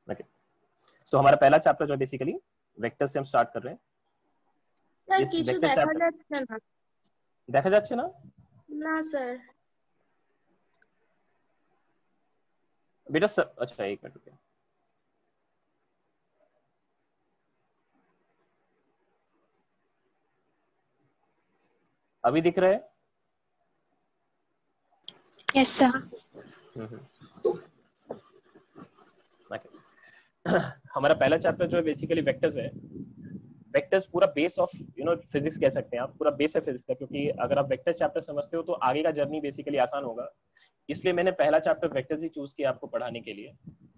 Okay, तो हमारा पहला चैप्टर जो है बेसिकली वेक्टर से हम स्टार्ट कर रहे हैं। স্যার इस কিছু वेक्टर দেখা चैप्टर যাচ্ছে না। देखा যাচ্ছে না? না স্যার। बेटा अच्छा एक मिनट रुकिए। अभी दिख रहा है? Yes sir. हमारा पहला चैप्टर जो है बेसिकली वेक्टर्स है। वेक्टर्स पूरा बेस ऑफ फिजिक्स कह सकते हैं आप, पूरा बेस है फिजिक्स का, क्योंकि अगर आप वेक्टर चैप्टर समझते हो तो आगे का जर्नी बेसिकली आसान होगा। इसलिए मैंने पहला चैप्टर वेक्टर्स ही चूज किया आपको पढ़ाने के लिए।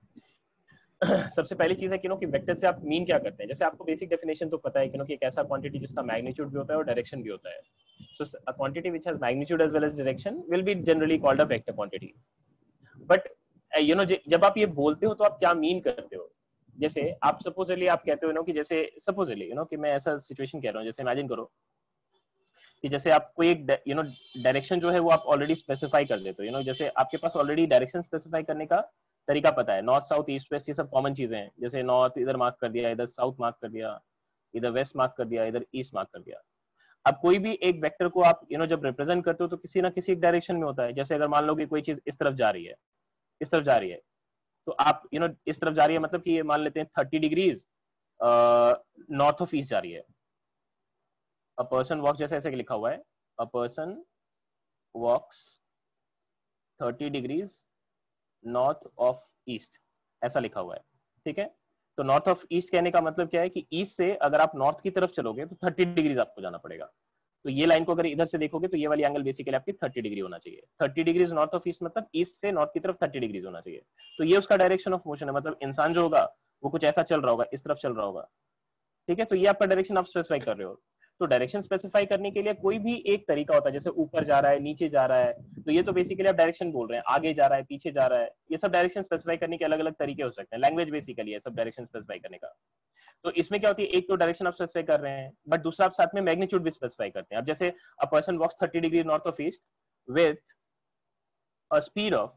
सबसे पहली चीज है कि वेक्टर से आप मीन क्या करते हैं। जैसे आपको बेसिक डेफिनेशन तो पता है कि एक ऐसा क्वांटिटी जिसका मैग्नीट्यूड भी होता है और डायरेक्शन भी होता है। So a quantity which has magnitude as well as direction will be generally called a vector quantity. But जब आप ये बोलते हो तो आप क्या मीन करते हो। जैसे आप सपोजली आप कहते हो कि जैसे सपोजली कि मैं ऐसा सिचुएशन कह रहा हूँ, जैसे इमेजिन करो कि जैसे आप कोई एक डायरेक्शन जो है वो आप ऑलरेडी स्पेसिफाई कर देते हो। जैसे आपके पास ऑलरेडी डायरेक्शन स्पेसिफाई करने का तरीका पता है, नॉर्थ साउथ ईस्ट वेस्ट, ये सब कॉमन चीजें हैं। जैसे नॉर्थ इधर मार्क कर दिया, इधर साउथ मार्क कर दिया, इधर वेस्ट मार्क कर दिया, इधर ईस्ट मार्क कर दिया। अब कोई भी एक वेक्टर को आप जब रिप्रेजेंट करते हो तो किसी ना किसी एक डायरेक्शन में होता है। जैसे अगर मान लो कि कोई चीज इस तरफ जा रही है, इस तरफ जा रही है, तो आप इस तरफ जा रही है मतलब कि ये मान लेते हैं 30 डिग्रीज नॉर्थ ऑफ ईस्ट जा रही है। अ पर्सन वॉक, जैसे ऐसे लिखा हुआ है, a person walks 30 degrees north of east, ऐसा लिखा हुआ है। ठीक है, तो नॉर्थ ऑफ ईस्ट कहने का मतलब क्या है कि ईस्ट से अगर आप नॉर्थ की तरफ चलोगे तो 30 डिग्रीज आपको जाना पड़ेगा। तो ये लाइन को अगर इधर से देखोगे तो ये वाली एंगल बेसिकली आपकी 30 डिग्री होना चाहिए। 30 डिग्रीज नॉर्थ ऑफ ईस्ट मतलब ईस्ट से नॉर्थ की तरफ 30 डिग्रीज होना चाहिए। तो ये उसका डायरेक्शन ऑफ मोशन है, मतलब इंसान जो होगा वो कुछ ऐसा चल रहा होगा, इस तरफ चल रहा होगा। ठीक है, तो ये आपका डायरेक्शन आप स्पेसिफाई कर रहे हो। तो डायरेक्शन स्पेसिफाई करने के लिए कोई भी एक तरीका होता है, जैसे ऊपर जा रहा है, नीचे जा रहा है, तो ये तो बेसिकली आप डायरेक्शन बोल रहे हैं। आगे जा रहा है, पीछे जा रहा है, ये सब डायरेक्शन स्पेसिफाई करने के अलग अलग तरीके हो सकते हैं। लैंग्वेज बेसिकली है सब डायरेक्शन स्पेसिफाई करने का। तो इसमें क्या होती है, एक तो डायरेक्शन आप स्पेसिफाई कर रहे हैं, बट दूसरा आप साथ में मैग्नीट्यूड भी स्पेसिफाई करते हैं। अब जैसे a person walks 30 degree north of east with a speed of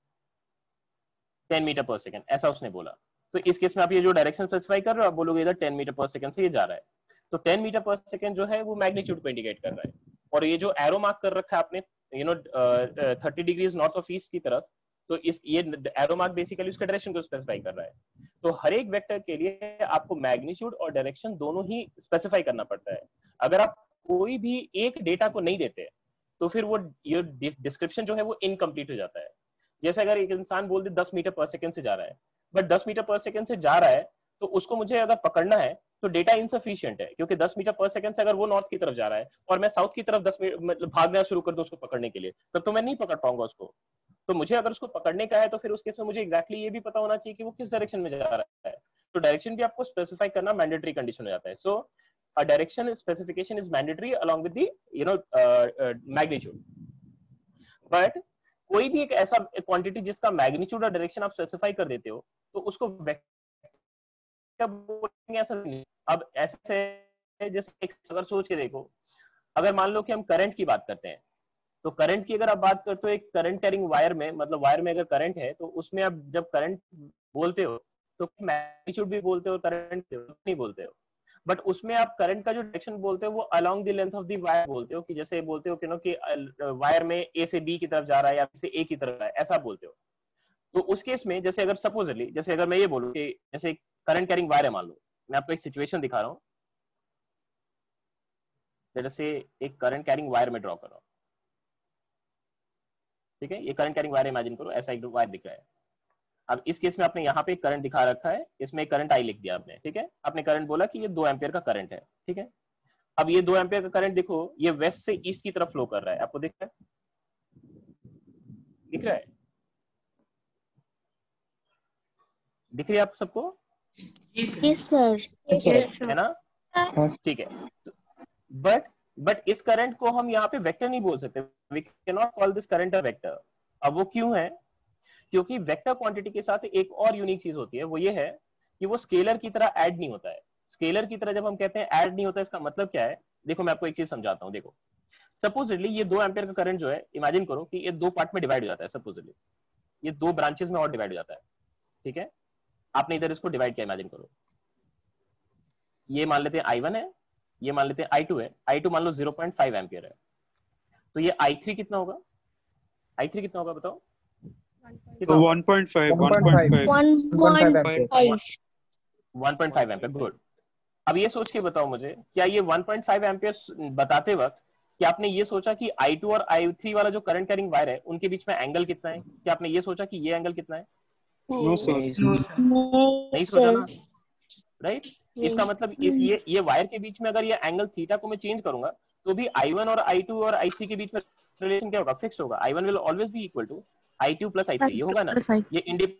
10 metre पर सेकंड, ऐसा उसने बोला। तो इस केस में आप ये जो डायरेक्शन स्पेसिफाई कर रहे हो, आप बोलोगे इधर 10 मीटर पर सेकंड से ये जा रहा है। तो 10 मीटर पर सेकंड जो है वो मैग्नीट्यूड को इंडिकेट कर रहा है। और ये जो एरो मार्क कर रखा है आपने 30 डिग्रीज नॉर्थ ऑफ ईस्ट की तरफ, तो इस ये एरो मार्क बेसिकली उसके डायरेक्शन को स्पेसिफाई कर रहा है। तो हर एक वेक्टर के लिए आपको मैग्नीट्यूड और डायरेक्शन दोनों ही स्पेसिफाई करना पड़ता है। अगर आप कोई भी एक डेटा को नहीं देते तो फिर वो ये डिस्क्रिप्शन जो है वो इनकम्प्लीट हो जाता है। जैसे अगर एक इंसान बोल दे 10 मीटर पर सेकंड से जा रहा है, बट 10 मीटर पर सेकंड से जा रहा है तो उसको मुझे अगर पकड़ना है तो डेटा इनसफिशिएंट है, क्योंकि 10 मीटर पर सेकंड से अगर वो नॉर्थ की तरफ जा रहा है और मैं साउथ की तरफ 10 मतलब भागना शुरू कर दूं उसको पकड़ने के लिए, तब तो मैं नहीं पकड़ पाऊंगा उसको। तो मुझे अगर उसको पकड़ने का है तो फिर उस केस में मुझे एग्जैक्टली ये भी पता होना चाहिए कि वो किस डायरेक्शन में जा रहा है। तो डायरेक्शन भी आपको स्पेसिफाई करना मैंडेटरी कंडीशन हो जाता है। सो a direction specification is mandatory along with the magnitude. But कोई भी एक ऐसा क्वांटिटी जिसका मैग्नीट्यूड और डायरेक्शन आप स्पेसिफाई कर देते हो तो उसको वेक्टर बोलेंगे, ऐसा नहीं। अब ऐसे जैसे अगर सोच के देखो, अगर मान लो कि हम करंट की बात करते हैं, तो करंट की अगर आप बात करते हो एक करंट कैरिंग वायर में, मतलब वायर में अगर करंट है तो उसमें आप जब करंट बोलते हो तो मैग्नीट्यूड भी बोलते हो, करंट नहीं बोलते हो। बट उसमें आप करंट का जो डायरेक्शन बोलते हो वो along the length of the wire बोलते हो, कि जैसे बोलते हो कि वायर में ए से बी की तरफ जा रहा है या से ए की तरफ जा रहा है, ऐसा बोलते हो। तो उस केस में जैसे अगर सपोजली जैसे अगर मैं ये बोलूं कि जैसे करंट कैरिंग वायर है, मान लो मैं आपको एक सिचुएशन दिखा रहा हूँ, जैसे एक करंट कैरिंग वायर में ड्रॉ कर रहा हूँ। ठीक है, ये करंट कैरिंग वायर इमेजिन करो, ऐसा एक वायर दिख रहा है। अब इस केस में आपने यहाँ पे करंट दिखा रखा है, इसमें करंट आई लिख दिया आपने। ठीक है, आपने करंट बोला कि ये 2 एम्पियर का करंट है। ठीक है, अब ये 2 एम्पियर का करंट देखो, ये वेस्ट से ईस्ट की तरफ फ्लो कर रहा है, आपको दिख रहा है? दिख रहा है? दिख रही है आप सबको? Yes sir. है ना? ठीक है, बट इस करंट को हम यहाँ पे वेक्टर नहीं बोल सकते। We can not call this current a vector. अब वो क्यों है? क्योंकि वेक्टर क्वांटिटी के साथ एक और यूनिक चीज होती है, वो ये है कि वो स्केलर की तरह ऐड नहीं होता है। स्केलर की तरह जब हम कहते हैं ऐड नहीं होता है, इसका मतलब क्या है? देखो मैं आपको एक चीज समझाता हूँ। देखो सपोजली ये 2 एम्पियर का करंट जो है, इमेजिन करो कि ये 2 पार्ट में डिवाइड हो जाता है। सपोजली ये 2 ब्रांचेस में और डिवाइड हो जाता है। ठीक है, आपने इधर इसको डिवाइड किया, इमेजिन करो ये मान लेते हैं I1 है, ये मान लेते हैं I2 है, I2 मान लो 0.5 एम्पियर है, तो ये I3 कितना होगा, I3 कितना होगा बताओ, कितना होगा? 1.5 एम्पियर। गुड। अब ये सोच के बताओ मुझे, क्या ये 1.5 एम्पियर बताते वक्त क्या आपने ये सोचा कि I2 और I3 वाला जो करंट कैरिंग वायर है उनके बीच में एंगल कितना है? क्या आपने ये सोचा कि ये एंगल कितना है? नो सर, नहीं सोचा ना, राइट? इसका मतलब ये वायर के बीच में अगर ये एंगल थीटा को मैं चेंज करूंगा तो भी I1 और I2 और I3 के बीच में रिलेशन क्या होगा? फिक्स होगा। I1 will always be equal to I2 plus I3, ये होगा ना? ये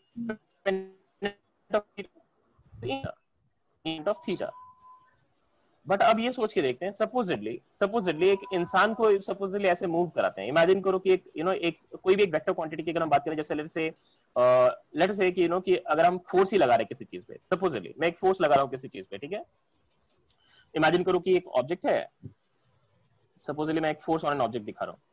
इंडिपेंडेंट ऑफ थीटा। बट अब ये सोच के देखते हैं, सपोजिटली एक इंसान को सपोजिटली ऐसे मूव कराते हैं। इमेजिन करो कि एक एक कोई भी एक वेक्टर क्वांटिटी की अगर हम बात करें, जैसे लेट्स से कि कि अगर हम फोर्स ही लगा रहे हैं किसी चीज पे, सपोजिटली मैं एक फोर्स लगा रहा हूँ किसी चीज पे, ठीक है? इमेजिन करो कि एक ऑब्जेक्ट है, सपोजिटली मैं एक फोर्स ऑन एन ऑब्जेक्ट दिखा रहा हूँ।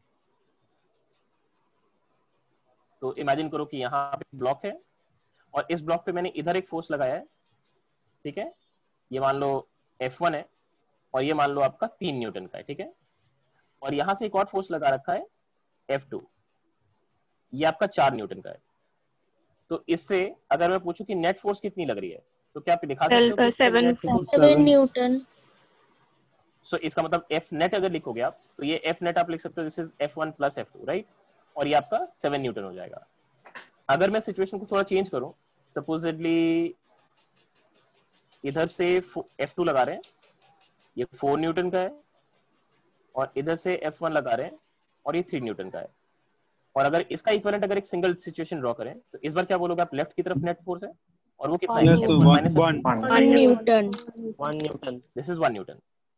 तो इमेजिन करो कि यहाँ पे ब्लॉक है और इस ब्लॉक पे मैंने इधर एक फोर्स लगाया है, ठीक है? ये मान लो F1 है और ये मान लो आपका 3 न्यूटन का है, ठीक है? और यहां से एक और फोर्स लगा रखा है F2, ये आपका 4 न्यूटन का है। तो इससे अगर मैं पूछूं कि नेट फोर्स कितनी लग रही है, तो क्या आप दिखा सकते हो? 7 न्यूटन। सो इसका मतलब F नेट अगर लिखोगे आप, तो ये F नेट आप लिख सकते हो this is F1 plus F2, right? और ये आपका 7 न्यूटन हो जाएगा। अगर मैं सिचुएशन को थोड़ा चेंज करूं, सपोजिटली इधर से F2 लगा रहे हैं, ये 4 न्यूटन का है, और इधर से F1 लगा रहे हैं और ये 3 न्यूटन का है। और अगर इसका इक्विवेलेंट अगर एक सिंगल सिचुएशन ड्रॉ करें, तो इस बार क्या बोलोगे आप? लेफ्ट की तरफ नेट फोर्स है और वो कितना है? yes sir, 1 newton. 1 newton, this is 1 newton.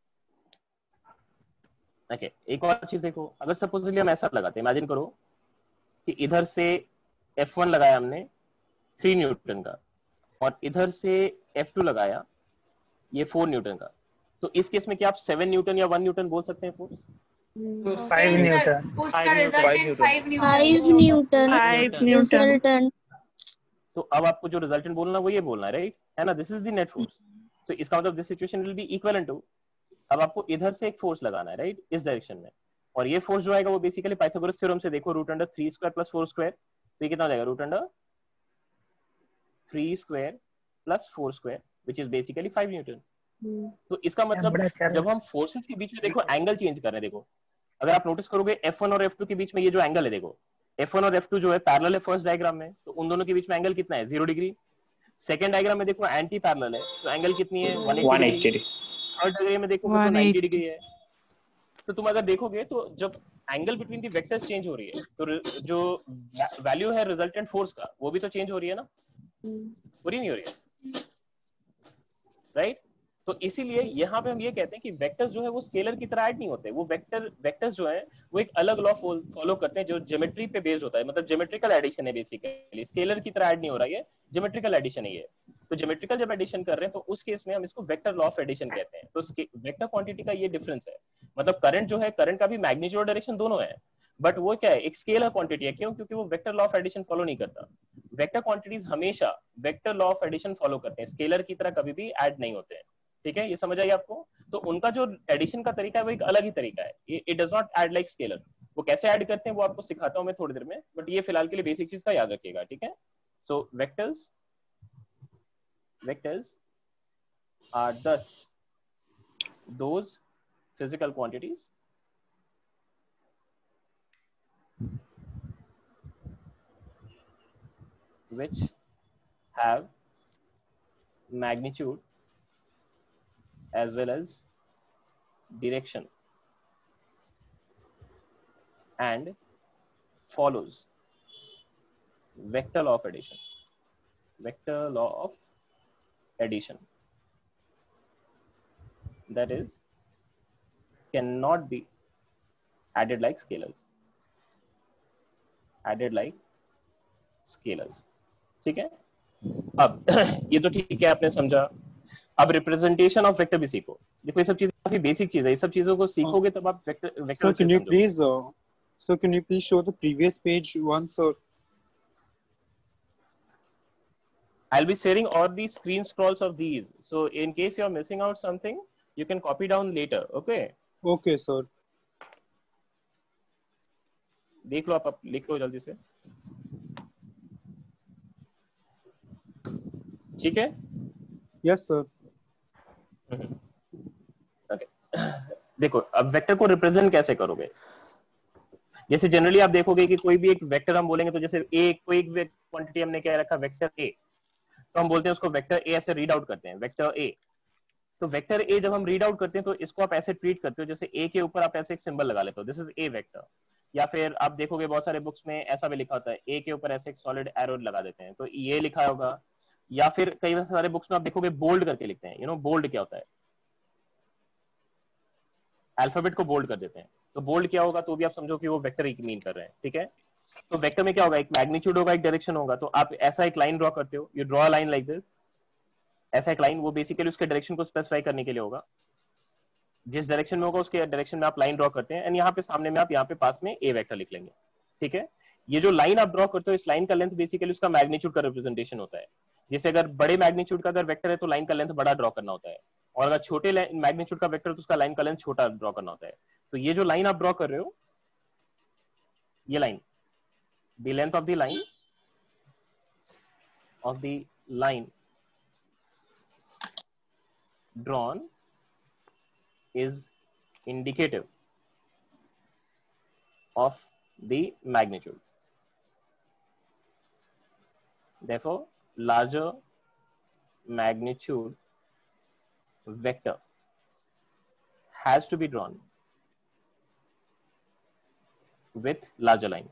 Okay, एक और चीज देखो, अगर सपोजली हम ऐसा लगाते हैं, इमेजिन करो कि इधर से F1 लगाया हमने 3 न्यूटन का और इधर से F2 लगाया ये 4 न्यूटन का, तो इस केस में क्या आप 7 न्यूटन या 1 न्यूटन बोल सकते हैं फोर्स? 5 न्यूटन। उसका रिजल्टेंट 5 न्यूटन। रिजल्टेंट। तो अब आपको जो रिजल्टेंट बोलना वो ये बोलना है, राइट? है ना? This is the net force. तो इसका मतलब this situation will be equivalent to, अब आपको इधर से एक फोर्स लगाना है, राइट? इस डायरेक्शन में, और ये फोर्स जो आएगा वो बेसिकली पाइथागोरस थ्योरम से देखो, √3² + 4², तो ये कितना हो जाएगा? √3² + 4² which is basically 5 न्यूटन। तो इसका मतलब जब हम फोर्सेस के बीच में देखो एंगल चेंज कर रहे हैं, देखो अगर आप नोटिस करोगे F1 और F2 के बीच में ये जो एंगल है, देखो F1 और F2 जो है पैरेलल है फर्स्ट डायग्राम में, तो उन दोनों के बीच में एंगल कितना है? 0 डिग्री। सेकंड डायग्राम में देखो एंटी पैरेलल है, तो एंगल कितनी है? 180 डिग्री। थर्ड डायग्राम में देखोगे तो 90 डिग्री है। तो तुम अगर देखोगे तो जब angle between the vectors change हो रही है, तो जो वैल्यू है रिजल्टेंट फोर्स का वो भी तो चेंज हो रही है ना? हो रही नहीं हो रही है, राइट? तो इसीलिए यहाँ पे हम ये कहते हैं कि वेक्टर्स जो है वो स्केलर की तरह ऐड नहीं होते, वो वेक्टर्स जो है वो एक अलग लॉ फॉलो करते हैं जो ज्योमेट्री पे बेस्ड होता है, मतलब ज्योमेट्रिकल एडिशन है बेसिकली, स्केलर की तरह ऐड नहीं हो रहा है, ज्योमेट्रिकल एडिशन है ये। तो ज्योमेट्रिकल जब एडिशन कर रहे हैं तो उस केस में हम इसको वेक्टर लॉ ऑफ एडिशन कहते हैं। तो वेक्टर क्वांटिटी का ये डिफरेंस है, मतलब करंट जो है, करंट का भी मैग्नीट्यूड और डायरेक्शन दोनों है, बट वो क्या है? एक स्केलर क्वांटिटी है। क्यों? क्योंकि वो vector law of addition follow नहीं करता। वेक्टर क्वांटिटीज हमेशा vector law of addition follow करते हैं, स्केलर की तरह कभी भी ऐड नहीं होते हैं। ठीक है, ये समझ आई आपको? तो उनका जो एडिशन का तरीका है वो एक अलग ही तरीका है, it does not add like scalar. वो कैसे ऐड करते हैं वो आपको सिखाता हूं मैं थोड़ी देर में, बट ये फिलहाल के लिए बेसिक चीज का याद रखिएगा, ठीक है? सो vectors are thus those physical quantities which have magnitude as well as direction and follows vector law of addition. Vector law of addition, that is, cannot be added like scalars. Added like scalars. ठीक है? अब ये तो ठीक है, आपने समझा। अब रिप्रेजेंटेशन ऑफ वेक्टर भी सीखो। देखो ये सब चीजें काफी बेसिक चीज है, ये सब चीजों को सीखोगे तब आप vector Sir, can you please show the previous page once, or I'll be sharing all the screen scrolls of these. So in case you're missing out something, you can copy down later. Okay? Okay, sir. देख लो आप लिख लो जल्दी से. ठीक है? Yes, sir. Okay. देखो अब vector को रिप्रेजेंट कैसे करोगे. जैसे जनरली आप देखोगे कि कोई भी एक वेक्टर हम बोलेंगे तो जैसे ए, कोई एक क्वांटिटी हमने क्या रखा वेक्टर ए, तो हम बोलते हैं उसको वेक्टर ए ऐसे रीड आउट करते हैं वेक्टर ए. तो वेक्टर ए जब हम रीड आउट करते हैं तो इसको आप ऐसे ट्रीट करते हो जैसे ए के ऊपर आप ऐसे एक सिंबल लगा लेते हो, दिस इज ए वेक्टर. या फिर आप देखोगे बहुत सारे बुक्स में ऐसा भी लिखा होता है ए के ऊपर ऐसे एक सॉलिड एरो लगा देते हैं तो ये लिखा होगा. या फिर कई सारे बुक्स में आप देखोगे बोल्ड करके लिखते हैं. यू नो बोल्ड क्या होता है, अल्फाबेट को बोल्ड कर देते हैं. तो बोल्ड क्या होगा तो भी आप समझो कि वो वेक्टर ही मीन कर रहे हैं. ठीक है? तो वेक्टर में क्या होगा, एक मैग्नीट्यूड होगा, एक डायरेक्शन होगा. तो आप ऐसा एक लाइन ड्रॉ करते हो, you draw a line like this. ऐसा एक लाइन वो बेसिकली उसके डायरेक्शन को स्पेसिफाई करने के लिए होगा. जिस डायरेक्शन में होगा उसके डायरेक्शन में आप लाइन ड्रॉ करते हैं एंड यहाँ पे सामने में आप यहाँ पे पास में ए वेक्टर लिख लेंगे. ठीक है? ये जो लाइन आप ड्रॉ करते हो इस लाइन का लेंथ बेसिकली उसका मैग्नीट्यूड का रिप्रेजेंटेशन होता है. जैसे अगर बड़े मैग्नीट्यूड का अगर वेक्टर है तो लाइन का लेंथ बड़ा ड्रॉ करना होता है, और अगर छोटे मैग्नीट्यूड का वेक्टर तो उसका लाइन का लेंथ छोटा ड्रॉ करना होता है. तो ये जो लाइन आप ड्रॉ कर रहे हो, ये line, the length of the line drawn is indicative of the magnitude. Therefore, larger magnitude vector has to be drawn with larger line.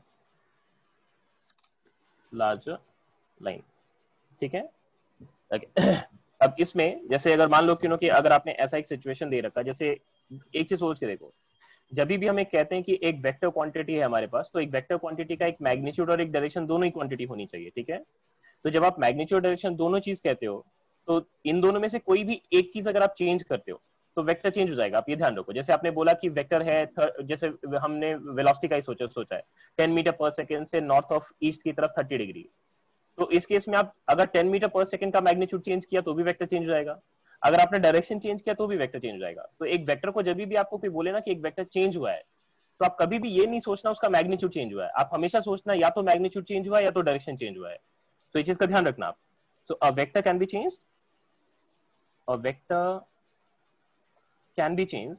Larger line. ठीक है? Okay. अब इसमें जैसे अगर मान लो कि अगर आपने ऐसा एक सिचुएशन दे रखा, जैसे एक चीज सोच के देखो, जब भी हम एक कहते हैं कि एक वेक्टर क्वांटिटी है हमारे पास, तो एक वेक्टर क्वांटिटी का एक मैग्नीट्यूड और एक डायरेक्शन दोनों ही क्वांटिटी होनी चाहिए. ठीक है? तो जब आप मैग्नीट्यूड डायरेक्शन दोनों चीज कहते हो तो इन दोनों में से कोई भी एक चीज अगर आप चेंज करते हो तो वेक्टर चेंज हो जाएगा. आप ये ध्यान रखो. जैसे आपने बोला कि वेक्टर है, जैसे हमने वेलोसिटी का ही सोचा है 10 मीटर पर सेकेंड से नॉर्थ ऑफ ईस्ट की तरफ 30 डिग्री. तो इस केस में आप अगर 10 मीटर पर सेकंड का मैग्नीट्यूड चेंज किया तो भी वेक्टर चेंज हो जाएगा. अगर आपने डायरेक्शन चेंज किया तो भी वेक्टर चेंज हो जाएगा. तो एक वेक्टर को जब भी आपको कोई बोले ना कि एक वेक्टर चेंज हुआ है, तो आप कभी भी ये नहीं सोचना उसका मैग्नीट्यूड चेंज हुआ है. आप हमेशा सोचना या तो मैग्नीट्यूड चेंज हुआ है या तो डायरेक्शन चेंज हुआ है. तो ये चीज का ध्यान रखना आप. So a vector can be changed, a vector can be changed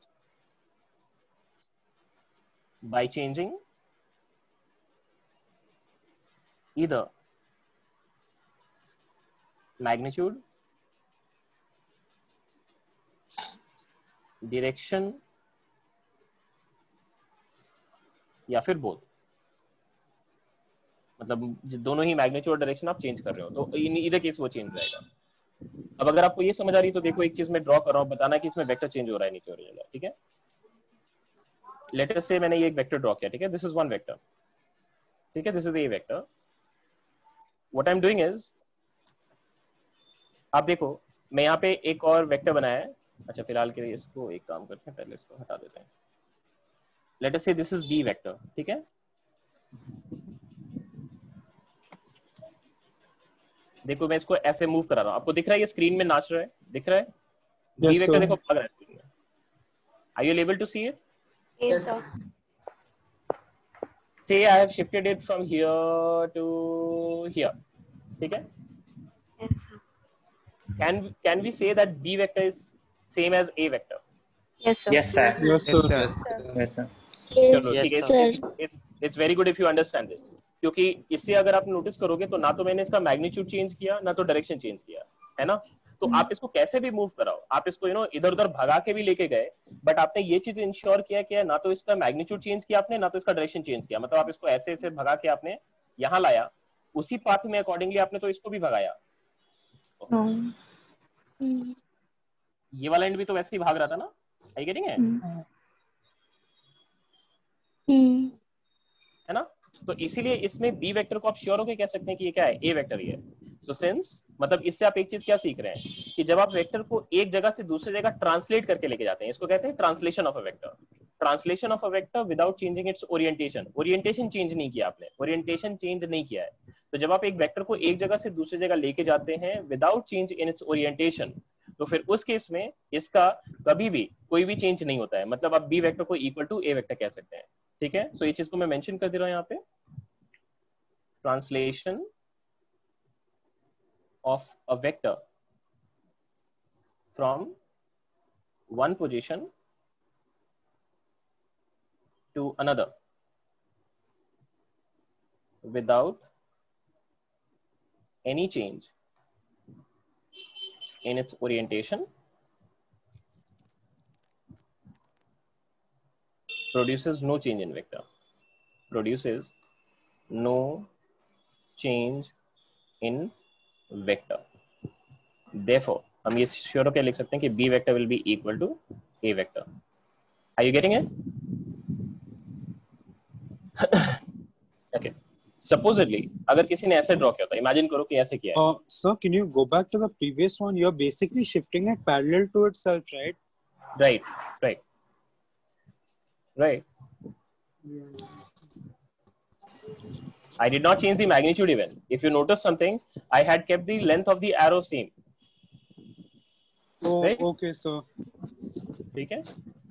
by changing either magnitude, direction या फिर बोथ. मतलब दोनों ही मैग्नीट्यूड और डायरेक्शन आप चेंज कर रहे हो तो इन इधर केस वो चेंज रहेगा. अब अगर आपको ये समझ आ रही है तो देखो एक चीज मैं ड्रॉ कर रहा हूँ, बताना कि इसमें वेक्टर चेंज हो रहा है नीचे हो रहा है. ठीक है? लेट अस से मैंने ये एक वेक्टर ड्रॉ किया. ठीक है? This is one vector. ठीक है? This is A vector. What I am doing is, आप देखो मैं यहाँ पे एक और वेक्टर बनाया है. अच्छा फिलहाल के लिए इसको एक काम करते हैं, पहले इसको हटा देते हैं. Let us say this is B vector. ठीक है? देखो मैं इसको ऐसे मूव करा रहा हूँ, आपको दिख रहा है ये स्क्रीन में नाच रहा है, दिख रहा है? बी वेक्टर देखो भाग रहा है स्क्रीन में. Are you able to see it? Yes, sir. Say I have shifted it from here to here. ठीक है? Yes, sir. Can we say that B vector is same as A vector? Yes, sir. Yes, sir. Yes, sir. Yes, sir. चलो Yes, ठीक sir. है. It's very good if you understand this. क्योंकि इससे अगर आप notice करोगे तो ना तो मैंने इसका मैग्नीट्यूड चेंज किया ना तो डायरेक्शन चेंज किया, है ना? तो आप इसको कैसे भी मूव कराओ, आप इसको इधर उधर भगा के भी लेके गए, बट आपने ये चीज इंश्योर किया कि ना तो इसका मैग्नीट्यूड चेंज किया आपने ना तो इसका डायरेक्शन चेंज किया. मतलब आप इसको ऐसे ऐसे भगा के आपने यहाँ लाया, उसी पाथ में अकॉर्डिंगली आपने तो इसको भी भगाया. ये वाला एंड भी तो वैसे ही भाग रहा था ना. Are you getting it? है ना? तो इसीलिए इसमें बी वेक्टर को आप श्योर होकर कह सकते हैं कि ये क्या है, ए वेक्टर ही है. सो सिंस मतलब इससे आप एक चीज क्या सीख रहे हैं कि जब आप वेक्टर को एक जगह से दूसरी जगह ट्रांसलेट करके लेके जाते हैं, इसको कहते हैं translation of a vector. Translation of a vector without changing its orientation. Orientation change नहीं किया आपने, ओरिएंटेशन चेंज नहीं किया है. तो जब आप एक वेक्टर को एक जगह से दूसरी जगह लेके जाते हैं without change in its orientation, तो फिर उस केस में इसका कभी भी कोई भी चेंज नहीं होता है, मतलब आप बी वेक्टर को इक्वल टू ए वेक्टर कह सकते हैं, ठीक है। सो ये चीज को मैं मेंशन कर दे रहा हूं यहाँ पे, translation of a vector from one position to another without any change in its orientation produces no change in vector, produces no change in vector. Therefore हम ये श्योर होकर लिख सकते हैं कि b vector will be equal to a vector. Are you getting it? Okay, supposedly अगर किसी ने ऐसे ड्रॉ किया था, इमेजिन करो कि ऐसे किया है। Sir, can you go back to the previous one? You're basically shifting it parallel to itself, right? Right. I did not change the magnitude even. If you notice something, I had kept the length of the arrow same. Oh, Right? okay, sir. ठीक है।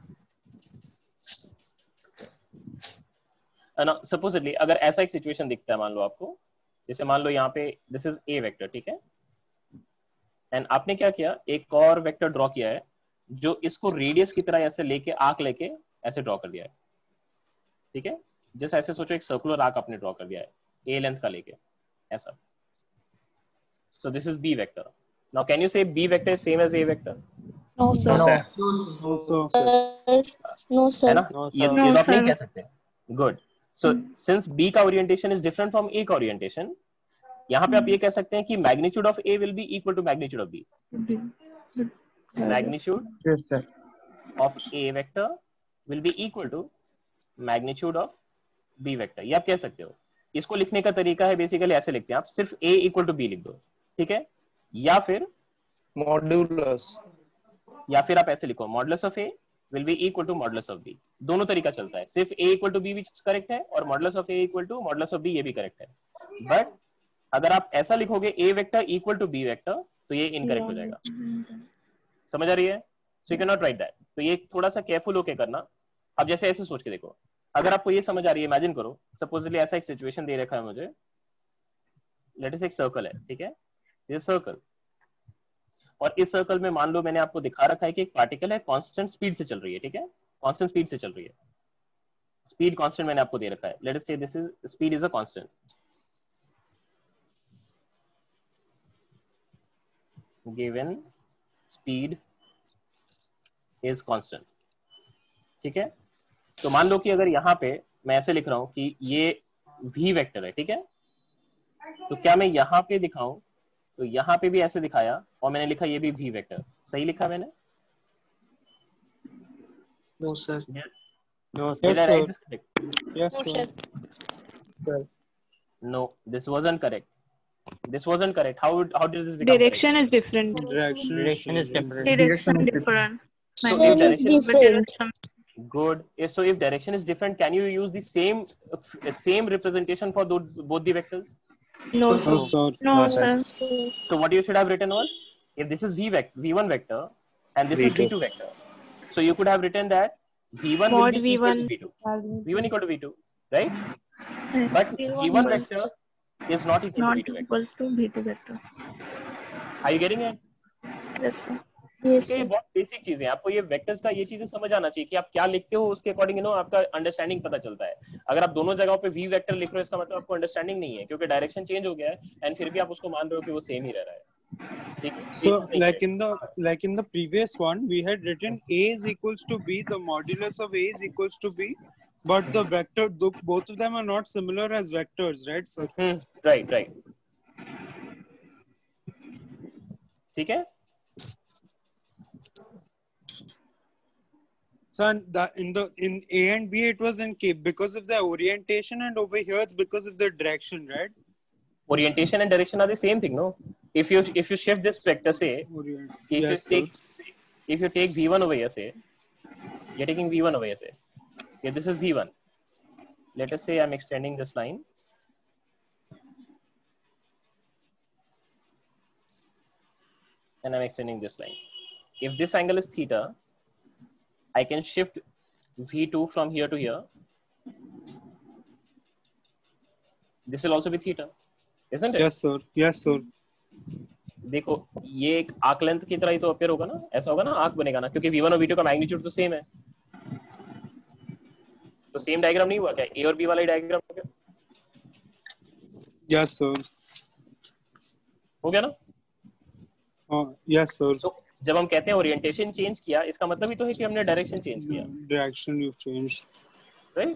Supposedly अगर ऐसा एक situation दिखता है, मान लो आपको, जैसे मान लो यहाँ पे दिस इज ए वेक्टर, ठीक है, एंड आपने क्या किया, एक और वेक्टर ड्रॉ किया है जो इसको रेडियस की तरह ऐसे लेके आर्क लेके ऐसे ड्रॉ कर दिया है, ठीक है। जैसे ऐसे सोचो एक सर्कुलर आर्क आपने ड्रॉ कर दिया है ए लेंथ का लेके ऐसा। So this is B vector. Now can you say b vector is same as a vector? No, sir. No. No, sir. No, sir. है ना? ये तो आप नहीं sir. कह सकते। गुड। सो सिंस बी का orientation is different from a का ओरिएंटेशन, यहाँ पे आप ये कह सकते हैं कि magnitude of a will be equal to magnitude of b. Magnitude Yes, sir. Of A vector will be equal to magnitude of B vector. ये आप कह सकते हो। इसको लिखने का तरीका है बेसिकली ऐसे लिखते हैं आप, सिर्फ ए इक्वल टू बी लिख दो, ठीक है, या फिर आप ऐसे लिखो modulus of a will be equal to modulus of b. दोनों तरीका चलता है, सिर्फ ए इक्वल टू बी भी करेक्ट है और modulus of a equal to modulus of b ये भी करेक्ट है। बट अगर आप ऐसा लिखोगे a vector equal to B vector तो ये इनकरेक्ट हो जाएगा। समझ आ रही है? So you can not write that. तो ये थोड़ा सा केयरफुल होके करना। अब जैसे ऐसे सोच के देखो, अगर आपको ये समझ आ रही है, इमेजिन करो सपोजली ऐसा एक सिचुएशन दे रखा है मुझे, लेट अस एक सर्कल है, ठीक है, ये सर्कल, और इस सर्कल में मान लो मैंने आपको दिखा रखा है कि एक पार्टिकल है कांस्टेंट स्पीड से चल रही है, ठीक है, कांस्टेंट स्पीड से चल रही है, स्पीड कांस्टेंट मैंने आपको दे रखा है। Let us say this is speed is a constant, given speed is constant, ठीक है। तो मान लो कि अगर यहाँ पे मैं ऐसे लिख रहा हूं कि ये v वेक्टर है, ठीक है, तो क्या मैं यहाँ पे दिखाऊं तो यहाँ पे भी ऐसे दिखाया और मैंने लिखा ये भी v वेक्टर, सही लिखा मैंने? No, sir. Yes, Did I write sir. this correct? Yes, No, sir. sir. No, this wasn't correct. This wasn't correct. How did this become Direction is different. Direction is different. Direction is different. So if It is direction different. good, so if direction is different, can you use the same representation for both the vectors? No, No, sir. sir. No, sir. So what you should have written was, if this is v1 vector and this is v2 vector, so you could have written that v1 will Mod be equal V1. to v2, v1 equal to v2, right? Yes. But v1 vector is not equal Not to v2 vector. equals to V2 vector. Are you getting it? Yes, sir. Yes, ये sir. बहुत basic चीजें हैं, आपको ये vectors का ये चीजें समझ आना चाहिए कि आप क्या लिखते हो, उसके अकॉर्डिंग आपका अंडरस्टैंडिंग पता चलता है। अगर आप दोनों जगहों पे v वेक्टर लिख रहे हो इसका मतलब आपको अंडरस्टैंडिंग नहीं है, क्योंकि डायरेक्शन चेंज हो गया है एंड फिर भी आप उसको मान रहे हो कि वो सेम ही रह रहा है, ठीक है। So, like in the previous one, we had written A is equals to B. The modulus of A is equals to B, but the vector, both of them are not similar as vectors, right, sir? Right, ठीक है। So in A and B it was in K because of the orientation, and over here it's because of the direction, right? Orientation and direction are the same thing, no? If you shift this vector, say Yes, sir. if you take v1 over here, say you're taking v1 over here, say okay, this is v1. Let us say I'm extending this line and I'm extending this line. If this angle is theta, I can shift V2 from here to here. This will also be theta, isn't it? Yes sir. Yes sir. देखो ये एक arc length की तरह ही तो appear होगा ना, ऐसा होगा ना, आर्क बनेगा ना, क्योंकि V1 और V2 का मैग्नीट्यूड तो सेम है। तो सेम डायग्राम नहीं हुआ क्या? A और B वाला ही डायग्राम हो गया। Yes sir. हो गया ना? Yes sir. तो जब हम कहते हैं ओरिएंटेशन चेंज किया, इसका मतलब ही तो है कि हमने डायरेक्शन चेंज किया, Direction you've changed. राइट?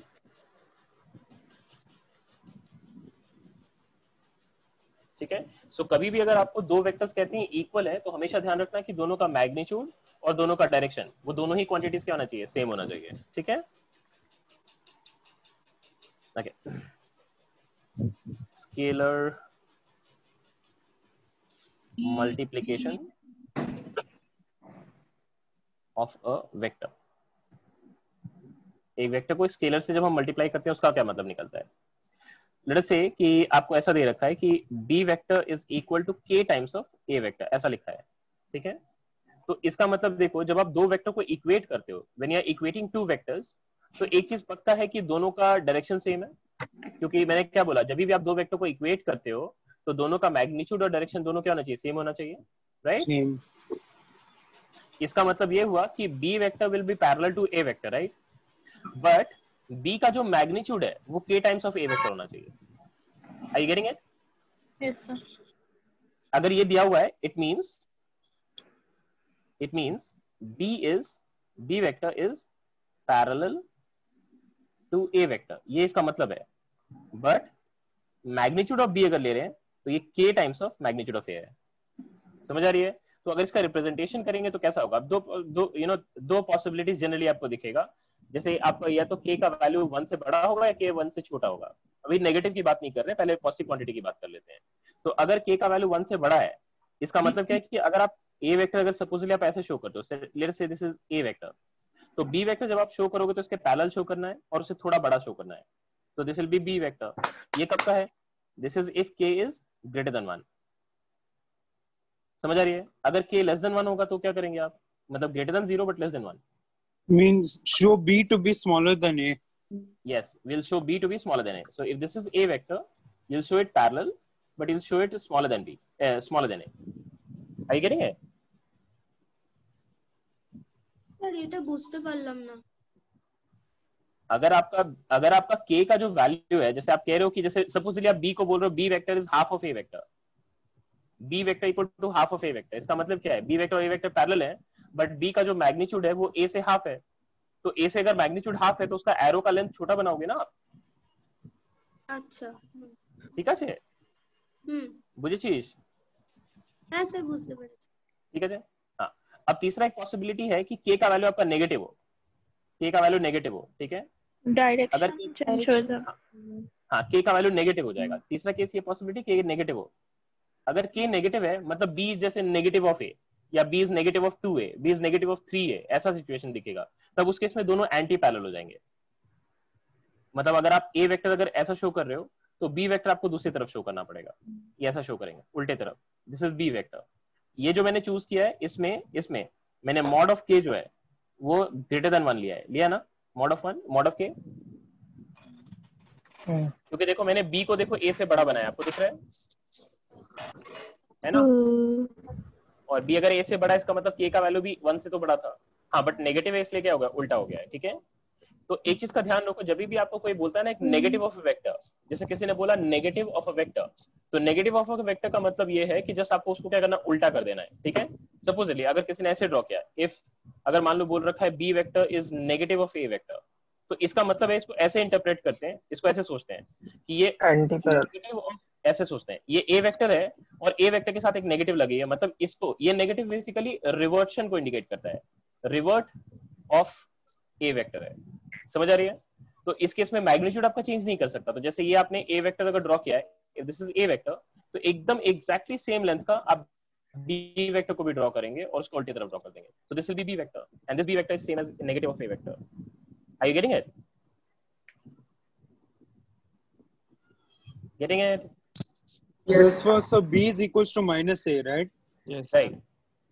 ठीक है। सो कभी भी अगर आपको दो वेक्टर्स कहते हैं इक्वल है, तो हमेशा ध्यान रखना कि दोनों का मैग्नीट्यूड और दोनों का डायरेक्शन, वो दोनों ही क्वांटिटीज क्या होना चाहिए? सेम होना चाहिए। ठीक है, okay. Scalar multiplication of a vector. एक वेक्टर को स्केलर से जब हम मल्टीप्लाई करते हैं, उसका क्या मतलब निकलता है? लेट अस से कि आपको ऐसा दे रखा है कि b vector is equal to k times of a vector, ऐसा लिखा है। ठीक है, तो इसका मतलब देखो, जब आप दो वेक्टर को इक्वेट करते हो, when you are equating two vectors, तो एक चीज पक्का है कि दोनों का डायरेक्शन सेम है, क्योंकि मैंने क्या बोला, जब भी आप दो वेक्टर को इक्वेट करते हो तो दोनों का मैग्नीट्यूड और डायरेक्शन दोनों क्या होना चाहिए? सेम होना चाहिए, राइट? Same. इसका मतलब ये हुआ कि b vector will be parallel to a vector, right? But b का जो मैग्नीट्यूड है वो k times of a vector होना चाहिए। Are you getting it? Yes, sir. अगर ये दिया हुआ है, it means b vector is parallel to a vector, ये इसका मतलब है। बट मैग्नीट्यूड ऑफ b अगर ले रहे हैं तो ये k times of magnitude of a है। समझ आ रही है? तो अगर इसका रिप्रेजेंटेशन करेंगे तो कैसा होगा? दो पॉसिबिलिटीज जनरली आपको दिखेगा। जैसे आपका या तो k का वैल्यू 1 से बड़ा होगा या k 1 से छोटा होगा। अभी नेगेटिव की बात नहीं कर रहे, पहले पॉजिटिव क्वांटिटी की बात कर लेते हैं। तो अगर k का वैल्यू 1 से बड़ा है, इसका मतलब क्या है कि अगर आप a वेक्टर अगर सपोजली आप ऐसे शो करते हो, let's say this is a vector, तो b वेक्टर जब आप शो करोगे तो इसके पैरेलल शो करना है और उसे थोड़ा बड़ा शो करना है, तो this will be b vector. ये कब का है? This is if k is greater than 1। समझ आ रही है? अगर k लेस देन 1 होगा तो क्या करेंगे आप? मतलब greater than 0 but less than 1। Means show b to be smaller than a. Yes, we'll show b to be smaller than a. So if this is a vector, you'll show it parallel, but you'll show it smaller than b, smaller than a. Are you getting it? Sir এটা বুঝতে পারলাম না। अगर आपका k का जो value है, जैसे आप कह रहे हो कि जैसे सपोजली आप b को बोल रहे हो b vector is half of a vector, b vector equal to half of a vector, इसका मतलब क्या है? b वेक्टर और a वेक्टर पैरेलल है, बट b का जो मैग्नीट्यूड है वो a से हाफ है। तो a से अगर मैग्नीट्यूड हाफ है तो उसका एरो का लेंथ छोटा बनाओगे ना आप। আচ্ছা ঠিক আছে? বুঝেছিস? হ্যাঁ স্যার বুঝতে পেরেছি। ठीक है। हाँ, अब तीसरा एक पॉसिबिलिटी है कि k का वैल्यू आपका नेगेटिव हो, k का वैल्यू नेगेटिव हो। ठीक है, अगर Direction change हो जाएगा। हाँ k का वैल्यू नेगेटिव हो जाएगा। तीसरा केस ये पॉसिबिलिटी k नेगेटिव हो। अगर k नेगेटिव है मतलब b जैसे नेगेटिव ऑफ a, या b is negative of 2a, b is negative of 3a, ऐसा सिचुएशन दिखेगा, तब उस केस में दोनों एंटी पैरेलल हो जाएंगे। मतलब अगर आप a वेक्टर अगर ऐसा शो कर रहे हो तो b वेक्टर आपको दूसरी तरफ शो करना पड़ेगा, ये ऐसा शो करेंगे उल्टे तरफ। This is b vector. ये जो मैंने चूज किया है, इसमें मैंने मॉड ऑफ k जो है वो ग्रेटर देन 1 लिया ना, मॉड ऑफ k। क्योंकि देखो मैंने b को देखो a से बड़ा बनाया, आपको दिख रहा है ना? और b अगर a से बड़ा है, इसका मतलब k का वैल्यू भी 1 से तो बड़ा था। हाँ, बट नेगेटिव है इसलिए क्या होगा? उल्टा हो गया है। ठीक है, तो एक चीज का ध्यान रखो, जब भी आपको कोई बोलता है ना एक नेगेटिव ऑफ अ वेक्टर, जैसे किसी ने बोला नेगेटिव ऑफ अ वेक्टर, तो नेगेटिव ऑफ अ वेक्टर का मतलब ये है कि जस्ट आपको उसको क्या करना? उल्टा कर देना है। ठीक है, सपोजली अगर किसी ने ऐसे ड्रॉ किया, इफ अगर मान लो बोल रखा है b vector is negative of A vector, तो इसका मतलब है, इसको ऐसे इंटरप्रेट करते हैं, इसको ऐसे सोचते हैं कि ये नेगेटिव ऑफ, ऐसे सोचते हैं ये ए वेक्टर है और ए वेक्टर के साथ एक नेगेटिव लगी है, मतलब इसको ये नेगेटिव बेसिकली रिवर्शन को इंडिकेट करता है, रिवर्ट ऑफ ए वेक्टर है। समझ आ रही है? तो इस केस में मैग्नीट्यूड आपका चेंज नहीं कर सकता। तो जैसे ये आपने ए वेक्टर अगर ड्रॉ किया है, if this is A vector, तो एकदम एग्जैक्टली सेम लेंथ का आप बी वेक्टर को भी ड्रॉ करेंगे और उसको उल्टी तरफ ड्रॉ कर देंगे। So this will be b vector and this b vector is same as negative of A vector. Are you getting it? Getting it? This was so b is equals to minus a, right? Yes. Right.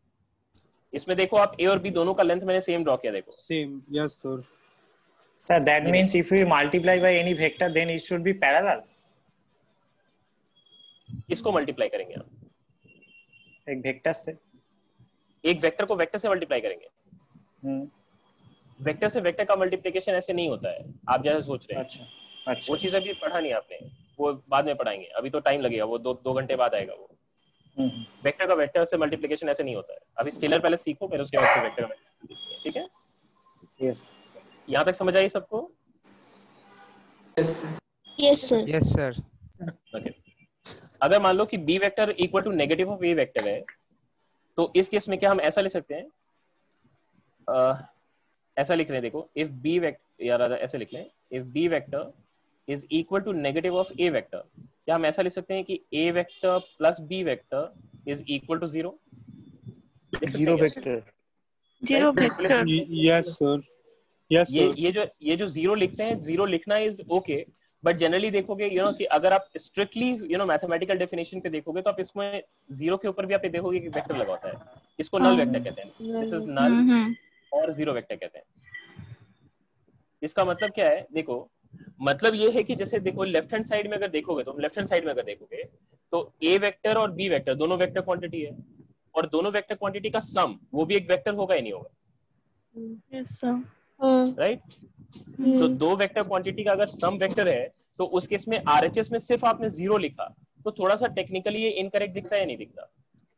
इसमें देखो आप ए और B दोनों का length मैंने same draw किया, देखो Same. Yes, sir. Sir, that means if we multiply by any vector, then it should be parallel. इसको मल्टीप्लाई करेंगे आप, एक वेक्टर से। एक वेक्टर को वेक्टर से मल्टीप्लाई करेंगे। वेक्टर से वेक्टर का मल्टीप्लिकेशन ऐसे नहीं होता है आप जैसे सोच रहे हैं। अच्छा अच्छा। वो चीज अभी पढ़ा नहीं आपने, वो बाद में पढ़ाएंगे, अभी तो टाइम लगेगा, वो दो घंटे बाद आएगा वो। वेक्टर का वेक्टर से मल्टीप्लिकेशन ऐसे नहीं होता है। अभी स्केलर पहले सीखो, फिर उसके बाद फिर वेक्टर का वेक्टर, ठीक है? यस। यहाँ तक समझ आई सबको? Yes, sir. Yes sir. Okay, अगर मान लो कि B vector equal to negative of A vector है, तो इस केस में क्या हम ऐसा लिख सकते हैं, ऐसा लिख रहे हैं, देखो इफ बी वेक्टर, यार ऐसे लिख लें, if b vector is equal to negative of A vector, क्या हम ऐसा लिख सकते हैं कि ए vector plus B vector is equal to 0? Zero vector. Zero vector. Yes, sir. Yes, sir. ये जो 0 लिखते हैं, 0 लिखना इज ओके, बट जनरली देखोगे कि अगर आप स्ट्रिक्टली मैथमेटिकल डेफिनेशन पे देखोगे तो आप इसमें 0 के ऊपर भी आप देखोगे कि वेक्टर लगा होता है। इसको नल वेक्टर कहते हैं, दिस इज नल, और 0 वेक्टर कहते हैं। इसका मतलब क्या है, देखो मतलब ये है कि जैसे देखो लेफ्ट हैंड साइड में अगर देखोगे, तो लेफ्ट हैंड साइड में अगर देखोगे तो ए वेक्टर और बी वेक्टर दोनों वेक्टर क्वांटिटी है, और दोनों वेक्टर क्वांटिटी का सम वो भी एक वेक्टर होगा ही नहीं होगा, यस सर। राइट? तो दो वेक्टर क्वांटिटी का अगर सम वेक्टर है, तो उस केस में आरएचएस में सिर्फ आपने 0 लिखा तो थोड़ा सा टेक्निकली ये इनकरेक्ट दिखता है या नहीं दिखता?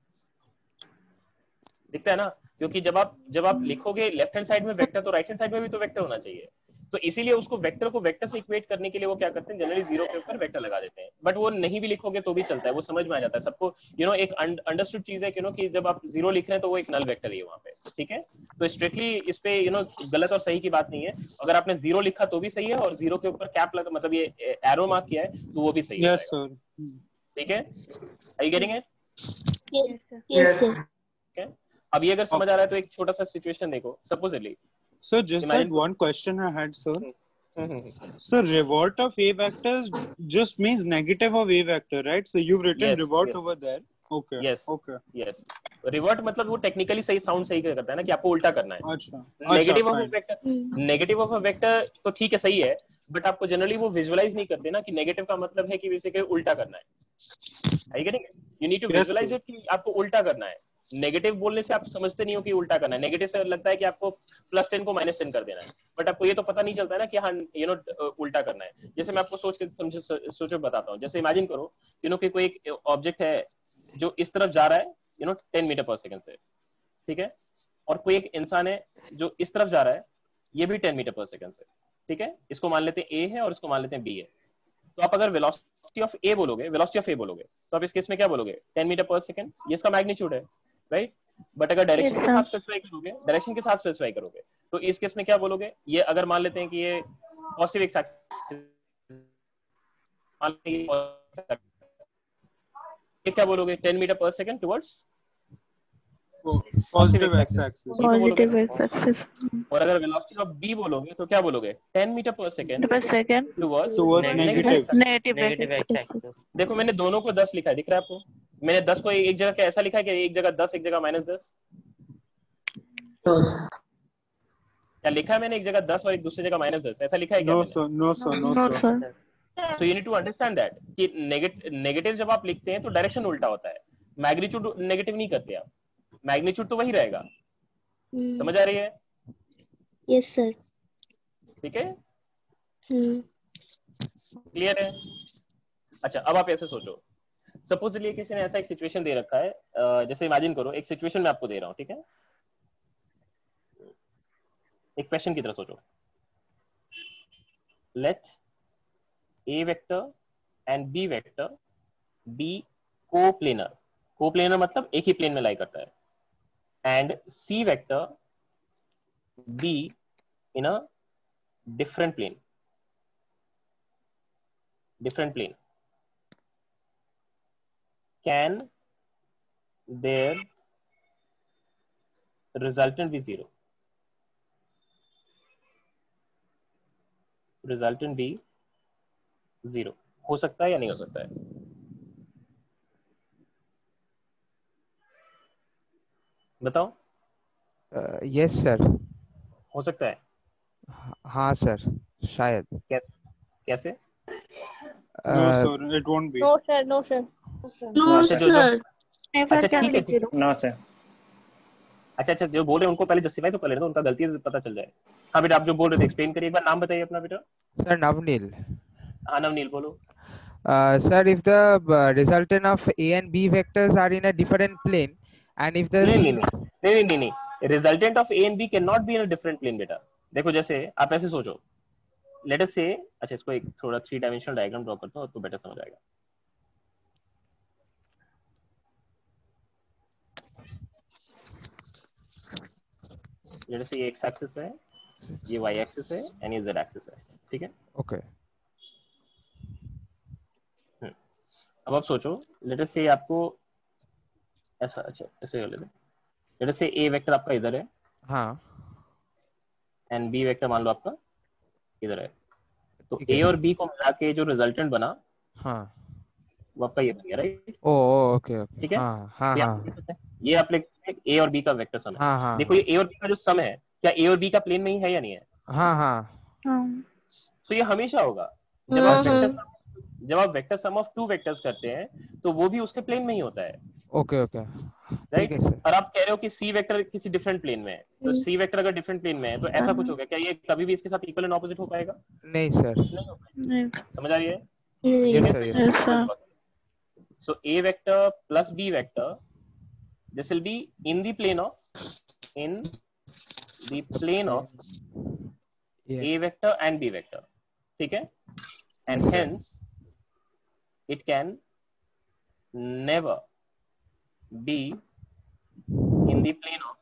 दिखता है ना, क्योंकि जब आप लिखोगे लेफ्ट हैंड साइड में वेक्टर, तो राइट हैंड साइड में भी तो वेक्टर होना चाहिए। तो इसीलिए उसको वेक्टर को वेक्टर से इक्वेट करने के लिए वो क्या करते हैं, जनरली 0 के ऊपर वेक्टर लगा देते हैं। बट वो नहीं भी लिखोगे तो भी चलता है, वो समझ में आ जाता है सबको। एक अंडरस्टूड चीज है कि जब आप 0 लिख रहे हैं तो वो एक नल वेक्टर ही है वहां पे, ठीक है? तो स्ट्रिक्टली इस पे गलत और सही की बात नहीं है। अगर आपने 0 लिखा तो भी सही है, और 0 के ऊपर कैप लगा, मतलब ये एरो मार्क किया है, तो वो भी सही है। Yes, sir. ठीक है, are you getting it? Yes, sir. अब ये अगर समझ आ रहा है तो एक छोटा सा सिचुएशन देखो, supposedly So just that Imagine- one question I had, sir. So revolt of A vectors just means negative of A vector, right? So you've written Yes, revolt yes. over there. Okay. Yes. Okay. Yes, revert मतलब वो technically सही sound सही करता है ना, कि आपको उल्टा करना है। अच्छा. Negative of fine. Vector, negative of vector तो ठीक है, सही है, बट आपको जनरली वो विजुअलाइज नहीं करते ना कि नेगेटिव का मतलब है कि बेसिकली उल्टा करना है। Are you getting it? You need to Yes, visualise it कि आपको उल्टा करना है। नेगेटिव बोलने से आप समझते नहीं हो कि उल्टा करना है। नेगेटिव से लगता है कि आपको +10 को -10 कर देना है, बट आपको ये तो पता नहीं चलता है ना कि हाँ उल्टा करना है। जैसे मैं आपको सोच बताता हूँ। जैसे इमेजिन करो कि कोई एक ऑब्जेक्ट है जो इस तरफ जा रहा है 10 मीटर पर सेकंड से, ठीक है, और कोई एक इंसान है जो इस तरफ जा रहा है, ये भी 10 मीटर पर सेकंड से, ठीक है। इसको मान लेते हैं ए है और इसको मान लेते हैं बी है। तो आप अगर वेलोसिटी ऑफ ए बोलोगे तो आप इस केस में क्या बोलोगे, 10 मीटर पर सेकंड, ये इसका मैग्नीट्यूड है, राइट। बट अगर डायरेक्शन के साथ स्पेसिफाई करोगे तो इस केस में क्या बोलोगे, ये अगर मान लेते हैं कि ये पॉजिटिव एक्स एक्सिस, ये क्या बोलोगे, 10 मीटर पर second towards Positive x-axis. Positive x axis और अगर वेलोसिटी ऑफ बी बोलोगे तो क्या बोलोगे, 10 मीटर पर second per second towards negative. Negative axis. देखो मैंने दोनों को 10 लिखा है, दिख रहा है आपको? मैंने 10 को एक जगह ऐसा लिखा है कि एक जगह 10 एक जगह -10, क्या लिखा है मैंने? एक जगह 10 और एक दूसरी जगह -10, ऐसा लिखा है क्या No, मैंने? sir. No, sir. No, note sir. Sir. तो you need to understand that कि नेगेटिव जब आप लिखते हैं तो डायरेक्शन उल्टा होता है, मैग्नीट्यूड नेगेटिव नहीं करते आप, मैग्नीट्यूड तो वही रहेगा। समझ आ रही है? Yes, sir. ठीक है, Hmm. क्लियर है? अच्छा, अब आप ऐसे सोचो, सपोजली किसी ने ऐसा एक सिचुएशन दे रखा है, जैसे इमेजिन करो, एक सिचुएशन मैं आपको दे रहा हूं, ठीक है, एक क्वेश्चन की तरह सोचो। Let A vector and B vector be coplanar मतलब एक ही प्लेन में लाई करता है, and C vector be in a different plane can their resultant be 0? resultant be 0 हो सकता है या नहीं हो सकता है? बताओ। Yes sir. हो सकता है? हाँ सर, शायद। कैसे कैसे? No, sir, it won't be. No sir, no sir. No, अच्छा जो sir. Never अच्छा can ठीक be है ठीक है। zero. No sir. अच्छा जो बोल रहे हैं उनको पहले जस्टिफाई तो कर लेना, उनका गलती है पता चल जाए। हाँ बेटा, आप जो बोल रहे थे एक्सप्लेन करिए, एक बार नाम बताइए अपना बेटा। सर नवनील। हाँ नवनील बोलो। Sir, if the resultant of A and B vectors are in a different plane, and if the नहीं C नहीं नहीं नहीं नहीं नहीं, resultant of A and B can not be in a different plane बेटा। देखो जैसे आप ऐसे सोचो, लेट अस से, अच्छा इसको एक थोड़ा 3 डायमेंशनल डायग्राम ड्रॉ करता हूँ तो बेटर समझ आएगा। लेट अस से ये एक्स एक्सिस है, ये वाई एक्सिस है एंड ये जेड एक्सिस है, ठीक है? okay, अब आप सोचो, लेट अस से आपको ऐसा, अच्छा ऐसे कर लेते हैं, लेट अस से ए वेक्टर आपका इधर है हाँ एंड बी वेक्टर मान लो आपका इधर है, तो ठीक ए है, और बी को मिला के जो रिजल्टेंट बना हाँ वो आपका ये बन गया, राइट? ओ ओके ओके, ठीक है, हाँ हाँ तो हाँ ये आप लिख ए और बी का वेक्टर सम है। हाँ हाँ देखो ये ए और बी का जो सम है, क्या ए और बी का प्लेन में ही है या नहीं है? हाँ हाँ तो ये हमेशा होगा। जब आप अच्छा, वेक्टर जब आप वेक्टर सम ऑफ 2 वेक्टर्स करते हैं तो वो भी उसके प्लेन में ही होता है, ओके ओके, ठीक राइट? है सर। और आप कह रहे हो कि सी वेक्टर किसी डिफरेंट प्लेन में है, तो सी वेक्टर अगर डिफरेंट प्लेन में है तो ऐसा कुछ हो गया, क्या ये कभी भी इसके साथ इक्वल एंड ऑपोजिट हो पाएगा? नहीं सर। नहीं हो पाएगा। समझ आ रही है? Yes Yes. सर, ठीक यस है, Yes sir. So A vector plus B vector, this will be in the plane of yeah, a vector and b vector, ठीक है? And yes sir, hence it can never be in the plane of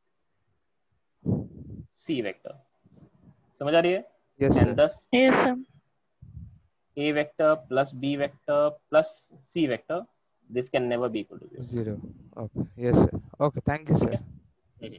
c vector. समझ आ रही है? yes And sir, thus Yes sir. a vector plus b vector plus c vector, this can never be equal to 0. zero, okay, yes sir, okay, thank you ठीक sir. है?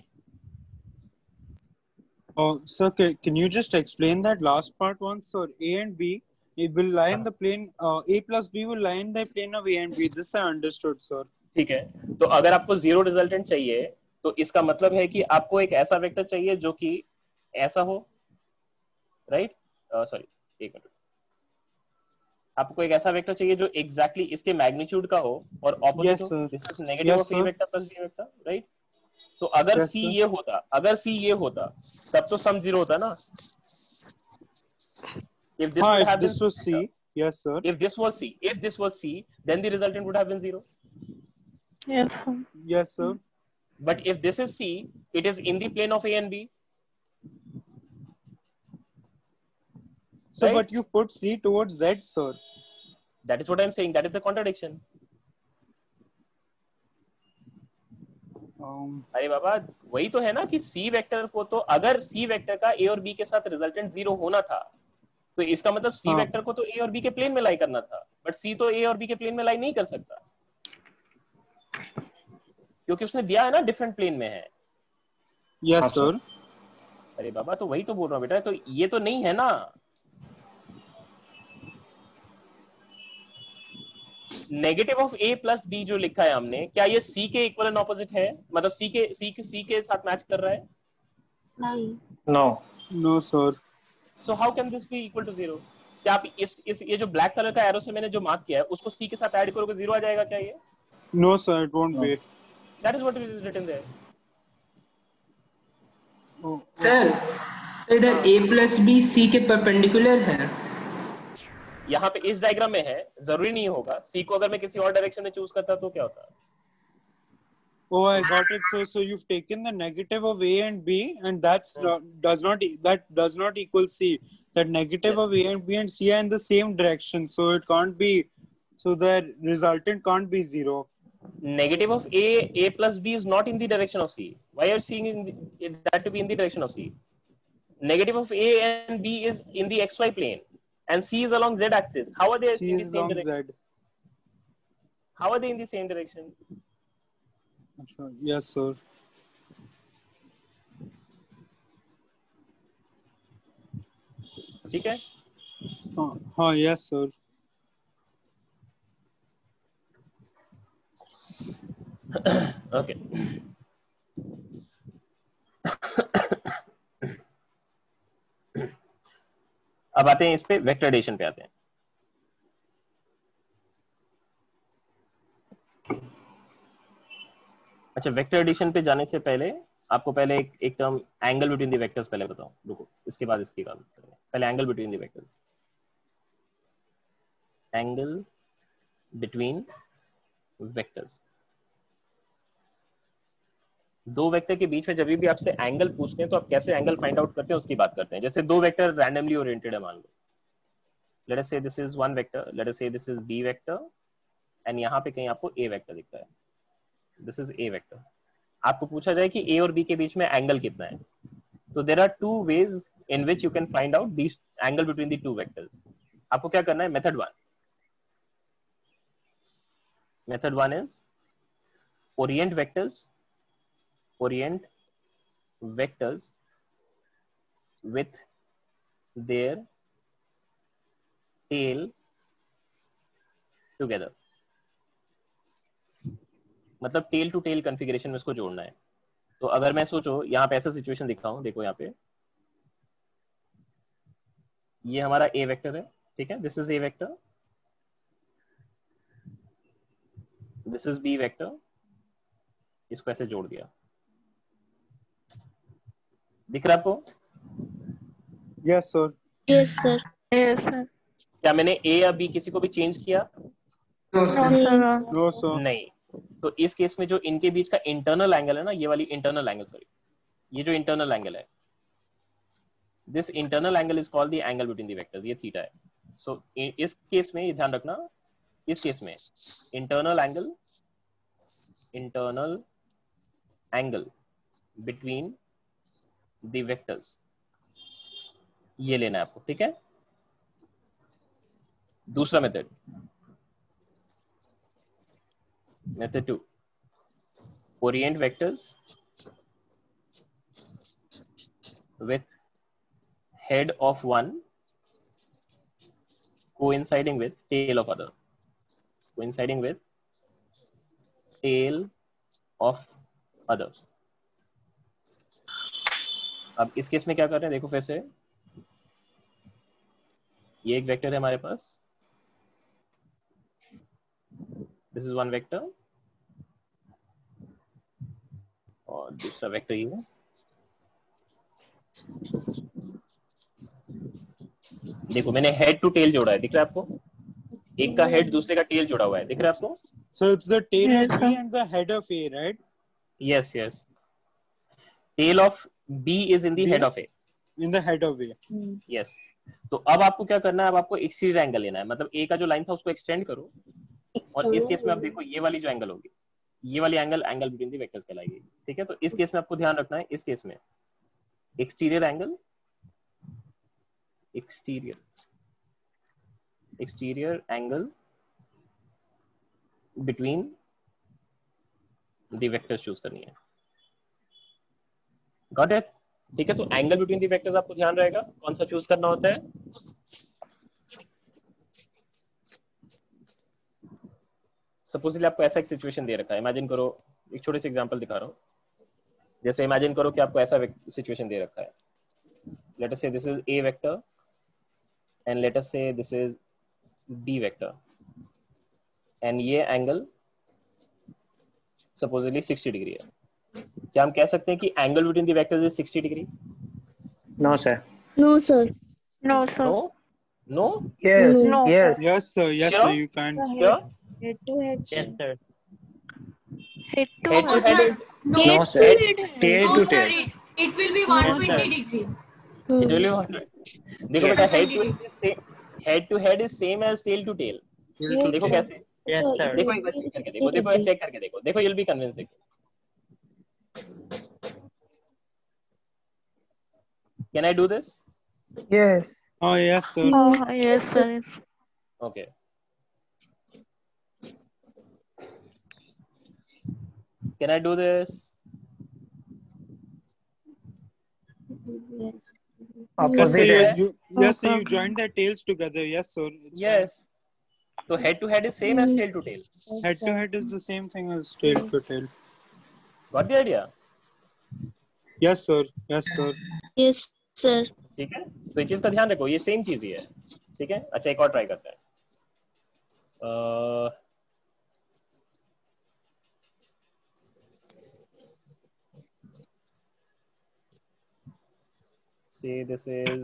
Oh, sir, can you just explain that last part once? So A and B, it will lie in the plane. A plus B will lie in the plane of A and B. This I understood, sir. ठीक है, तो अगर आपको zero resultant चाहिए तो इसका मतलब है कि आपको एक ऐसा वेक्टर चाहिए जो कि ऐसा हो, राइट? सॉरी, एक मिनट, आपको एक ऐसा वेक्टर चाहिए जो एग्जैक्टली इसके मैग्नीट्यूड का हो और ऑपोजिट Yes, हो। sir. This is negative Yes, of A sir. Vector plus B vector, right? तो अगर Yes, सी sir. ये होता, अगर सी ये होता तब तो सम जीरो होता ना। if this would If have been this was C, yes, sir. if this was C, then the resultant would have been zero. Yes sir. Yes, sir. But if this is C, it is in the plane of A and B. So, Right? but you put C towards Z, sir. That is what I'm saying. That is the contradiction. अरे बाबा, वही तो है ना कि C vector को तो, अगर C vector का A और B के साथ रिजल्टेंट जीरो होना था तो इसका मतलब C वेक्टर को तो A और B के प्लेन में लाई करना था, बट C तो A और B के प्लेन में लाई नहीं कर सकता क्योंकि उसने दिया है ना डिफरेंट प्लेन में है। Yes, sir. अरे बाबा, तो वही तो बोल रहा हूँ बेटा, तो ये तो नहीं है ना। Negative of A plus B जो लिखा है हमने, क्या ये सी के इक्वल एंड ऑपोजिट है? मतलब सी के साथ मैच कर रहा है? नहीं. No. No, sir. So how can this be equal to zero? क्या आप इस ये जो ब्लैक कलर का एरो से मैंने जो मार्क किया है उसको सी के साथ ऐड करोगे, जीरो आ जाएगा क्या ये? No, sir, it won't be. That is what is written there. Sir इधर a प्लस बी सी के परपेंडिकुलर है। यहाँ पे इस डायग्राम में है, जरूरी नहीं होगा। सी को अगर मैं किसी और डायरेक्शन में चूज करता तो क्या होता? Oh, I got it, sir. So you've taken the negative of A and B, and that does not equal C. That negative of A and B and C are in the same direction, so it can't be. So the resultant can't be zero. Negative of a plus b is not in the direction of C. Why are you seeing that to be in the direction of C? Negative of a and b is in the xy plane, and C is along z axis. How are they C in the is same along direction? Z. How are they in the same direction? Sure. Yes, sir. ठीक है? Yes, sir. Okay. अब आते हैं इस पे vector addition पे आते हैं। अच्छा, वेक्टर एडिशन पे जाने से पहले आपको पहले एक term angle between the vectors पहले बताऊं, रुको, इसके बाद इसकी बात करेंगे। पहले angle between the vectors, angle between vectors. दो वेक्टर के बीच में जब भी आपसे एंगल पूछते हैं तो आप कैसे एंगल फाइंड आउट करते हैं उसकी बात करते हैं। जैसे दो वेक्टर रैंडमली ओरिएंटेड है, मान लो, let us say this is one vector, let us say this is B vector, and यहाँ पे कहीं आपको ए वेक्टर दिखता है, दिस इज ए वेक्टर। आपको पूछा जाए कि ए और बी के बीच में एंगल कितना है, तो there are two ways in which you can find out this angle between the two vectors. आपको क्या करना है, method one is orient vectors with their tail together। मतलब टेल टू टेल कॉन्फ़िगरेशन में इसको जोड़ना है। तो अगर मैं सोचो यहाँ पे ऐसा सिचुएशन दिखाऊं, देखो यहाँ पे ये हमारा ए वेक्टर है, ठीक है, this is A vector, this is B vector, इसको ऐसे जोड़ दिया, दिख रहा है आपको? Yes, sir. Yes sir. Yes, sir. क्या मैंने ए या बी किसी को भी चेंज किया? No, sir. No, sir. नहीं। तो इस केस में जो इनके बीच का इंटरनल एंगल है ना, ये वाली इंटरनल एंगल, सॉरी, ये जो इंटरनल एंगल है, this internal angle is called the angle between the vectors, ये थीटा है। सो इस केस में ये ध्यान रखना, इस केस में internal angle between the vectors ये लेना है आपको, ठीक है। दूसरा method 2, orient vectors with head of one coinciding with tail of other, coinciding with tail of other। अब इस केस में क्या कर रहे हैं, देखो फिर से, ये एक वेक्टर है हमारे पास, दिस इज वन वेक्टर, और दूसरा वेक्टर ये है। देखो मैंने हेड टू टेल जोड़ा है, दिख रहा है आपको? एक का हेड दूसरे का टेल जोड़ा हुआ है, दिख रहा है आपको? So it's the tail Yes, of B sir. and the head of A, right? Yes, yes. Tail of B is in the B? head of A. In the head of A. Yes. तो अब आपको क्या करना है, अब आपको exterior angle लेना है, मतलब ए का जो लाइन था उसको एक्सटेंड करो, और इस केस में आप देखो ये वाली जो एंगल होगी, ये वाली एंगल बिटवीन द वेक्टर्स कहलाएगी, ठीक है। तो इस केस में आपको ध्यान रखना है, इस केस में exterior angle between the vectors choose करनी है। Got it? ठीक है, तो एंगल बिटवीन द वेक्टर्स आपको ध्यान रहेगा कौन सा चूज करना होता है। सपोजली आपको ऐसा एक सिचुएशन दे रखा है, इमेजिन करो, एक छोटे से एग्जांपल दिखा रहा हूं। जैसे इमेजिन करो कि आपको ऐसा सिचुएशन दे रखा है, let us say this is A vector and let us say this is B vector, and ये एंगल सपोजली 60 डिग्री है। क्या हम कह सकते हैं कि angle between the vectors is 60 degree? No, sir. No sir. No, sir. No? Yes. No. Yes. Yes, sir. Yes, Sure? sir. You can. Sure? Head to head. Yes, sir. Head to Head to head. head is No, sir. Tail No, to sir. tail. It will be 120 degree. it will be 100। देखो बेटा, head to head is same as tail to tail. देखो कैसे, Yes, sir. देखो एक बार check करके देखो, देखो check करके देखो, देखो you'll be convincing। Can I do this? Yes. Oh, yes, sir. Oh, yes, sir. Okay. Can I do this? Yes, Opposite sir. head. Yes, sir. You joined their tails together. Yes, sir. It's Yes. So head to head is same as tail to tail. fine. Head to head is the same thing as tail to tail. Got the idea? Yes, sir. Yes, sir. Yes sir. ठीक है, तो ये चीज का ध्यान रखो, ये same चीज ही है। ठीक है, अच्छा एक और ट्राई करते हैं। say this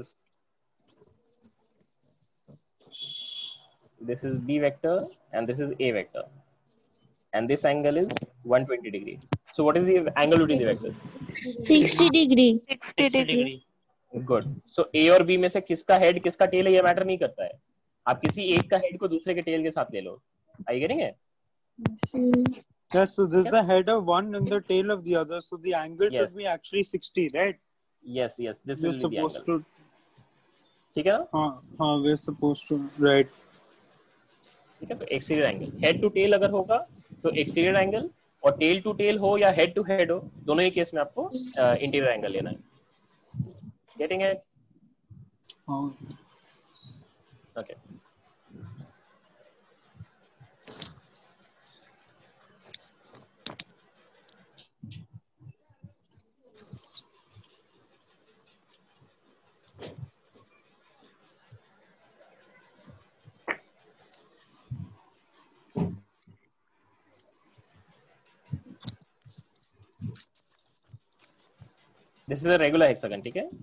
is B vector and this is A vector and this angle is 120 degree. So what is the angle between the vectors? 60 degree. 60 degree. Good. So A और B में से किसका हेड किसका tell है ये matter नहीं करता है, आप किसी एक का हेड को दूसरे के टेल के साथ ले लो। Are you getting it? Yes, so this is the head of one and the tail of the other, so the angle Yes. should be actually 60, right? Yes, this We're will be the supposed angle. to, ठीक है ना? we're supposed to, right? ठीक है, तो exterior angle head to tail अगर होगा तो exterior angle, और टेल टू टेल हो या हेड टू हेड हो, दोनों ही केस में आपको इंटीरियर एंगल लेना है। Getting it? Okay. This is a regular hexagon. ठीक है,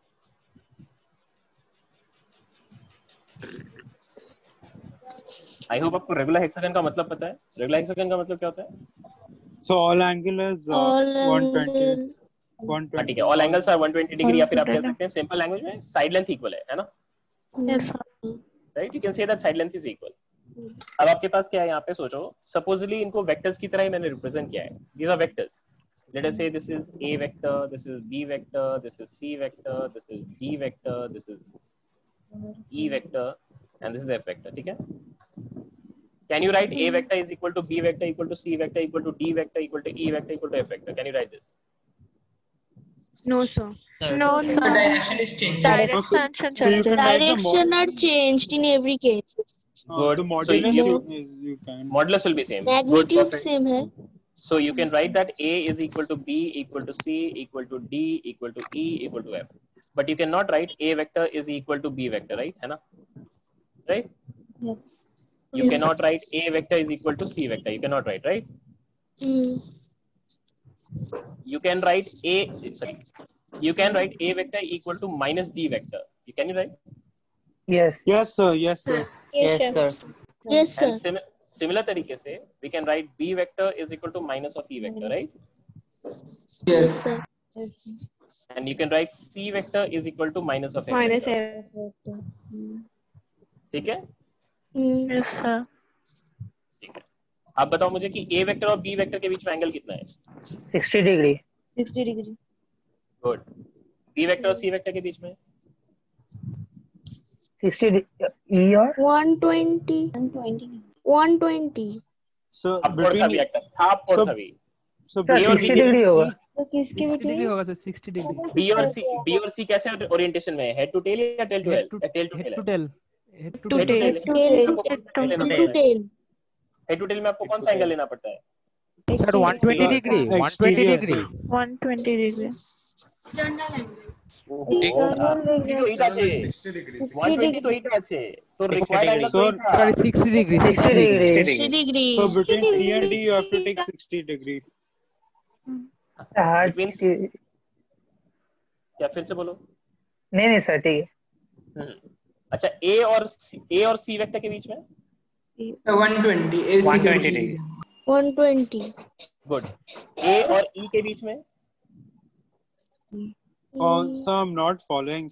आई होप आपको रेगुलर हेक्सागन का मतलब पता है। रेगुलर हेक्सागन का मतलब क्या होता है? So all angle is All 120. angle. 120. ठीक है, ऑल एंगल्स आर 120 डिग्री, या फिर आप कह सकते हैं सिंपल लैंग्वेज में साइड लेंथ इक्वल है ना? Yes, sir. Right, you can say that side length is equal. अब आपके पास क्या है यहाँ पे, सोचो सपोजली इनको वेक्टर्स की तरह ही मैंने रिप्रेजेंट किया है। These are vectors, let us say this is A vector, this is B vector, this is C vector, this is D vector, this is E vector and this is F vector। ठीक है, can you write A vector is equal to B vector equal to C vector equal to D vector equal to E vector equal to F vector? Can you write this? No, sir. No, The sir. direction is changing. Direction So you change. can write the Direction are changed in every case. Good. the modulus So you can. modulus will be same. Good, Magnitude perfect. same है. So you can write that A is equal to B equal to C equal to D equal to E equal to F, but you cannot write A vector is equal to B vector, right? है ना? Right? Yes. You cannot write A vector is equal to C vector. You cannot write, right? You can write you can write A vector equal to minus D vector. Can you write? Yes. Yes, sir. Yes, sir. Yes, sir. Yes, sir. And similar तरीके से we can write B vector is equal to minus of E vector, right? Yes, Yes. sir. Yes. And you can write C vector is equal to minus of F Minus vector. F. ठीक है? Yes, sir. ठीक है, आप बताओ मुझे कि A vector और B vector के बीच में एंगल कितना है? 60 degree. 60 degree. Good. B vector और C वेक्टर के बीच में 60 E और 120. 120. 120. So अब और between था भी एक्टर था और so- था भी so सर B और 60 B degree होगा. तो किसके 60 बेटे? डिग्री होगा सर 60 डिग्री B और C कैसे ओरिएंटेशन में है? हेड टू टेल या tail to head? Tail to head tail to है। Tail head to To head to tail. Tail Tail to tail. Head to tail में आपको कौन सा एंगल लेना पड़ता है? Sir, 120 degree. 120 exterior, degree. 120 degree. External angle. तो এইটা আছে 120 তো এইটা আছে তো রিকোয়ার্ড অ্যাঙ্গেল তো So- এইটা। Sorry, 60 degree. 60 degree. 60 degree. so between C and D you have to take 60 degree. Hard Between- क्या फिर से बोलो? नहीं नहीं सर ठीक है. अच्छा A और C वेक्टर के बीच में 120. AC 120 degree. 120. गुड। A और E के बीच में Oh, so I'm not following.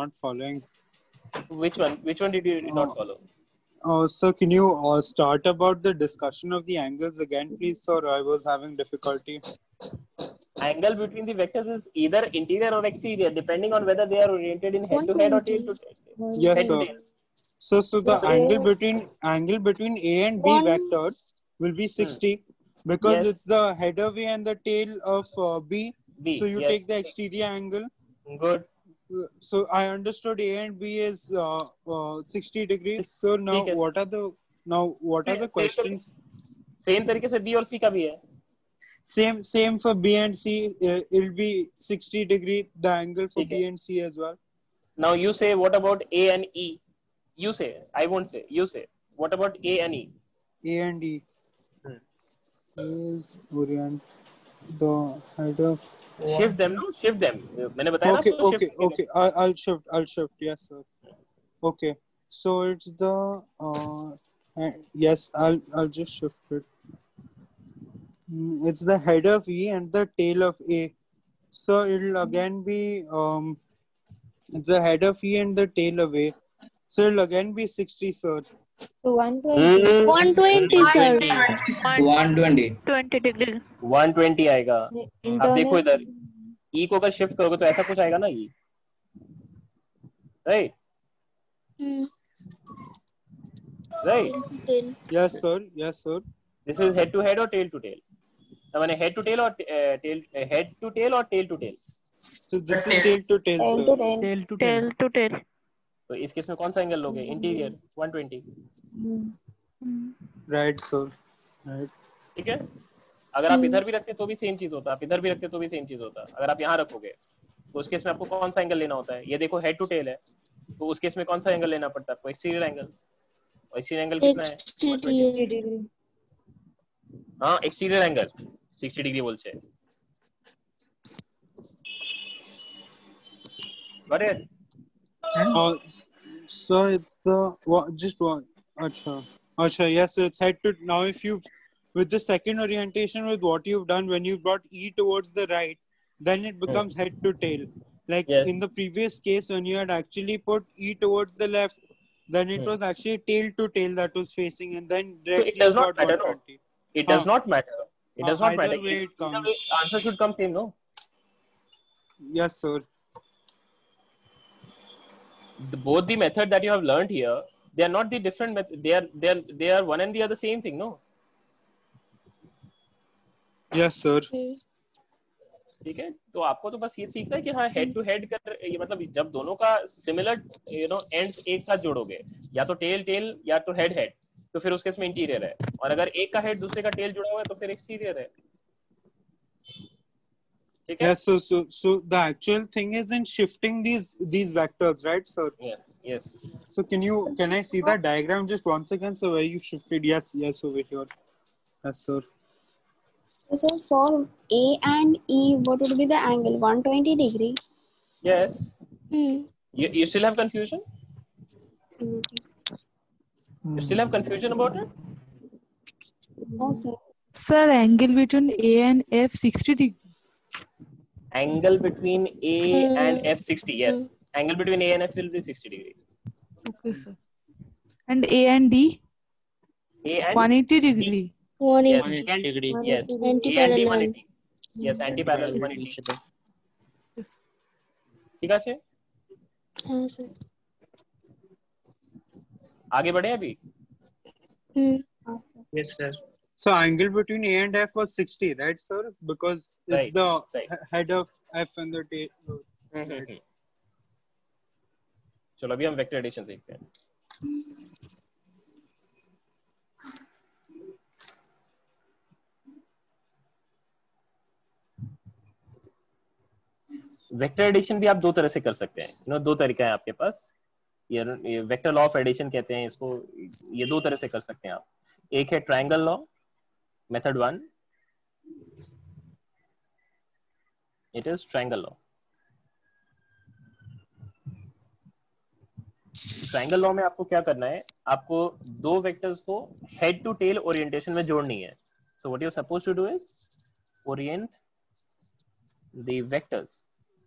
which one did you not follow? So can you start about the discussion of the angles again, please, sir? I was having difficulty. Angle between the vectors is either interior or exterior depending on whether they are oriented in head to head or tail to tail. Yes, Head to sir. tail. So the angle between A and B vector will be 60 because Yes. it's the header way and the tail of B. B, So you yes. take the exterior angle. Good. So I understood A and B is 60 degrees. So now ठीक है। what are the questions? Same तरीके से B और C का भी है। Same for B and C. It'll be 60 degree. The angle for ठीक B है। and C as well. Now you say, what about A and E? You say. I won't say. You say. What about A and E? A and E is orient the head of. Shift them, no? Shift them. मैंने बताया ना Okay, आपको okay, shift okay. I'll shift. I'll shift. Yes, sir. Okay. So it's the yes. I'll just shift it. It's the head of E and the tail of A. So it'll again be it's the head of E and the tail of A. So it'll again be 60, sir. So 120. 120, sir. 120. 20 degree. 120 आएगा. अब देखो Internal. इधर E को अगर shift करोगे तो ऐसा कुछ आएगा ना E. Right? Right? Yes, sir. Yes, sir. This is head to head or tail to tail? I mean head to tail or tail, head to tail or tail to tail? So this is tail to tail, Tail sir. to tail. Tail to tail. Tail to tail. तो इस case में कौन सा angle लोगे? Interior 120. Right, sir. Right. ठीक है. अगर आप इधर भी रखते तो भी सेम चीज होता, आप इधर भी रखते तो भी सेम चीज होता. अगर आप यहाँ रखोगे तो उस केस में आपको कौन सा एंगल लेना होता है? ये देखो हेड टू टेल है, तो उस केस में कौन सा एंगल लेना पड़ता है आपको? Exterior angle. और एक्सटीरियर एंगल कितना है? 60 degree. हाँ, एक्सटीरियर एंगल 60 डिग्री बोलते हैं. Got it? So it's the just one. Acha. Yes, so it's head to. Now if you've with the second orientation with what you've done, when you brought E towards the right, then it becomes head to tail. Like in the previous case, when you had actually put E towards the left, then it was actually tail to tail that was facing, and then So it does not matter, no? It does not matter. It does not matter. Either way it comes. Either way, answer should come same, no? Yes, sir. Both the method that you have learned here, they are not the different method. They are one and the other same thing, no? Yes, sir. ठीक है. तो आपको तो बस ये सीखना है कि हाँ हेड टू हेड कर, ये मतलब जब दोनों का सिमिलर एंड्स एक साथ जोड़ोगे, या तो टेल टेल या तो हेड हेड, तो फिर उसके इसमें इंटीरियर है. और अगर एक का हेड दूसरे का टेल जुड़ा हुआ है तो फिर एक्सटीरियर है. Yes, so the actual thing is in shifting these vectors, right, sir? Yes. So can I see that diagram just once again? So where you shifted? Yes, over here. Yes, sir. So for A and E, what would be the angle? 120 degree. Yes. You still have confusion? You still have confusion about it? No, sir. Sir, angle between A and F 60 degree. Angle between A and F 60. Yes. Angle between A and F will be 60 degrees. Okay, sir. And A and D? A and 180 degree. 180 degree. Yes. A and D 180. Yes, anti-parallel 180. Yes. ठीक है. हाँ sir. आगे बढ़े अभी? Yes, sir. So angle between A and F was 60, right, sir? Because it's the head of F and the tail. चलो अभी हम vector addition सीखते हैं. वेक्टर एडिशन भी आप दो तरह से कर सकते हैं. दो तरीका है आपके पास. ये वेक्टर लॉ ऑफ एडिशन कहते हैं इसको. ये दो तरह से कर सकते हैं आप. एक है triangle law, method 1. It is triangle law. Triangle law में आपको क्या करना है? आपको दो वेक्टर्स को हेड टू टेल ओरिएंटेशन में जोड़नी है. So what you are supposed to do is orient the vectors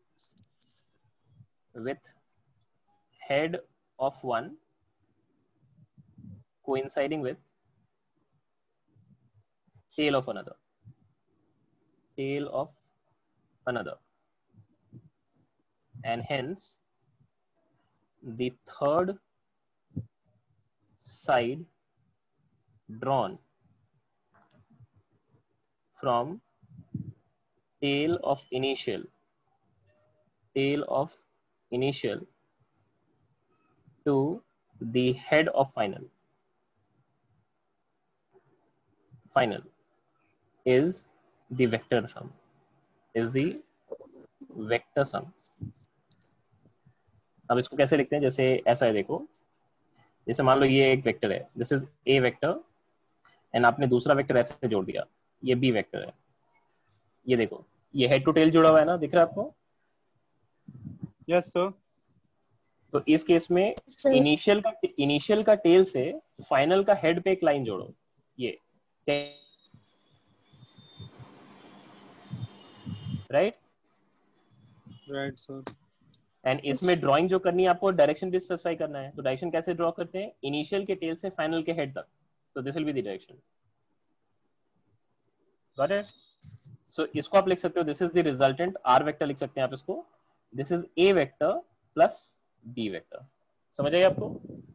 with head of one coinciding with tail of another, and hence the third side drawn from tail of initial to the head of final is the vector sum. अब इसको कैसे लिखते हैं, जैसे ऐसा है, देखो जैसे मान लो ये एक वेक्टर है, this is A vector, and आपने दूसरा वेक्टर ऐसे जोड़ दिया, ये बी वेक्टर है। ये देखो ये हेड टू टेल जुड़ा हुआ है ना, दिख रहा है आपको? Yes sir. तो इस केस में इनिशियल का टेल से फाइनल का हेड पे एक लाइन जोड़ो, ये राइट राइट सर। एंड इसमें ड्राइंग जो करनी है आपको डायरेक्शन भी स्पेसिफाई करना है। तो डायरेक्शन कैसे ड्रॉ करते हैं, इनिशियल के टेल से फाइनल के हेड तक, तो this will be the direction. Got it? So इसको आप लिख सकते हो, this is the resultant R vector लिख सकते हैं आप इसको, this is A vector plus B vector. समझ आइए आपको?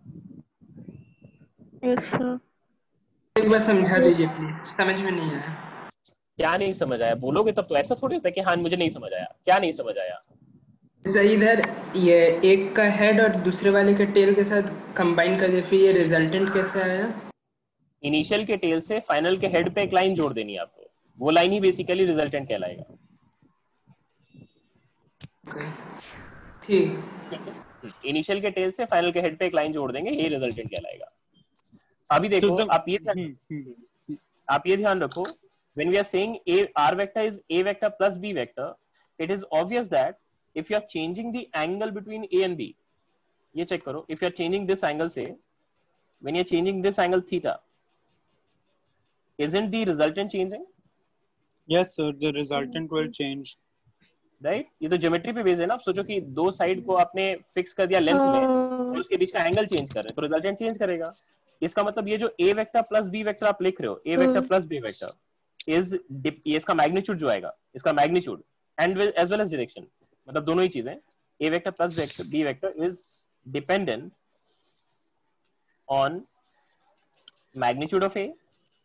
Yes sir. एक बार समझा दीजिए प्लीज, समझ में नहीं आया। क्या नहीं समझ आया बोलोगे तब तो, ऐसा थोड़ी होता है कि हाँ मुझे नहीं समझ आया। क्या नहीं समझ आया? सही, इधर ये एक का हेड और दूसरे वाले के टेल के साथ कंबाइन कर दिया, फिर ये रिजल्टेंट कैसे आया? इनिशियल के टेल से फाइनल के हेड पे एक लाइन जोड़ देनी है आपको, वो लाइन ही बेसिकली रिजल्टेंट कहलाएगा। ठीक। इनिशियल के टेल से फाइनल के हेड पे एक लाइन जोड़ देंगे, ये रिजल्टेंट कहलाएगा। अभी देखो आप ये ध्यान रखो, when we are saying a r vector is a vector plus b vector, it is obvious that if you are changing the angle between a and b, ये चेक करो, if you are changing this angle, say when you are changing this angle theta, isn't the resultant changing? Yes sir, the resultant will change. Right? ये तो geometry पे based है ना। आप सोचो कि दो साइड को आपने फिक्स कर दिया लेंथ में और उसके बीच का एंगल चेंज कर रहे हैं, तो रिजल्टेंट चेंज करेगा। इसका मतलब ये जो a vector plus b vector आप लिख रहे हो, a vector plus b vector is, ये इसका मैग्नीट्यूड जो आएगा, इसका magnitude and as well as direction, मतलब दोनों ही चीजें, a vector plus b vector is dependent on magnitude of a,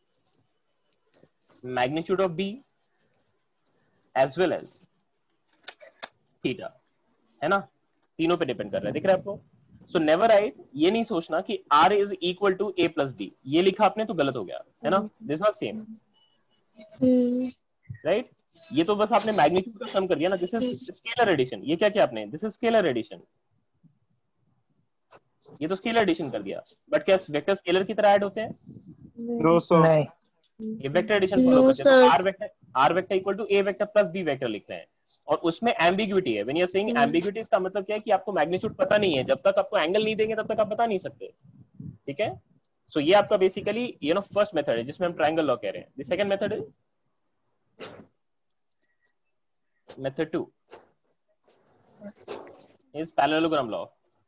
magnitude of b as well as theta, है ना? तीनों पे डिपेंड कर रहा है, दिख रहा है आपको? सो नेवर राइट, ये नहीं सोचना कि r is equal to a plus d, ये लिखा आपने तो गलत हो गया, है ना? This not same, right? ये तो बस आपने मैग्नीट्यूड का सम कर दिया ना, दिस इज स्केलर एडिशन। ये क्या किया आपने, दिस इज स्केलर एडिशन, ये तो स्केलर एडिशन कर दिया। बट क्या वेक्टर स्केलर की तरह ऐड होते हैं? नो सर, ये वेक्टर एडिशन फॉलो करते हैं। तो r vector equal to a vector plus b vector लिख रहे हैं, और उसमें एम्बिग्यूटी है। When you are saying ambiguity, इसका मतलब क्या है कि आपको मैग्नीट्यूड पता नहीं है, जब तक आपको एंगल नहीं देंगे तब तक आप बता नहीं सकते, ठीक है? सो ये आपका बेसिकली फर्स्ट मेथड है जिसमें हम ट्रायंगल लॉ कह रहे हैं। The second method is method 2 is parallelogram law.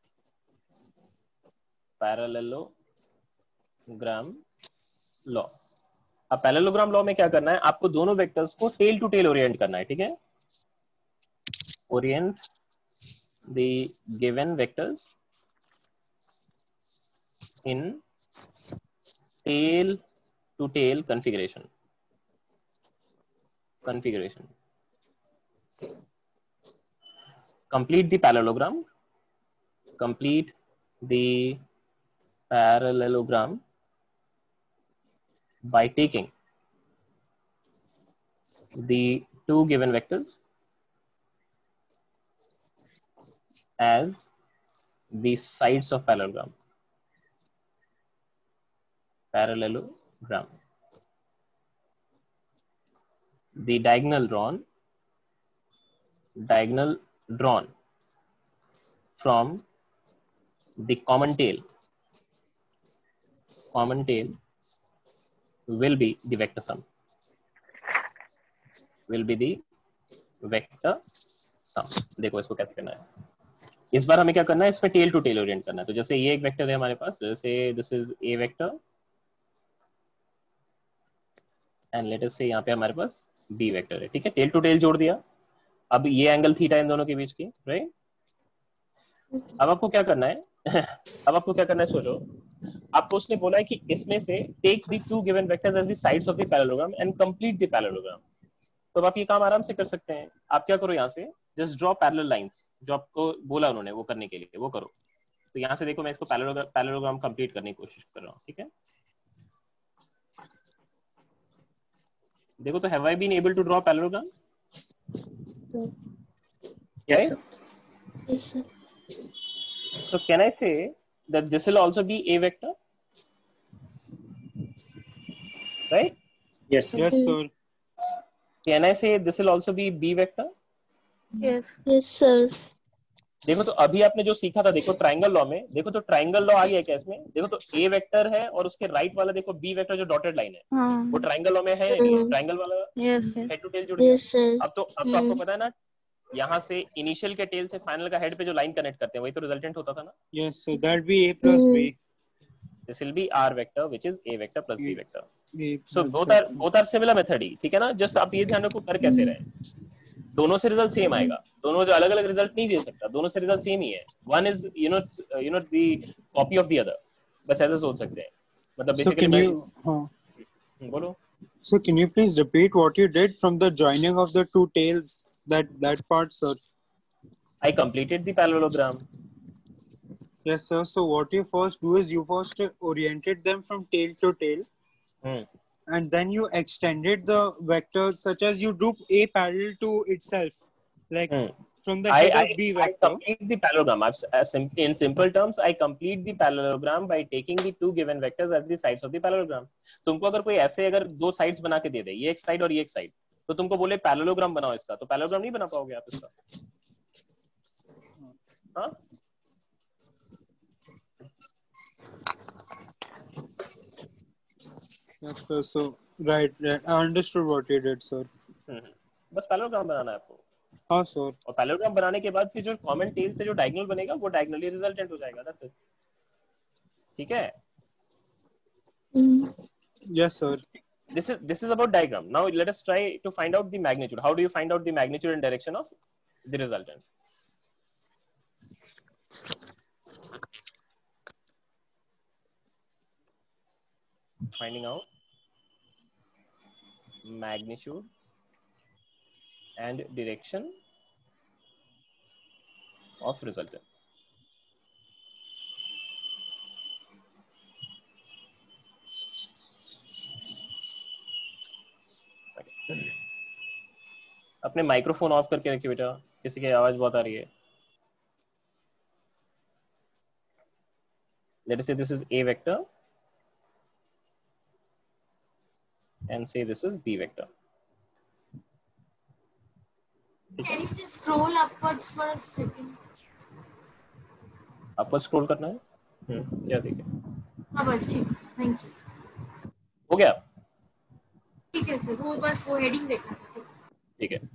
Parallelogram law, अब पैरेललोग्राम लॉ में क्या करना है, आपको दोनों वेक्टर्स को टेल टू टेल ओरिएंट करना है, ठीक है? orient the given vectors in tail to tail configuration. Complete the parallelogram by taking the two given vectors as the sides of parallelogram. The diagonal drawn from the common tail will be the vector sum. देखो इसको कैसे करना है। इस बार हमें क्या करना है, इसमें टेल टू टेल ओरिएंट करना है। तो जैसे ये एक वेक्टर है हमारे पास, जैसे this is A vector and let us say यहाँ पे हमारे पास बी वेक्टर है, ठीक है? टेल टू टेल जोड़ दिया। अब ये एंगल थीटा इन दोनों के बीच की, राइट? अब आपको क्या करना है सोचो, आपको उसने बोला है कि इसमें से take the two given vectors as the sides of the parallelogram and complete the parallelogram. तो आप ये काम आराम से कर सकते हैं। आप क्या करो, यहाँ से जस्ट ड्रॉ पैरेलल लाइंस, जो आपको बोला उन्होंने वो करने के लिए, वो करो। तो यहाँ से देखो मैं इसको पैरेललोग्राम कंप्लीट करने की कोशिश कर रहा हूँ, ठीक है? देखो तो have I been able to draw parallelogram? Yes, sir. Yes, sir. So can I say that this will also be A vector? Right? Yes, sir. Yes, sir. Can I say this will also be B vector? Yes. Yes, sir. देखो तो अभी आपने जो सीखा था, देखो triangle law में, देखो तो ट्राइंगल लॉ आ गया क्या इसमें? देखो तो A वेक्टर है और उसके राइट वाला देखो B वेक्टर जो डॉटेड लाइन है, वो ट्राइंगल लॉ में है या नहीं है? ट्राइंगल वाला Yes. हेड टू टेल जुड़ गया। Yes, sir. अब तो आपको पता है ना, यहाँ से इनिशियल के टेल से फाइनल का हेड पे जो लाइन कनेक्ट करते हैं वही तो रिजल्टेंट होता था ना। Yes, so that be A plus B. This will be R vector which is A vector plus B vector. A So plus both are similar method ही, ठीक है ना? जस्ट आप ये ध्यान रखो कर कैसे रहे, दोनों से रिजल्ट सेम आएगा, दोनों जो अलग अलग रिजल्ट नहीं दे सकता, दोनों से रिजल्ट सेम ही है। One is you know the copy of the other, बस ऐसे सोच सकते हैं। मतलब So can बेसिकली बोलो। So can you please repeat what you did from the joining of the two tails, that part, sir? I completed the parallelogram. Yes, sir. So what you first do is you first oriented them from tail to tail. And then you extended the vector such as you drew A parallel to itself, like from the head of B vector. I complete the parallelogram. In simple terms, I complete the parallelogram by taking the two given vectors as the sides of the parallelogram. तुमको अगर कोई ऐसे अगर दो sides बना के दे दे, ये एक साइड और ये एक साइड, तो तुमको बोले पैरेललोग्राम बनाओ इसका, तो पैरेललोग्राम नहीं बना पाओगे आप इसका। हाँ? Yes, sir. So right. I understood what you did, sir. बस पैरेललोग्राम बनाना है आपको। हाँ सर। और पैरेललोग्राम बनाने के बाद फिर जो कॉमन टेल से जो डायगोनल बनेगा वो डायगोनली रिजल्टेंट हो जाएगा। That's it. ठीक है? Yes, sir. This is about diagram. Now let us try to find out the magnitude. How do you find out the magnitude and direction of the resultant? Finding out magnitude and direction of resultant. अपने microphone off करके रखिए बेटा, किसी की आवाज बहुत आ रही है। Let us say this is A vector and say this is B vector. Can you just scroll upwards for a second? Upwards scroll करना है? क्या देखें? हाँ बस ठीक, थैंक यू। हो गया? ठीक है सर, वो बस वो हेडिंग देखना था। ठीक है।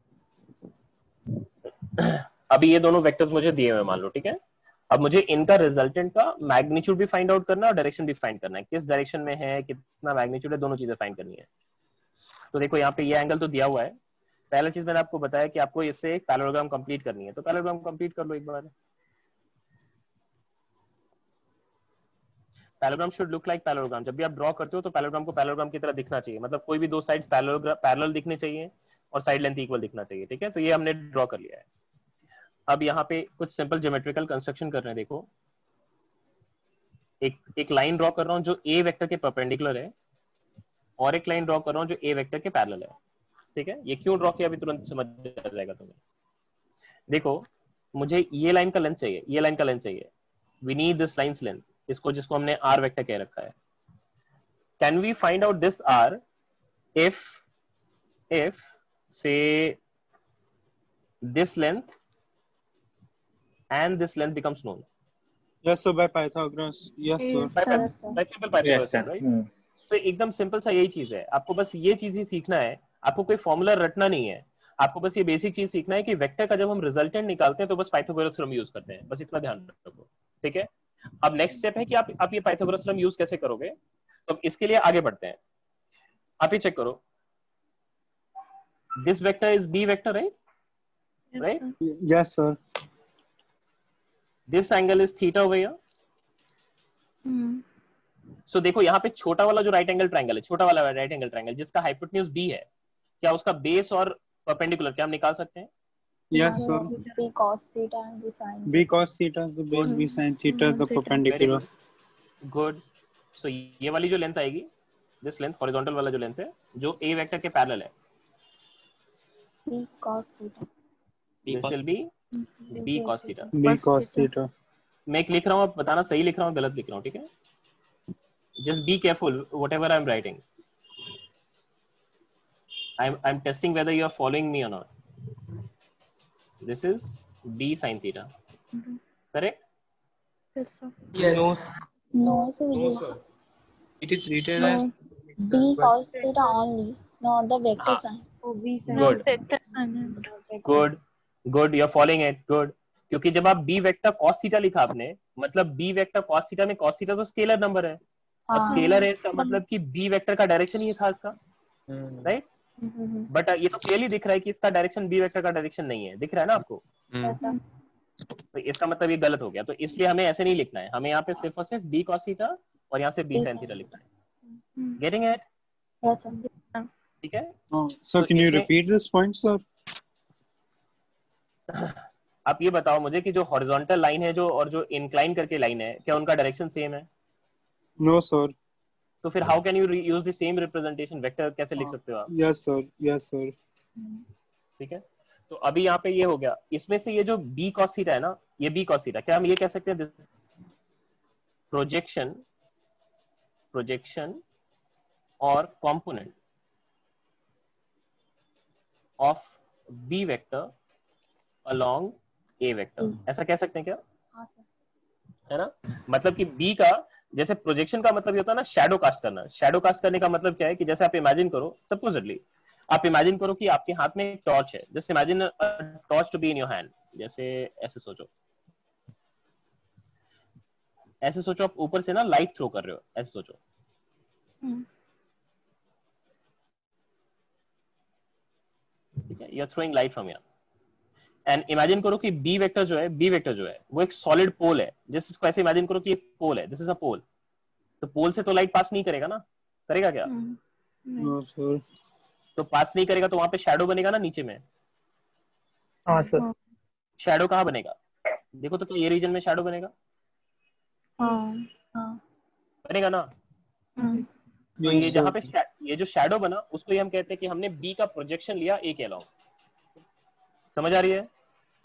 अभी ये दोनों वेक्टर्स मुझे दिए हुए मान लो, ठीक है? अब मुझे इनका रिजल्टेंट का मैग्नीट्यूड भी फाइंड आउट करना है और डायरेक्शन भी फाइंड करना है, किस डायरेक्शन में है, कितना मैग्नीट्यूड है, दोनों चीजें फाइंड करनी है। तो देखो यहाँ पे ये एंगल तो दिया हुआ है। पहला चीज मैंने आपको बताया कि आपको इससे एक पैरेललोग्राम कंप्लीट करनी है, तो पैरेललोग्राम कंप्लीट कर लो एक बार। Parallelogram should look like parallelogram. जब भी आप ड्रॉ करते हो तो पैरेललोग्राम को पैरेललोग्राम की तरह दिखना चाहिए, मतलब कोई भी दो साइड्स पैरेलल दिखनी चाहिए और साइड लेंथ इक्वल दिखना चाहिए। ठीक है, तो ये हमने ड्रॉ कर लिया है। अब यहाँ पे कुछ सिंपल ज्योमेट्रिकल कंस्ट्रक्शन कर रहे हैं। देखो एक लाइन ड्रॉ कर रहा हूँ जो ए वेक्टर के परपेंडिकुलर है और एक लाइन ड्रॉ कर रहा हूँ जो ए वेक्टर के पैरेलल है। ठीक है, ये क्यों ड्रॉ किया अभी तुरंत समझ आ जाएगा तुम्हें। देखो मुझे ये लाइन का लेंथ चाहिए, ये लाइन का लेंथ चाहिए। We need this lines length, इसको जिसको हमने आर वेक्टर कह रखा है। Can we find out this R if say this length and this length becomes known? Yes sir, by Pythagoras. Yes sir. By simple Pythagoras, yes, right? So एकदम simple सा यही चीज है। आपको बस ये चीज ही सीखना है, आपको कोई फॉर्मूला रटना नहीं है। आपको बस ये बेसिक चीज सीखना है कि वेक्टर का जब हम रिजल्टेंट निकालते हैं तो बस पाइथागोरस थ्योरम यूज करते हैं, बस इतना ध्यान रखो। ठीक है, अब नेक्स्ट स्टेप है कि आप ये पाइथागोरस थ्योरम यूज कैसे करोगे। तो इसके लिए आगे बढ़ते हैं। आप ये चेक करो, this vector is B vector, right? Right? Yes sir. This angle is theta over here. So देखो यहाँ पे छोटा वाला जो राइट एंगल ट्रायंगल है, छोटा वाला राइट एंगल ट्रायंगल जिसका हाइपोटेन्यूज b है, क्या उसका बेस और परपेंडिकुलर क्या हम निकाल सकते हैं? Yes sir. b cos theta and b sin b cos theta the base, b sin theta the perpendicular. Good. So ये वाली जो लेंथ आएगी, दिस लेंथ हॉरिजॉन्टल वाला जो लेंथ है जो a वेक्टर के पैरेलल है, b cos theta. This will be b cos theta. b cos theta. मैं एक लिख रहा हूँ, आप बताना सही लिख रहा हूँ गलत लिख रहा हूँ, ठीक है? Just be careful whatever I'm writing. I'm testing whether you are following me or not. This is b sin theta. Correct? Yes, sir. Yes. No, sir. No, sir. It is written as B cos theta only, not the vector sign. Good. Good. Good. You're following it. Good. क्योंकि जब आप b vector cos theta लिखा आपने, मतलब b vector cos theta में cos theta तो scalar number है, और स्केलर है इसका मतलब कि b वेक्टर का डायरेक्शन ही था इसका, राइट? बट ये तो क्लियरली दिख रहा है कि इसका डायरेक्शन b वेक्टर का डायरेक्शन नहीं है, दिख रहा है ना आपको? तो इसका मतलब ये गलत हो गया, तो इसलिए हमें ऐसे नहीं लिखना है, हमें यहाँ पे सिर्फ और सिर्फ b cos थीटा और यहाँ से b sin थीटा लिखना है। Getting it? Yes, sir. ठीक है? So can you repeat this point, sir? आप ये बताओ मुझे कि जो हॉरिजॉन्टल लाइन है जो और जो इंक्लाइन करके लाइन है, क्या उनका डायरेक्शन सेम है? No, sir. तो फिर how can you use the same representation? Vector कैसे लिख सकते हो आप? Yes, sir. Yes, sir. ठीक है, तो अभी यहाँ पे ये हो गया, इसमें से ये जो b cos थीटा है ना, ये b cos थीटा, क्या हम ये कह सकते हैं प्रोजेक्शन और component of b vector along a vector, ऐसा कह सकते हैं क्या? है ना? मतलब कि b का जैसे प्रोजेक्शन का मतलब ये होता है ना शैडो कास्ट करना। शैडो कास्ट करने का मतलब क्या है कि जैसे आप इमेजिन करो, सपोजिटली आप इमेजिन करो कि आपके हाथ में एक टॉर्च है, just imagine a torch to be in your hand, जैसे ऐसे सोचो, ऐसे सोचो आप ऊपर से ना लाइट थ्रो कर रहे हो, ऐसे सोचो। ठीक है, you are throwing light from here and imagine करो कि बी वेक्टर जो है वो एक सॉलिड पोल है, जैसे इसको ऐसे इमेजिन करो कि एक पोल है, दिस इज अ पोल, तो पोल से तो लाइट पास नहीं करेगा ना, करेगा क्या? No, sir. तो पास नहीं करेगा तो वहां पे शैडो बनेगा ना नीचे में। हाँ सर। शैडो कहाँ बनेगा? देखो तो ये रीजन में शैडो बनेगा, बनेगा ना? तो ये जहाँ पे ये जो शैडो बना उसको ही हम कहते हैं कि हमने बी का प्रोजेक्शन लिया ए के अलाउंग। समझ आ रही है?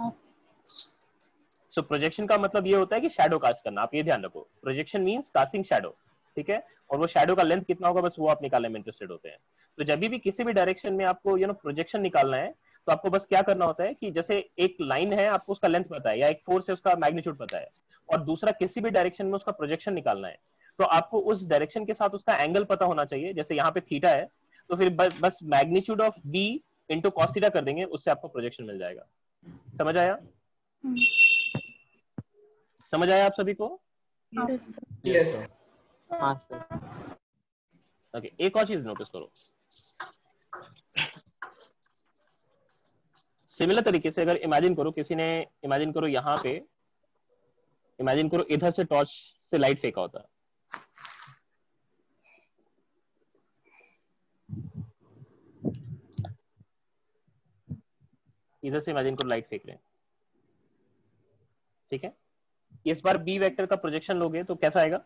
सो प्रोजेक्शन का मतलब ये होता है कि शैडो कास्ट करना, आप ये ध्यान रखो, प्रोजेक्शन मींस कास्टिंग शैडो, ठीक है? और वो शैडो का लेंथ कितना होगा बस वो आप निकालने में इंटरेस्टेड होते हैं। तो जब भी किसी भी डायरेक्शन में आपको प्रोजेक्शन निकालना है तो आपको बस क्या करना होता है कि जैसे एक लाइन है, आपको उसका लेंथ पता है या एक फोर्स है उसका मैग्नीट्यूड पता है, और दूसरा किसी भी डायरेक्शन में उसका प्रोजेक्शन निकालना है, तो आपको उस डायरेक्शन के साथ उसका एंगल पता होना चाहिए। जैसे यहाँ पे थीटा है तो फिर बस magnitude of B into cos theta कर देंगे, उससे आपको प्रोजेक्शन मिल जाएगा। समझ आया? समझ आया आप सभी को? Yes. ओके, एक और चीज नोटिस करो, सिमिलर तरीके से अगर इमेजिन करो यहाँ पे इमेजिन करो इधर से टॉर्च से लाइट फेंका होता है, इधर से इमेजिन करो लाइट फेंक रहे हैं, ठीक है? इस बार बी वेक्टर का प्रोजेक्शन लोगे तो कैसा आएगा?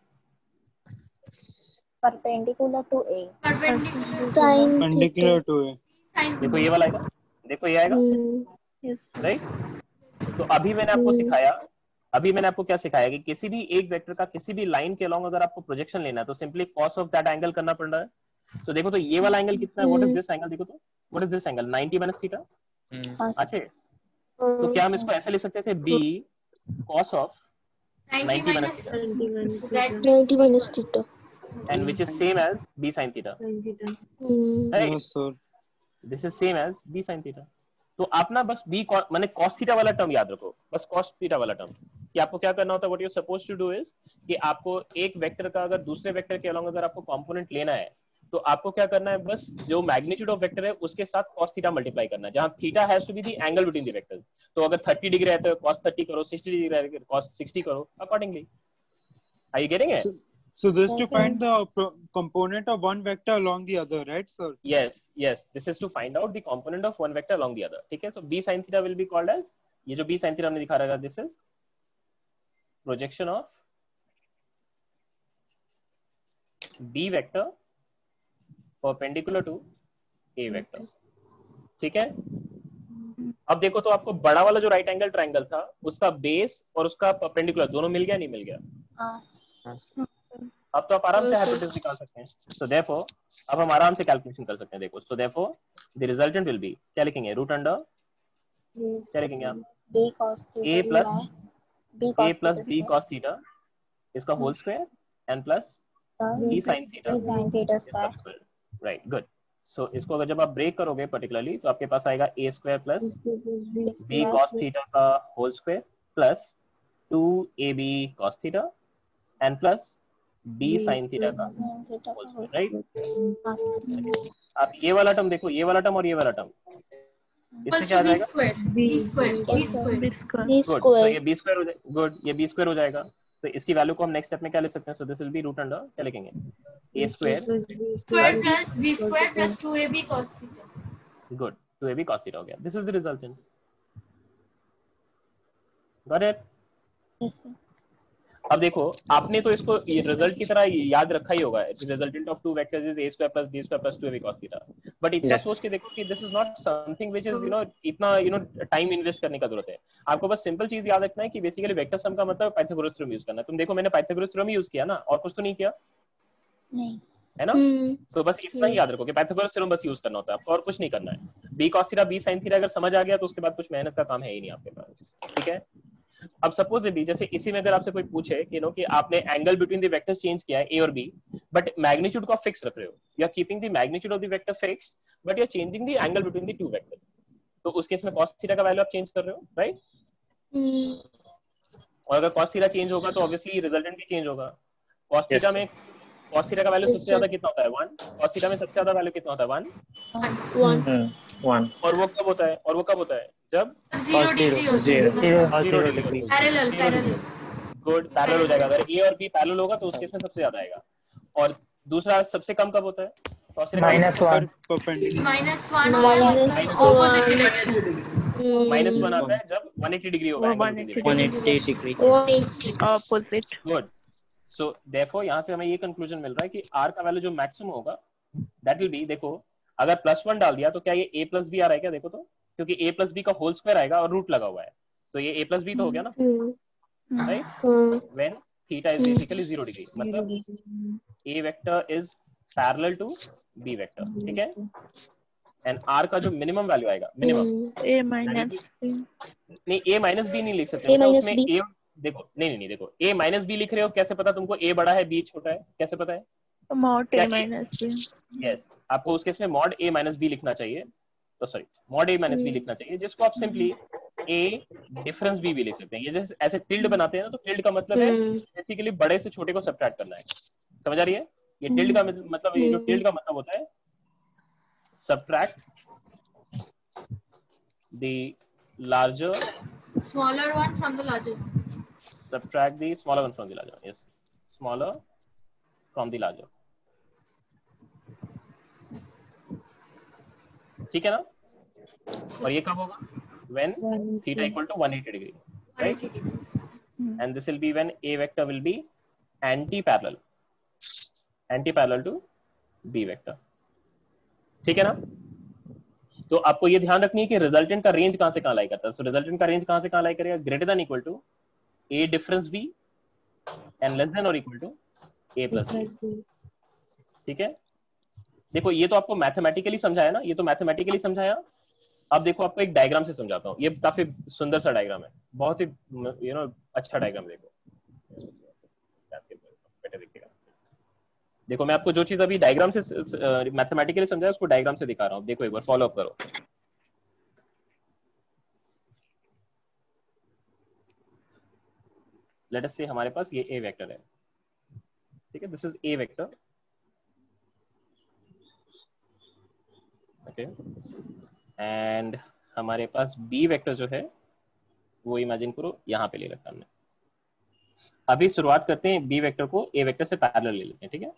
Perpendicular to A. Perpendicular to A. देखो ये वाला आएगा, देखो ये आएगा, राइट? तो अभी मैंने आपको क्या सिखाया कि किसी भी एक वेक्टर का किसी भी लाइन के अलॉन्ग अगर आपको प्रोजेक्शन लेना है तो simply cos of that angle करना पड़ रहा है। तो देखो तो ये वाला एंगल कितना है, व्हाट इज दिस एंगल? देखो तो what is this angle? 90 minus theta. अच्छा, तो क्या हम इसको ऐसे लिख सकते थे, B cos of 90 minus theta, 90 minus theta. and which is same as b sin theta, right? Yes, sir. This is same as b sin theta. तो आप ना बस b माने cos थीटा वाला टर्म याद रखो, बस cos थीटा वाला टर्म, कि आपको क्या करना होता है, what you're supposed to do is कि आपको एक वेक्टर का अगर दूसरे वेक्टर के अलॉन्ग अगर आपको कंपोनेंट लेना है तो आपको क्या करना है, बस जो मैग्नीट्यूड ऑफ वेक्टर है उसके साथ cos थीटा मल्टीप्लाई करना है, जहां theta has to be the angle between the vectors. तो अगर 30 डिग्री है तो cos 30 करो, 60 डिग्री है तो cos 60 करो accordingly. Are you getting it? So this to find the component of one vector along the other, right, sir? Yes, this is to find out the component of one vector along the other. ठीक है? So b sin theta will be called as, ये जो b sin theta हमने दिखा रहा है, this is projection of b vector perpendicular to a vector. ठीक है? अब देखो तो आपको बड़ा वाला जो राइट एंगल ट्रायंगल था उसका बेस और उसका परपेंडिकुलर दोनों मिल गया नहीं मिल गया? अब तो आप आराम से हाइपोटेसिस निकाल सकते हैं. सो देयरफॉर अब हम आराम से कैलकुलेशन कर सकते हैं. देखो so therefore the resultant will be, क्या लिखेंगे, रूट अंडर क्या लिखेंगे आप, b cos theta a plus b square cos theta इसका whole square and plus b sin theta इसका स्क्वायर. Right, good. सो इसको अगर जब आप ब्रेक करोगे पर्टिकुलरली तो आपके पास आएगा a square plus b cos theta का whole square plus 2ab cos theta and plus b sin theta का होल स्क्वायर. राइट. आप ये वाला टर्म देखो, ये वाला टर्म और ये वाला टर्म, इससे क्या आ जाएगा, b square. गुड. सो ये b स्क्वायर हो जाएगा. गुड, ये b स्क्वायर हो जाएगा. तो इसकी वैल्यू को हम नेक्स्ट स्टेप में क्या लिख सकते हैं, so this will be root under क्या लिखेंगे, a square plus b square plus 2ab cos theta. Good, 2ab cos theta हो गया. This is the resultant. Got it? yes sir. अब देखो आपने तो इसको रिजल्ट की तरह याद रखा ही होगा, resultant of two vectors is a square plus b square plus 2ab cos theta. But इतना सोच के देखो कि this is not something which is इतना टाइम इन्वेस्ट करने का जरूरत है. आपको बस सिंपल चीज याद रखना है कि बेसिकली वेक्टर सम का मतलब पाइथागोरस थ्योरम यूज करना है. तुम देखो मैंने पाइथागोरस थ्योरम यूज किया ना, और कुछ तो नहीं किया, नहीं है ना? तो बस इतना ही याद रखो कि पाइथागोरस थ्योरम बस यूज करना होता है आपको, और कुछ नहीं करना है. b cos theta b sin theta अगर समझ आ गया तो उसके बाद कुछ मेहनत का काम है ही नहीं आपके पास. ठीक है. अब सपोज यदि जैसे इसी में अगर आपसे कोई पूछे कि कि आपने angle between the vectors change किया है a और b, बट मैग्नीट्यूड को आप फिक्स रख रहे हो, you are keeping the magnitude of the vector fixed but you are changing the angle between the two vector, तो उस केस में cos थीटा का वैल्यू आप चेंज कर रहे हो, राइट? और अगर cos थीटा चेंज होगा तो ऑब्वियसली रिजल्टेंट भी चेंज होगा. cos थीटा में cos थीटा का वैल्यू सबसे ज्यादा कितना होता है, 1. cos थीटा में सबसे ज्यादा वैल्यू कितना होता है, 1. और वो कब होता है, जब 0 डिग्री हो Zero. पैरेलल. गुड, पैरेलल हो जाएगा. अगर a और b पैरेलल होगा तो उस केस में सबसे ज्यादा आएगा. और दूसरा सबसे कम कब होता है, -1 -1 ऑपोजिट डायरेक्शन. -1 आता है जब 180 डिग्री होगा. 180 degree opposite. Good. So therefore यहाँ से हमें ये कंक्लूजन मिल रहा है कि r का वैल्यू जो मैक्सिमम होगा दैट विल बी, देखो अगर +1 डाल दिया तो क्या ये a प्लस b आ रहा है क्या, देखो तो, क्योंकि a प्लस b का होल स्क्वायर आएगा और रूट लगा हुआ है, तो ये a प्लस b तो हो गया ना, right? When theta is basically 0 degree, मतलब a vector is parallel to b vector. ठीक है. एंड r का जो मिनिमम वैल्यू आएगा, मिनिमम a माइनस नहीं, a माइनस b नहीं लिख सकते, मतलब उसमें a, देखो नहीं देखो a माइनस b लिख रहे हो, कैसे पता तुमको a बड़ा है b छोटा है, कैसे पता है, mod a minus b. Yes, आपको उस केस में मॉड a माइनस b लिखना चाहिए, तो sorry mod a minus b लिखना चाहिए, जिसको आप सिंपली a डिफरेंस b भी लिख सकते हैं. ये जैसे ऐसे टिल्ड बनाते हैं ना, तो टिल्ड का मतलब है बेसिकली बड़े से छोटे को सब्ट्रैक्ट करना है. समझ आ रही है? ये टिल्ड का मतलब, ये जो टिल्ड का मतलब होता है subtract the larger Smaller one from the larger one. subtract the smaller one from the larger. Yes, smaller from the larger. ठीक है ना? और ये कब होगा, when theta equal to 180 degree, right? And this will be when a vector will be anti-parallel to b vector. ठीक है ना? तो आपको ये ध्यान रखनी है कि रिजल्टेंट का रेंज कहां से कहां लाई करता है. सो रिजल्टेंट का रेंज कहां से कहां लाई करेगा, greater than equal to a difference b and less than और equal to a plus b. ठीक है. देखो ये तो आपको मैथमेटिकली समझाया ना, ये तो मैथमेटिकली समझाया. अब देखो आपको एक डायग्राम से समझाता हूँ. ये काफी सुंदर सा डायग्राम है, बहुत ही अच्छा डायग्राम. देखो मैं आपको जो चीज अभी डायग्राम से मैथमेटिकली समझाया उसको डायग्राम से दिखा रहा हूँ. देखो एक बार फॉलो अप करो. लेट अस से हमारे पास ये a वेक्टर है. ठीक है, this is a vector. Okay, and हमारे पास b वेक्टर जो है वो इमेजिन करो यहाँ पे ले रखा हमने. अभी शुरुआत करते हैं b वेक्टर को a वेक्टर से पैरेलल ले लेते हैं. ठीक है,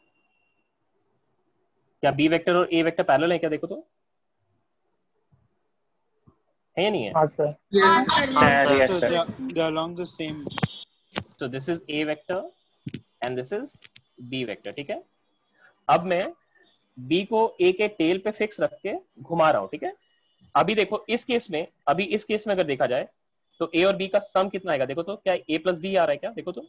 क्या b वेक्टर और a वेक्टर पैरेलल है क्या, देखो तो है या नहीं है? हाँ sir. Yes, sir. They are along the same. So this is a vector and this is b vector. ठीक है. अब मैं b को a के टेल पे फिक्स रख के घुमा रहा हूँ. ठीक है, अभी देखो इस केस में, अगर देखा जाए तो ए और बी का सम कितना आएगा? देखो तो क्या ए प्लस बी आ रहा है क्या? देखो तो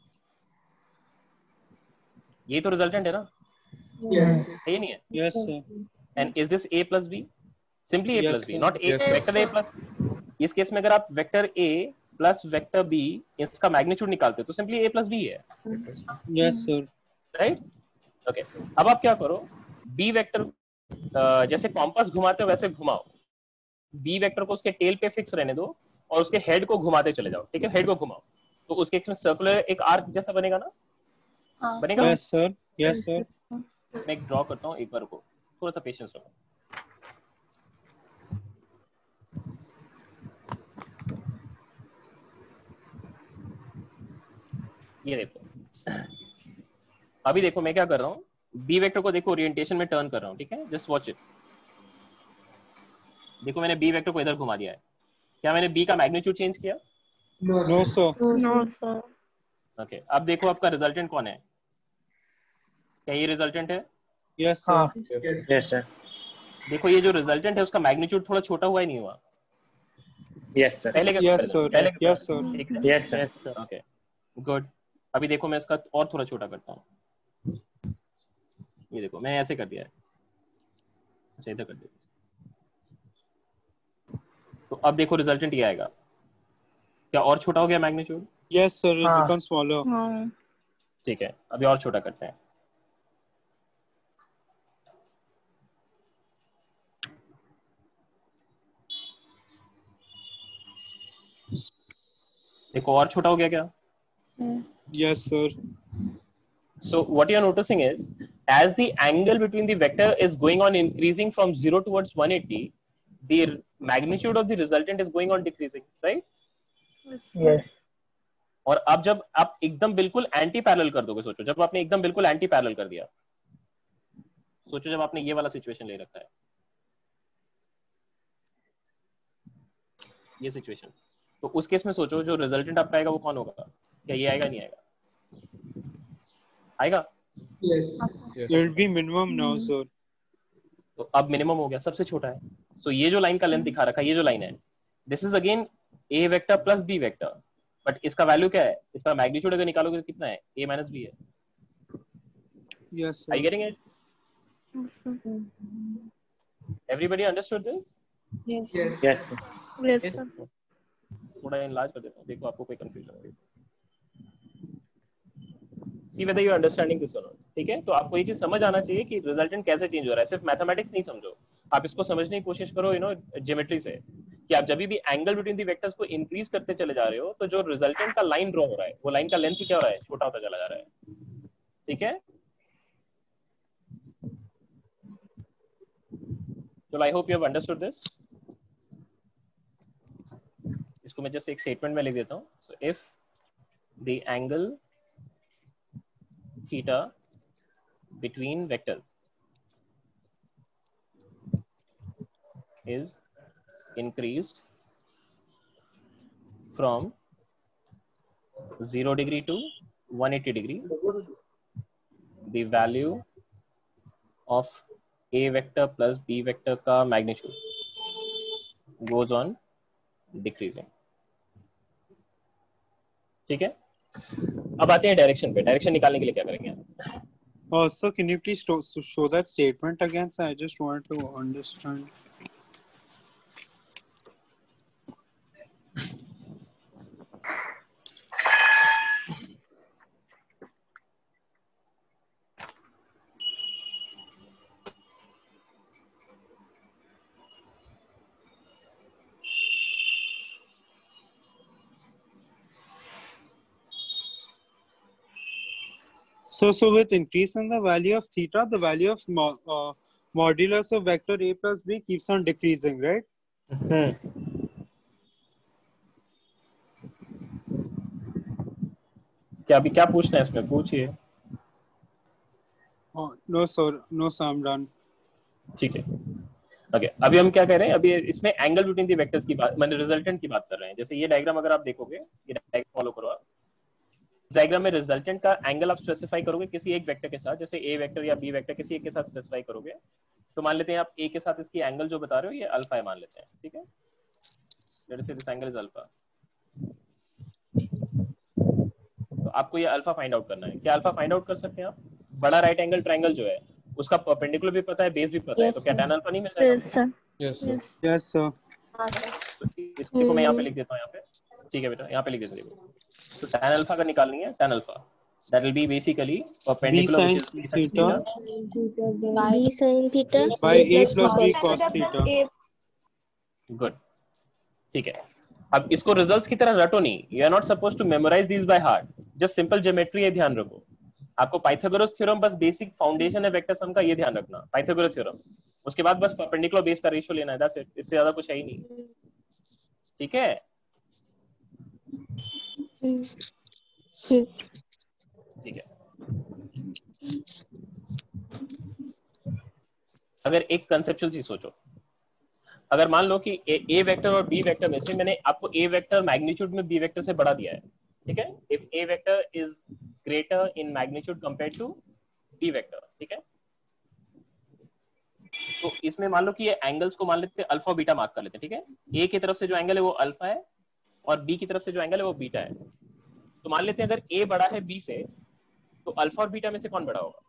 ये तो रिजल्टेंट है ना, ये नहीं है? Yes, sir. And is this A plus B? Simply A Yes, plus B, sir. Not A vector A plus. इस केस में अगर आप vector A plus vector B इसका मैग्नीट्यूड निकालते हो तो सिंपली ए प्लस बी है। Yes, sir. राइट? ओके, अब आप क्या करो, बी वेक्टर जैसे कॉम्पास घुमाते हो वैसे घुमाओ, बी वेक्टर को उसके टेल पे फिक्स रहने दो और उसके हेड को घुमाते चले जाओ। ठीक है, हेड को घुमाओ तो उसके सर्कुलर एक आर्क जैसा बनेगा ना? बनेगा? Yes, sir. Yes, sir. मैं एक ड्रॉ करता हूँ, एक बार को थोड़ा सा पेशेंस रखो। ये देखो, अभी देखो मैं क्या कर रहा हूँ, बी वेक्टर को देखो ओरिएंटेशन में टर्न कर रहा हूँ। ठीक है, जस्ट वॉच इट। देखो मैंने बी वेक्टर को इधर घुमा दिया है। क्या मैंने बी का मैग्नीट्यूड चेंज किया? No, sir. No, sir. Okay, अब देखो आपका रिजल्टेंट कौन है? क्या ये रिजल्टेंट है? Yes, sir. Yes, sir. देखो ये जो रिजल्टेंट है उसका मैग्नीट्यूड थोड़ा छोटा हुआ ही नहीं हुआ? Yes, sir. पहले के Yes, sir. पहले के Yes, sir. ठीक है? Yes, sir. Okay, good. अभी देखो मैं इसका और थोड़ा छोटा करता हूँ। ये देखो मैं ऐसे कर दिया है, अच्छा इधर कर दिया। तो अब देखो रिजल्टेंट ये आएगा। क्या और छोटा हो गया magnitude? Yes, sir. It becomes smaller. No. ठीक है, अभी और छोटा करते हैं। देखो और छोटा हो गया क्या? Yes, sir. So what you are noticing is, as the angle between the vector is going on increasing from 0 towards 180, the magnitude of the resultant is going on decreasing, right? Yes. और अब जब आप एकदम बिल्कुल anti parallel कर दोगे, सोचो जब आपने एकदम बिल्कुल एंटी पैरेलल कर दिया, सोचो जब आपने ये वाला सिचुएशन ले रखा है, ये सिचुएशन, तो उस केस में सोचो जो रिजल्टेंट आपका आएगा वो कौन होगा? क्या ये आएगा? नहीं आएगा? आएगा? Yes. It will be minimum now, sir. तो अब मिनिमम हो गया, सबसे छोटा है। सो ये जो लाइन का लेंथ दिखा रखा है, ये जो लाइन है, this is again A vector plus B vector, but इसका वैल्यू क्या है? इसका मैग्नीट्यूड अगर निकालोगे तो कितना है? a माइनस बी है। Yes, Are you sir. getting it? Everybody understood this? Yes. Yes. Yes, sir. Yes, sir. थोड़ा इनलार्ज कर देता हूँ, देखो आपको कोई कंफ्यूजन हो। See whether you are understanding this or not. ठीक है, तो आपको ये चीज समझ आना चाहिए कि रिजल्टेंट कैसे चेंज हो रहा है। सिर्फ मैथमेटिक्स नहीं समझो, आप इसको समझने की कोशिश करो, ज्योमेट्री से, कि आप जब भी एंगल बिटवीन दी वेक्टर्स को इंक्रीज करते चले जा रहे हो तो जो रिजल्टेंट का लाइन ड्रॉ हो रहा है वो लाइन का लेंथ क्या हो रहा है? छोटा होता चला जा रहा है। ठीक है, तो I hope you have understood this. इसको मैं जस्ट एक स्टेटमेंट में लिख देता हूँ। So if the angle theta between vectors is increased from 0 degree to 180 degree, the value of a vector plus b vector का magnitude goes on decreasing। ठीक है, अब आते हैं डायरेक्शन पे। डायरेक्शन निकालने के लिए क्या करेंगे? Sir, can you please show that statement again, sir? I just want to understand. So with increase in the value of theta, the value of modulus of vector a plus b keeps on decreasing, right? क्या अभी क्या पूछना है इसमें? पूछिए। No, sir, I'm done. ठीक है, okay. अभी हम क्या कह रहे हैं? अभी इसमें एंगल बिटवीन दी वेक्टर्स की बात, मैंने रिजल्टेंट की बात कर रहे हैं। जैसे ये डायग्राम अगर आप देखोगे, ये डायग्राम फॉलो करो आप। डायग्राम में रिजल्टेंट का एंगल आप स्पेसिफाई करोगे किसी एक वेक्टर के साथ, जैसे ए वेक्टर या बी वेक्टर किसी एक के साथ स्पेसिफाई करोगे, तो मान लेते हैं आप ए के साथ इसकी एंगल जो बता रहे हो ये अल्फा है मान लेते हैं, ठीक है, let us say this angle is alpha. तो आपको ये अल्फा फाइंड आउट करना है। क्या अल्फा फाइंड आउट कर सकते हैं आप? बड़ा राइट एंगल ट्रायंगल जो है उसका परपेंडिकुलर भी पता है, बेस भी पता है, तो क्या tan अल्फा नहीं मिल जाएगा? Yes, sir. Yes, sir. Yes, sir. तो इसको मैं यहाँ पे लिख देता हूँ, यहाँ पे, ठीक है बेटा, यहाँ पे लिख देता हूँ। तो tan अल्फा का निकालनी है, tan alpha that will be basically perpendicular B which sin is theta B sin theta by A plus B cos theta. गुड, ठीक है। अब इसको रिजल्ट्स की तरह रटो नहीं, you are not suppose to memorize these by heart, just simple geometry है, ध्यान रखो। आपको पाइथागोरस थ्योरम बस बेसिक फाउंडेशन है वेक्टर सम का, ये ध्यान रखना, पाइथागोरस थ्योरम। उसके बाद बस परपेंडिकुलर बेस का रेशियो लेना है, दैट्स इट, इससे ज्यादा कुछ है ही नहीं, ठीक है। ठीक है, अगर एक कंसेप्चुअल चीज सोचो, अगर मान लो कि ए वेक्टर और बी वेक्टर में से मैंने आपको ए वेक्टर मैग्नीट्यूड में बी वेक्टर से बढ़ा दिया है, ठीक है, if A vector is greater in magnitude compared to B vector, ठीक है, तो इसमें मान लो कि ये एंगल्स को मान लेते हैं अल्फा और बीटा मार्क कर लेते हैं, ठीक है। ए की तरफ से जो एंगल है वो अल्फा है और बी की तरफ से जो एंगल है वो बीटा है। तो मान लेते हैं अगर ए बड़ा है बी से, तो अल्फा और बीटा में से कौन बड़ा होगा?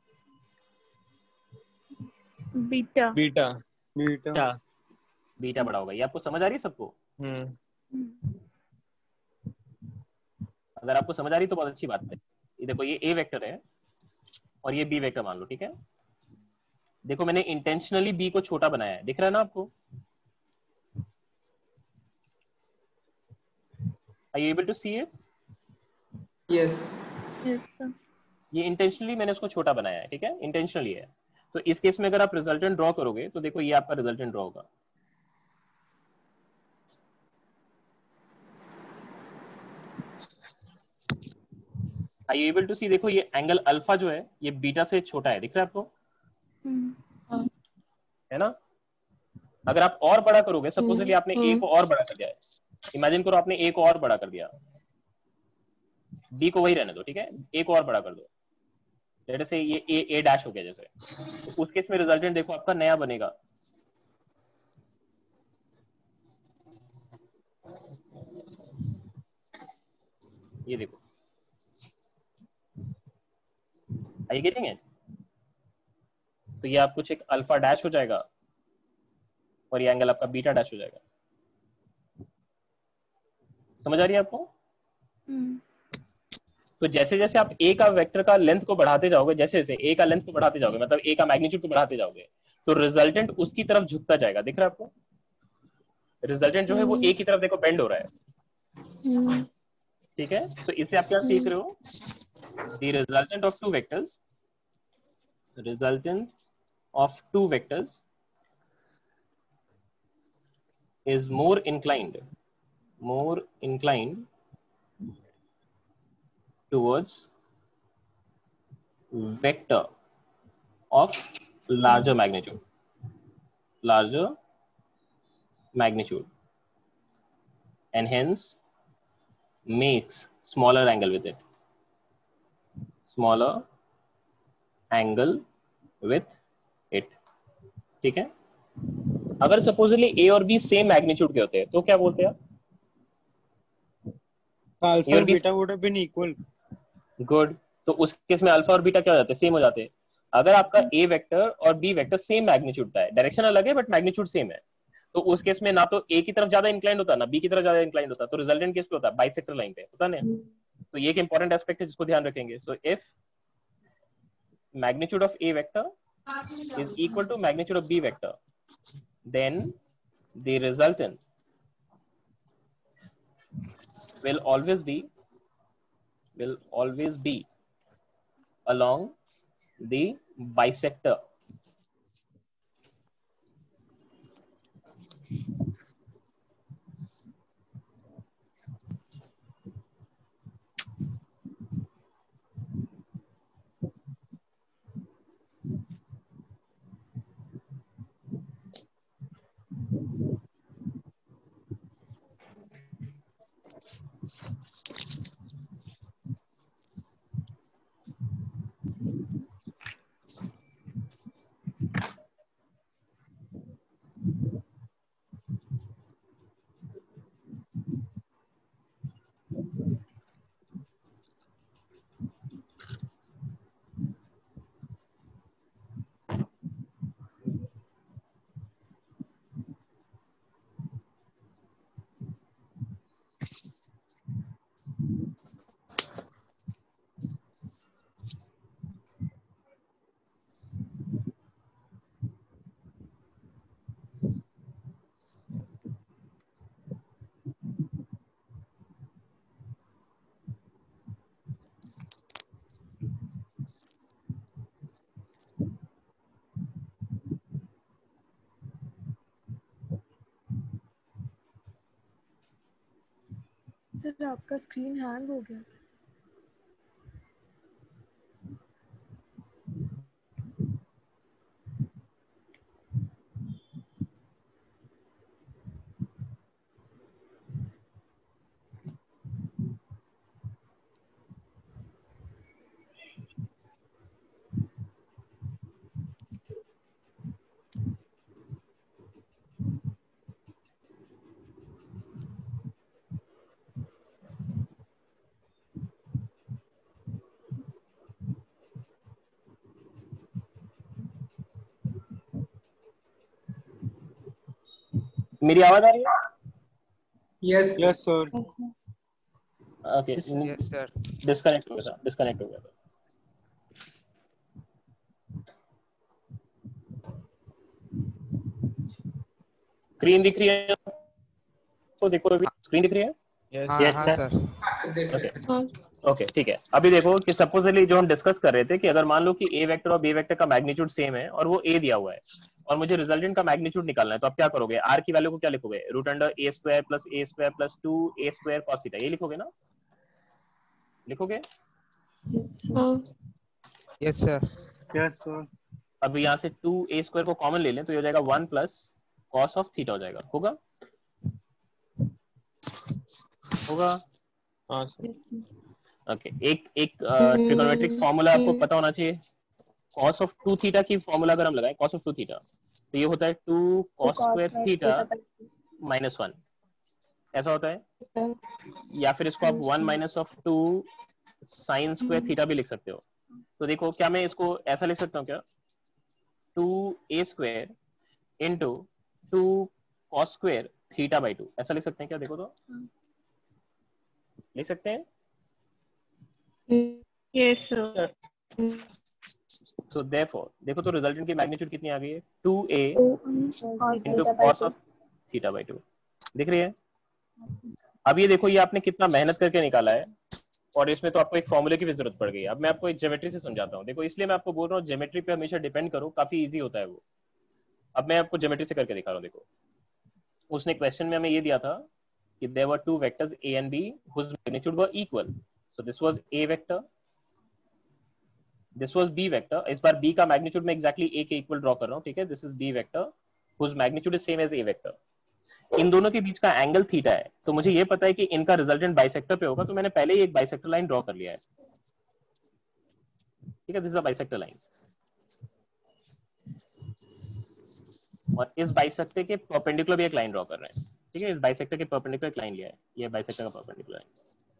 बीटा। Beta. Beta. बीटा बड़ा होगा। ये आपको समझ आ रही है सबको? अगर आपको समझ आ रही तो बहुत अच्छी बात है। ये देखो, ये ए वेक्टर है और ये बी वेक्टर मान लो, ठीक है। देखो मैंने इंटेंशनली बी को छोटा बनाया है, दिख रहा है ना आपको? Are you able to see it? Yes Yes, sir. ये इंटेंशनली मैंने उसको छोटा बनाया है, ठीक है, इंटेंशनली है। तो इस केस में अगर आप रिजल्टेंट ड्रॉ करोगे तो देखो ये आपका रिजल्टेंट ड्रॉ होगा। Are you able to see? देखो ये एंगल अल्फा जो है ये बीटा से छोटा है, दिख रहा है आपको? है ना? अगर आप और बड़ा करोगे, सपोजली आपने ए को और बड़ा कर दिया है, इमेजिन करो आपने ए को और बड़ा कर दिया, बी को वही रहने दो, ठीक है, ए को और बड़ा कर दो, जैसे ये ए डैश हो गया जैसे, तो उस केस में रिजल्टेंट देखो आपका नया बनेगा। ये देखो, आर यू गेटिंग इट? तो ये आप कुछ एक अल्फा डैश हो जाएगा और ये एंगल आपका बीटा डैश हो जाएगा। समझ आ रही है आपको? तो जैसे जैसे आप ए का वेक्टर का लेंथ को बढ़ाते जाओगे, जैसे जैसे ए का लेंथ को बढ़ाते जाओगे, मतलब ए का मैग्नीट्यूड को बढ़ाते जाओगे, तो रिजल्टेंट उसकी तरफ झुकता जाएगा। दिख रहा है आपको? रिजल्टेंट जो है वो ए की तरफ देखो बेंड हो रहा है, ठीक है। तो इससे आप क्या सीख रहे हो? The resultant of two vectors, resultant of two vectors is more inclined towards vector of larger magnitude, and hence makes smaller angle with it, ठीक है। अगर सपोजली ए और बी सेम मैग्नीट्यूड के होते हैं तो क्या बोलते हैं आप? Alpha and beta would have been equal. Good. तो उस केस में अल्फा और बीटा क्या हो जाते हैं? सेम हो जाते हैं। अगर आपका ए वेक्टर और बी वेक्टर सेम मैग्नीट्यूड का है, डायरेक्शन अलग है बट मैग्नीट्यूड सेम है, तो उस केस में ना तो ए की तरफ ज्यादा इंक्लाइंड होता ना बी की तरफ ज्यादा इंक्लाइंड होता, तो रिजल्टेंट किस पे होता है? बाइसेक्टर लाइन पे होता ना। तो ये एक इंपॉर्टेंट एस्पेक्ट है जिसको ध्यान रखेंगे। So if magnitude of A vector is equal to magnitude of b vector, then the resultant will always be along the bisector. Sir आपका स्क्रीन हैंग हो गया। मेरी आवाज आ रही है? Yes yes sir. Okay, yes sir. Disconnect हो गया, डिस्कनेक्ट हो गया। स्क्रीन दिख रही है तो देखो, स्क्रीन दिख रही है? Yes sir. ओके ठीक है। अभी देखो कि सपोजली जो हम डिस्कस कर रहे थे कि अगर मान लो कि ए वेक्टर और बी वेक्टर का मैग्नीट्यूड सेम है और वो ए दिया हुआ है और मुझे रिजल्टेंट का मैग्नीट्यूड निकालना है, तो आप क्या करोगे? आर की वैल्यू को क्या लिखोगे? Root under A square plus 2 A square cos theta, ये लिखोगे ना? लिखोगे? Yes sir. Yes sir. अब यहाँ से 2 ए स्क्वायर को कॉमन ले लें तो ये हो जाएगा 1 प्लस कॉस ऑफ थीटा हो जाएगा। होगा? होगा? हाँ सर। ओके, एक ट्रिगोनोमेट्रिक फॉर्मूला आपको पता होना चाहिए। cos ऑफ 2 थीटा की फॉर्मूला अगर हम लगाएं, cos ऑफ 2 थीटा, तो ये होता है 2 cos स्क्वायर थीटा माइनस 1, ऐसा होता है। या फिर इसको आप 1 minus of 2 sine square theta भी लिख सकते हो। तो देखो, क्या मैं इसको ऐसा लिख सकता हूँ क्या? 2a square into 2 cos square theta by 2, ऐसा लिख सकते हैं क्या? देखो तो लिख सकते हैं? Yes sir. So therefore, देखो तो रिजल्टेंट की मैग्नीट्यूड कितनी आ गई है? 2a into cos of theta by 2, दिख रही है? अब ये देखो, ये आपने कितना मेहनत करके निकाला है और इसमें तो आपको एक फॉर्मूले की भी जरूरत पड़ गई। अब मैं आपको एक ज्योमेट्री से समझाता हूँ। देखो, इसलिए मैं आपको बोल रहा हूँ ज्योमेट्री पे हमेशा डिपेंड करो, काफी इजी होता है वो। अब मैं आपको ज्योमेट्री से करके दिखा रहा हूँ। देखो, उसने क्वेश्चन में हमें ये दिया था कि there were two vectors a and b whose magnitude were equal. So this was a vector, this was b vector. इस बार b का मैग्नीट्यूड मैं एग्जैक्टली a के इक्वल ड्रॉ कर रहा हूँ, ठीक है? This is b vector whose magnitude is same as a vector. इन दोनों के बीच का एंगल थीटा है, तो मुझे ये पता है कि इनका रिजल्टेंट बाइसेक्टर पे होगा, तो मैंने पहले ही एक बाइसेक्टर लाइन ड्रॉ कर लिया है, ठीक है? This is a bisector line और इस बाइसेक्टर के परपेंडिकुलर भी एक लाइन ड्रॉ कर रहे हैं, ठीक है? इस बाइसेक्टर के परपेंडिकुलर एक लाइन लिया है, ये बाइसेक्टर का परपेंडिकुलर है।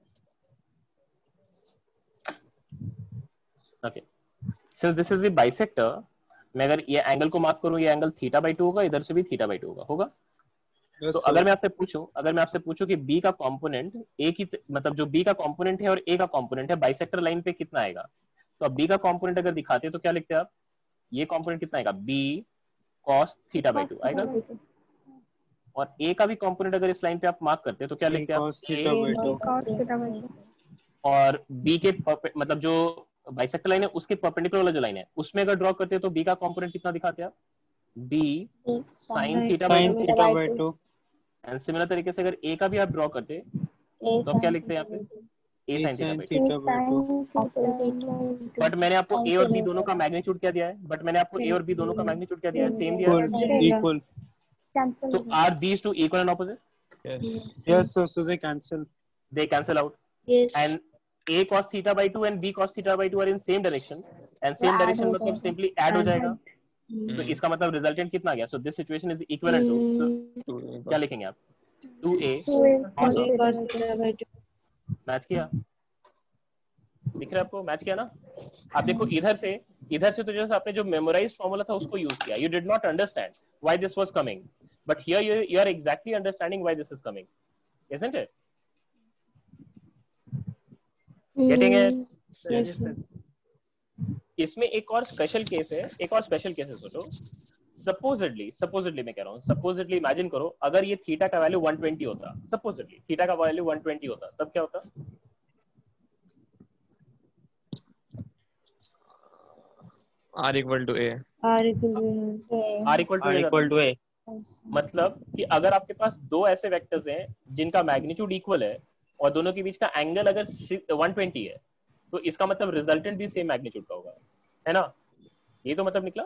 Okay, since this is the bisector, मैं अगर ये एंगल को मार्क करूं, ये एंगल थीटा बाई 2 होगा, इधर से भी थीटा बाई 2 होगा। होगा? तो अगर मैं आपसे पूछूं कि b का कंपोनेंट a की, मतलब जो b का कंपोनेंट है और a का कंपोनेंट है, बाइसेक्टर लाइन पे कितना आएगा? तो अब b का कंपोनेंट अगर दिखाते तो क्या लिखते हैं आप? ये कंपोनेंट कितना आएगा? b cos थीटा बाई 2 आएगा। और a का भी कंपोनेंट अगर इस लाइन पे आप मार्क करते तो क्या लिखते हैं आप? और b के मतलब जो बाइसेक्टर लाइन है उसके परपेंडिकुलर वाला जो लाइन है उसमें अगर ड्रॉ करते हैं तो b का कंपोनेंट कितना दिखाते हैं आप? b sin theta by 2। And similar तरीके से अगर a का भी आप ड्रॉ करते तो आप क्या लिखते हैं यहाँ पे? a sin theta by 2। But मैंने आपको a और b दोनों का मैग्नीट्यूड क्या दिया है? सेम दिया है, equal. So are these two equal and opposite? Yes sir, so they cancel out. Yes. And a cos theta by 2 and b cos theta by 2 are in same direction, and same direction मतलब simply add हो जाएगा। तो इसका मतलब resultant कितना आ गया? So this situation is equivalent to, so क्या लिखेंगे आप? 2a cos theta by 2। Match किया? दिख रहा है आपको? मैच किया ना? आप देखो, इधर से तो जैसे आपने जो मेमोराइज्ड फॉर्मूला था उसको यूज किया। You did not understand why this was coming, but here you are exactly understanding why this is coming, isn't it? Getting it? Yes sir. इसमें एक और स्पेशल केस है, सोचो। सपोजिटली मैं कह रहा हूँ, सपोजिटली इमेजिन करो अगर ये थीटा का वैल्यू 120 होता, सपोजिटली थीटा का वैल्यू 120 होता, तब क्या होता? R equal to A। R equal to A मतलब कि अगर आपके पास दो ऐसे वेक्टर्स हैं जिनका मैग्नीट्यूड इक्वल है, और दोनों के बीच का एंगल अगर 120 है तो इसका मतलब रिजल्टेंट भी सेम मैग्नीट्यूड का होगा, है ना? ये तो मतलब निकला,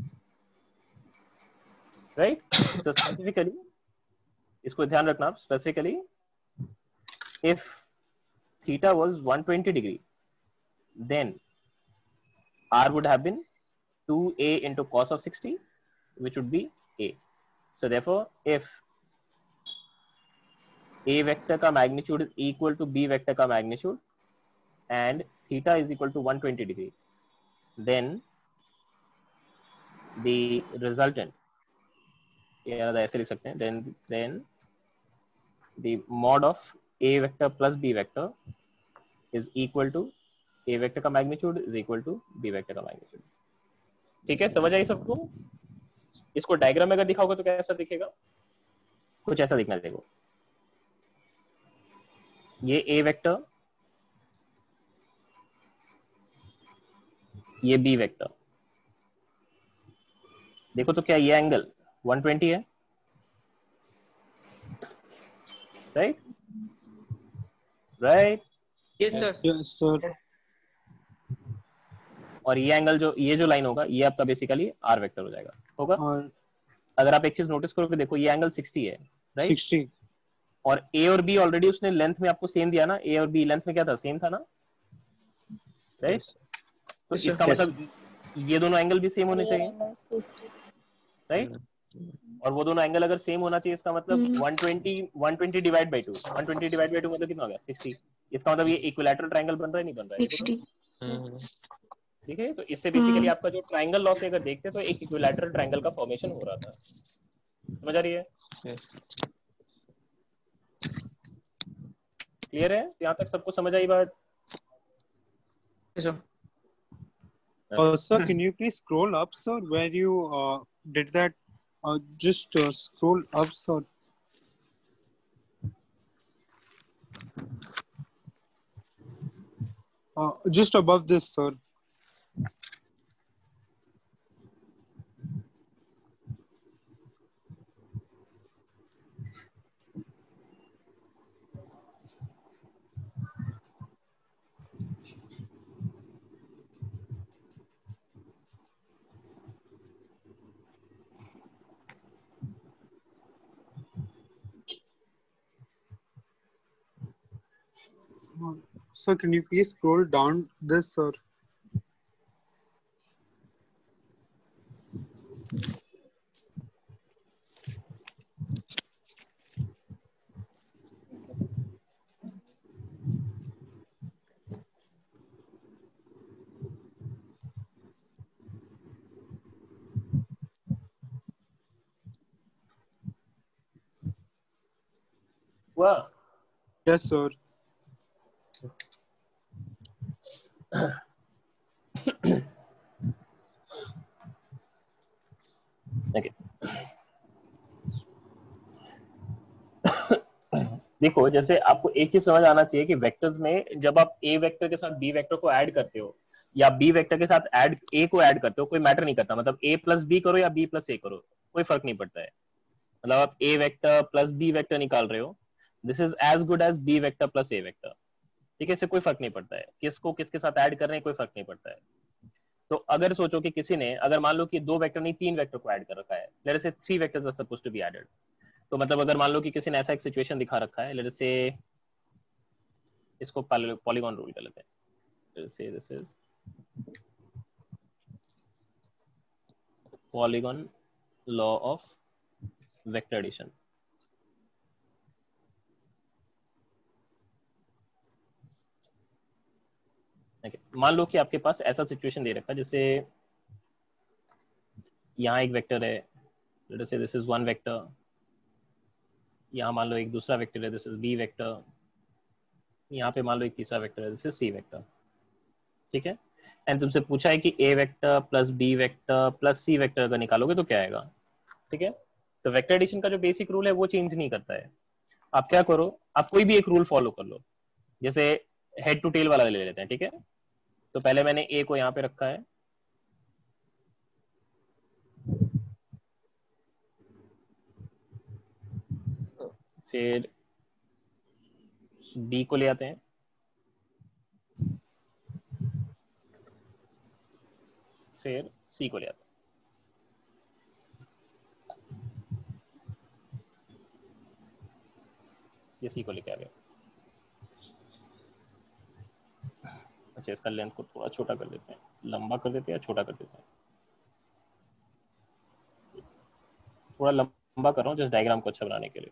राइट? सो स्पेसिफिकली इसको ध्यान रखना, specifically if theta was 120 degree then r would have been 2a into cos of 60 which would be a. So therefore if a vector का magnitude is equal to b vector का magnitude and theta is equal to 120 degree, then the resultant, या ऐसे लिख सकते हैं, then the mod of a vector plus b vector is equal to a vector का magnitude is equal to b vector का magnitude. ठीक है, समझ आई सबको? इसको डायग्राम में अगर दिखाओगे तो कैसा दिखेगा? कुछ ऐसा दिखना, देखो ये a वेक्टर, ये b वेक्टर, देखो तो क्या ये एंगल 120 है, right? Right? Yes sir. Yes, sir. और ये एंगल जो, ये जो लाइन होगा, ये आपका बेसिकली r वेक्टर हो जाएगा, होगा? और अगर आप एक चीज नोटिस करोगे, देखो ये एंगल 60 है, राइट? 60. और a और b ऑलरेडी उसने लेंथ में आपको सेम दिया ना, a और b लेंथ में क्या था, सेम था ना, राइट? तो इसका मतलब ये दोनों एंगल भी सेम होने चाहिए, राइट? और वो दोनों एंगल अगर सेम होना चाहिए, इसका मतलब 120 डिवाइड बाय 2, 120 डिवाइड बाय 2 मतलब कितना हो गया, 60. इसका मतलब ये इक्विलैटरल ट्रायंगल बन रहा है, नहीं बन रहा है? 60. ठीक है, तो इससे बेसिकली आपका जो ट्रायंगल लॉ से अगर देखते तो एक इक्विलैटरल ट्रायंगल का फॉर्मेशन हो रहा था, समझ आ रही है? क्लियर है? यहाँ तक सबको समझ आई बात? Sir, can you please scroll up, sir, where you did that? Just scroll up, sir. Just above this, sir. Sir, can you please scroll down this, sir? हुआ? Yes, sir. Okay. देखो, जैसे आपको एक चीज समझ आना चाहिए कि वेक्टर्स में जब आप ए वेक्टर के साथ बी वेक्टर को ऐड करते हो या बी वेक्टर के साथ ऐड ए को ऐड करते हो, कोई मैटर नहीं करता, मतलब ए प्लस बी करो या बी प्लस ए करो, कोई फर्क नहीं पड़ता है। मतलब आप A vector plus B vector निकाल रहे हो, this is as good as B vector plus A vector, ठीक है? इससे कोई फर्क नहीं पड़ता है किसको किसके साथ ऐड कर रहे हैं, कोई फर्क नहीं पड़ता है। तो अगर सोचो कि किसी ने, अगर मान लो कि 2 वेक्टर नहीं 3 वेक्टर को ऐड कर रखा है, let us say 3 vectors are supposed to be added, तो मतलब अगर मान लो कि किसी ने ऐसा एक सिचुएशन दिखा रखा है, लेट अस से इसको पॉलीगॉन रूल कर लेते हैं, let us say this is polygon law of vector addition. मान लो कि आपके पास ऐसा सिचुएशन दे रखा है, जैसे यहाँ एक वेक्टर है, let us say this is one vector, यहाँ मान लो एक दूसरा वेक्टर है, दिस इज बी वेक्टर, यहाँ पे मान लो एक तीसरा वेक्टर है, दिस इज सी वेक्टर, ठीक है? एंड तुमसे पूछा है कि ए vector plus B vector plus C vector अगर निकालोगे तो क्या आएगा, ठीक है? तो वेक्टर एडिशन का जो बेसिक रूल है वो चेंज नहीं करता है। आप क्या करो, आप कोई भी एक रूल फॉलो कर लो, जैसे हेड टू टेल वाला ले लेते हैं, ठीक है? तो पहले मैंने ए को यहाँ पे रखा है, फिर B को ले आते हैं, फिर C को ले आते हैं। ये C को लेके आ गया। अच्छा, इसका लेंथ को थोड़ा छोटा कर देते हैं, लंबा कर देते हैं या छोटा कर देते हैं? थोड़ा लंबा कर रहा हूँ जिस डायग्राम को अच्छा बनाने के लिए।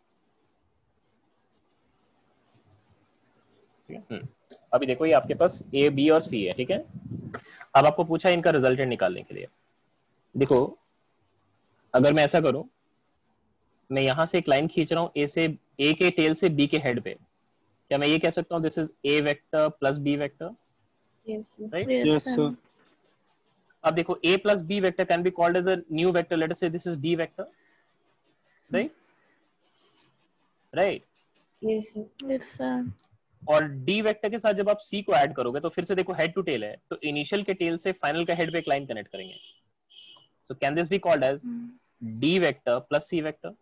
ठीक है। अभी देखो ये आपके पास A, B और C है, ठीक है। अब आपको पूछा इनका रिजल्टेंट निकालने के लिए। देखो अगर मैं ऐसा करूं, मैं यहां से एक लाइन खींच रहा हूं A के टेल से B के हेड पे, क्या मैं ये कह सकता हूं this is A vector plus B vector? Yes, sir. Right? Yes, sir. अब देखो A plus B vector can be called as a new vector. Let us say this is D vector, right? Right? Yes, sir. Yes, sir. और D vector के साथ जब आप C को add करोगे तो फिर से देखो हेड टू टेल है, तो इनिशियल के टेल से फाइनल का हेड पे एक लाइन कनेक्ट करेंगे। So can this be called as D vector plus C vector?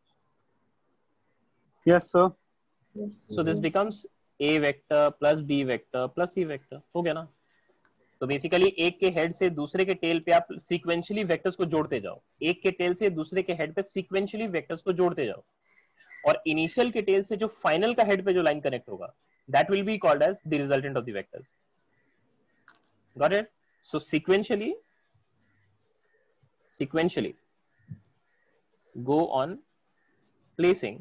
Yes, sir. Yes, So this becomes A vector plus B vector plus C vector. हो गया ना? तो बेसिकली एक के हेड से दूसरे के टेल पे आप सीक्वेंशियली वेक्टर्स को जोड़ते जाओ, एक के टेल से दूसरे के हेड पे सीक्वेंशियली वेक्टर्स को जोड़ते जाओ, और इनिशियल के टेल से जो फाइनल का हेड पे जो लाइन कनेक्ट होगा that will be called as the resultant of the vectors. Got it? So sequentially go on placing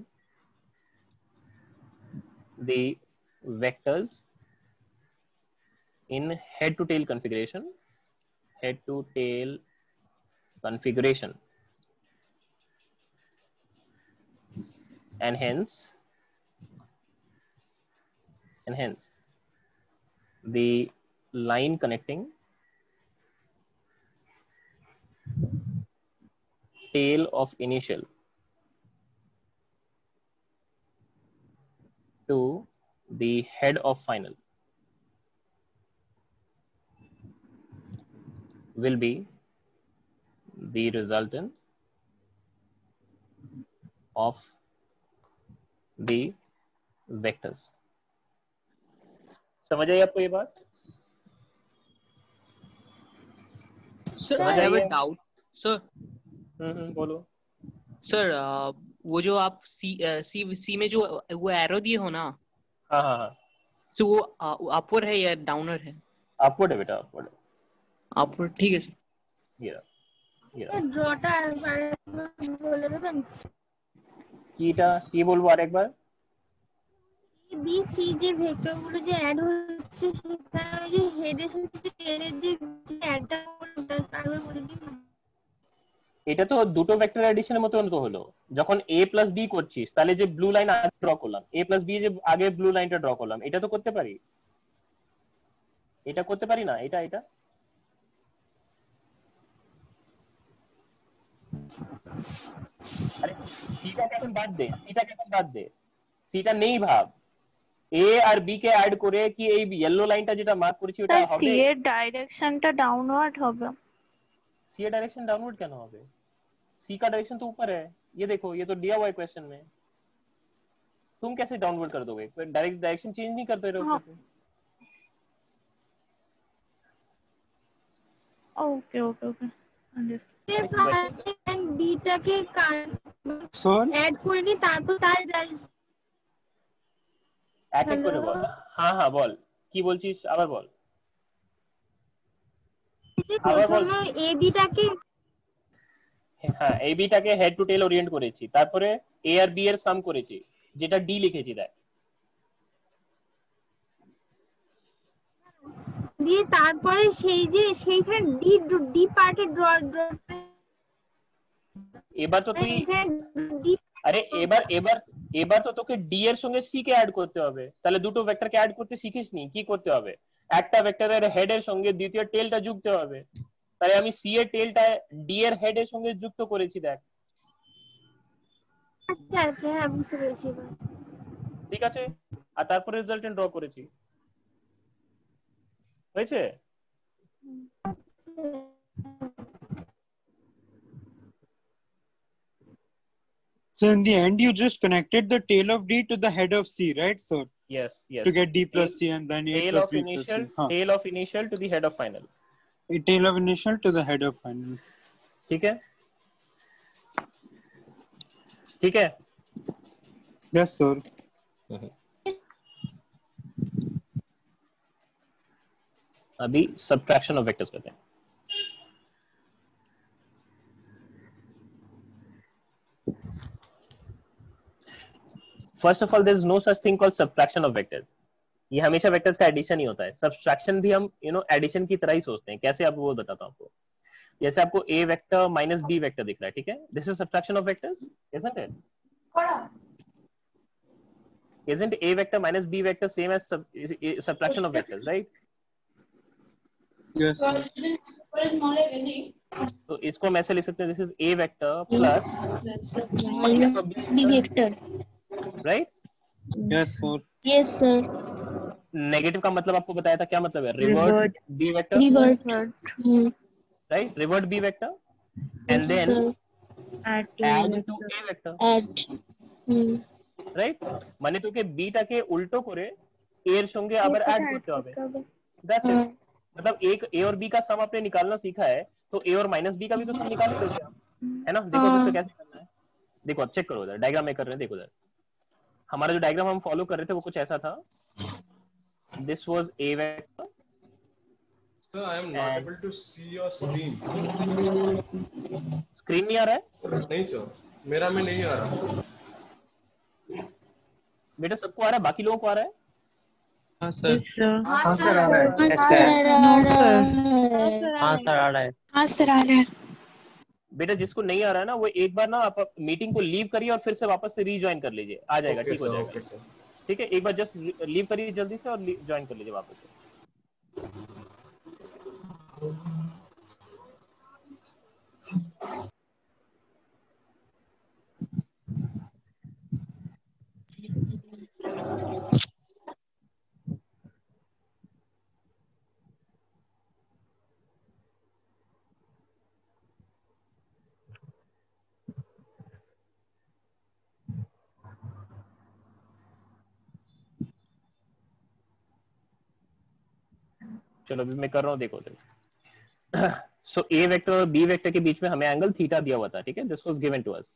the vectors in head to tail configuration, and hence the line connecting tail of initial to the head of final will be the resultant of the vectors. समझ आई आपको ये बात? Sir I have a doubt sir. बोलो sir. वो जो आप सी में जो वो एरो दिए हो ना, हाँ, सो वो अपवर्ड है या डाउनर है? अपवर्ड है बेटा, अपवर्ड। ठीक है सर। ये ড্রটা বলে দেবেন? কি বলবো আরেকবার? বি সি যে ভেক্টরগুলো যে অ্যাড হচ্ছে সেখানে ওই যে হেডের সাথে যে টেলের যে অ্যাডটা ওটা আরেকবার বলে দিন। এটা তো দুটো ভেক্টর অ্যাডিশনের মতন তো হলো, যখন a প্লাস b করছিস তাহলে যে ব্লু লাইন আগে ড্র করলাম, a প্লাস b যে আগে ব্লু লাইনটা ড্র করলাম, এটা তো করতে পারি, এটা করতে পারি না? এটা আরে সিটা এখন বাদ দে, সিটা নেই ভাব, a আর b কে অ্যাড করে কি এই ইয়েলো লাইনটা যেটা মার্ক করেছি ওটা হবে? সি এর ডাইরেকশনটা ডাউনওয়ার্ড হবে। सी का डायरेक्शन डाउनवर्ड क्या ना होगा? सी का डायरेक्शन तो ऊपर है, ये देखो, ये तो दिया हुआ है क्वेश्चन में, तुम कैसे डाउनवर्ड कर दोगे? डायरेक्ट डायरेक्शन चेंज नहीं करते रहोगे। Okay understand. ফার্স্ট এন্ড বিটাকে অ্যাড করে নি, তারপর তার রেজাল্ট এক এক করে বল। হ্যাঁ বল, কি বলছিস আবার বল। প্রথমে এ বিটাকে হেড টু টেল ওরিয়েন্ট করেছি, তারপরে এ আর বি এর সাম করেছি, যেটা ডি লিখেছি দেখ, দিয়ে তারপরে সেইখানে ডি পার্টে ড্র। এবার তো তুই আরে এবার তো তোকে ডি এর সঙ্গে সি কে অ্যাড করতে হবে, তাহলে দুটো ভেক্টরকে অ্যাড করতে শিখিসনি? কি করতে হবে? একটা ভেক্টরের হেডের সঙ্গে দ্বিতীয় টেলটা যুক্ত হবে, তাই আমি সি এর টেলটা ডি এর হেডের সঙ্গে যুক্ত করেছি দেখ। আচ্ছা হ্যাঁ বুঝতে পেরেছি। ঠিক আছে, আর তারপরে রেজাল্টেন্ট ড্র করেছি, হয়েছে? So in the end, you just connected the tail of D to the head of C, right, sir? Yes, yes. To get D plus C and then A Tail plus of B plus C. initial, हाँ. tail of initial to the head of final. A tail of initial to the head of final. ठीक है? ठीक है? Yes, sir. अभी subtraction of vectors करते हैं. First of all, there is no such thing called subtraction of vectors. ये हमेशा vectors का एडिशन ही होता है. सब्सट्रैक्शन भी हम एडिशन की तरह ही सोचते हैं. कैसे आप वो बताता हूं आपको. जैसे आपको a vector minus b vector दिख रहा है, ठीक है? This is subtraction of vectors, isn't it? Isn't a vector minus b vector same as subtraction of vectors, right? Yes, sir. तो इसको हम ऐसे लिख सकते हैं, this is a vector plus b vector. Right? Yes, sir. Yes, sir. Negative का मतलब आपको बताया था, क्या मतलब है? Revert b vector. Revert. Right? Revert b vector and then Add to a vector. Add. Right? মানে তোকে b টাকে উল্টো করে a এর সঙ্গে আবার ऐड করতে হবে. That's it. मतलब एक a और b का सम आपने निकालना सीखा है, तो a और माइनस b का भी तो सम निकाल ही लोगे आप, है ना? देखो इसको कैसे करना है. देखो अब चेक करो इधर, डायग्राम में कर रहे हैं. देखो इधर हमारा जो डायग्राम हम फॉलो कर रहे थे वो कुछ ऐसा था. This was a vector. Sir, I am not able to see your screen. Screen नहीं आ रहा है? नहीं सर, मेरा में नहीं आ रहा. बेटा सबको आ रहा है, बाकी लोगों को आ रहा है? हाँ सर. हाँ सर आ रहा है. Yes, sir. No, sir. हाँ सर आ रहा है. हाँ सर आ रहा है. बेटा जिसको नहीं आ रहा है ना, वो एक बार ना आप मीटिंग को लीव करिए और फिर से वापस से रीजॉइन कर लीजिए, आ जाएगा. ठीक हो जाएगा. ठीक है, एक बार जस्ट लीव करिए जल्दी से और ज्वाइन कर लीजिए वापस से. चलो अभी मैं कर रहा हूँ, देखो. सो a वेक्टर और b वेक्टर के बीच में हमें एंगल थीटा दिया हुआ था, ठीक है? This was given to us.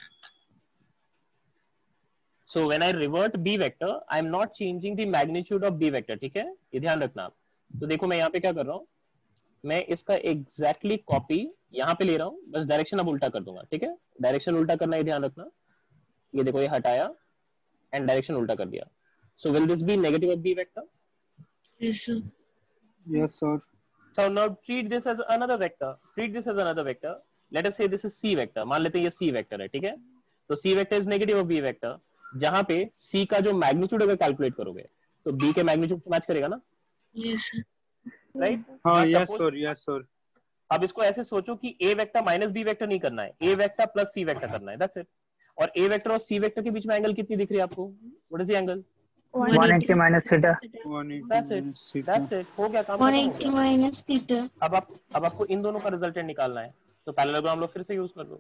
So when I revert b vector, I am not changing the magnitude of b vector, ठीक है? ये ध्यान रखना आप. तो देखो मैं यहाँ पे क्या कर रहा हूँ, मैं इसका एग्जैक्टली कॉपी यहाँ पे ले रहा हूँ, बस डायरेक्शन अब उल्टा कर दूंगा, ठीक है? डायरेक्शन उल्टा करना है, ध्यान रखना. ये देखो, ये हटाया एंड डायरेक्शन उल्टा कर दिया. So will this be negative of b vector? Yes, sir. Yes, sir. So now treat this as another vector. Treat this as another vector. Let us say this is c vector. मान लेते हैं ये c vector है, ठीक है? तो c vector is negative of b vector. जहाँ पे c का जो मैग्नीट्यूड अगर कैलकुलेट करोगे तो b के मैग्नीट्यूड से मैच करेगा ना? Yes, sir. Right? हाँ, yes sir, yes sir. अब इसको ऐसे सोचो कि a vector minus b vector नहीं करना है, a vector plus c vector करना है. That's it. और a वेक्टर और c वेक्टर के बीच में एंगल कितनी दिख रही है आपको? What is the angle? 180 minus theta. That's it. That's it. हो गया काम. 180 minus theta. अब आपको इन दोनों का रिजल्टेंट निकालना है, तो पैरेललोग्राम लो फिर से यूज कर लो.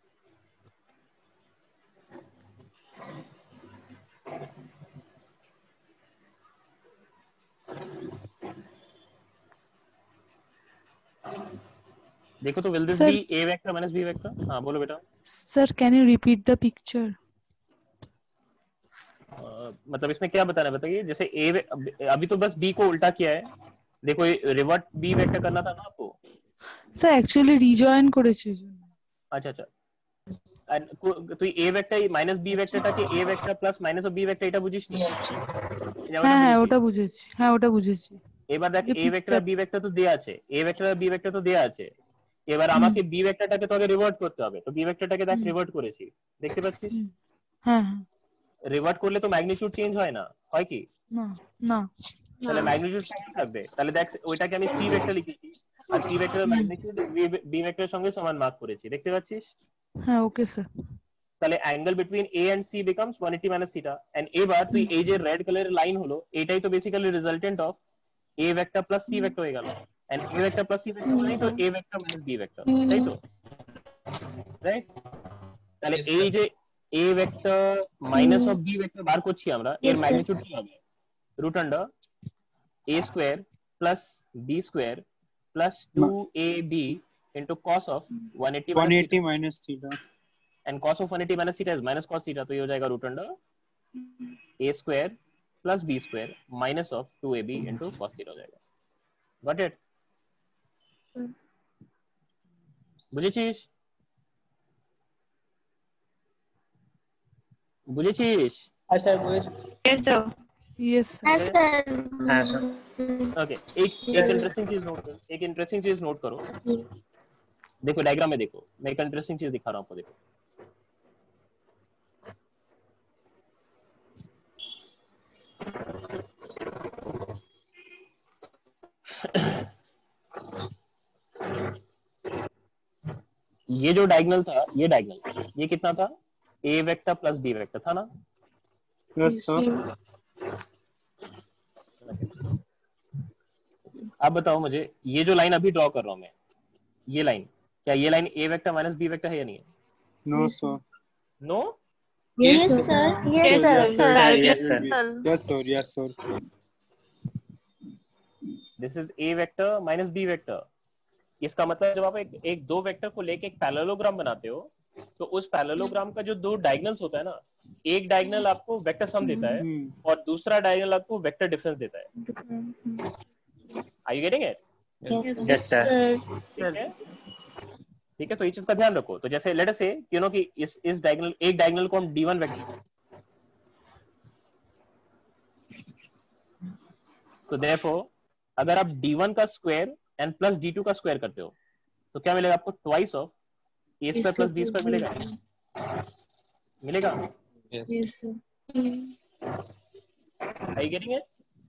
देखो तो will this be a vector minus b vector? हाँ बोलो बेटा. Sir, can you repeat the picture? मतलब इसमें क्या बताना है बताइए. जैसे अभी तो बस b को उल्टा किया है. देखो रिवर्ट b वेक्टर करना था ना आपको. Sir, actually rejoin করেছে. अच्छा अच्छा. তুই a ভেক্টর মাইনাস b ভেক্টরটাকে a vector plus minus b vector এটা বুঝিস নি? হ্যাঁ ওটা বুঝেছি. হ্যাঁ ওটা বুঝেছি. এবার দেখ a ভেক্টর আর b ভেক্টর তো দেয়া আছে. a ভেক্টর আর b ভেক্টর তো দেয়া আছে. এবার আমাকে b ভেক্টরটাকে তো আগে রিভার্ট করতে হবে. তো b ভেক্টরটাকে দেখ রিভার্ট করেছি. দেখতে পাচ্ছিস? হ্যাঁ. রিভার্ট করলে তো ম্যাগনিটিউড চেঞ্জ হয় না, হয় কি? না না. তাহলে ম্যাগনিটিউড সেম থাকবে. তাহলে দেখ ওইটাকে আমি c ভেক্টর লিখেছি আর c ভেক্টরের ম্যাগনিটিউড b ভেক্টরের সঙ্গে সমান মার্ক করেছি. দেখতে পাচ্ছিস? হ্যাঁ ওকে স্যার. তাহলে angle between a and c becomes 180 minus theta. and এবার তুই এই যে রেড কালারের লাইন হলো, এটাই তো basically resultant of a vector plus c vector হয়ে গেল. and a vector plus c vector মানে তো a vector minus b vector, তাই তো? রাইট? তাহলে এই যে a vector minus of b vector বার করছি আমরা এর Yes, sir. ম্যাগনিটিউড কি হবে root under a square plus b square plus 2ab into cos of 180 minus 180 theta. minus theta. And cos of 180 minus theta is minus cos theta, तो ये हो जाएगा root under a square plus b square minus of 2ab into cos theta हो जाएगा. Got it? বুঝেছিস? বুঝেছিস? আচ্ছা বুঝেছি। Yes, sir. Yes, sir. हाँ सर ओके एक इंटरेस्टिंग चीज नोट करो, एक इंटरेस्टिंग चीज नोट करो। देखो डायग्राम में देखो, मैं एक इंटरेस्टिंग चीज दिखा रहा हूँ आपको, देखो ये जो डायगोनल था, ये डायगोनल ये कितना था? a vector plus b vector था ना? Yes, sir. अब बताओ मुझे, ये जो लाइन अभी ड्रॉ कर रहा हूं मैं, ये लाइन, क्या ये line a vector minus b vector है या नहीं है? No, sir. No? Yes, sir. Yes, Yes, sir. sir, Yes, yes, sir. Yes, sir. Yes, sir. This is a vector minus b vector. इसका मतलब जब आप एक दो वेक्टर को लेके एक पैरेललोग्राम बनाते हो, तो उस पैरेललोग्राम का जो दो डायगोनल्स होता है ना, एक डायगोनल आपको वेक्टर सम देता है और दूसरा डायगोनल आपको वेक्टर डिफरेंस देता है। Are you getting it? Yes sir ठीक है, तो ये चीज का ध्यान रखो। तो जैसे लेट अस से यू नो कि इस डायगोनल, एक डायगोनल को हम d1 वेक्टर, तो देयरफॉर अगर आप d1 का स्क्वायर एंड प्लस d2 का स्क्वायर करते हो तो क्या मिलेगा आपको? Twice of a square plus b square मिलेगा। Yes, sir. Are you getting it?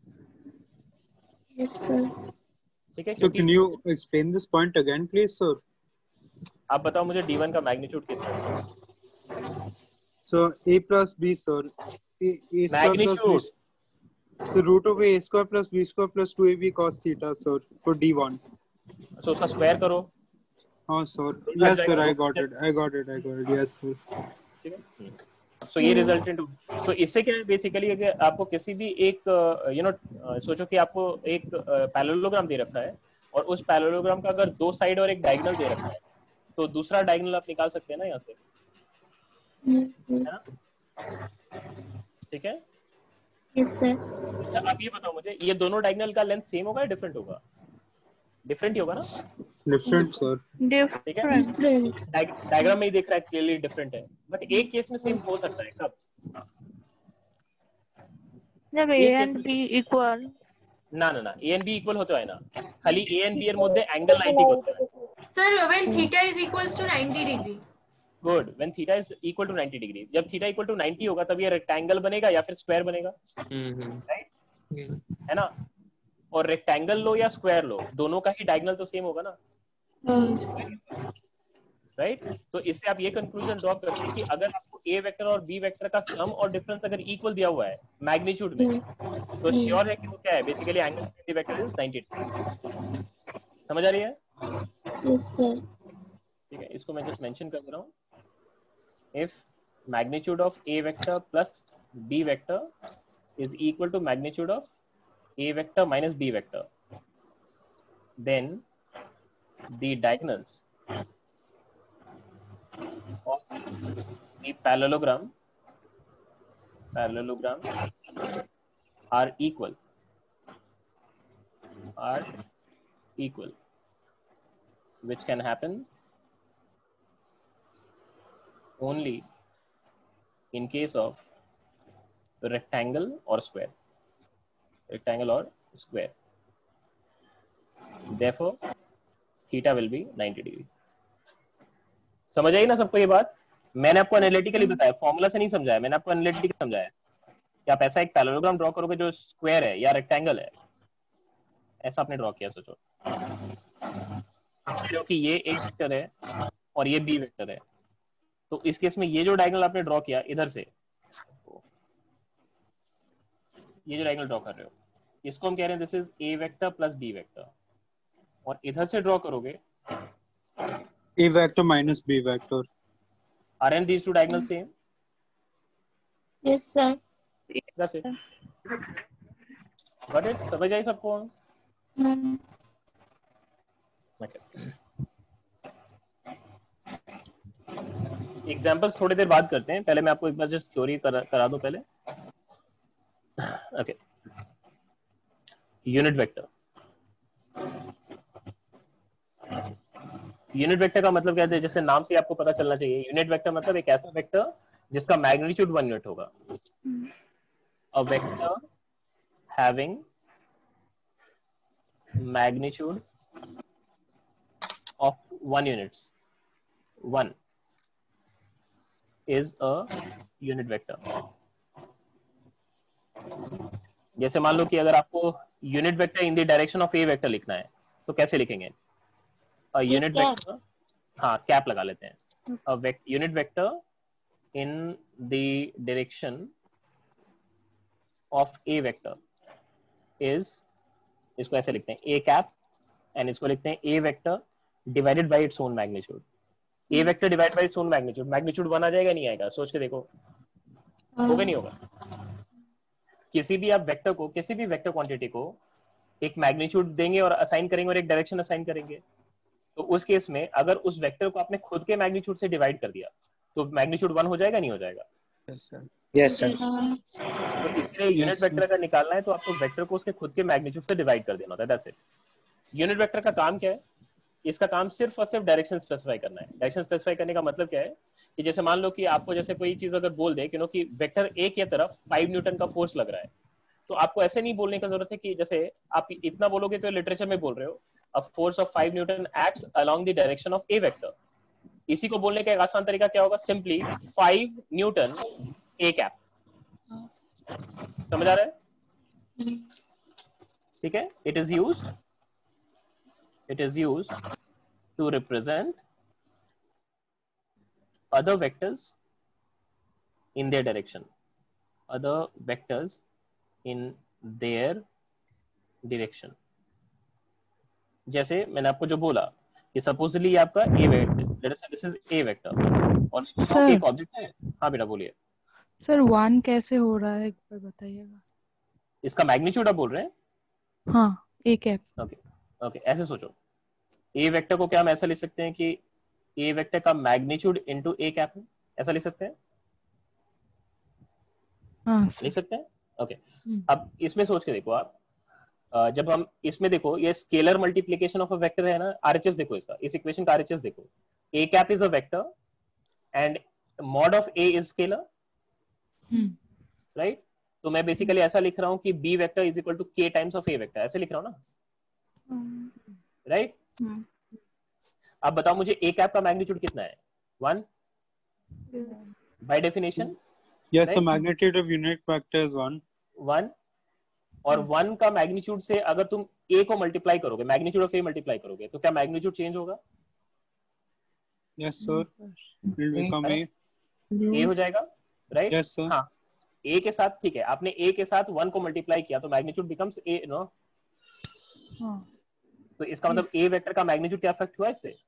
Yes, sir. ठीक है, So can you explain this point again, please, sir? आप बताओ मुझे d1 का मैग्नीट्यूड कितना है? So a plus b, sir. A square plus b. Magnitude. So root of a square plus b square plus 2ab cos theta, sir, for d1. तो उसका square करो। Oh, sir. Yes, sir. I got it. Yes, sir. ठीक है, सो ये resultant. तो इससे क्या है बेसिकली, अगर आपको किसी भी एक सोचो कि आपको एक पैरेललोग्राम दे रखा है और उस पैरेललोग्राम का अगर दो साइड और एक डायगोनल दे रखा है, तो दूसरा डायगोनल आप निकाल सकते हैं ना यहाँ से, है ना? ठीक है, Yes, sir. अब ये बताओ मुझे, ये दोनों डायगोनल का लेंथ सेम होगा या डिफरेंट होगा? डिफरेंट ही होगा ना? Different, sir. ठीक है, डायग्राम में ही देख रहा है क्लियरली डिफरेंट है, बट एक केस में सेम हो सकता है। कब? जब a and b equal। ना ना ना, a and b इक्वल होते हैं ना, खाली a and b এর মধ্যে অ্যাঙ্গেল 90 করতে হয়। Sir, when theta is equals to 90 degree. Good, when theta is equal to 90 degree. जब थीटा इक्वल टू 90 होगा तब ये रेक्टेंगल बनेगा या फिर स्क्वायर बनेगा, राइट? है ना? और रेक्टेंगल लो या स्क्वायर लो, दोनों का ही डायगोनल तो सेम होगा ना, राइट? तो इससे आप ये कंक्लूजन ड्रॉ करते हैं कि अगर आपको a वेक्टर और b वेक्टर का सम और डिफरेंस अगर इक्वल दिया हुआ है मैग्नीट्यूड में, तो श्योर है कि वो क्या है, basically angle of the vector is 90 degree. समझ आ रही है? Yes, sir. ठीक है, इसको मैं जस्ट मेंशन कर दे रहा हूँ। If magnitude of a vector plus b vector is equal to magnitude of a vector minus b vector, then the diagonals of the parallelogram are equal, which can happen only in case of rectangle or square. Therefore, theta will be 90 degree. समझ आई ना सबको ये बात? मैंने आपको analytically बताया, formula से नहीं समझाया, मैंने आपको एनालिटिकली समझाया कि आप ऐसा एक पैरेललोग्राम ड्रॉ करोगे जो स्क्वायर है या रेक्टेंगल है, ऐसा आपने ड्रॉ किया। सोचो कि ये एक वेक्टर है और ये बी वेक्टर है, तो इस केस में ये जो डायगोनल आपने ड्रॉ किया इधर से, ये जो डायगोनल ड्रॉ कर रहे हो, इसको हम कह रहे हैं this is A vector plus B vector, और इधर से ड्रॉ करोगे A vector minus b vector. Aren't these two diagonals same? Yes, sir. That's it. Got it? समझ आई सबको? Okay. एग्जाम्पल्स थोड़ी देर बाद करते हैं, पहले मैं आपको एक बार जस्ट थ्योरी करा दूं पहले. Okay. Unit vector. Unit vector का मतलब क्या है? जैसे नाम से आपको पता चलना चाहिए. यूनिट वेक्टर मतलब एक ऐसा वेक्टर जिसका मैग्नीट्यूड 1 यूनिट होगा. A vector having magnitude of 1 units 1 is a unit vector. जैसे मान लो कि अगर आपको unit vector in the direction of A vector लिखना है तो कैसे लिखेंगे? अ यूनिट वेक्टर, हाँ कैप लगा लेते हैं. A unit vector in the direction of A vector is, इसको ऐसे लिखते हैं ए कैप, एंड इसको लिखते हैं A vector divided by its own magnitude. A vector divide by its own magnitude. Magnitude 1 आ जाएगा, नहीं आएगा? सोच के देखो, होगा नहीं होगा? किसी भी आप वेक्टर को, किसी भी वेक्टर क्वांटिटी को एक मैग्नीट्यूड देंगे और असाइन करेंगे और एक डायरेक्शन असाइन करेंगे, तो उस केस में अगर उस वेक्टर को आपने खुद के मैग्नीट्यूड से डिवाइड कर दिया तो मैग्नीट्यूड 1 हो जाएगा, नहीं हो जाएगा? Yes sir. तो इसलिए यूनिट वेक्टर अगर निकालना है तो आपको वेक्टर को उसके खुद के मैग्नीट्यूड से डिवाइड कर देना होता है. That's it. यूनिट वेक्टर का काम क्या है? इसका काम सिर्फ और सिर्फ डायरेक्शन स्पेसिफाई करना है. डायरेक्शन स्पेसिफाई करने का मतलब क्या है कि जैसे मान लो कि आपको जैसे कोई चीज अगर बोल दे कि वेक्टर ए की तरफ 5 न्यूटन का फोर्स लग रहा है, तो आपको ऐसे नहीं बोलने का जरूरत है कि जैसे आप इतना बोलोगे तो लिटरेचर में बोल रहे हो a force of 5 newton acts along the direction of A vector. इसी को बोलने का एक आसान तरीका क्या होगा? Simply 5 newton A cap. समझ आ रहा है? ठीक है. It is used to represent other vectors in their direction. Other vectors in their direction. जैसे मैंने आपको जो बोला कि सपोजली आपका A vector, this is A vector, और एक ऑब्जेक्ट है. हाँ बेटा बोलिए. सर 1 कैसे हो रहा है, एक बार बताइएगा. इसका मैग्नीट्यूड आप बोल रहे हैं? हाँ, ए कैप. ओके, ऐसे सोचो. ए वेक्टर को क्या हम ऐसा लिख सकते हैं कि ए वेक्टर का मैग्नीट्यूड इनटू ए कैप है, ऐसा लिख सकते हैं? हाँ लिख सकते हैं. ओके. अब इसमें सोच के देखो आप, जब हम इसमें देखो ये scalar multiplication of a vector है ना, आरएचएस देखो इसका, इस इक्वेशन का आरएचएस देखो. A cap is a vector and mod of A is scalar, right? तो मैं बेसिकली ऐसा लिख रहा हूं कि B vector is equal to K times of A vector, ऐसे लिख रहा हूं ना, राइट? अब बताओ मुझे ए कैप का मैग्नीट्यूड कितना है? 1 by definition. Yes, the magnitude of unit vector is 1. और 1 का मैग्नीट्यूड से अगर तुम a को मल्टीप्लाई करोगे, मैग्नीट्यूड ऑफ a मल्टीप्लाई करोगे, तो क्या मैग्नीट्यूड चेंज होगा? Yes, sir. It will become a. a हो जाएगा, राइट? Yes, sir. हाँ, a के साथ, ठीक है, आपने a के साथ 1 को मल्टीप्लाई किया तो मैग्नीट्यूड बिकम्स a, नो? तो इसका मतलब a वेक्टर का मैग्नीट्यूड क्या इफेक्ट हुआ इससे?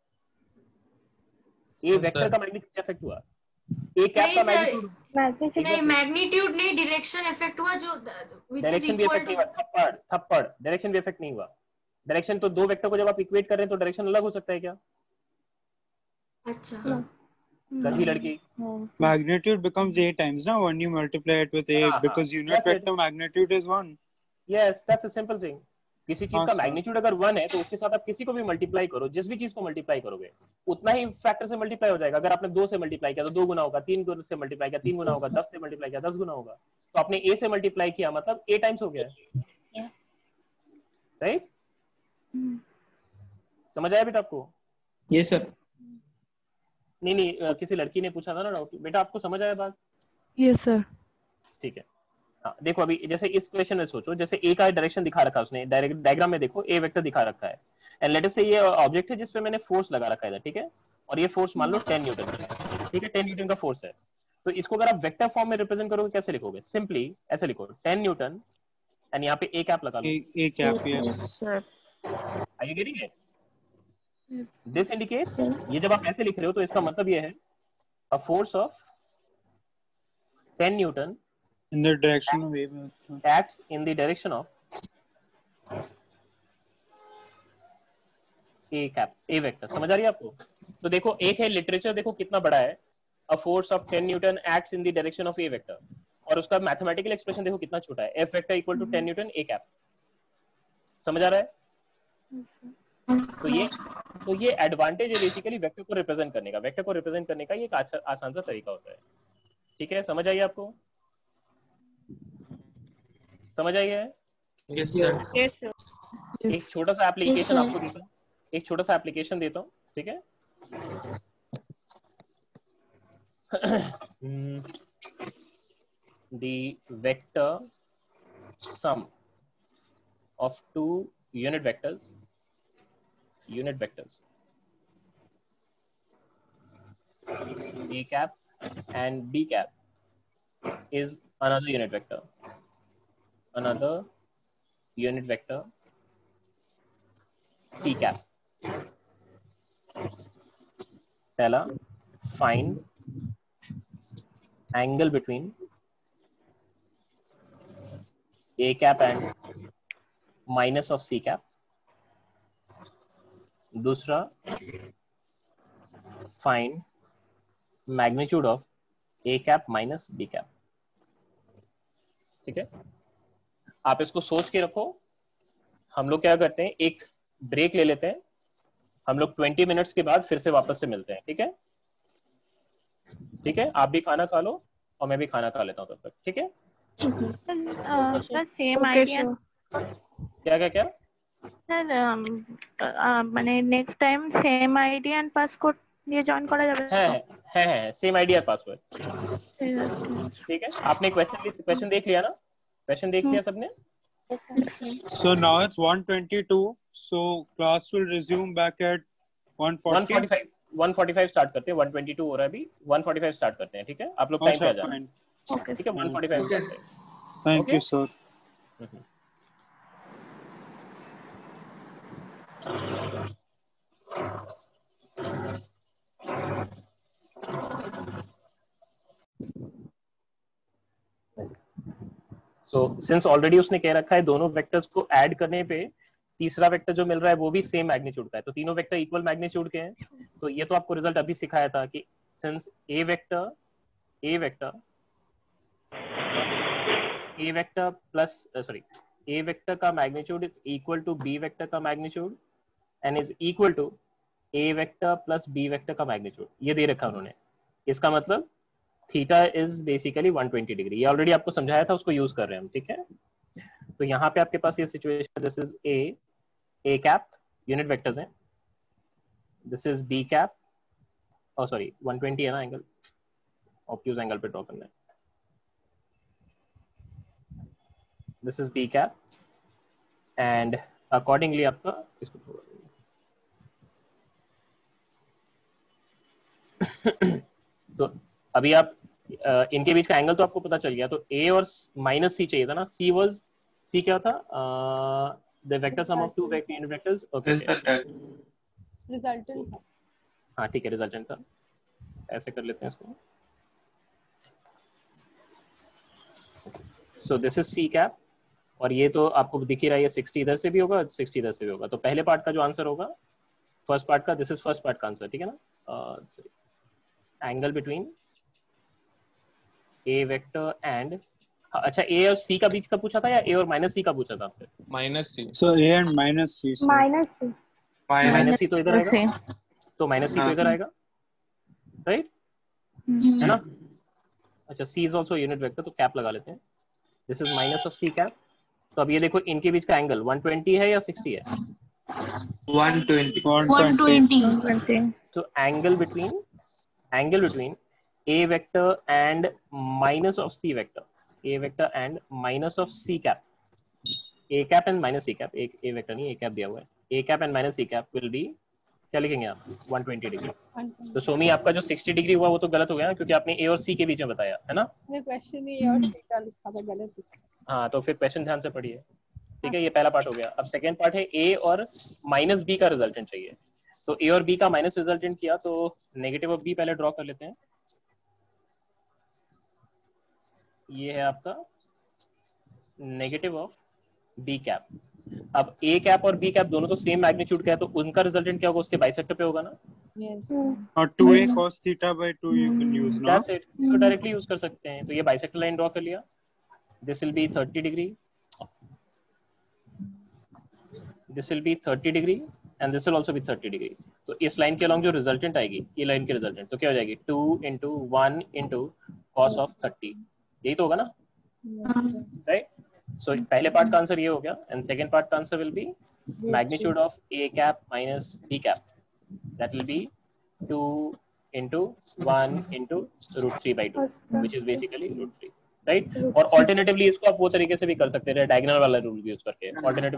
a वेक्टर का मैग्नीट्यूड क्या इफेक्ट हुआ? a कैप का मैग्नीट्यूड नहीं, मैग्नीट्यूड नहीं, डायरेक्शन इफेक्ट हुआ, जो डायरेक्शन भी इफेक्ट नहीं हुआ. थप्पड़ डायरेक्शन भी इफेक्ट नहीं हुआ. डायरेक्शन तो दो वेक्टर को जब आप इक्वेट कर रहे हैं तो डायरेक्शन अलग हो सकता है क्या? अच्छा. गधी लड़की. Magnitude becomes a times now when you multiply it with a, because unit vector magnitude is 1. Yes, that's a simple thing. किसी चीज का मैग्नीट्यूड अगर 1 है तो उसके साथ आप किसी को भी मल्टीप्लाई करो, जिस भी चीज को मल्टीप्लाई करोगे उतना ही फैक्टर से मल्टीप्लाई हो जाएगा. अगर आपने 2 से मल्टीप्लाई किया तो 2 गुना होगा, 3 से मल्टीप्लाई किया 3 गुना होगा, 10 से मल्टीप्लाई किया 10 गुना होगा. तो आपने a से मल्टीप्लाई किया मतलब a टाइम्स हो गया, राइट? समझ आया बेटा आपको? Yes sir. नहीं, किसी लड़की ने पूछा था ना डाउट. बेटा आपको समझ आया बात? Yes sir. ठीक है. हाँ, देखो अभी जैसे इस क्वेश्चन में सोचो, जैसे ए का डायरेक्शन दिखा रखा है उसने, डायग्राम में देखो ए वेक्टर दिखा रखा है, एंड लेट अस से ये ऑब्जेक्ट है जिसपे मैंने फोर्स लगा रखा है, ठीक है? और ये फोर्स मान लो 10 न्यूटन है, ठीक है? 10 न्यूटन का फोर्स है. तो इसको अगर आप वेक्टर फॉर्म में रिप्रेजेंट करोगे कैसे लिखोगे? सिंपली ऐसे लिखो 10 न्यूटन एंड यहाँ पे ए कैप लगा लो. A cap, yes. Are you getting it? This indicates, ये जब आप ऐसे लिख रहे हो तो इसका मतलब ये है a force of 10 newton In the direction of A vector. acts in the direction of A cap, A vector. समझ आ रही है आपको? तो देखो एक है लिटरेचर, देखो कितना बड़ा है, a force of 10 Newton acts in the direction of A vector, और उसका मैथमेटिकल एक्सप्रेशन देखो कितना छोटा है, F vector equal to 10 Newton A cap. समझ आ रहा है? तो ये एडवांटेज है बेसिकली वेक्टर को रिप्रेजेंट करने का। वेक्टर को रिप्रेजेंट करने का ये एक आसान सा तरीका होता है। ठीक है, समझ आई आपको? समझ आई है? Yes sir. एक छोटा सा एप्लीकेशन आपको देता हूँ, एक छोटा सा एप्लीकेशन देता हूँ, ठीक है? The vector sum of two unit vectors A cap and B cap is another unit vector C cap. पहला, find angle between A cap and minus of C cap. दूसरा, find magnitude of A cap minus B cap. ठीक है, आप इसको सोच के रखो। हम लोग क्या करते हैं, एक ब्रेक ले लेते हैं, हम लोग 20 मिनट्स के बाद फिर से वापस से मिलते हैं। ठीक है, ठीक है, आप भी खाना खा लो और मैं भी खाना खा लेता हूँ तब तक। ठीक है सर सेम आइडिया क्या क्या क्या सर মানে next time same idea and passcode দিয়ে জয়েন করা যাবে? है सेम आइडिया पासवर्ड। ठीक है, आपने क्वेश्चन देख लिया ना? क्वेश्चन देख लिया सबने? So now it's 1:22. So class will resume back at 1:40. 1:45 start करते हैं। 1:22 हो रहा है अभी, 1:45 स्टार्ट करते हैं। ठीक है, आप लोग टाइम पे आ जाओ। ठीक है, 1:45 करते हैं। Thank you, sir. So since already उसने कह रखा है दोनों वेक्टर्स को ऐड करने पे तीसरा वेक्टर जो मिल रहा है वो भी सेम मैग्नीट्यूड का है, तो तीनों वेक्टर इक्वल मैग्नीट्यूड के हैं। तो ये तो आपको रिजल्ट अभी सिखाया था कि सिंस ए वेक्टर का magnitude is equal to B vector का magnitude and is equal to A vector plus B vector का मैग्नीट्यूड, ये दे रखा उन्होंने। इसका मतलब थीटा इज बेसिकली 120 डिग्री, ये ऑलरेडी आपको समझाया था, उसको यूज कर रहे हैं हम। ठीक है, तो यहाँ पे आपके पास ये situation, this is A cap, unit vectors हैं, दिस इज बी कैप, और सॉरी 120 है ना एंगल, ऑब्ट्यूज एंगल पे ड्रॉ करना है, this is B cap and accordingly आपका इसको तो अभी आप इनके बीच का एंगल तो आपको पता चल गया, तो ए और माइनस सी चाहिए था ना। सी क्या था? The vector sum of two unit vectors. Okay, resultant. हाँ ठीक है, रिजल्टेंट था। ऐसे कर लेते हैं इसको। So this is C cap, और ये तो आपको दिख ही रहा है, 60 इधर से भी होगा, 60 इधर से भी होगा। तो पहले पार्ट का जो आंसर होगा, फर्स्ट पार्ट का, दिस इज फर्स्ट पार्ट का आंसर। ठीक है ना? Angle between A vector and, अच्छा ए और सी का बीच का पूछा था या ए और माइनस सी का पूछा था आपसे? Minus C. So A and minus C. Minus C तो इधर आएगा, तो माइनस सी तो इधर आएगा, राइट है ना? अच्छा, C is also unit vector, तो कैप लगा लेते हैं, this is minus of C cap. तो अब ये देखो इनके बीच का एंगल 120 है या 60 है? 120. So angle between A vector and minus of C vector. A vector and minus of C cap. A cap and minus C cap. एक A vector नहीं, A cap दिया हुआ है। A cap and minus C cap will be, क्या लिखेंगे आप? 120 degree. तो सोमी आपका जो 60 डिग्री हुआ वो तो गलत हो गया ना, क्योंकि आपने A और C के बीच में बताया है ना? क्वेश्चन में A और C का लिखा था गलत। हाँ, तो फिर क्वेश्चन ध्यान से पढ़िए। ठीक है, ये पहला पार्ट हो गया। अब सेकेंड पार्ट है A और माइनस B का रिजल्टेंट चाहिए। तो A और B का माइनस रिजल्टेंट किया, तो नेगेटिव ऑफ B पहले ड्रॉ कर लेते हैं। ये है आपका नेगेटिव ऑफ बी कैप। अब ए कैप और बी कैप दोनों तो सेम मैग्नीट्यूड का है, तो उनका रिजल्टेंट क्या होगा, उसके बाइसेक्टर पे होगा ना। और 2a cos theta by 2 you can use now. That's it. तो डायरेक्टली यूज कर सकते हैं। तो ये बाइसेक्टर लाइन ड्रॉ कर लिया, this will be 30 degree, this will be 30 degree and this will also be 30 degree. तो इस लाइन के अलॉन्ग जो रिजल्टेंट आएगी, ये लाइन की रिजल्टेंट, तो क्या हो जाएगी 2 into 1 into cos of 30, यही तो होगा ना, राइट। सो पहले पार्ट का आंसर ये हो गया एंड सेकंड पार्ट का answer will be magnitude of a cap minus b cap, that will be 2 into 1 into √3/2 which is basically √3, right. और ऑल्टरनेटिवली इसको आप वो तरीके से भी कर सकते हैं, डायगोनल वाला रूल यूज करके।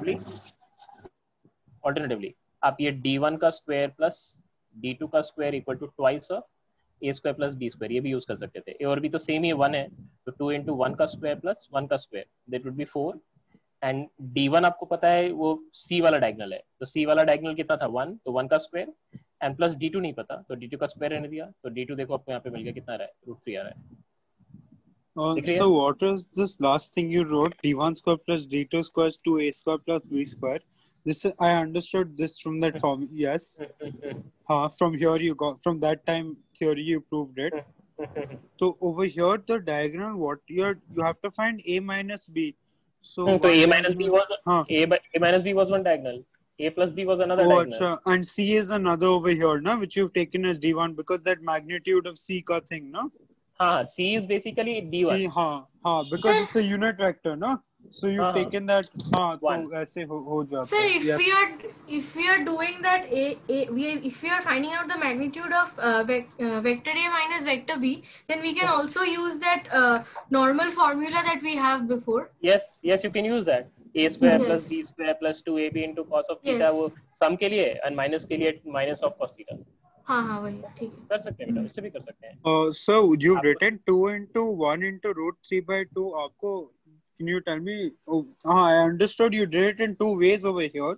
ऑल्टरनेटिवली आप ये d1 का स्क्वायर प्लस d2 का square equal to twice of a square plus b square, ये भी यूज कर सकते थे। ए और b तो सेम ही 1 है, तो 2 into 1 का स्क्वायर प्लस 1 का square, that would be 4। And d1 आपको पता है वो c वाला डायगोनल है, तो c वाला डायगोनल कितना था 1, तो 1 का स्क्वायर एंड प्लस d2 नहीं पता, तो d2 का स्क्वायर रहने दिया, तो d2 देखो आपको यहाँ पे मिल गया, कितना आ रहा है, √3 आ रहा है। So what is this last thing you wrote? d1 square plus d2 square is 2a square plus b square. This I understood this from that form. Yes. From here you got, from that time theory you proved it. So over here the diagonal, what you have to find a minus b. So a minus b was a minus b was one diagonal. A plus b was another diagonal. Achha. And c is another over here, na, which you've taken as d1 because that magnitude of c ka thing, no? C is basically d1. C, because it's a unit vector, no? So you've taken that, तो ऐसे हो जाता है। Sir, if we are doing that if we are finding out the magnitude of vector a minus vector b, then we can also use that normal formula that we have before. Yes, you can use that. A square plus b square plus 2ab into cos of theta, वो सम के लिए and minus के लिए minus of cos theta। हाँ वही ठीक है, कर सकते हैं बेटा, इससे भी कर सकते हैं। So you've written 2 into 1 into √3/2. आपको, can you tell me? I understood you did it in two ways over here.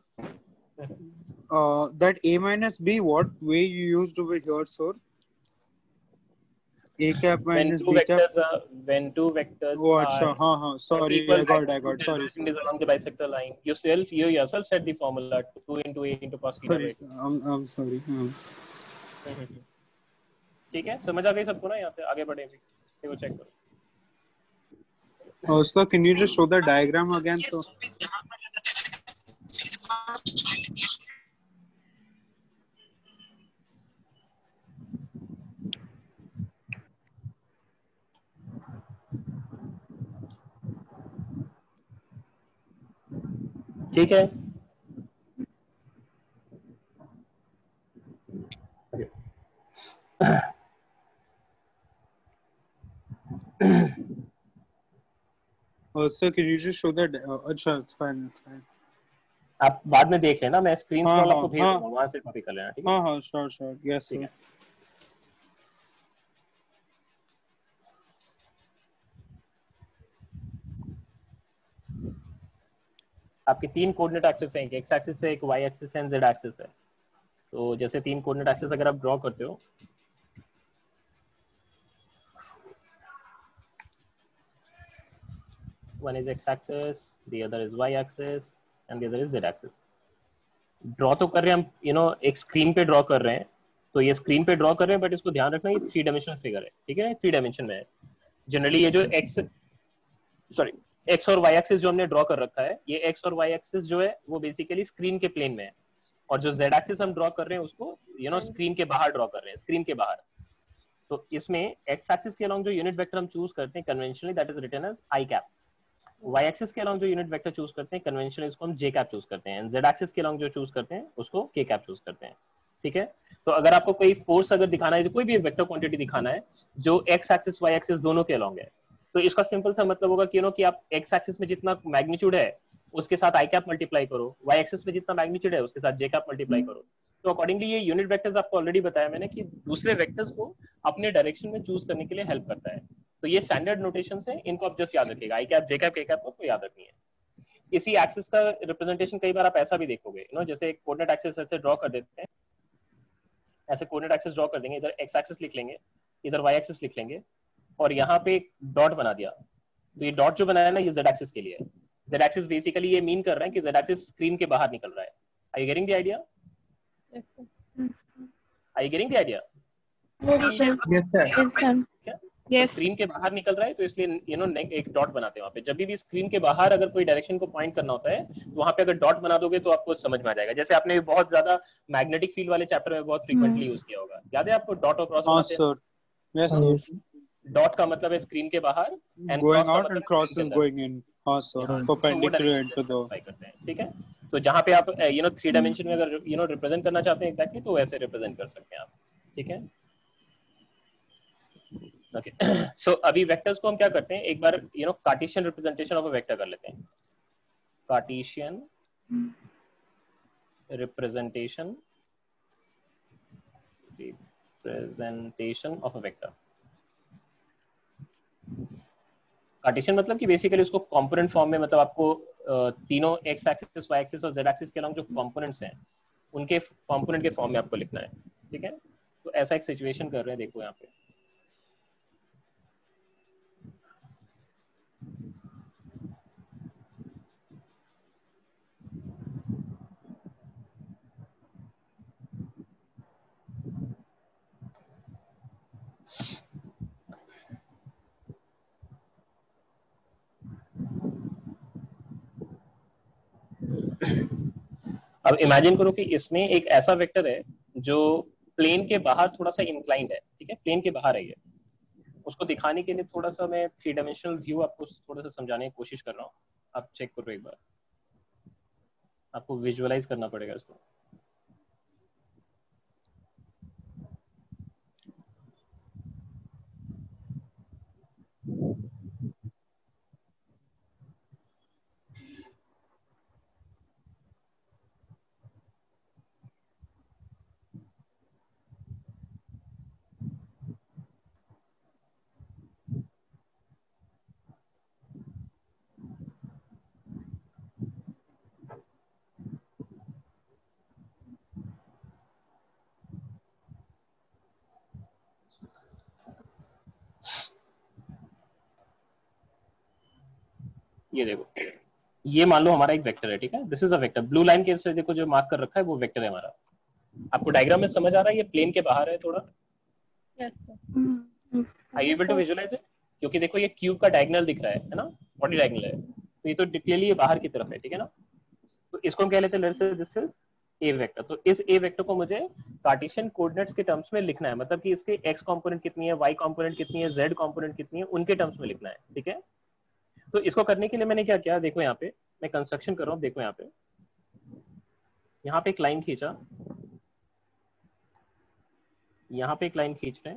That a minus b, what way you used over here, sir? A cap minus b cap. When two vectors are sorry, I got. Sorry. Is along the bisector line. You yourself said the formula 2 into a into cos theta. I'm sorry. ठीक है, समझ आ गई सबको ना? यहाँ पे आगे बढ़े भी, देखो चेक करो। So can you just show the diagram again? So ठीक है, also can you just show that? अच्छा, it's fine. आप बाद में देख लेना, मैं स्क्रीन स्क्रॉल आपको भेज दूंगा, वहां से कॉपी कर लेना, ठीक है? हाँ, sure, yes, ठीक है। आपके तीन कोऑर्डिनेट एक्सिस हैं, एक एक्स एक्सिस है, एक वाई एक्सिस है, एंड जेड एक्सिस है। तो जैसे तीन कोऑर्डिनेट एक्सिस अगर आप ड्रॉ करते हो, one is x axis, the other is y axis and the other is z axis. Draw तो कर रहे हैं हम, एक स्क्रीन पे ड्रॉ कर रहे हैं, तो ये स्क्रीन पे ड्रॉ कर रहे हैं, बट इसको ध्यान रखना ये 3 डायमेंशनल फिगर है, ठीक है? 3 डायमेंशन में है। जनरली ये जो एक्स और वाई एक्सिस जो हमने ड्रॉ कर रखा है, ये एक्स और वाई एक्सिस जो है वो बेसिकली स्क्रीन के प्लेन में है, और जो जेड एक्सिस हम ड्रॉ कर रहे हैं उसको स्क्रीन के बाहर ड्रॉ कर रहे हैं, स्क्रीन के बाहर। तो इसमें एक्स एक्सिस के अलॉन्ग जो यूनिट वेक्टर हम चूज करते हैं conventionally, that is written as I cap. Y axis के अलॉन्ग जो यूनिट वेक्टर चूज करते हैं कन्वेंशनली, उसको हम जे कैप चूज करते हैं। जेड एक्सिस के अलॉन्ग जो चूज करते हैं उसको के कैप चूज करते हैं, ठीक है? तो अगर आपको कोई फोर्स अगर दिखाना है, तो कोई भी वेक्टर क्वांटिटी दिखाना है जो एक्स एक्सिस वाई एक्सिस दोनों के अलॉन्ग है, तो इसका सिंपल सा मतलब होगा कि आप एक्स एक्सिस में जितना मैग्नीट्यूड है उसके साथ आई कैप मल्टीप्लाई करो, वाई एक्सिस में जितना मैग्नीट्यूड है उसके साथ जे कैप मल्टीप्लाई करो। तो अकॉर्डिंगली ये यूनिट वेक्टर्स आपको ऑलरेडी बताया मैंने कि दूसरे वेक्टर्स को अपने डायरेक्शन में चूज करने के लिए हेल्प करता है। तो ये स्टैंडर्ड नोटेशंस है, इनको आप जस्ट याद रखिएगा, I cap, J cap, K cap को याद रखनी है। इसी एक्सिस का रिप्रेजेंटेशन कई बार आप ऐसा भी देखोगे, जैसे एक कोऑर्डिनेट एक्सिस ऐसे ड्रॉ कर देते हैं, ऐसे कोऑर्डिनेट एक्सिस ड्रॉ कर देंगे, इधर एक्स एक्सिस लिख लेंगे, इधर वाई एक्सिस लिख लेंगे, और यहाँ पे एक डॉट बना दिया, तो ये डॉट जो बनाया ना ये z एक्सिस के लिए है। z एक्सिस बेसिकली ये मीन कर रहा है कि z एक्सिस स्क्रीन के बाहर निकल रहा है। Are you getting the idea? Are you getting the idea? Yes. Screen के बाहर निकल रहा है तो इसलिए यू नो एक डॉट बनाते हैं वहाँ पे। जब भी स्क्रीन के बाहर अगर कोई डायरेक्शन को पॉइंट करना होता है तो वहाँ पे अगर डॉट बना दोगे तो आपको समझ में आ जाएगा। जैसे आपने बहुत ज्यादा मैग्नेटिक फील्ड वाले चैप्टर में बहुत फ्रीक्वेंटली यूज किया होगा, याद है आपको डॉट और क्रॉस? हाँ सर, यस सर। डॉट का मतलब है स्क्रीन के बाहर and Going out and cross is going in. हाँ सर, perpendicular into the. करते हैं, ठीक है। तो जहाँ पे आप यू नो 3 डायमेंशन में अगर यू नो रिप्रेजेंट करना चाहते हैं एग्जैक्टली तो वैसे रिप्रेजेंट कर सकते हैं आप, ठीक है। ओके सो अभी वेक्टर्स को हम क्या करते हैं, एक बार you know Cartesian representation of a vector कर लेते हैं। Cartesian representation of a vector. Cartesian मतलब कि बेसिकली उसको कंपोनेंट फॉर्म में, मतलब आपको तीनों एक्स एक्सिस, वाई एक्सिस और जेड एक्सिस के अलॉन्ग जो कंपोनेंट्स हैं उनके कंपोनेंट के फॉर्म में आपको लिखना है, ठीक है। तो ऐसा एक सिचुएशन कर रहे हैं, देखो यहाँ पे अब इमेजिन करो कि इसमें एक ऐसा वेक्टर है जो प्लेन के बाहर थोड़ा सा इंक्लाइंड है, ठीक है, प्लेन के बाहर है ये। उसको दिखाने के लिए थोड़ा सा मैं 3 डायमेंशनल व्यू आपको थोड़ा सा समझाने की कोशिश कर रहा हूँ। आप चेक करो एक बार, आपको विजुअलाइज करना पड़ेगा इसको। ये देखो, ये मान लो हमारा एक वेक्टर है, ठीक है, this is a vector. Blue line के से देखो जो मार्क कर रखा है वो वेक्टर है हमारा। आपको डायग्राम में समझ आ रहा है ये प्लेन के बाहर है थोड़ा? Yes sir. Are you able to visualize it? क्योंकि देखो ये क्यूब का डायगोनल दिख रहा है ना, बॉडी डायगोनल है, तो ये तो क्लियरली ये बाहर की तरफ है, ठीक है ना। तो इसको हम कह लेते हैं let's say this is A vector. तो इस ए वेक्टर को मुझे कार्टेशियन कोऑर्डिनेट्स के टर्म्स में लिखना है, मतलब कि इसके एक्स कंपोनेंट कितनी है, वाई कंपोनेंट कितनी है, जेड कंपोनेंट कितनी है, उनके टर्म्स में लिखना है, ठीक है। तो इसको करने के लिए मैंने क्या किया, देखो यहाँ पे मैं कंस्ट्रक्शन कर रहा हूँ, देखो यहाँ पे एक लाइन खींचा, यहाँ पे एक लाइन खींच रहे हैं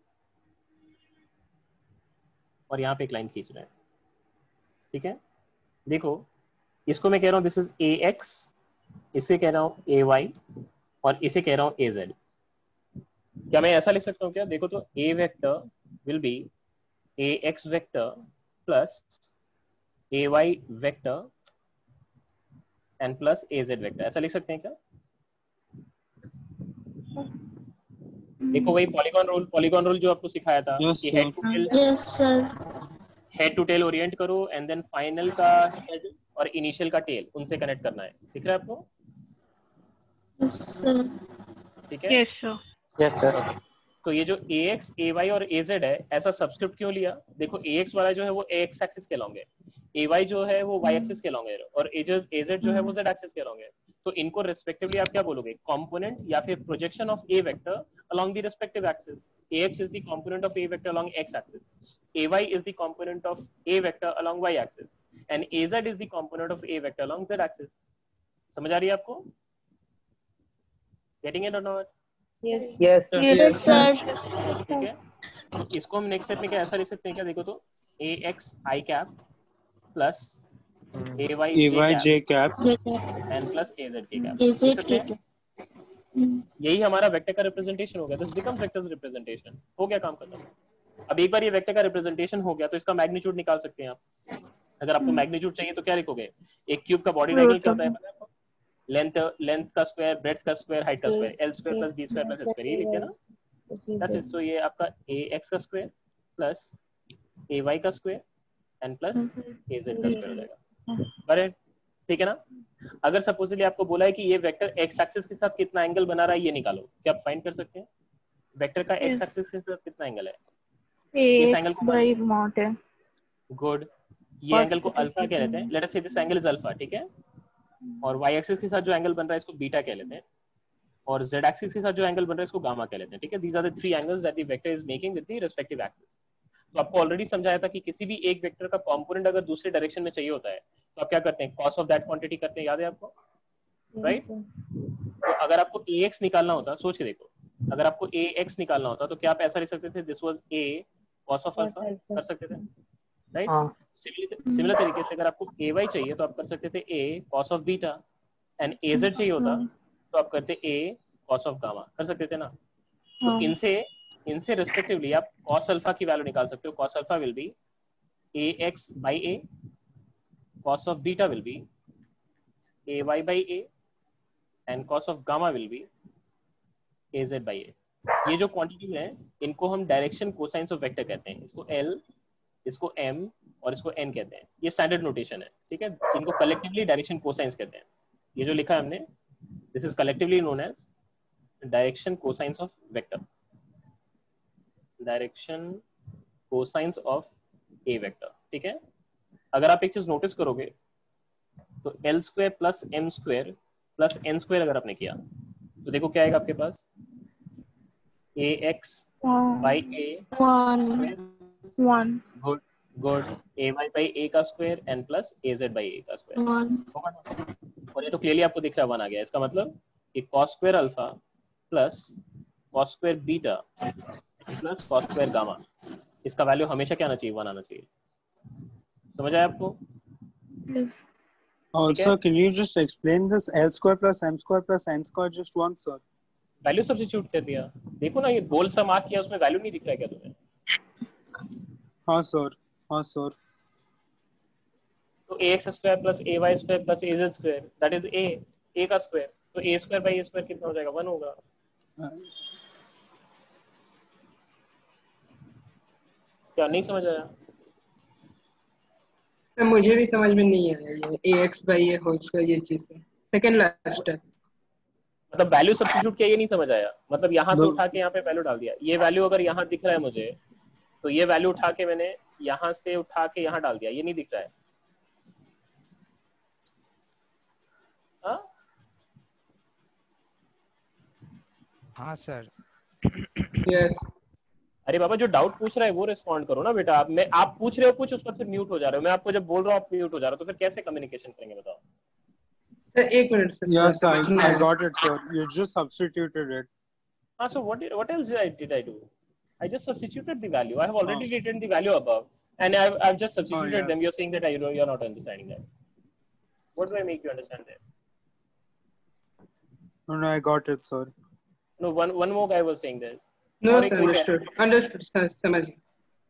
और यहाँ पे एक लाइन खींच रहे हैं, ठीक है। देखो इसको मैं कह रहा हूँ दिस इज ए एक्स, इसे कह रहा हूँ ए वाई और इसे कह रहा हूँ ए जेड। क्या मैं ऐसा लिख सकता हूँ क्या? देखो तो ए vector will be A X vector plus A Y vector and plus A Z vector, ऐसा लिख सकते हैं क्या? देखो वही पॉलीगॉन रूल जो आपको सिखाया था कि हेड टू टेल ओरिएंट करो एंड देन फाइनल का हेड और इनिशियल का टेल उनसे कनेक्ट करना है, दिख रहा है आपको? ठीक है, यस सर। तो ये जो ax, ay और az है, ऐसा सब्सक्रिप्ट क्यों लिया? देखो ax वाला जो है वो ax एक्सिस के लॉन्ग है, ay जो है वो y एक्सिस के लॉन्ग है और az जो है वो z एक्सिस के लॉन्ग है। तो इनको रिस्पेक्टिवली आप क्या बोलोगे? कंपोनेंट या फिर projection of a vector along the respective axis. ax is the component of a vector along x axis, ay is the component of a vector along y axis and az is the component of a vector along z axis. समझ आ रही है आपको? Getting it or not? Yes. Yes, sir. Yes, sir. ठीक है, इसको हम next step में क्या ऐसा लिख सकते हैं क्या? देखो तो ax i cap plus ay j cap and plus az k cap, लिख सकते हैं? यही हमारा वेक्टर का रिप्रेजेंटेशन हो गया। This becomes vectors representation. हो गया काम खत्म। अब एक बार ये वेक्टर का रिप्रेजेंटेशन हो गया तो इसका मैग्नीट्यूड निकाल सकते हैं आप। अगर आपको मैग्नीट्यूड चाहिए तो क्या लिखोगे? एक क्यूब का बॉडी डायगोनल क्या होता है पता है आपको? लेंथ का स्क्वायर, ब्रेड्थ का स्क्वायर, हाइट का square, l square plus b square plus square, ये लिखते हैं ना। That's it. सो ये आपका ax का स्क्वायर प्लस ay का square and plus A Z का स्क्वायर हो जाएगा। करेक्ट, ठीक है ना। अगर सपोजली आपको बोला है कि ये वेक्टर एक्स एक्सिस के साथ कितना एंगल बना रहा है ये निकालो, क्या आप फाइंड कर सकते हैं वेक्टर का एक्स एक्सिस के साथ कितना एंगल है? इस एंगल को by mod है। गुड, ये एंगल को अल्फा कह लेते हैं, let us say this angle is alpha, ठीक है। और वाई एक्सिस के साथ जो एंगल बन रहा है इसको बीटा कह लेते हैं, और जेड एक्सिस के साथ जो एंगल बन रहा है इसको गामा कह लेते हैं, ठीक है। These are the three angles that the vector is making with the respective axis. तो आपको ऑलरेडी समझाया था कि किसी भी एक वेक्टर का कंपोनेंट अगर दूसरे डायरेक्शन में चाहिए होता है तो आप क्या करते हैं, कॉस ऑफ दैट क्वांटिटी करते हैं, याद है आपको, राइट। तो अगर आपको ax निकालना होता, सोच के देखो, अगर आपको ax निकालना होता तो क्या आप ऐसा लिख सकते थे, this was a cos of alpha, कर सकते थे, राइट। सिमिलर तरीके से अगर आपको ay चाहिए तो आप कर सकते थे a cos of beta, and az चाहिए होता तो आप करते a cos ऑफ गामा, कर सकते थे ना। तो इनसे रिस्पेक्टिवली आप cos अल्फा की वैल्यू निकाल सकते हो। cos alpha will be ax by a, cos of beta will be ay by a, and cos of gamma will be az by a। ये जो क्वांटिटीज हैं इनको हम डायरेक्शन कोसाइंस ऑफ वेक्टर कहते हैं, इसको l, इसको m और इसको n कहते हैं। ये स्टैंडर्ड नोटेशन है, ठीक है। इनको कलेक्टिवली डायरेक्शन कोसाइंस कहते हैं। ये जो लिखा है हमने, this is collectively known as direction cosines of vector, direction cosines of A vector, ठीक है। अगर आप एक चीज नोटिस करोगे तो L square plus M square plus N square अगर आपने किया तो देखो क्या आएगा आपके पास, A X by A good good, A Y by A का square and plus A Z by A का स्क्वायर। और ये तो क्लियरली आपको दिख रहा है 1 आ गया। इसका मतलब कि cos square alpha plus cos square beta plus cos square gamma, इसका वैल्यू हमेशा क्या आना चाहिए, 1 आना चाहिए। समझ आया आपको? Also, can you just explain this L square plus M square plus N square just once, sir? Value substitute कर दिया। देखो ना ये गोल सा मार्क किया, उसमें वैल्यू नहीं दिख रहा है क्या तुम्हें? हाँ सर, हाँ सर। तो ax square plus ay square plus az square, that is a का स्क्वायर, तो a square by a square कितना हो जाएगा, 1 होगा। क्या नहीं समझ आया? तो मुझे भी समझ में नहीं आया ये ax by a whole square, ये चीज है सेकंड लास्ट है। मतलब वैल्यू सब्स्टिट्यूट किया, ये नहीं समझ आया। मतलब यहाँ से उठा के यहाँ पे वैल्यू डाल दिया, ये वैल्यू अगर यहाँ दिख रहा है मुझे तो ये वैल्यू उठा के मैंने यहाँ से उठा के यहाँ डाल दिया, ये नहीं दिख रहा है। हाँ सर। यस। अरे बाबा जो डाउट पूछ रहा है वो रिस्पॉन्ड करो ना बेटा। आप पूछ रहे हो कुछ, उस पर फिर म्यूट हो जा रहे हो। मैं आपको जब बोल रहा हूँ आप म्यूट हो जा रहे हो, तो फिर कैसे कम्युनिकेशन करेंगे बताओ? एक minute sir. Yes, I got it, sir. You just substituted it. So what else did I do? I just substituted the value. I have already written the value above, and I've just substituted them. You're saying that you're not understanding that. What do I make you understand that? No, I got it, sir. No, one more guy was saying this. No, sir, understood, sir, समझ गया।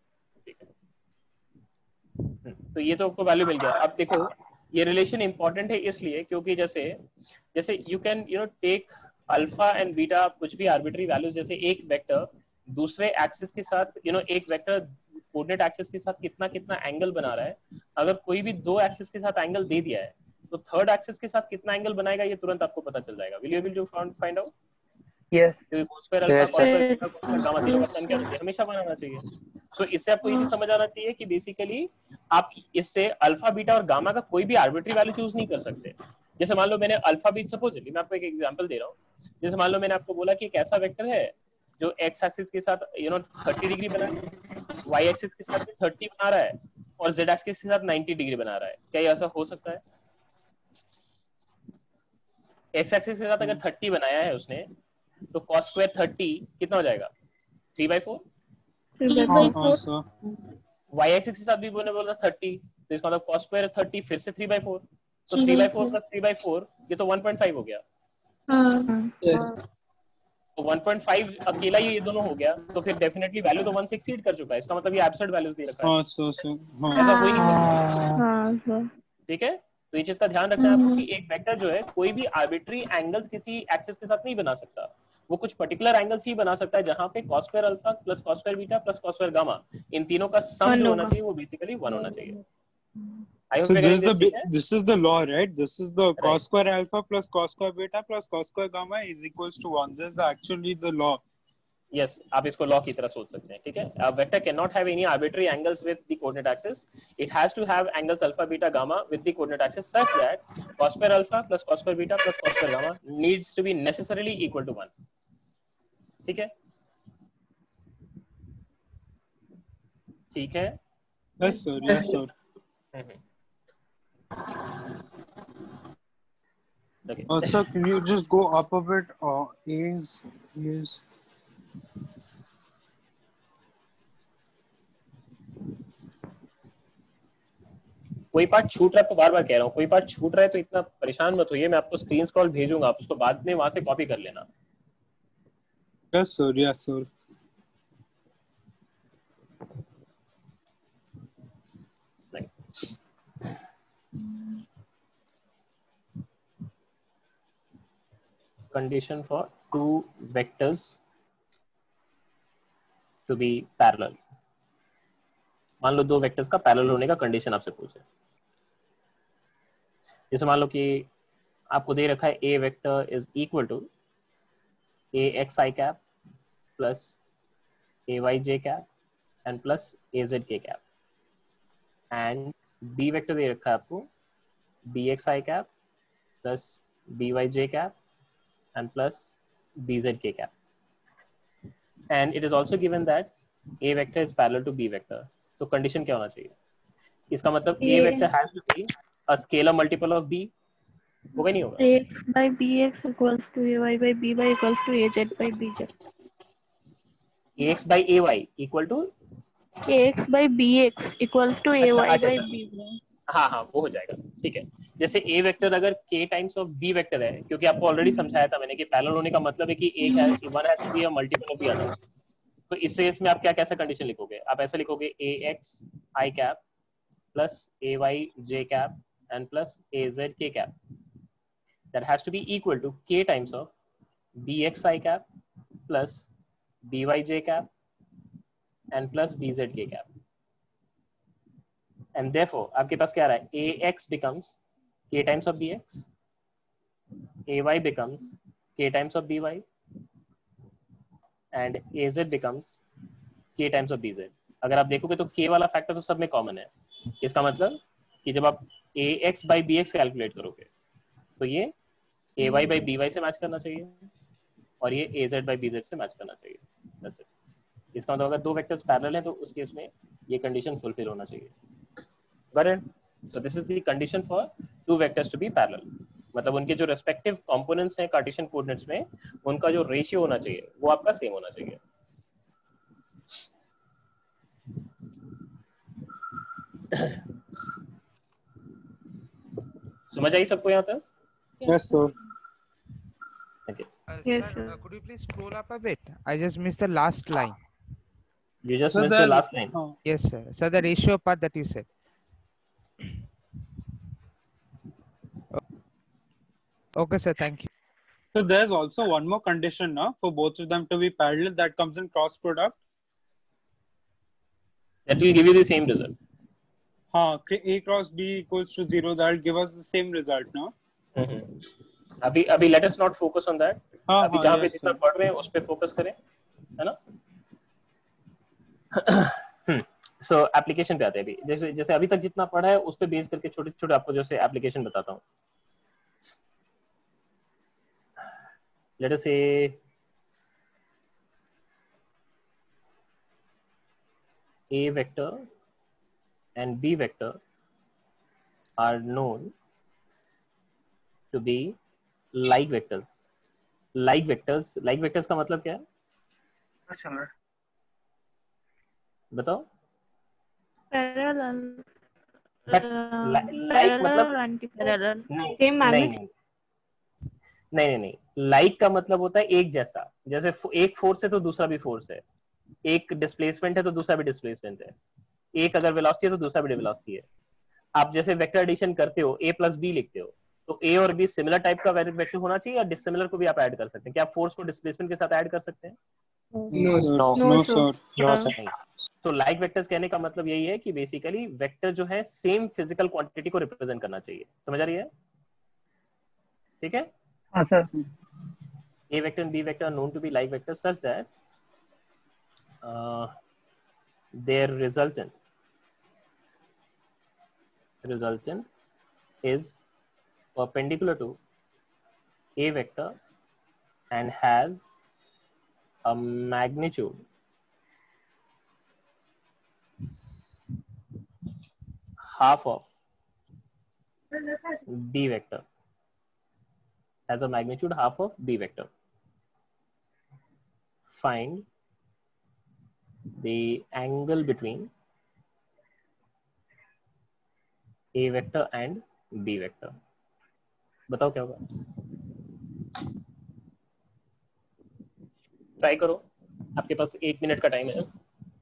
तो ये तो आपको value मिल गया। अब देखो ये रिलेशन इंपॉर्टेंट है इसलिए क्योंकि जैसे you can take alpha and beta, कुछ भी आर्बिट्री वैल्यूज, जैसे एक वेक्टर दूसरे एक्सिस के साथ एक वेक्टर कोऑर्डिनेट एक्सिस के साथ कितना कितना एंगल बना रहा है। अगर कोई भी दो एक्सिस के साथ एंगल दे दिया है तो थर्ड एक्सिस के साथ कितना एंगल बनाएगा ये तुरंत आपको पता चल जाएगा। Will you able to find out? Yes. हमेशा बनाना चाहिए। सो इससे आपको ये समझ आना चाहिए कि बेसिकली आप इससे अल्फा बीटा और गामा का कोई भी आर्बिट्री वैल्यू चूज नहीं कर सकते। जैसे मान लो मैंने अल्फा बीटा, सपोजली मैं आपको एक एग्जांपल दे रहा हूँ। जैसे मान लो मैंने आपको बोला कि एक ऐसा वेक्टर है जो एक्स एक्सिस के साथ 30 डिग्री बना रहा है, वाई एक्सिस के साथ 30 बना रहा है और जेड एक्सिस के साथ 90 डिग्री बना रहा है। क्या ये ऐसा हो सकता है? एक्स एक्सिस के साथ अगर 30 बनाया है उसने तो cos स्क्वायर 30 कितना हो जाएगा? 3/4। y एक्सिस के साथ भी बोला 30, तो इसका मतलब cos स्क्वायर 30 फिर से 3/4, तो 3/4 प्लस 3/4 ये तो 1.5 हो गया। तो 1.5 अकेला ये दोनों हो गया, तो फिर डेफिनेटली वैल्यू तो 1 से एक्सीड कर चुका है। इसका मतलब ये एब्सर्ड वैल्यूज दे रखा है। ऐसा हो ही नहीं सकता। ठीक है, तो ये चीज का ध्यान रखना है आपको कि एक वेक्टर जो है कोई भी आर्बिट्री एंगल्स किसी एक्सिस के साथ नहीं बना सकता। वो कुछ पर्टिकुलर एंगल्स ही बना सकता है जहां पे cos square alpha plus cos square beta plus cos square gamma इन तीनों का सम जो होना चाहिए वो बेसिकली 1 होना चाहिए. I hope So we're getting this. this is the law, right? This is the cos square alpha plus cos square beta plus cos square gamma is equals to 1. This is actually the law. Yes, आप इसको law की तरह सोच सकते हैं. ठीक है. A vector cannot have any arbitrary angles with the coordinate axis. It has to have angles alpha, beta, gamma with the coordinate axis such that cos square alpha plus cos square beta plus cos square gamma needs to be necessarily equal to 1. ठीक है. ठीक है. Yes, sir. Yes, sir. Okay. Also, can you just go up a bit? Is कोई part छूट रहा है तो बार बार कह रहा हूँ, कोई पार्ट छूट रहा है तो इतना परेशान मत होइए. मैं आपको स्क्रीन कॉल भेजूंगा, आप उसको बाद में वहां से कॉपी कर लेना. yes, sir. Yes, sir. Condition for two vectors to be parallel. मान लो दो वेक्टर्स का पैरेलल होने का कंडीशन आपसे पूछे. जैसे मान लो कि आपको दे रखा है a vector is equal to axi cap plus ayj cap and plus azk cap, and b vector दे रखा है आपको bxi cap plus byj cap and plus bzk cap, and it is also given that a vector is parallel to b vector. तो condition क्या होना चाहिए? इसका मतलब a vector has to be a scalar multiple of b. होगा नहीं होगा? ax by bx equals to ay by by equals to az by bz. ax by ay equal to ax by bx equals to ay by by. हाँ हाँ वो हो जाएगा. ठीक है. जैसे a वेक्टर अगर k times of b vector है, क्योंकि आपको ऑलरेडी समझाया था मैंने कि पैरेलल होने का मतलब है कि एक है one has to be a multiple of the other. तो इससे इसमें आप क्या कैसा कंडीशन लिखोगे? आप ऐसा लिखोगे ax i cap plus ay j cap and plus az k cap that has to be equal to k times of bx i cap plus by j cap and plus bz k cap. And therefore आपके पास क्या आ रहा है? ax becomes k times of bx, ay becomes k times of by, and az becomes k times of bz. अगर आप देखोगे तो k वाला फैक्टर तो सब में कॉमन है. इसका मतलब कि जब आप ax by bx कैलकुलेट करोगे तो ये ay by by से मैच करना चाहिए और ये az by bz से मैच करना चाहिए. That's it. इसका मतलब अगर दो वेक्टर्स पैरेलल हैं तो उस केस में ये कंडीशन फुलफिल होना चाहिए. Got it? So this is the condition for two vectors to be parallel. मतलब उनके जो रेस्पेक्टिव कंपोनेंट्स हैं कार्टेशियन कोऑर्डिनेट्स में, उनका जो रेशियो होना चाहिए वो आपका सेम होना चाहिए. समझ आई सबको यहाँ तक? Yes, sir. Okay. Sir, could you please scroll up a bit? I just missed the last line. You just missed the last line. Yes, sir. So the ratio part that you said. Okay, sir. Thank you. So there's also one more condition now for both of them to be parallel that comes in cross product. That will give you the same result. A cross B equals to 0. That will give us the same result, no? अभी let us not focus on that. अभी जहाँ पे जितना पढ़ रहे हैं उस पे फोकस करें, है ना? So एप्लीकेशन पे आते हैं अभी. जैसे अभी तक जितना पढ़ा है उस पे बेस करके छोटे छोटे आपको जैसे एप्लीकेशन बताता हूँ. Let us say A vector and B vector are known to be like vectors. Like vectors का मतलब क्या है? बताओ. Parallel. Like मतलब anti-parallel. नहीं. लाइक का मतलब होता है एक जैसा. जैसे एक फोर्स है तो दूसरा भी फोर्स है. एक डिस्प्लेसमेंट है तो दूसरा भी डिस्प्लेसमेंट है. एक अगर वेलोसिटी है तो दूसरा भी वेलोसिटी है. आप जैसे वेक्टर एडिशन करते हो a प्लस बी लिखते हो तो ए और बी सिमिलर टाइप का वेक्टर होना चाहिए, या डिसिमिलर को भी आप ऐड कर सकते हैं? क्या आप फोर्स को डिस्प्लेसमेंट के साथ ऐड कर सकते हैं? No sir. तो लाइक वेक्टर्स कहने का मतलब यही है कि बेसिकली वेक्टर जो है सेम फिजिकल क्वांटिटी को रिप्रेजेंट करना चाहिए। समझ आ रही है? ठीक है। हाँ sir. A vector and B vector are known to be like vectors such that their resultant is perpendicular to A vector and has a magnitude half of B vector. Has a magnitude half of B vector. Find the angle between A vector and B vector. बताओ क्या होगा? Try करो, आपके पास 1 minute का time है।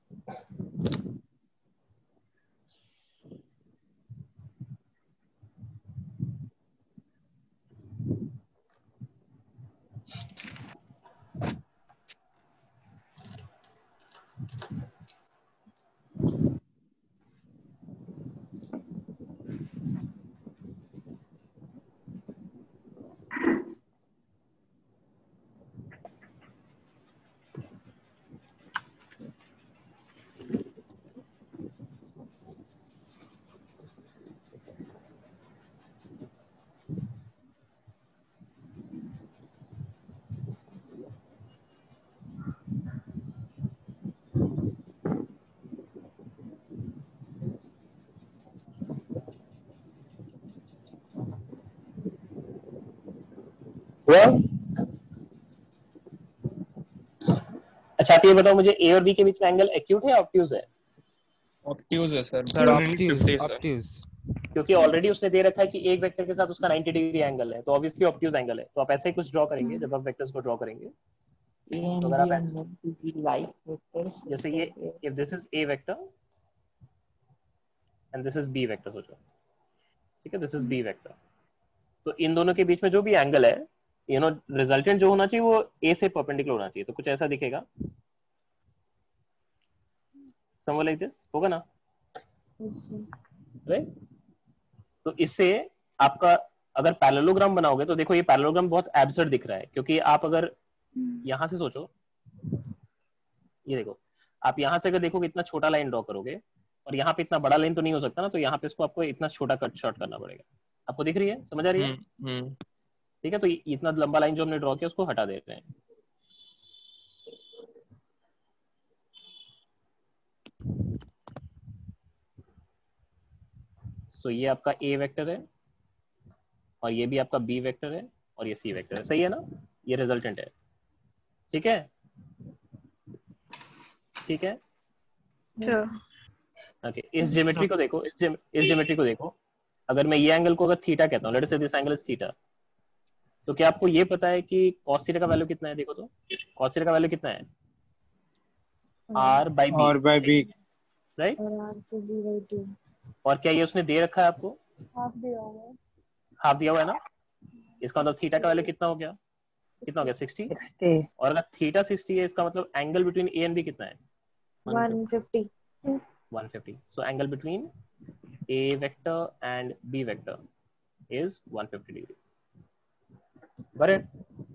अच्छा, आप ये बताओ मुझे, ए और बी के बीच में एंगल एक्यूट है या ऑब्ट्यूज है? ऑब्ट्यूज है सर। सर ऑब्ट्यूज, क्योंकि ऑलरेडी उसने दे रखा है कि एक वेक्टर के साथ उसका 90 डिग्री एंगल है, तो ऑब्वियसली ऑब्ट्यूज एंगल है। तो आप ऐसे ही कुछ ड्रॉ करेंगे जब आप वेक्टर्स को ड्रॉ करेंगे। तो अगर आप जैसे ये, if this is A vector and this is B vector, सोचो, ठीक है, दिस इज बी वेक्टर, तो इन दोनों के बीच में जो भी एंगल है, यू नो, रिजल्टेंट जो होना चाहिए वो ए से परपेंडिकुलर होना चाहिए। तो कुछ ऐसा दिखेगा, समवन लाइक दिस होगा ना, राइट? तो इससे आपका अगर पैरेललोग्राम बनाओगे तो देखो ये पैरेललोग्राम बहुत एब्सर्ड दिख रहा है, क्योंकि आप अगर यहां से सोचो, ये देखो, आप यहां से अगर देखोगे इतना छोटा लाइन ड्रॉ करोगे और यहाँ पे इतना बड़ा लाइन तो नहीं हो सकता ना, तो यहाँ पे इसको आपको इतना छोटा कट शॉर्ट करना पड़ेगा। आपको दिख रही है, समझ आ रही है? ठीक है, तो इतना लंबा लाइन जो हमने ड्रॉ किया उसको हटा देते हैं। सो ये आपका ए वेक्टर है और ये भी आपका बी वेक्टर है और ये सी वेक्टर है, सही है ना? ये रिजल्टेंट है, ठीक है? ठीक है, ओके। इस ज्योमेट्री को देखो, इस ज्योमेट्री को देखो, अगर मैं ये एंगल को अगर थीटा कहता हूँ, let's say this angle is theta, तो क्या आपको ये पता है कि cos थीटा का वैल्यू कितना है? देखो तो cos थीटा का वैल्यू कितना है? r by b, right? और क्या ये उसने दे रखा है आपको? हाफ दिया हुआ है ना। इसका मतलब थीटा का वैल्यू कितना हो गया? कितना हो गया? 60। और अगर थीटा 60 है, इसका मतलब angle between A and B कितना है? 150। So angle between A vector and B vector is 150 degree, correct?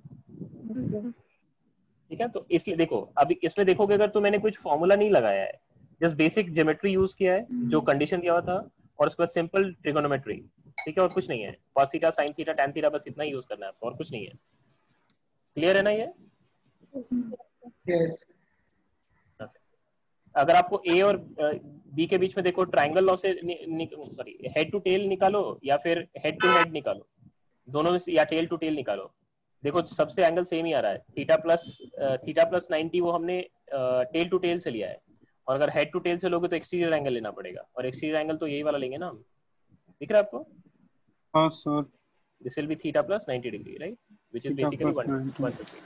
ठीक है, तो इसलिए देखो, अभी इसमें देखोगे अगर तो मैंने कुछ फॉर्मूला नहीं लगाया है, जस्ट बेसिक ज्योमेट्री यूज किया है, जो कंडीशन दिया हुआ था, और उसके बाद सिंपल ट्रिगोनोमेट्री, ठीक है, और कुछ नहीं है। cos theta, sin theta, tan theta, बस इतना ही यूज करना है आपको, और कुछ नहीं है। क्लियर है ना ये? यस। अगर आपको ए और बी के बीच में देखो ट्रायंगल लॉ से सॉरी हेड टू टेल निकालो या फिर हेड टू हेड निकालो, दोनों में से, या टेल टू टेल निकालो, देखो सबसे एंगल सेम ही आ रहा है। थीटा प्लस 90 वो हमने टेल टू टेल से लिया है, और अगर हेड टू टेल से लोगे तो एक्सटीरियर एंगल लेना पड़ेगा, और एक्सटीरियर एंगल तो यही वाला लेंगे ना हम। दिख रहा है आपको? हाँ sir. This will be theta plus 90 degree, right, which is basically 150।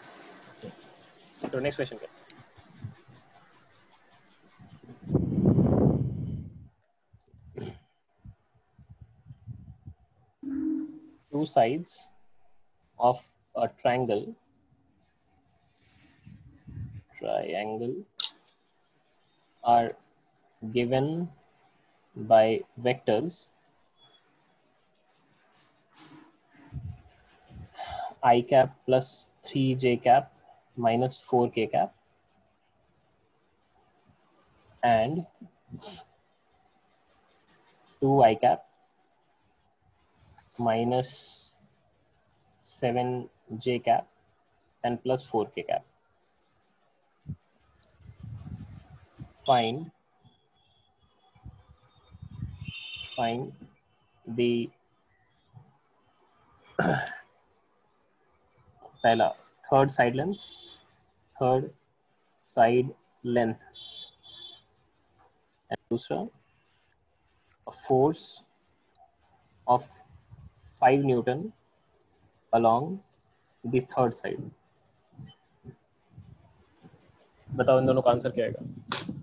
तो नेक्स्ट क्वेश्चन कर। two sides of a triangle are given by vectors I cap plus 3j cap minus 4k cap and 2i cap minus 7j cap and plus 4k cap. Find the पहला third side length and दूसरा a force of 5 Newton along the third side. बताओ इन दोनों का answer क्या आएगा?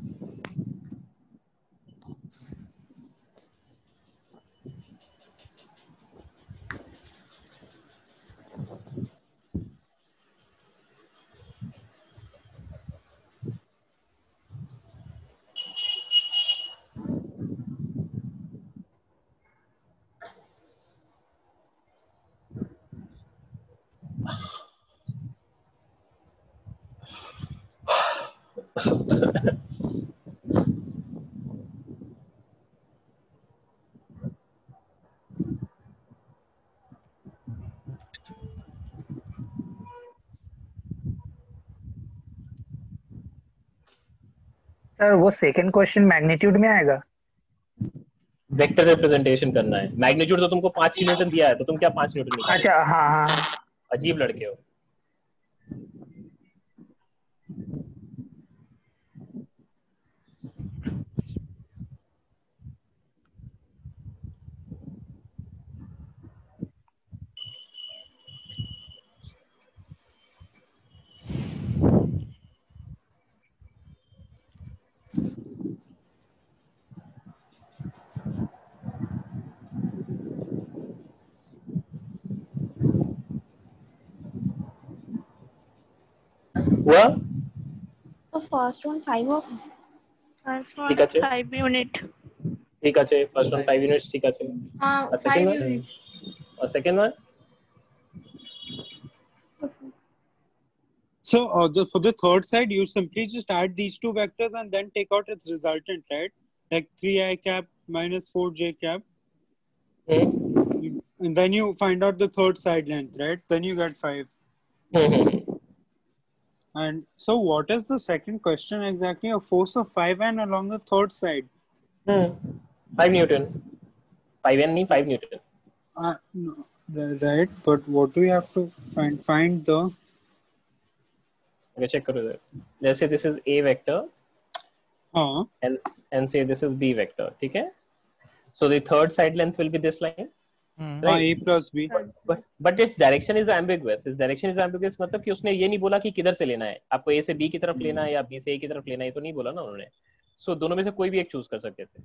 Sir वो second question magnitude में आएगा? वेक्टर रिप्रेजेंटेशन करना है। मैग्नीट्यूड तो तुमको 5 न्यूटन दिया है, तो तुम क्या 5 न्यूटन निकालोगे? अच्छा हाँ। अजीब लड़के हो। हुआ? The first one 5 of ঠিক আছে 5 unit. ঠিক আছে first one 5 units ঠিক আছে। আর second one? और second one? So for the third side, you simply just add these two vectors and then take out its resultant, right? Like 3i cap minus 4j cap. And then you find out the third side length, right? Then you get 5. And so what is the second question exactly? A force of 5n along the third side. 5 Newton. 5n नहीं 5 Newton. No, right, but what do we have to find the... Okay, check करो इधर। जैसे this is a vector and say this is b vector, ठीक है? So the third side length will be this line. Right? A plus b. But its direction is ambiguous. Its direction is ambiguous मतलब कि उसने ये नहीं बोला कि किधर से लेना है, आपको a से b की तरफ लेना है या b से a की तरफ लेना है, तो नहीं बोला ना उन्होंने। So दोनों में से कोई भी एक चूज कर सकते थे।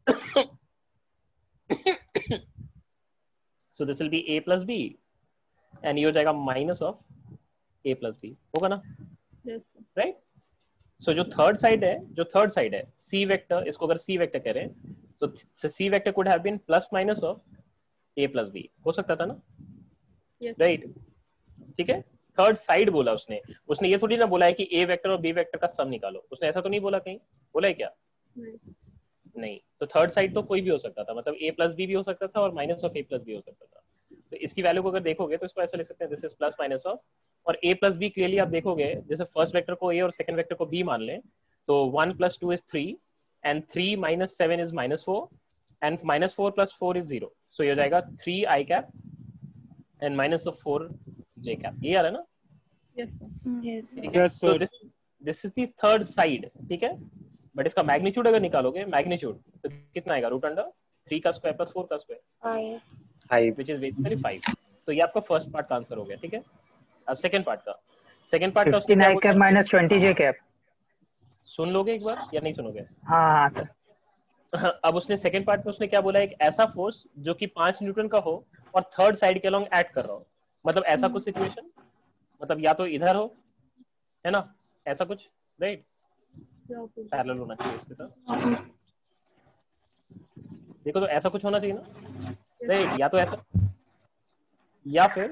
So this will be a plus b and ये हो जाएगा minus of a plus b, होगा ना? Yes. Right? So जो थर्ड साइड है c वेक्टर, इसको अगर c वेक्टर कह रहे हैं तो c vector could have been plus minus of a plus b, हो सकता था ना? Yes. Right? ठीक है? थर्ड साइड बोला उसने ये थोड़ी ना बोला है कि a वेक्टर और b वेक्टर का सम निकालो, उसने ऐसा तो नहीं बोला, कहीं बोला है क्या? नहीं। तो थर्ड साइड तो कोई भी हो सकता था, मतलब a plus b भी हो सकता था और minus of a plus b हो सकता था। तो इसकी वैल्यू को अगर देखोगे तो इसको ऐसा लिख सकते हैं, this is plus minus of, और a plus b क्लियरली आप देखोगे, जैसे फर्स्ट वेक्टर को a और सेकंड वेक्टर को b मान लें तो 1 plus 2 is 3 and 3 minus 7 is minus 4 and minus 4 plus 4 is 0, so ये हो जाएगा 3i cap and minus of 4j cap। ये आ रहा है ना? Yes sir. Yes sir. So this is the third side, ठीक है? बट इसका मैग्नीट्यूड अगर निकालोगे, मैग्नीट्यूड तो कितना आएगा? रूट अंडर 3 का स्क्वायर प्लस 4 का स्क्वायर 5 which is basically 5। तो ये आपका फर्स्ट पार्ट का आंसर हो गया, ठीक है? अब सेकंड पार्ट का 15i cap minus 20j cap। सुन लोगे एक बार या नहीं सुनोगे? हाँ सर। अब उसने सेकंड पार्ट में उसने क्या बोला, एक ऐसा फोर्स जो कि 5 न्यूटन का हो और थर्ड साइड के अलोंग ऐड कर रहा हूँ, मतलब ऐसा कुछ सिचुएशन, मतलब या तो इधर हो, है ना, ऐसा कुछ, राइट, पैरेलल होना चाहिए इसके साथ, देखो तो ऐसा कुछ होना चाहिए ना, राइट, या तो ऐसा या फिर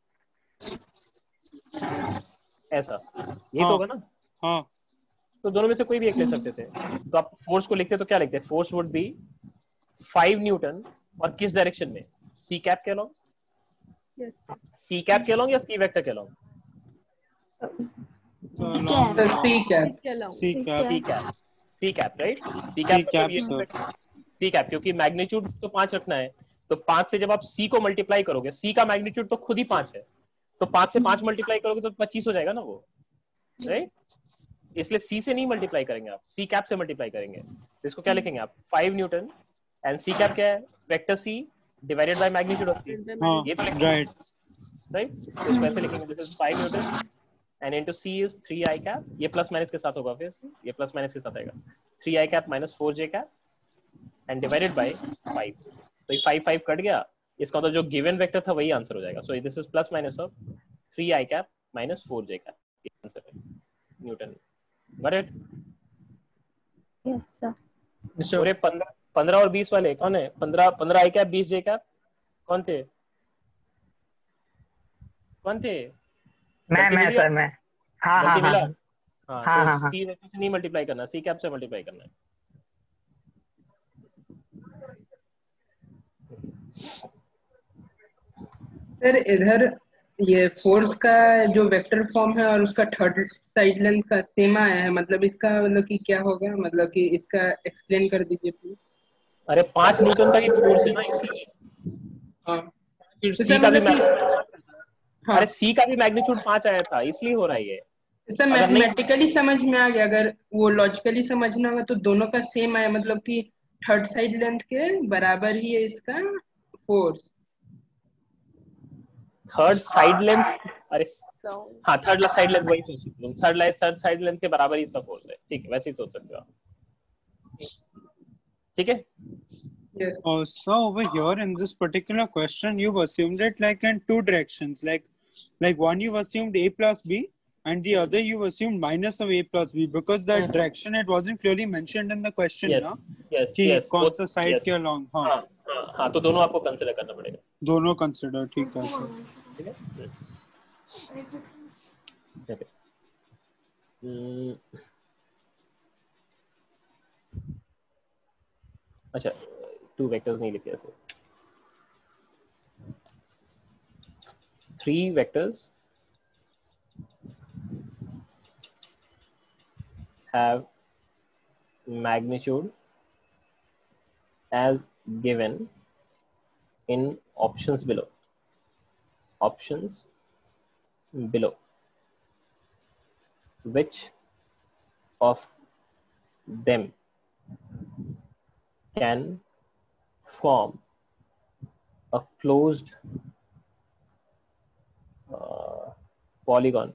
ऐसा, ये तो होगा ना। हाँ, तो दोनों में से कोई भी एक ले सकते थे। तो आप फोर्स को लिखते तो क्या लिखते? फोर्स वुड बी 5 न्यूटन, और किस डायरेक्शन में? सी कैप के अलोंग, सी कैप के अलोंग या सी वेक्टर के along? C cap, right, C cap, क्योंकि मैग्नीट्यूड तो 5 रखना है, तो 5 से जब आप सी को मल्टीप्लाई करोगे, सी का मैग्नीट्यूड तो खुद ही 5 है, तो 5 से 5 मल्टीप्लाई करोगे तो 25 हो जाएगा ना वो, राइट, इसलिए सी से नहीं मल्टीप्लाई करेंगे आप, सी कैप से मल्टीप्लाई करेंगे। तो इसको क्या लिखेंगे आप? 5 न्यूटन, एंड सी कैप क्या है? Vector C divided by magnitude of C, ये तो लिखेंगे, राइट, तो इसको ऐसे लिखेंगे, this is 5 newton and into c is 3 i cap, ये प्लस माइनस के साथ होगा, फिर ये प्लस माइनस के साथ आएगा, 3 i cap minus 4 j cap and divided by 5, तो ये 5 कट गया, इसका मतलब जो गिवन वेक्टर था वही आंसर हो जाएगा। So this is plus minus of 3 i cap minus 4 j cap, ये आंसर है newton. Got it? Yes sir. पूरे 15 और 20 वाले कौन है? 15 i cap 20 j cap कौन थे? मैं सर मैं हाँ तो सी वेक्टर से नहीं मल्टीप्लाई करना, सी कैप से मल्टीप्लाई करना है। सर इधर ये फोर्स का जो वेक्टर फॉर्म है और उसका थर्ड साइड लेंथ का सेम आया है, मतलब इसका मतलब कि क्या होगा, मतलब कि इसका एक्सप्लेन कर दीजिए प्लीज। अरे 5 न्यूटन का ही फोर्स है ना, इसलिए हाँ फिर सी का भी अरे सी का भी मैग्नीट्यूड 5 आया था, इसलिए हो रहा है ये। सर मैथमेटिकली समझ में आ गया, अगर वो लॉजिकली समझना होगा तो दोनों का सेम आया, मतलब कि थर्ड साइड लेंथ के बराबर ही है इसका फोर्स। थर्ड साइड लेंथ, अरे हाँ थर्ड साइड लेंथ वही सोच सकते हो, थर्ड साइड लेंथ के बराबर ही इसका फोर्स है, ठीक है, वैसे ही सोच सकते हो आप, ठीक है। Yes. So over here in this particular question, you've assumed it like in two directions. Like one you've assumed a plus b, and the other you've assumed minus of a plus b, because that direction it wasn't clearly mentioned in the question. Yes. ना? Yes. कि Yes. कौन सा side के along? हाँ तो दोनों आपको consider करना पड़ेगा। दोनों कंसिडर, ठीक है सर। ठीक है। Okay. अच्छा 2 वेक्टर्स नहीं लिखे ऐसे, 3 vectors have magnitude as given in options below. Which of them can form a closed polygon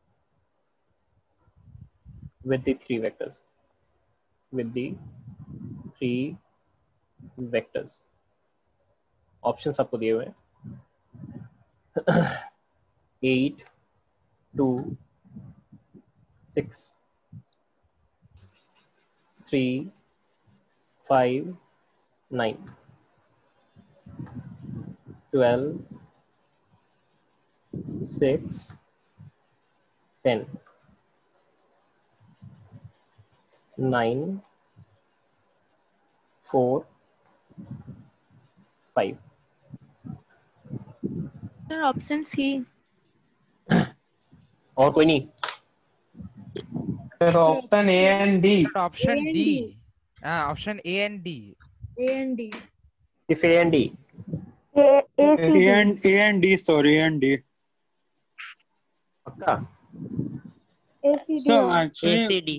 with the 3 vectors? Options आपको दिए हुए हैं 8, 2, 6, 3, 5, 9, 12, 6, 10, 9, 4, 5। Option C. और कोई नहीं? Sir option A and D. Option D, option A and D. सिर्फ A and D? A and D, sorry, A and D. पक्का? So actually,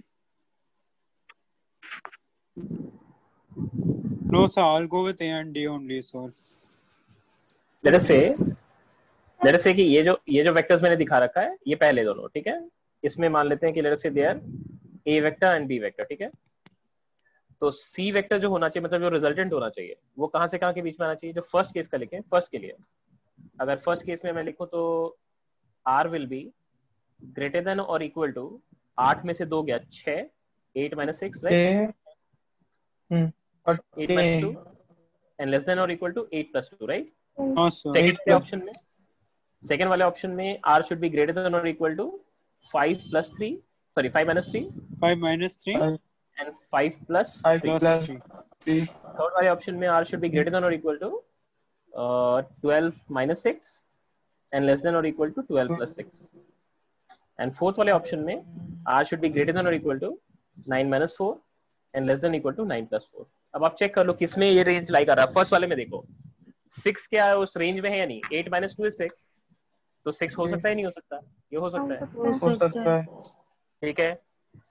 no sir, I'll go with A and D only, sir. Let us say कि ये जो vectors मैंने दिखा रखा है ये पहले दोनों, ठीक है, इसमें मान लेते हैं कि let us say they are A vector and B vector, ठीक है। तो सी वेक्टर जो होना चाहिए, मतलब जो रिजल्टेंट होना चाहिए, वो कहाँ से कहाँ के बीच में आना चाहिए? जो फर्स्ट केस का लिखें, फर्स्ट के लिए अगर फर्स्ट केस में मैं लिखूं तो R will be greater than और इक्वल टू 8 में से 2 गया 6, 8 minus 6, राइट? 8 minus 2 and less than or equal to 8 plus 2, right? हाँ सर। सेकंड वाले ऑप्शन में r should be greater than or equal to 5 minus 3 and 5 plus 3. Third वाले ऑप्शन में r should be greater than or equal to 12 minus 6 and less than or equal to 12 plus 6. And fourth वाले option में r should be greater than or equal to 9 minus 4 and less than equal to 9 plus 4. अब आप check कर लो किसमें ये range लाई कर रहा है। फर्स्ट वाले में देखो 6 क्या है, उस रेंज में है या नहीं? 8 minus 2 is 6, तो 6 हो सकता है नहीं हो सकता? ये हो सकता है, हो सकता है। ठीक है।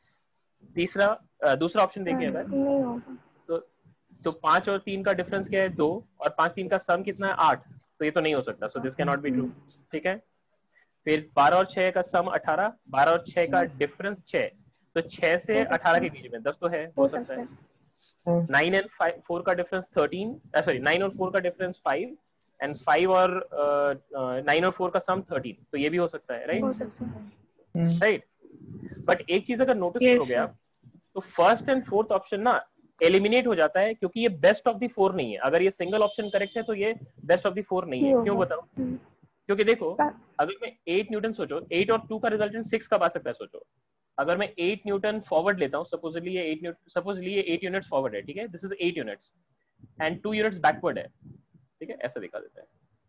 दूसरा ऑप्शन देखिए अगर तो 5 और 3 का डिफरेंस क्या है? 2, और 5 3 का सम कितना है? 8, तो ये तो नहीं हो सकता, so this can not be true, ठीक है। फिर 12 और 6 का सम 18, 12 और 6 का डिफरेंस 6, तो 6 से 18 के बीच में 10 तो है, हो सकता है। 9 and 4 का डिफरेंस 13, सॉरी 9 और 4 का डिफरेंस 5 एंड 5 और 9 और 4 का सम 13, तो ये भी हो सकता है, राइट? राइट। बट एक चीज अगर नोटिस करोगे आप, तो फर्स्ट एंड फोर्थ ऑप्शन ना एलिमिनेट हो जाता है, क्योंकि ये बेस्ट ऑफ द 4 नहीं है। अगर ये सिंगल ऑप्शन करेक्ट है तो ये बेस्ट ऑफ द 4 नहीं है। क्यों बताओ? क्योंकि देखो अगर मैं 8 न्यूटन, सोचो 8 और 2 का रिजल्टेंट 6 कब आ सकता है? सोचो अगर मैं 8 न्यूटन फॉरवर्ड लेता हूँ, सपोजली ये 8 यूनिट्स फॉरवर्ड है, ठीक है, this is 8 units and 2 units backward है, ठीक है, ऐसा दिखा देता है।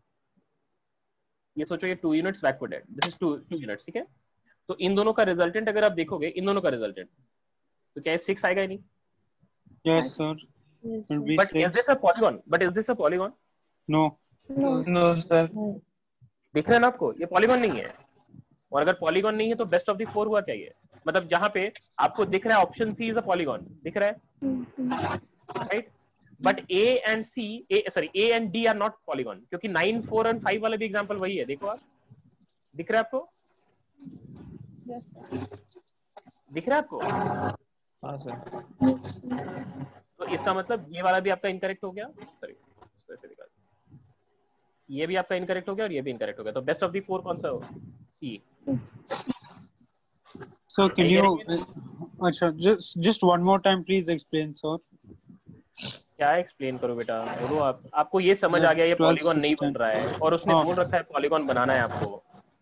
ये सोचो ये 2 यूनिट्स बैकवर्ड है, दिस इज 2 यूनिट्स, ठीक है। तो इन दोनों का रिजल्टेंट अगर आप देखोगे, इन दोनों का रिजल्टेंट, तो क्या 6 आएगा? नहीं। Yes sir. But is this a polygon? No sir. दिख रहा है ना आपको? ये पॉलीगॉन नहीं है। और अगर पॉलीगॉन नहीं है तो बेस्ट ऑफ द 4 हुआ क्या? ये मतलब जहां पे आपको दिख रहा है option C is a polygon, दिख रहा है, right? But A and D are not polygon, क्योंकि 9, 4 एंड 5 वाला भी एग्जांपल वही है। देखो आप, दिख रहा है आपको? दिख रहा है आपको? हाँ सर। तो इसका मतलब ये वाला भी आपका इनकरेक्ट हो गया, सॉरी ऐसे दिखा, ये भी आपका इनकरेक्ट हो गया और ये भी इनकरेक्ट हो गया। तो बेस्ट ऑफ द 4 कौन सा हो? सी। So can you अच्छा just one more time please explain sir. क्या एक्सप्लेन करो बेटा? बोलो आप। आपको ये समझ आ गया ये पॉलीगॉन नहीं बन रहा है और उसने बोल रखा है पॉलीगॉन बनाना है आपको,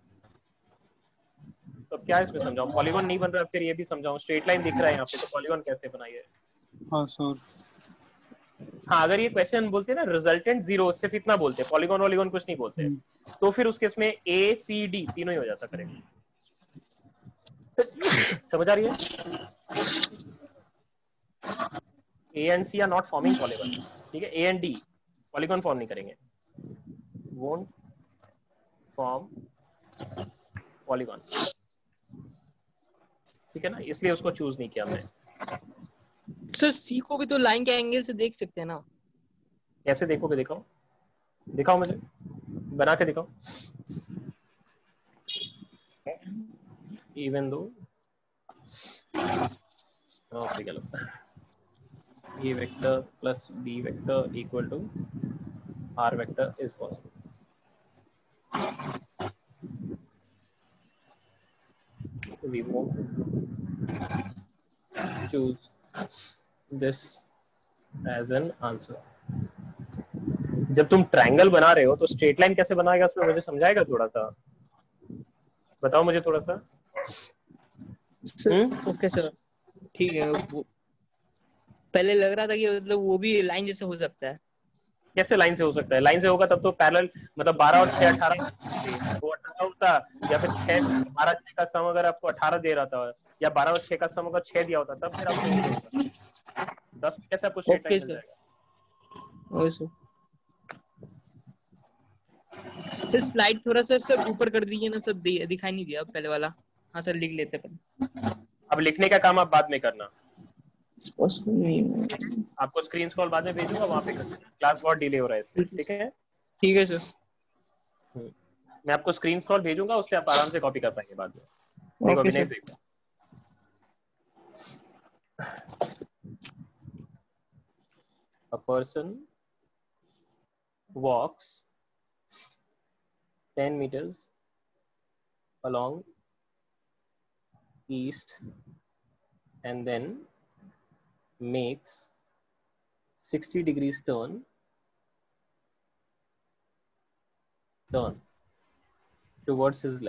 तो क्या इसमें समझाऊं? पॉलीगॉन नहीं बन रहा है, फिर ये भी समझाऊं? स्ट्रेट लाइन दिख रहा है यहाँ पे, तो पॉलीगॉन कैसे बनाइए? हाँ सर। हाँ, अगर ये क्वेश्चन बोलते हैं ना रिजल्टेंट 0, सिर्फ इतना बोलते हैं, पॉलीगॉन वॉलीगॉन कुछ नहीं बोलते, तो फिर उस केस में A C D तीनों ही हो जाता करेक्ट। समझ आ रही है? A and C are not forming polygon, ठीक है? A and D polygon form नहीं करेंगे, won't form polygon, ठीक है ना? इसलिए उसको चूज नहीं किया मैं। सर सी को भी तो लाइन के एंगल से देख सकते हैं ना? कैसे देखोगे? दिखाओ, दिखाओ मुझे, बना के दिखाओ। Even though A vector plus B vector equal to R vector is possible. We won't choose this as an answer. जब तुम ट्रायंगल बना रहे हो तो स्ट्रेट लाइन कैसे बनाएगा उसमें मुझे समझाएगा थोड़ा सा? बताओ मुझे थोड़ा सा। ओके सर, ठीक है। वो पहले लग रहा था कि मतलब वो भी लाइन जैसे हो सकता है। कैसे लाइन से हो सकता है? लाइन से होगा तब तो पैरेलल, मतलब 12 और 6 18, वो 18 होता, या फिर 6 12 6 का सम अगर आपको 18 दे रहा था, या 12 और 6 का सम अगर 6 दिया होता, तब फिर आपको 10 कैसे आपको स्ट्रेट लाइन मिल जाएगा? Okay sir. सर स्लाइड थोड़ा सर ऊपर कर दीजिए ना सर, दिखाई नहीं दिया पहले वाला। हाँ सर, लिख लेते पहले। अब लिखने का काम आप बाद में करना, आपको स्क्रीन स्क्रॉल बाद में भेजूंगा, वहां पे करना। क्लास बहुत डिले हो रहा है इससे, ठीक है? ठीक है सर। मैं आपको स्क्रीन स्क्रॉल भेजूंगा, उससे आप आराम से कॉपी कर पाएंगे बाद में। देखो विनय, देखो a person walks 10 meters along east and then makes 60 degrees turn towards his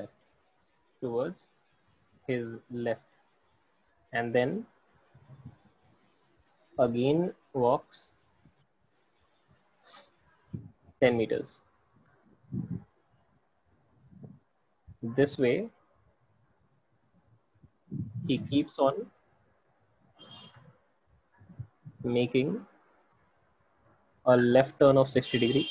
left, and then again walks 10 meters. This way he keeps on making a left turn of 60 degree,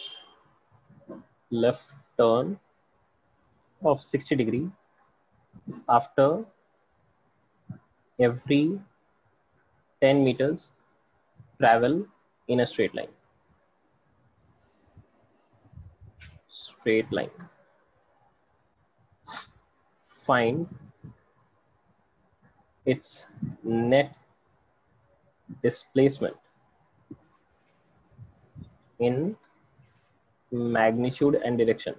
after every 10 meters travel in a straight line. Find its net displacement in magnitude and direction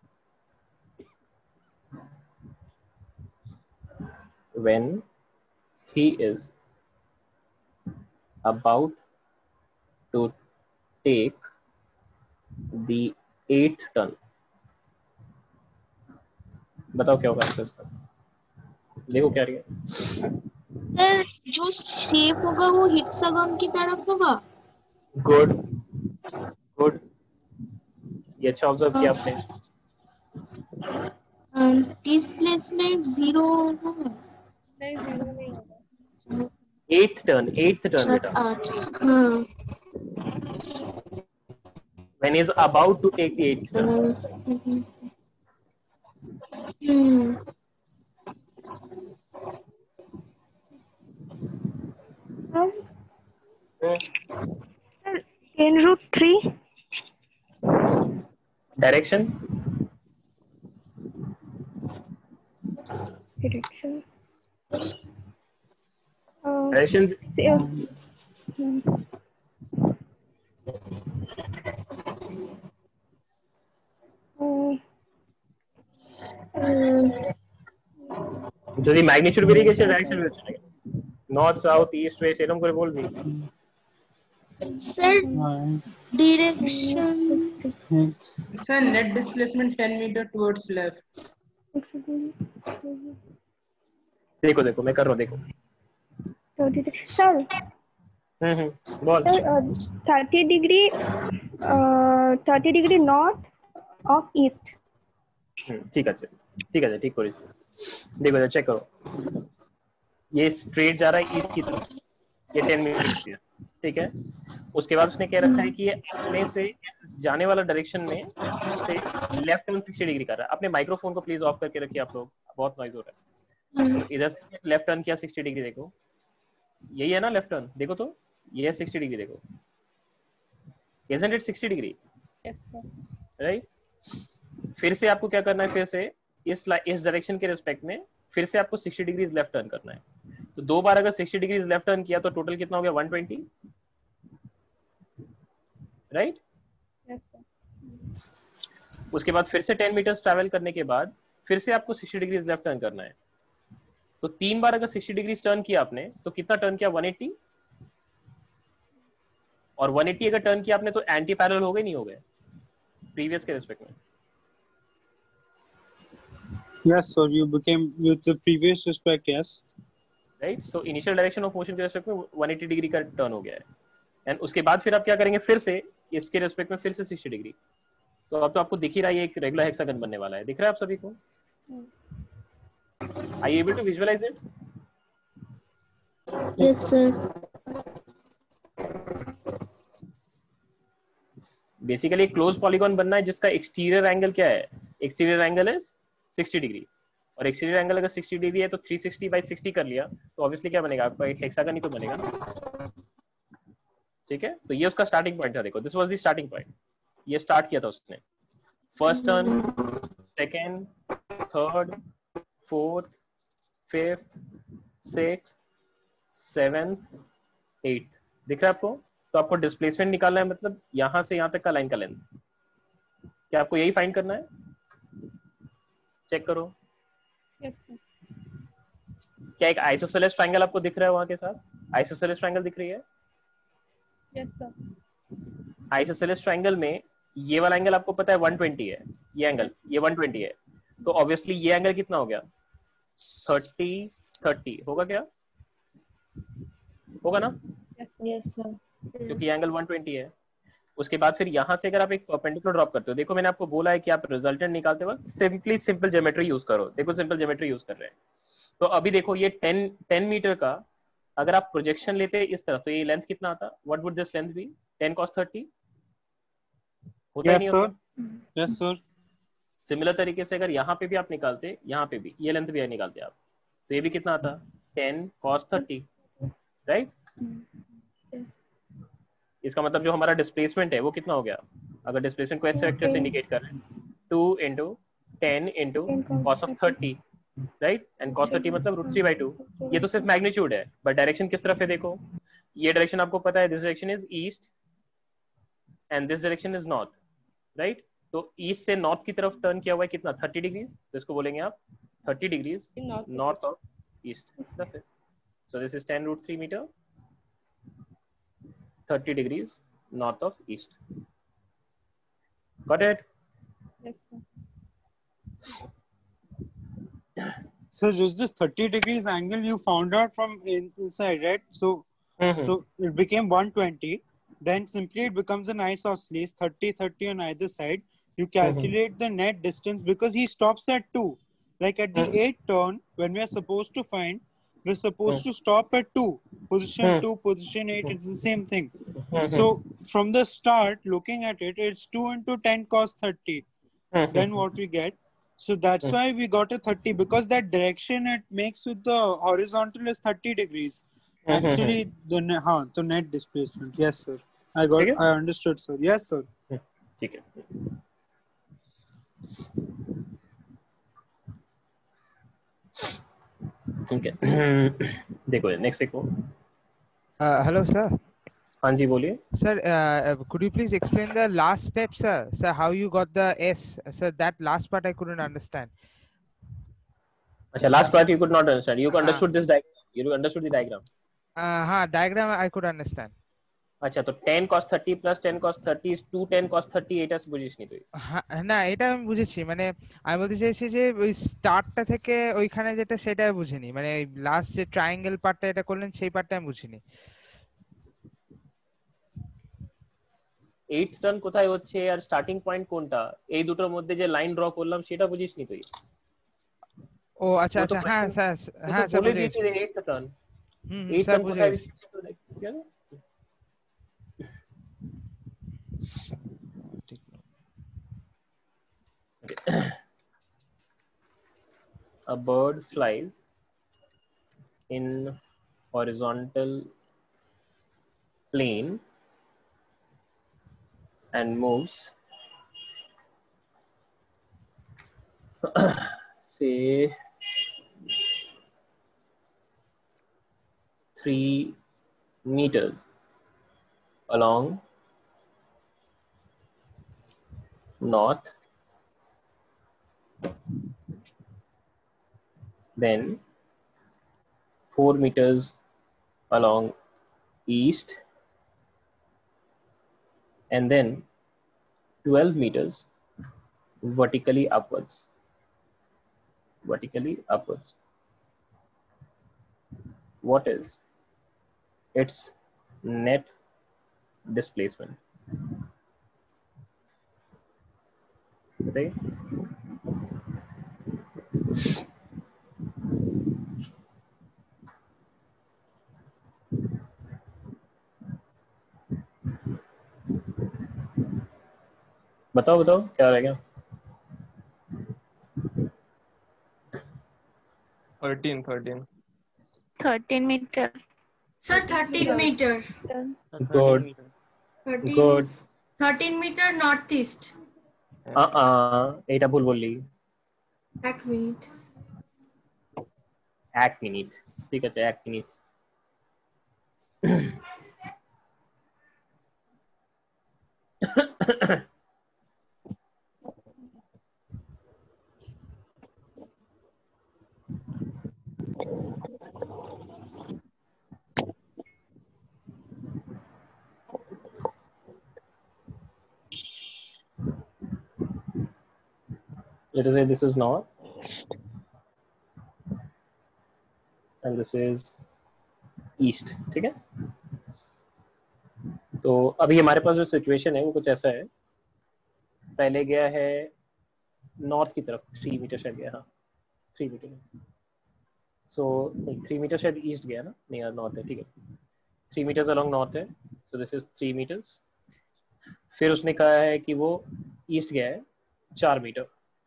when he is about to take the 8th turn. बताओ क्या होगा answer इसका? देखो क्या रही है। Sir जो shape होगा वो हेक्सागन की तरफ होगा। गुड, ये अच्छा ऑब्जर्व किया आपने। डिस्प्लेसमेंट 0 होगा? नहीं, 0 नहीं होगा। 8th turn बेटा। When he is about to take the 8th turn. Sir, 10√3. Direction. Direction. যদি ম্যাগনিটিউড বেরিয়ে গেছে ডাইরেকশন বেরিয়ে চলে গেছে। নর্থ সাউথ ইস্ট ওয়েস্ট এরকম করে বলবি। Sir, direction. Sir, net displacement 10 meter towards left. देखो मैं कर रहा हूँ, देखो। Sir. बोल। 30 degree north of east. ঠিক আছে ঠিক করেছি। देखो चेक करो, ये स्ट्रेट जा रहा है ईस्ट की तरफ, ये 10 मीटर ठीक है। उसके बाद उसने क्या रखा है कि ये अपने से जाने वाला डायरेक्शन में से लेफ्ट टर्न 60 डिग्री कर रहा है। अपने माइक्रोफोन को प्लीज ऑफ करके रखिए आप लोग, बहुत नॉइज हो रहा है। इधर से लेफ्ट टर्न किया 60 डिग्री, देखो यही है ना लेफ्ट टर्न, देखो तो ये है 60 डिग्री, देखो isn't it 60 degree? Yes, sir. Right. फिर से आपको क्या करना है, फिर से इस डायरेक्शन के रिस्पेक्ट में फिर से आपको 60 डिग्री लेफ्ट टर्न करना है। तो 2 बार अगर 60 डिग्री लेफ्ट टर्न किया तो टोटल कितना हो गया? 120, राइट? Yes, sir. उसके बाद फिर से 10 मीटर्स ट्रैवल करने के बाद फिर से आपको 60 डिग्री लेफ्ट टर्न करना है। तो 3 बार अगर 60 डिग्री टर्न किया आपने तो कितना टर्न किया? 180। और 180 अगर टर्न किया आपने तो एंटी पैरेलल हो गए, नहीं हो गए प्रीवियस के रिस्पेक्ट में? Yes, so you became with the previous respect, yes. Right? So initial direction of motion के रिस्पेक्ट में 180 डिग्री का टर्न हो गया है। एंड उसके बाद फिर आप क्या करेंगे, फिर से इसके रिस्पेक्ट में फिर से 60 डिग्री। तो अब तो आपको दिख ही रहा है ये एक रेगुलर हेक्सागन बनने वाला है, दिख रहा है आप सभी को? Are you able to visualize it? Yes, sir. Basically एक क्लोज पॉलीगॉन बनना है जिसका एक्सटीरियर एंगल क्या है? एक्सटीरियर एंगल है 60 डिग्री, और एक्सटीरियर एंगल अगर 60 डिग्री है तो 360/60 कर लिया तो ऑब्वियसली क्या बनेगा आपका? एक हेक्सागन ही तो बनेगा ना, ठीक है। तो ये उसका स्टार्टिंग पॉइंट था, देखो this was the starting point. ये स्टार्ट किया था उसने, first turn, second, third, fourth, fifth, sixth, seventh, eighth, दिख रहा है आपको? तो तो आपको डिस्प्लेसमेंट निकालना है, मतलब यहाँ से यहाँ तक का लाइन का लेंथ। क्या आपको यही फाइंड करना है? चेक करो। Yes, sir. क्या एक आइसोसेलेस ट्रायंगल आपको दिख रहा है वहां के साथ? आइसोसेलेस ट्रायंगल दिख रही है? Yes, sir. आइसोसेलेस ट्रायंगल में ये वाला एंगल आपको पता है 120 है, ये एंगल ये 120 है, तो ऑब्वियसली ये एंगल कितना हो गया? 30 होगा क्या? होगा ना? Yes, sir. क्योंकि ये एंगल 120 है। उसके बाद फिर यहाँ से अगर आप एक परपेंडिकुलर ड्रॉप करते हो, देखो मैंने आपको बोला है कि आप रिजल्टेंट निकालते वक्त सिंपल ज्योमेट्री यूज करो। देखो सिंपल ज्योमेट्री यूज कर रहे हैं, तो अभी देखो ये 10 मीटर का अगर आप प्रोजेक्शन लेते इस तरफ, तो ये लेंथ कितना आता? What would this length be? 10 cos 30 होता ही नहीं होता? Yes sir. सिमिलर तरीके से अगर यहाँ पे भी आप निकालते, यहाँ पे भी ये लेंथ भी निकालते आप, तो ये भी कितना आता? 10 cos 30, राइट? इसका मतलब जो हमारा डिस्प्लेसमेंट है वो कितना हो गया? अगर डिस्प्लेसमेंट को ऐसे वेक्टर से इंडिकेट कर रहे हैं, 2 into 10 into cos of 30, राइट? एंड cos 30 मतलब √3/2। ये तो सिर्फ मैग्नीट्यूड है, बट डायरेक्शन किस तरफ है देखो। ये डायरेक्शन आपको पता है, this direction is east and this direction is north, right? तो ईस्ट से नॉर्थ की तरफ टर्न किया हुआ है कितना? 30 डिग्रीज। तो इसको बोलेंगे आप 30 degrees north of east. That's it. So this is 10 √3 meter, 30 degrees north of east. Got it? Yes, sir. So just this 30 degrees angle you found out from inside, right? So so it became 120. Then simply it becomes an isosceles 30 on either side. You calculate the net distance because he stops at 2. Like at the 8th turn, when we are supposed to find, we're supposed to stop at 2. Position 2, position 8, it's the same thing. So from the start, looking at it, it's 2 into 10 cos 30. Then what we get? So that's why we got a 30, because that direction it makes with the horizontal is 30 degrees. Actually, the net displacement. Yes, sir. I understood, sir. Yes, sir. ठीक है। ठीक है, देखो next देखो। Hello, sir. हाँ जी बोलिए। Sir, could you please explain the last step, sir? Sir, how you got the S? Sir, that last part I couldn't understand. अच्छा, last part you could not understand. You understood this diagram. You understood the diagram. Diagram I could understand. अच्छा, तो 10 cos 30 plus 10 cos 30 is 210 cos 30, এটা বুঝিসনি তুই? না, এটা আমি বুঝেছি, মানে আমি বলতে চাইছি যে ওই স্টার্টটা থেকে ওইখানে যেটা সেটা বুঝিনি, মানে লাস্ট যে ট্রায়াঙ্গেল পার্টটা এটা করলেন সেই পার্টটা আমি বুঝিনি। 8th টার্ন কোথায় হচ্ছে আর স্টার্টিং পয়েন্ট কোনটা, এই দুটোর মধ্যে যে লাইন ড্র করলাম সেটা বুঝিসনি তুই? ও আচ্ছা আচ্ছা, হ্যাঁ স্যার, হ্যাঁ স্যার বলে দিয়েছি 8th turn. 8th sir turn বুঝে কোথায় গেছি। ঠিক আছে। A bird flies in horizontal plane and moves say 3 meters along north, then 4 meters along east, and then 12 meters vertically upwards. What is its net displacement? Right? बताओ क्या रहेगा? 13 meter. Sir, 13 meter. Good. 13 meter northeast. এটা ভুল বললি। 1 minute. ঠিক আছে, 1 minute. Let us say this is north and this is east. ठीक है, तो अभी हमारे पास जो सिचुएशन है वो कुछ ऐसा है, पहले गया है नॉर्थ की तरफ 3 मीटर शायद गया, हाँ 3 मीटर, सो 3 मीटर शायद ईस्ट गया ना, नहीं यार नॉर्थ है, ठीक है 3 मीटर्स अलोंग नॉर्थ है, सो दिस इज 3 मीटर्स। फिर उसने कहा है कि वो ईस्ट गया है 4 मीटर,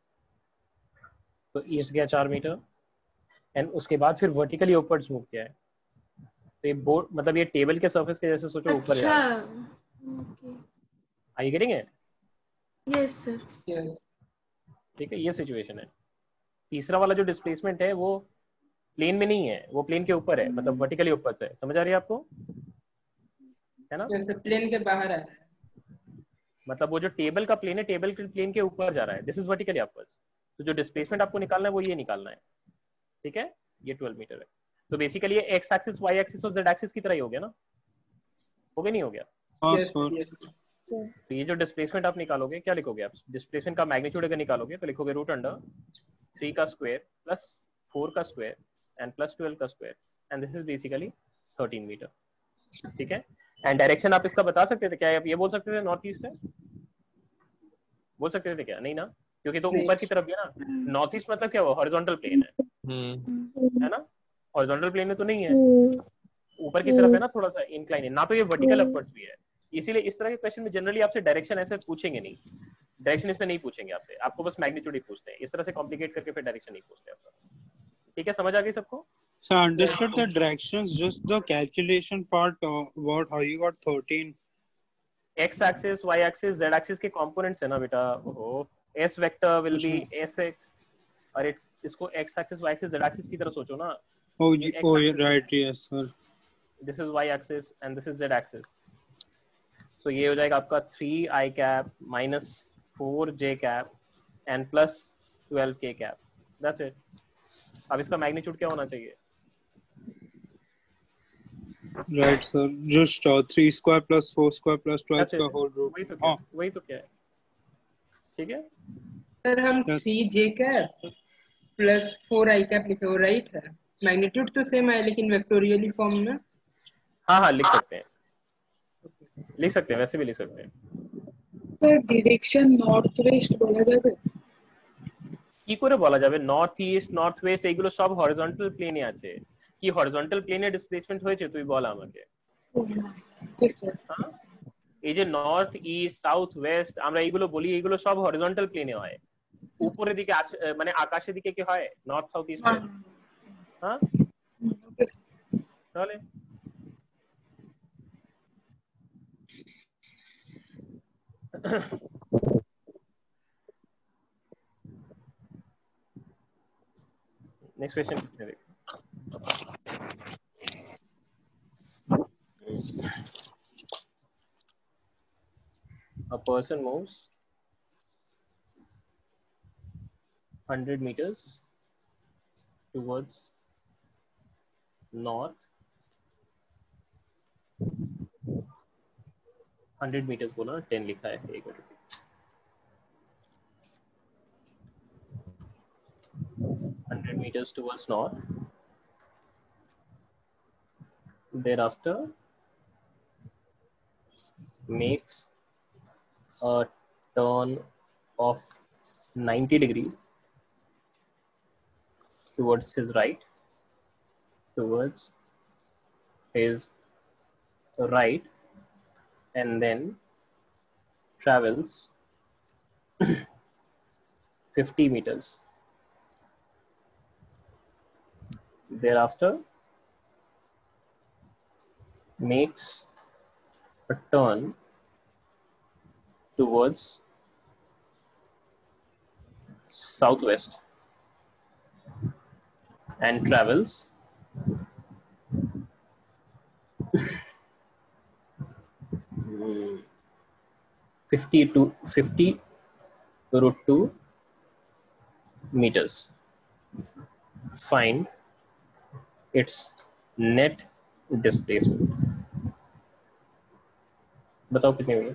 तो ईस्ट गया 4 मीटर एंड उसके बाद फिर वर्टिकली उपवर्ड्स मूव किया है। तो ये बोर्ड मतलब ये टेबल के सरफेस के जैसे सोचो ऊपर जा रहा है। Are you getting it? Yes sir. Yes, ठीक है, ये सिचुएशन है। तीसरा वाला जो डिस्प्लेसमेंट है वो प्लेन में नहीं है, वो प्लेन के ऊपर है, मतलब वर्टिकली ऊपर से, समझ आ रही है आपको, है ना? जैसे प्लेन के बाहर है, मतलब वो जो टेबल का प्लेन है, टेबल के प्लेन के ऊपर जा रहा है, दिस इज वर्टिकली अपवर्ड्स। तो जो डिस्प्लेसमेंट आपको निकालना है वो ये निकालना है, ठीक है, ये 12 मीटर है। तो बेसिकली ये एक्स एक्सिस, वाई एक्सिस और जेड एक्सिस की तरह ही हो गया ना, हो गया नहीं हो गया? तो ये जो डिस्प्लेसमेंट आप निकालोगे, क्या लिखोगे आप? डिस्प्लेसमेंट का मैग्नीट्यूड अगर निकालोगे तो लिखोगे √3 का स्क्वायर प्लस 4 का स्क्वायर एंड प्लस 12 का square, and this is basically 13 meter, ठीक है। एंड डायरेक्शन आप इसका बता सकते थे क्या? आप ये बोल सकते थे नॉर्थ ईस्ट है, बोल सकते थे क्या? नहीं ना, क्योंकि तो ऊपर की तरफ गया ना। नॉर्थ ईस्ट मतलब क्या हुआ? हॉरिजॉन्टल प्लेन है ना, हॉरिजॉन्टल प्लेन में तो नहीं है, ऊपर की तरफ है ना, थोड़ा सा इंक्लाइन है ना, तो ये वर्टिकल अपवर्ड्स भी है। इसीलिए इस तरह के क्वेश्चन में जनरली आपसे डायरेक्शन ऐसे पूछेंगे नहीं, डायरेक्शन इसमें नहीं पूछेंगे आपसे, आपको बस मैग्नीट्यूड ही पूछते हैं, इस तरह से कॉम्प्लिकेट करके फिर डायरेक्शन नहीं पूछते आपका। ठीक है, समझ आ गई सबको? So understood the directions, just the calculation part about how you got 13. X axis, Y axis, Z axis के components है ना बेटा। ओहो, S vector will be Sx, अरे इसको X axis, Y axis, Z axis की तरह सोचो ना। Oh, right, yes sir. This is Y axis and this is Z axis. So ये हो जाएगा आपका 3i cap minus 4j cap and plus 12k cap. That's it. अब इसका मैग्नीट्यूड क्या होना चाहिए? Right sir, just 3 square plus 4 square plus 12 square whole root. वही तो क्या है, ठीक है सर। हम 3j cap plus 4i cap लिखे हो, राइट है? मैग्नीट्यूड तो सेम है लेकिन वेक्टोरियली फॉर्म में। हाँ लिख सकते हैं, वैसे भी लिख सकते हैं। सर डायरेक्शन नॉर्थ वेस्ट बोला जाए কি করে বলা যাবে? নর্থ ইস্ট, নর্থ ওয়েস্ট এগুলো সব হরিজন্টাল প্লেনে আছে। কি হরিজন্টাল প্লেনে ডিসপ্লেসমেন্ট হয়েছে তুই বল আমাকে। এই যে নর্থ ইস্ট, সাউথ ওয়েস্ট আমরা এইগুলো বলি, এইগুলো সব হরিজন্টাল প্লেনে হয়। উপরের দিকে মানে আকাশের দিকে কি হয়? North, south, east, west. হ্যাঁ তাহলে next question. A person moves 100 meters towards north, 100 meters बोला, 10 लिखा है, एक minute. 100 meters towards north. Thereafter, makes a turn of 90 degrees towards his right, and then travels 50 meters. Thereafter, makes a turn towards southwest and travels 50 50 root 2 meters. Find its net displacement. बताओ कितनी होगी?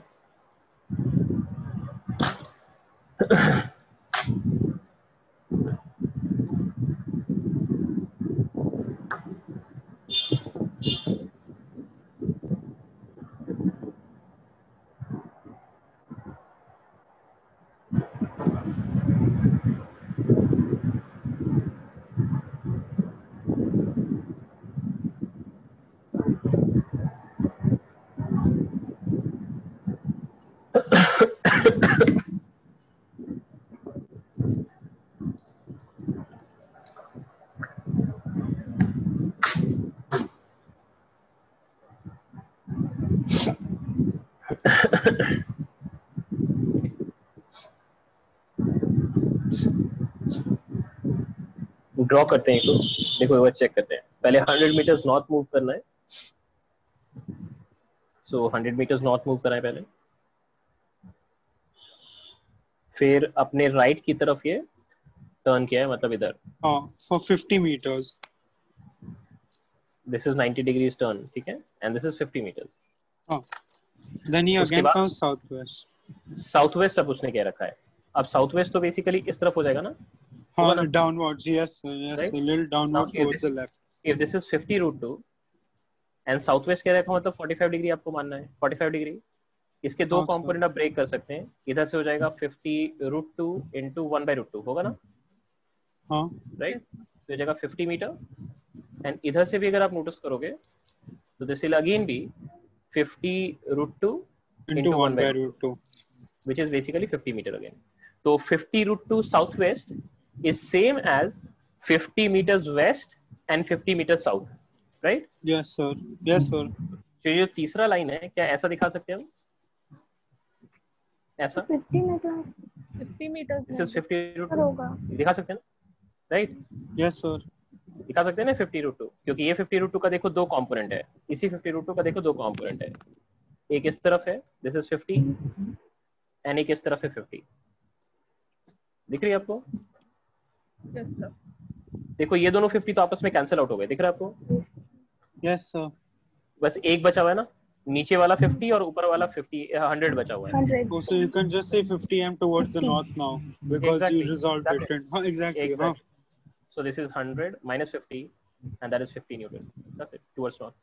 Draw करते हैं इसको, देखो वो check करते हैं। पहले 100 मीटर्स नॉर्थ मूव करना है, सो 100 मीटर्स नॉर्थ मूव करना है पहले, फिर अपने राइट की तरफ ये टर्न किया है, मतलब इधर for 50 meters. This is 90 degrees turn, ठीक है, and this is 50 metres. Then he उसके again बाद comes southwest. साउथ वेस्ट अब उसने क्या रखा है, अब साउथ वेस्ट तो बेसिकली इस तरफ हो जाएगा ना, Downwards, yes, sir, yes, Right? a little downwards Now, towards the left. if this is 50 root 2 and south west क्या रखा, मतलब 45 डिग्री आपको मानना है, 45 डिग्री। इसके दो कंपोनेंट आप ब्रेक कर सकते हैं, इधर से हो जाएगा 50 root 2 into 1/√2 होगा ना, राइट, तो हो जाएगा 50 मीटर। एंड इधर से भी अगर आप नोटिस करोगे तो this will again be 50 root 2 into 1/√2 which is basically 50 meter again. So 50 root 2 southwest is same as 50 meters west and 50 meters south, right? Yes sir, yes sir. तो ये जो तीसरा लाइन है, क्या ऐसा दिखा सकते हैं हम, ऐसा 50 meters this is 50 root 2 होगा, दिखा सकते हैं ना, राइट? Yes sir. दिखा सकते हैं ना 50 root 2, क्योंकि ये 50 root 2 का देखो दो कंपोनेंट है, इसी 50 root 2 का देखो दो कंपोनेंट है, एक इस तरफ है दिस इज 50 एंड एक इस तरफ है 50, दिख रही है आपको? yes sir, देखो ये दोनों 50 तो आपस में कैंसिल आउट हो गए, दिख रहा है आपको? Yes sir. बस एक बचा हुआ है ना, नीचे वाला 50 और ऊपर वाला 100 बचा हुआ है। 100. Oh, so you can just say 50 towards the north now because Exactly. you resolved Exactly. it. Exactly. Exactly. So this is 100 minus 50 and that is 50 Newton. That's it, towards north.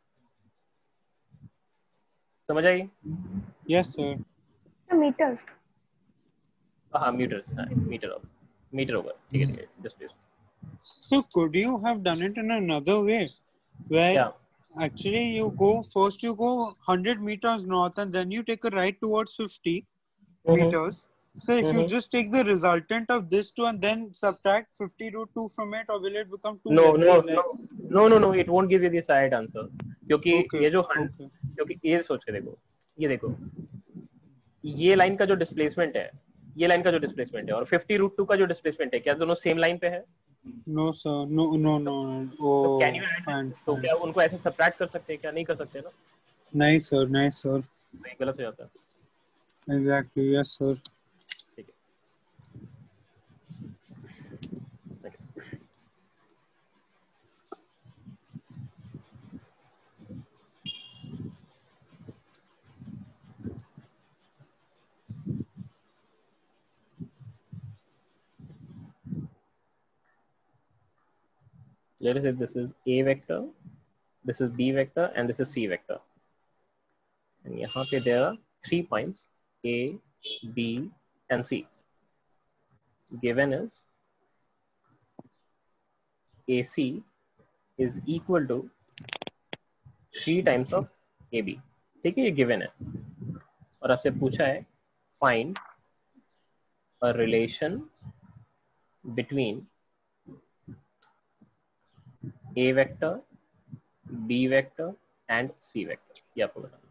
समझ आई? Yes sir. Meter. हाँ metre, metre होगा, ठीक है, just please. So could you have done it in another way where actually you go 100 meters north and then you take a right towards 50 meters. So if you just take the resultant of this two and then subtract 50 root 2 from it, or will it become too lengthy? No, it won't give you this right answer. क्योंकि ये जो क्योंकि ये सोच के देखो, ये देखो, ये लाइन का जो डिस्प्लेसमेंट है, ये लाइन का जो डिस्प्लेसमेंट है और 50 root 2 का जो डिस्प्लेसमेंट है, क्या दोनों सेम लाइन पे है? No sir, no. तो कैन यू ऐड, तो क्या उनको ऐसे सब्ट्रैक्ट कर सकते हैं क्या? नहीं कर सकते ना। नहीं सर तो ये गलत हो जाता है। Exactly, yes sir. ठीक है, let us say this is A vector, this is B vector, and this is C vector. And यहाँ पे there are 3 points A, B, and C. Given is AC is equal to 3 times of AB. ठीक है, ये given है और आपसे पूछा है find a relation between A vector, B vector and C vector. ये आपको बताना।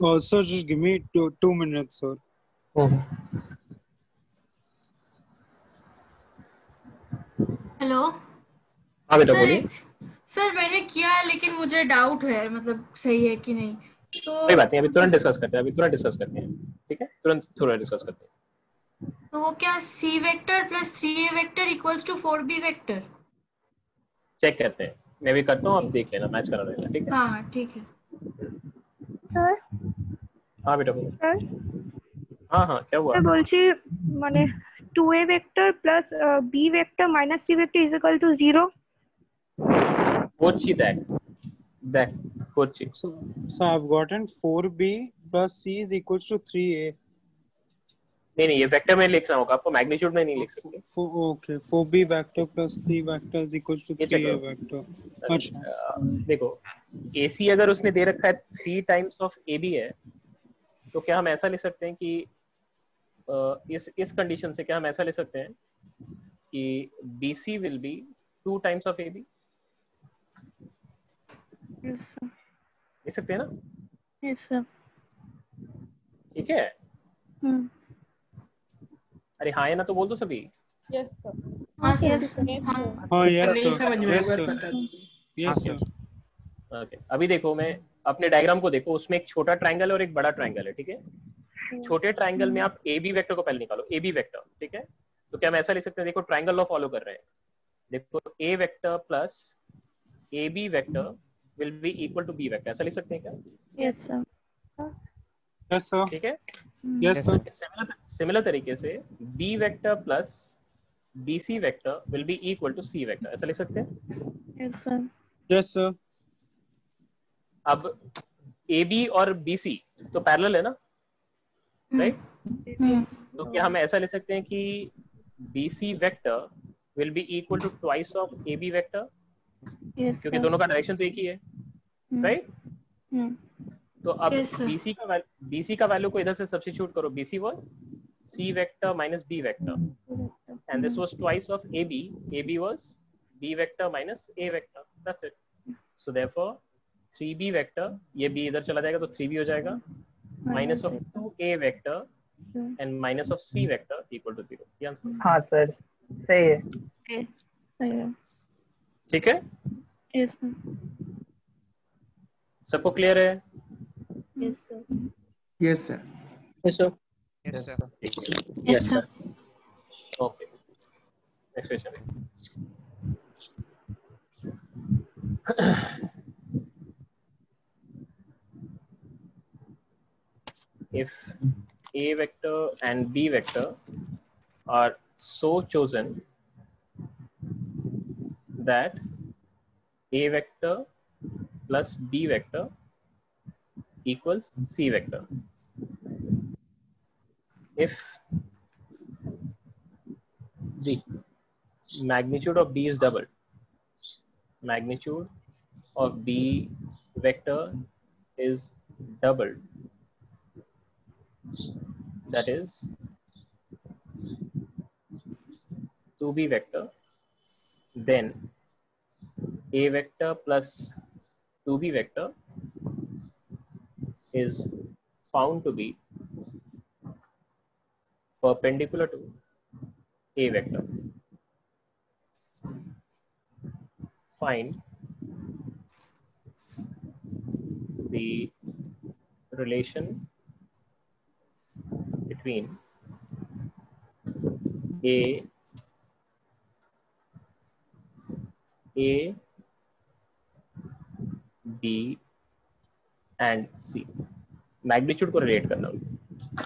Sir, just give me 2 minutes, sir. Hello हाँ बेटा सर बोलिए। सर मैंने किया है लेकिन मुझे डाउट है मतलब सही है कि नहीं तो कोई बात नहीं, अभी तुरंत डिस्कस करते हैं, ठीक है, तुरंत थोड़ा डिस्कस करते हैं। तो वो क्या c vector plus 3a vector equals to 4b vector? Check करते हैं, मैं भी करता हूँ, आप देख लेना, मैच करा लेना, ठीक है। हाँ ठीक है স্যার हाँ बेटा बोलो। স্যার हाँ क्या हुआ? স্যার বলছি মানে 2a vector plus b vector minus c vector is equal to 0 কোচি দেখ কোচি। So I've gotten 4b plus c is equals to 3a. नहीं ये वेक्टर में लिखना होगा आपको, मैग्नीट्यूड में नहीं लिख सकते। Okay, 4b vector plus c vector is equals to 3a vector. अच्छा देखो AC अगर उसने दे रखा है 3 टाइम्स ऑफ AB है, तो क्या हम ऐसा लिख सकते हैं कि इस कंडीशन से क्या हम ऐसा लिख सकते हैं कि BC will be 2 times of AB? Yes sir लिख सकते हैं ना? यस सर ठीक है। अरे हाँ है ना तो बोल दो सभी। यस सर हाँ सर हाँ yes नहीं sir, समझ में yes एक sir, बार बता दीजिए। yes sir. ओके अभी देखो, मैं अपने डायग्राम को देखो, उसमें एक छोटा ट्रायंगल और एक बड़ा ट्रायंगल है, ठीक है। छोटे ट्रायंगल में आप AB वेक्टर को पहले निकालो, AB वेक्टर, ठीक है। तो क्या हम ऐसा लिख सकते हैं, देखो ट्रायंगल लॉ फॉलो कर रहे हैं, देखो A vector plus AB vector will be equal to B vector, ऐसा लिख सकते हैं क्या? Yes sir Yes sir. ठीक है। Yes sir. सिमिलर तरीके से B vector plus BC vector will be equal to C vector, ऐसा लिख सकते हैं। Yes sir Yes sir. अब AB और BC तो पैरेलल है ना, राइट? तो क्या हम ऐसा लिख सकते हैं कि BC vector will be equal to twice of AB vector, yes क्योंकि दोनों का डायरेक्शन तो एक ही है, राइट? तो अब Yes, sir. BC का वैल्यू को इधर से सब्स्टिट्यूट करो, BC was C vector minus B vector and this was twice of AB, AB was B vector minus A vector, that's it. So therefore 3B vector, ये B इधर चला जाएगा तो 3B हो जाएगा, minus of 2A vector and minus of C vector equal to 0। ये answer. हाँ sir सही है। सही है ठीक है, यस सर सबको क्लियर है? Yes sir yes sir yes sir yes sir yes sir okay next question. If A vector and B vector are so chosen that A vector plus B vector equals C vector, if the magnitude of B is doubled, magnitude of B vector is doubled, that is 2B vector, then A vector plus 2B vector is found to be perpendicular to A vector. Find the relation between A, B and C. Magnitude को relate करना होगा।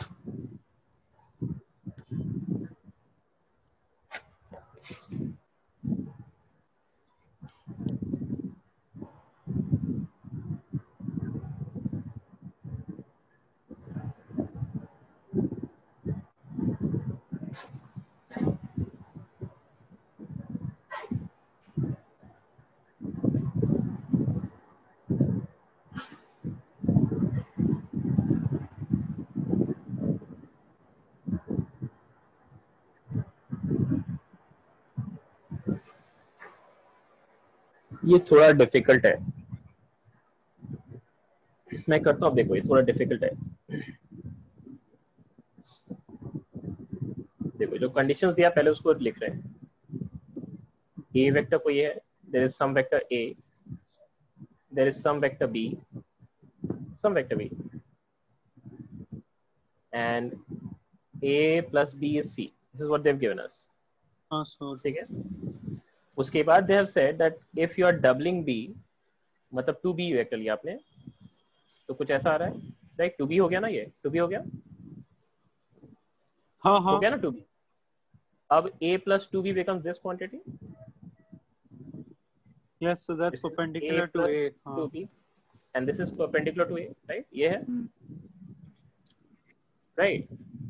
ये थोड़ा difficult है, मैं करता हूँ, देखो ये थोड़ा डिफिकल्ट है। देखो जो कंडीशंस दिया पहले उसको लिख रहे हैं। ए वेक्टर कोई है, there is some vector A, there is some vector B, some vector B, and a plus b is c. This is what they've given us. ठीक है। उसके बाद they have said that if you are doubling b, मतलब 2b vector लिया आपने, तो कुछ ऐसा आ रहा है, राइट? 2b हो गया ना, ये 2b हो गया, हाँ हो गया ना 2b। अब a plus 2b becomes this quantity. Yes, so that's perpendicular to a. 2b, and this is perpendicular to a, right? ये है, राइट?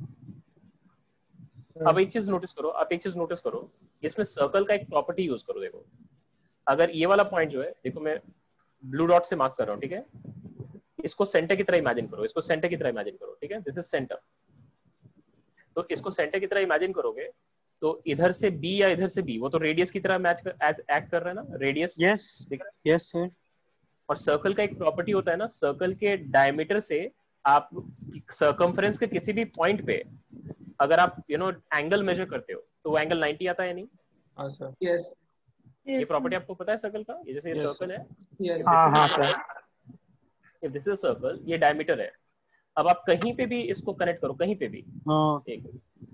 अब एक चीज नोटिस करो, आप एक चीज नोटिस करो, इसमें सर्कल का एक प्रॉपर्टी यूज करो। देखो अगर ये वाला पॉइंट जो है, देखो मैं ब्लू डॉट से मार्क कर रहा हूँ, ठीक है? इसको सेंटर की तरह इमेजिन करो, इसको सेंटर की तरह इमेजिन करो, ठीक है? This is centre. तो इसको सेंटर की तरह इमेजिन करोगे तो इधर से b या इधर से b, वो तो रेडियस की तरह मैच एक्ट कर रहा है ना, रेडियस। Yes yes sir. और सर्कल का एक प्रॉपर्टी होता है ना, सर्कल के डायमीटर से आप सर्कमफ्रेंस के किसी भी पॉइंट पे अगर आप एंगल मेजर करते हो तो वो एंगल 90 आता है, नहीं? हाँ सर। यस, ये प्रॉपर्टी आपको पता है सर्कल का? ये जैसे ये सर्कल है, हाँ हाँ sir. If this is circle, ये डायमीटर है। अब आप कहीं पे भी इसको कनेक्ट करो, कहीं पे भी, हाँ एक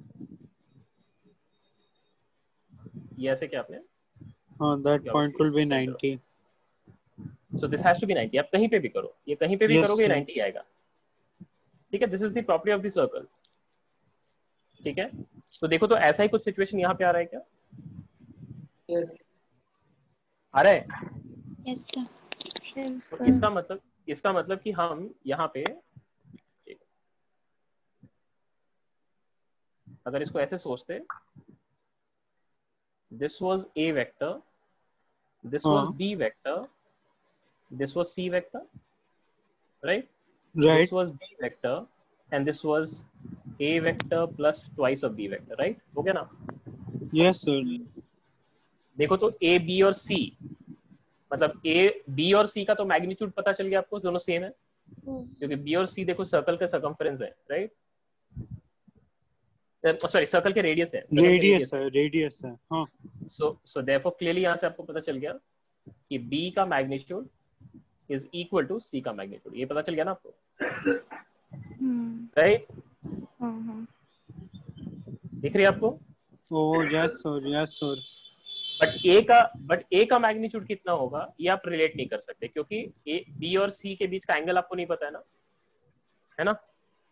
ये ऐसे क्या आपने, हाँ, that point will be 90. So this has to be 90. आप कहीं पे भी करो, ये कहीं पे भी Yes, करोगे sir. 90 आएगा, ठीक है? This is the property of the circle, ठीक है? तो देखो, तो ऐसा ही कुछ सिचुएशन यहाँ पे आ रहा है क्या? यस, आ रहा है। Yes sir. तो इसका मतलब कि हम यहाँ पे अगर इसको ऐसे सोचते, this was a vector, this was b vector, this was c vector, right? Right. This was b vector and this was a vector plus twice of b vector, right? हो गया ना? Yes sir. देखो तो a b और c, मतलब a b और c का तो मैग्नीट्यूड पता चल गया आपको, दोनों सेम है, क्योंकि b और c देखो सर्कल का सर्कमफेरेंस है, राइट? सॉरी, सर्कल के रेडियस है, रेडियस है, हाँ। सो देयरफॉर क्लियरली यहाँ से आपको पता चल गया कि b का magnitude is equal to c का मैग्नीट्यूड। ये पता चल गया ना आपको, राइट? दिख रही है आपको? Oh yes sir, yes sir. But a का मैग्नीट्यूड कितना होगा ये आप रिलेट नहीं कर सकते, क्योंकि b और c के बीच का एंगल आपको नहीं पता है ना?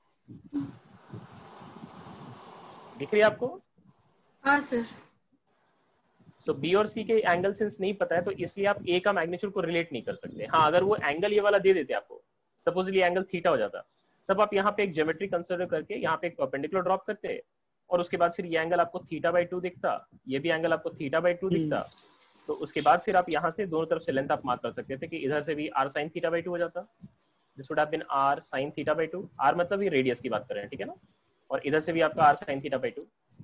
दिख रही है आपको? हाँ सर। सो b और c के एंगल सिंस नहीं पता है, तो इसलिए आप a का मैग्नीट्यूड को रिलेट नहीं कर सकते। हाँ, अगर वो एंगल ये वाला दे देते आपको, सपोजली एंगल थीटा हो जाता, तब आप यहाँ पे एक ज्योमेट्री कंसीडर करके यहाँ पे एक परपेंडिकुलर ड्रॉप करते, और उसके बाद फिर ये एंगल आपको θ/2 दिखता, ये भी एंगल आपको θ/2 दिखता। तो उसके बाद फिर आप यहाँ से दोनों तरफ से लेंथ आप मार्क कर सकते थे कि इधर से भी r sin θ/2 हो जाता, this would have been r sin θ/2। r मतलब ये रेडियस की बात कर रहे हैं, ठीक है ना? और इधर से भी आपका r sin θ/2।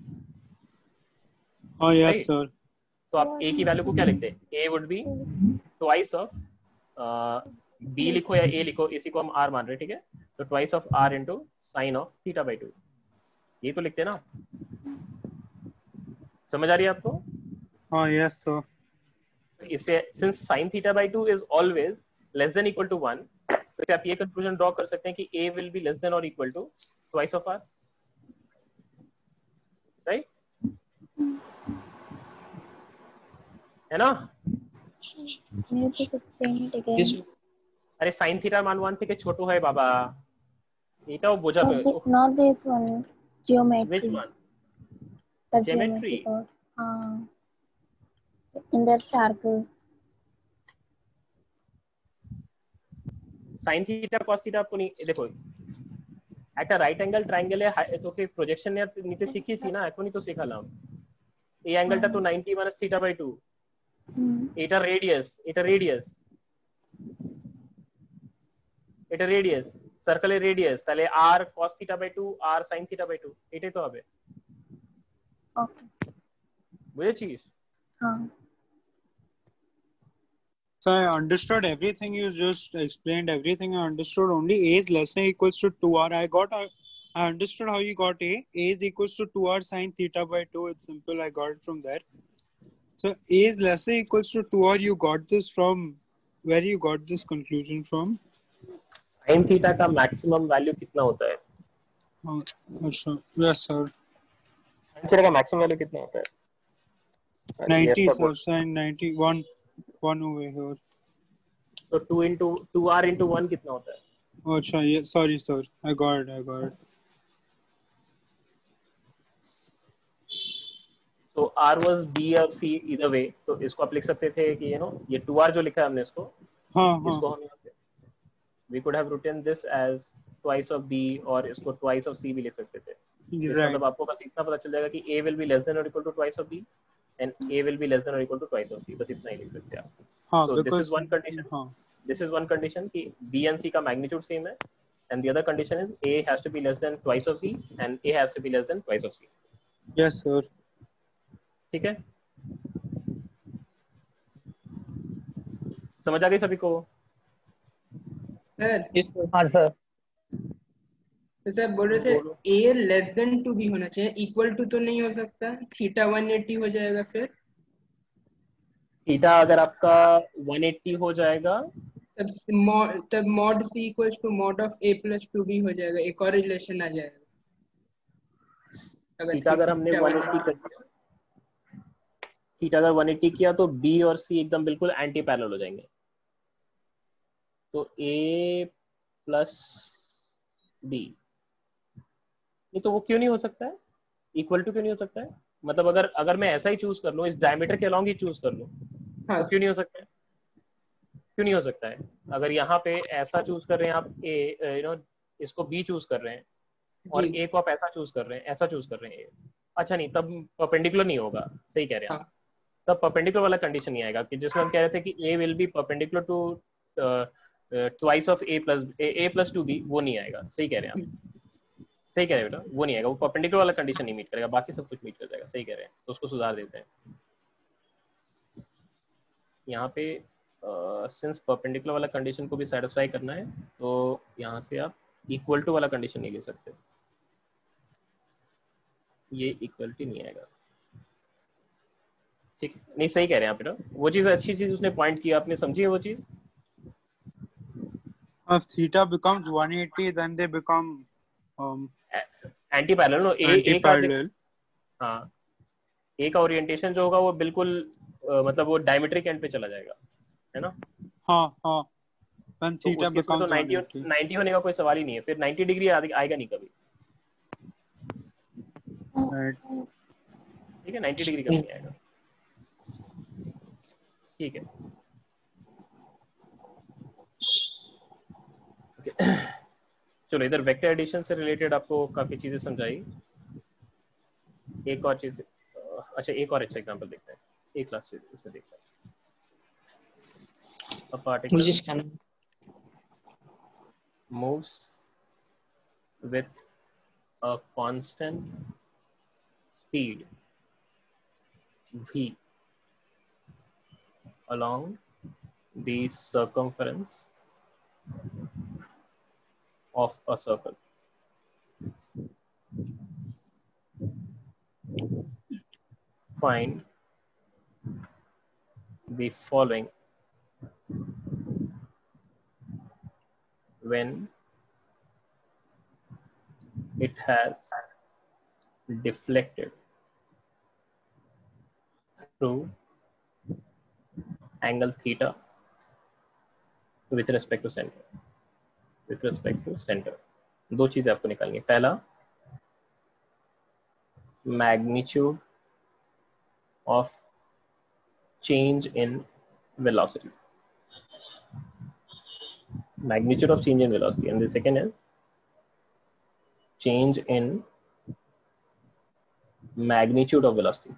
हाँ यस सर। तो आप a की वैल्यू को क्या लिखते हैं? a would be twice of b लिखो या a लिखो, इसी को हम r मान रहे हैं, ठीक है? तो twice of r into sin of θ/2, ये तो लिखते हैं ना? समझ आ रही है आपको? हाँ यस सर। इससे since sin θ/2 is always less than equal to 1, तो आप ये कंक्लूजन ड्रॉ कर सकते हैं कि a will be less than और equal to twice of r, right? है ना? अरे sin थीटा मान 1 থেকে ছোট হয় বাবা, এটাও বোঝাতে হবে। Not this one, geometry. Which one? The Geometry? part. In that circle. sin theta cos theta আপনি দেখো, একটা রাইট অ্যাঙ্গেল ট্রায়াঙ্গেলে তোকে প্রজেকশন নিতে শিখিয়েছি না, এখনই তো শেখালাম। এই অ্যাঙ্গেলটা তো 90 - θ/2, এটা রেডিয়াস, এটা রেডিয়াস, সার্কেলের রেডিয়াস, তাহলে r cos θ/2 r sin θ/2, এটাই তো হবে। ওকে, বুঝেছিস? হ্যাঁ। So I understood everything you just explained. Everything I understood. Only a is less than or equals to 2r. I understood how you got a. A is equals to 2r sine theta by 2. It's simple. I got it from there. So a is less than or equals to 2r. You got this from where? You got this conclusion from? sin theta का maximum value कितना होता है? अच्छा, yes sir. sin theta का maximum value कितना होता है? 90 sir. Sin 90. One over here. So 2r into 1 कितना होता है? Oh, अच्छा, yeah, sorry sir. I got it. So r was b or c either way. तो इसको आप लिख सकते थे कि ये 2r जो लिखा है हमने इसको इसको हम यहाँ पे we could have written this as twice of b और इसको twice of c भी लिख सकते थे. मतलब आपको बस इतना पता चल जाएगा कि a will be less than or equal to twice of b and a will be less than or equal to twice of c. बस इतना ही लिख सकते हैं आप. So this is one condition. This is one condition कि b and c का magnitude same है, and the other condition is a has to be less than twice of b and a has to be less than twice of c. Yes sir. ठीक है, समझ आ गई सभी को? Sir हाँ sir. तो सर बोल रहे थे a लेस देन 2 भी होना चाहिए, इक्वल टू तो नहीं हो सकता, थीटा 180 हो जाएगा. फिर थीटा अगर आपका 180 हो जाएगा तब mod c equals to mod of a plus 2 भी हो जाएगा. एक और रिलेशन आ जाएगा. थीटा अगर हमने 180 कर दिया, थीटा अगर 180 किया तो b और c एकदम बिल्कुल एंटी पैरेलल हो जाएंगे. तो a प्लस b, नहीं तो वो क्यों नहीं हो सकता है? इक्वल टू क्यों नहीं हो सकता है? मतलब अगर मैं ऐसा ही चूज कर लूं, इस डायमीटर के अलोंग ही चूज कर लूं, तो क्यों नहीं हो सकता है? क्यों नहीं हो सकता है? अगर यहाँ पे ऐसा चूज कर रहे हैं आप a, इसको b चूज कर रहे हैं और a को आप ऐसा चूज कर रहे हैं, ऐसा चूज कर रहे हैं, अच्छा नहीं, तब परपेंडिकुलर नहीं होगा. सही कह रहे हैं आप. तब परपेंडिकुलर वाला कंडीशन नहीं आएगा कि जिसमें हम कह रहे थे कि a will be perpendicular to twice of a plus 2b, वो नहीं आएगा. सही कह रहे हैं आप. सही कह रहे हैं बेटा, वो नहीं आएगा. वो परपेंडिकुलर वाला कंडीशन नहीं मीट करेगा, बाकी सब कुछ मीट कर जाएगा. सही कह रहे हैं, तो उसको सुधार देते हैं यहाँ पे. सिंस परपेंडिकुलर वाला कंडीशन को भी सेटिस्फाई करना है, तो यहाँ से आप इक्वल टू वाला कंडीशन नहीं ले सकते. ये इक्वलिटी नहीं आएगा. ठीक है, नहीं सही कह रहे हैं आप बेटा. वो चीज अच्छी चीज उसने पॉइंट किया, आपने समझी है वो चीज. If theta becomes 180, then they become anti-parallel. No, anti-parallel. हाँ, a का ओरिएंटेशन जो होगा वो बिल्कुल मतलब वो डायमेट्रिक एंड पे चला जाएगा, है ना. हाँ. When theta becomes 90 होने का कोई सवाल ही नहीं है. फिर 90 डिग्री आएगा नहीं कभी. ठीक है, 90 डिग्री कभी नहीं आएगा. ठीक है. चलो, इधर वेक्टर एडिशन से रिलेटेड आपको काफी चीजें समझाई. एक और चीज, अच्छा एक और अच्छा एग्जांपल देखते हैं. एक क्लास से इसमें देखते हैं. A particle moves with a constant speed v along the circumference of a circle. Find the following when it has deflected through angle theta with respect to center. With respect to center, दो चीजें आपको निकालनी है. पहला, magnitude of change in velocity. Magnitude of change in velocity, and the second is change in magnitude of velocity.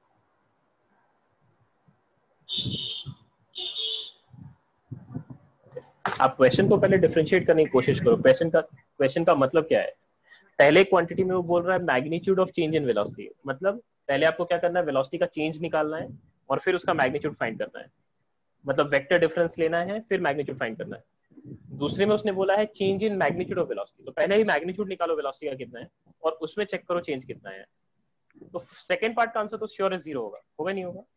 आप question को पहले differentiate करने की कोशिश करो. क्वेश्चन का मतलब क्या है? पहले क्वांटिटी में वो बोल रहा है magnitude of change in velocity. मतलब पहले आपको क्या करना है, वेलोसिटी का चेंज निकालना है और फिर उसका मैग्नीट्यूड फाइंड करना है. मतलब वेक्टर डिफरेंस लेना है फिर मैग्नीट्यूड फाइंड करना है। दूसरे में उसने बोला है change in magnitude of velocity, तो पहले ही मैग्नीट्यूड निकालो वेलोसिटी का कितना है और उसमें चेक करो चेंज कितना है। तो सेकंड पार्ट का आंसर तो श्योर है 0 होगा नहीं होगा?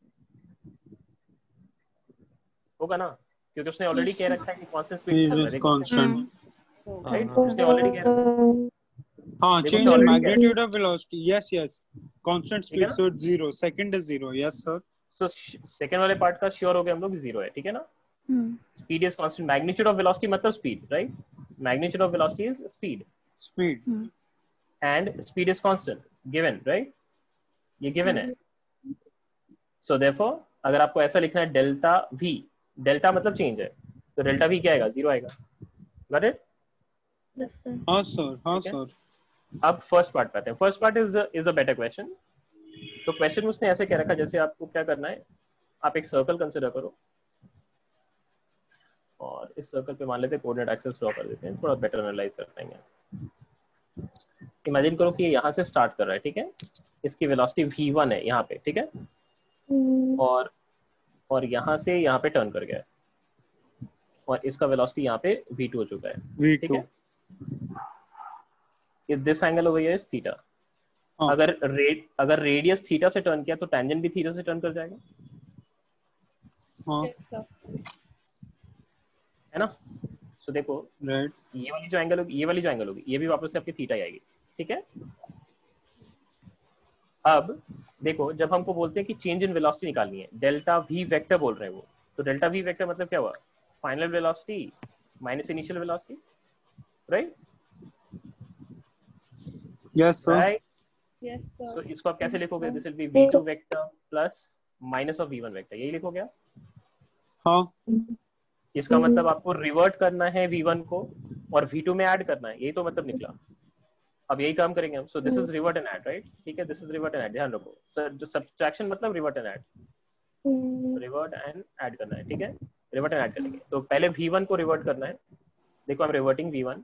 होगा ना, क्योंकि उसने ऑलरेडी कह रखा है कि कांस्टेंट स्पीड है कांस्टेंट, राइट? उसने ऑलरेडी कह रखा है हाँ, change in magnitude of velocity, yes constant speed, so 0, second is 0, yes sir. So second वाले पार्ट का श्योर हो गया हम लोग 0 है, ठीक है ना? Speed is constant, magnitude of velocity मतलब speed, right? Magnitude of velocity is speed and speed is constant, given, right? ये गिवन है। सो देयरफॉर अगर आपको ऐसा लिखना है डेल्टा v, डेल्टा मतलब चेंज है, तो डेल्टा v क्या आएगा? 0 आएगा। Got it? Yes sir. हाँ सर। अब फर्स्ट पार्ट पे आते हैं। First part is a better question. तो क्वेश्चन उसने ऐसे कह रखा, जैसे आपको क्या करना है, आप एक सर्कल कंसीडर करो और इस सर्कल पे मान लेते हैं कोऑर्डिनेट एक्सिस ड्रॉ कर देते हैं, थोड़ा बेटर एनालाइज कर पाएंगे। इमेजिन करो कि यहाँ से स्टार्ट कर रहा है, ठीक है? इसकी वेलोसिटी v1 है यहाँ पे, ठीक है? और यहाँ से यहाँ पे टर्न कर गया है और इसका वेलोसिटी यहाँ पे v2 हो चुका है, ठीक है? इस this angle over here is theta. अगर रेडियस थीटा से टर्न किया तो टेंजेंट भी थीटा से टर्न कर जाएगा, है ना? सो देखो, राइट, ये वाली जो एंगल होगी ये भी वापस से आपकी थीटा ही आएगी, ठीक है? अब देखो, जब हमको बोलते हैं कि चेंज इन वेलोसिटी निकालनी है, डेल्टा v वेक्टर बोल रहे हैं वो, तो डेल्टा v वेक्टर मतलब क्या हुआ? Final velocity minus initial velocity, right? Yes sir. Right, yes sir. So इसको आप कैसे लिखोगे? This will be v2 vector plus minus of v1 vector, यही लिखोगे आप? हाँ। इसका मतलब आपको रिवर्ट करना है v1 को और v2 में ऐड करना है, यही तो मतलब निकला। अब यही काम करेंगे हम। So this is revert and add, right? ठीक है, this is revert and add, ध्यान रखो सर, जो सब्ट्रैक्शन मतलब revert and add, revert and add करना है, ठीक है? रिवर्ट एंड ऐड करेंगे तो पहले v1 को रिवर्ट करना है। देखो, I am reverting v1,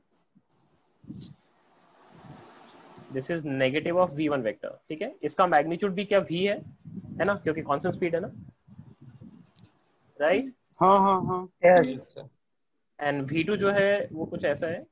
this is negative of v1 vector, ठीक है? इसका मैग्नीट्यूड भी क्या v है ना, क्योंकि कांस्टेंट स्पीड है ना, राइट? हाँ। यस। एंड v2 जो है वो कुछ ऐसा है,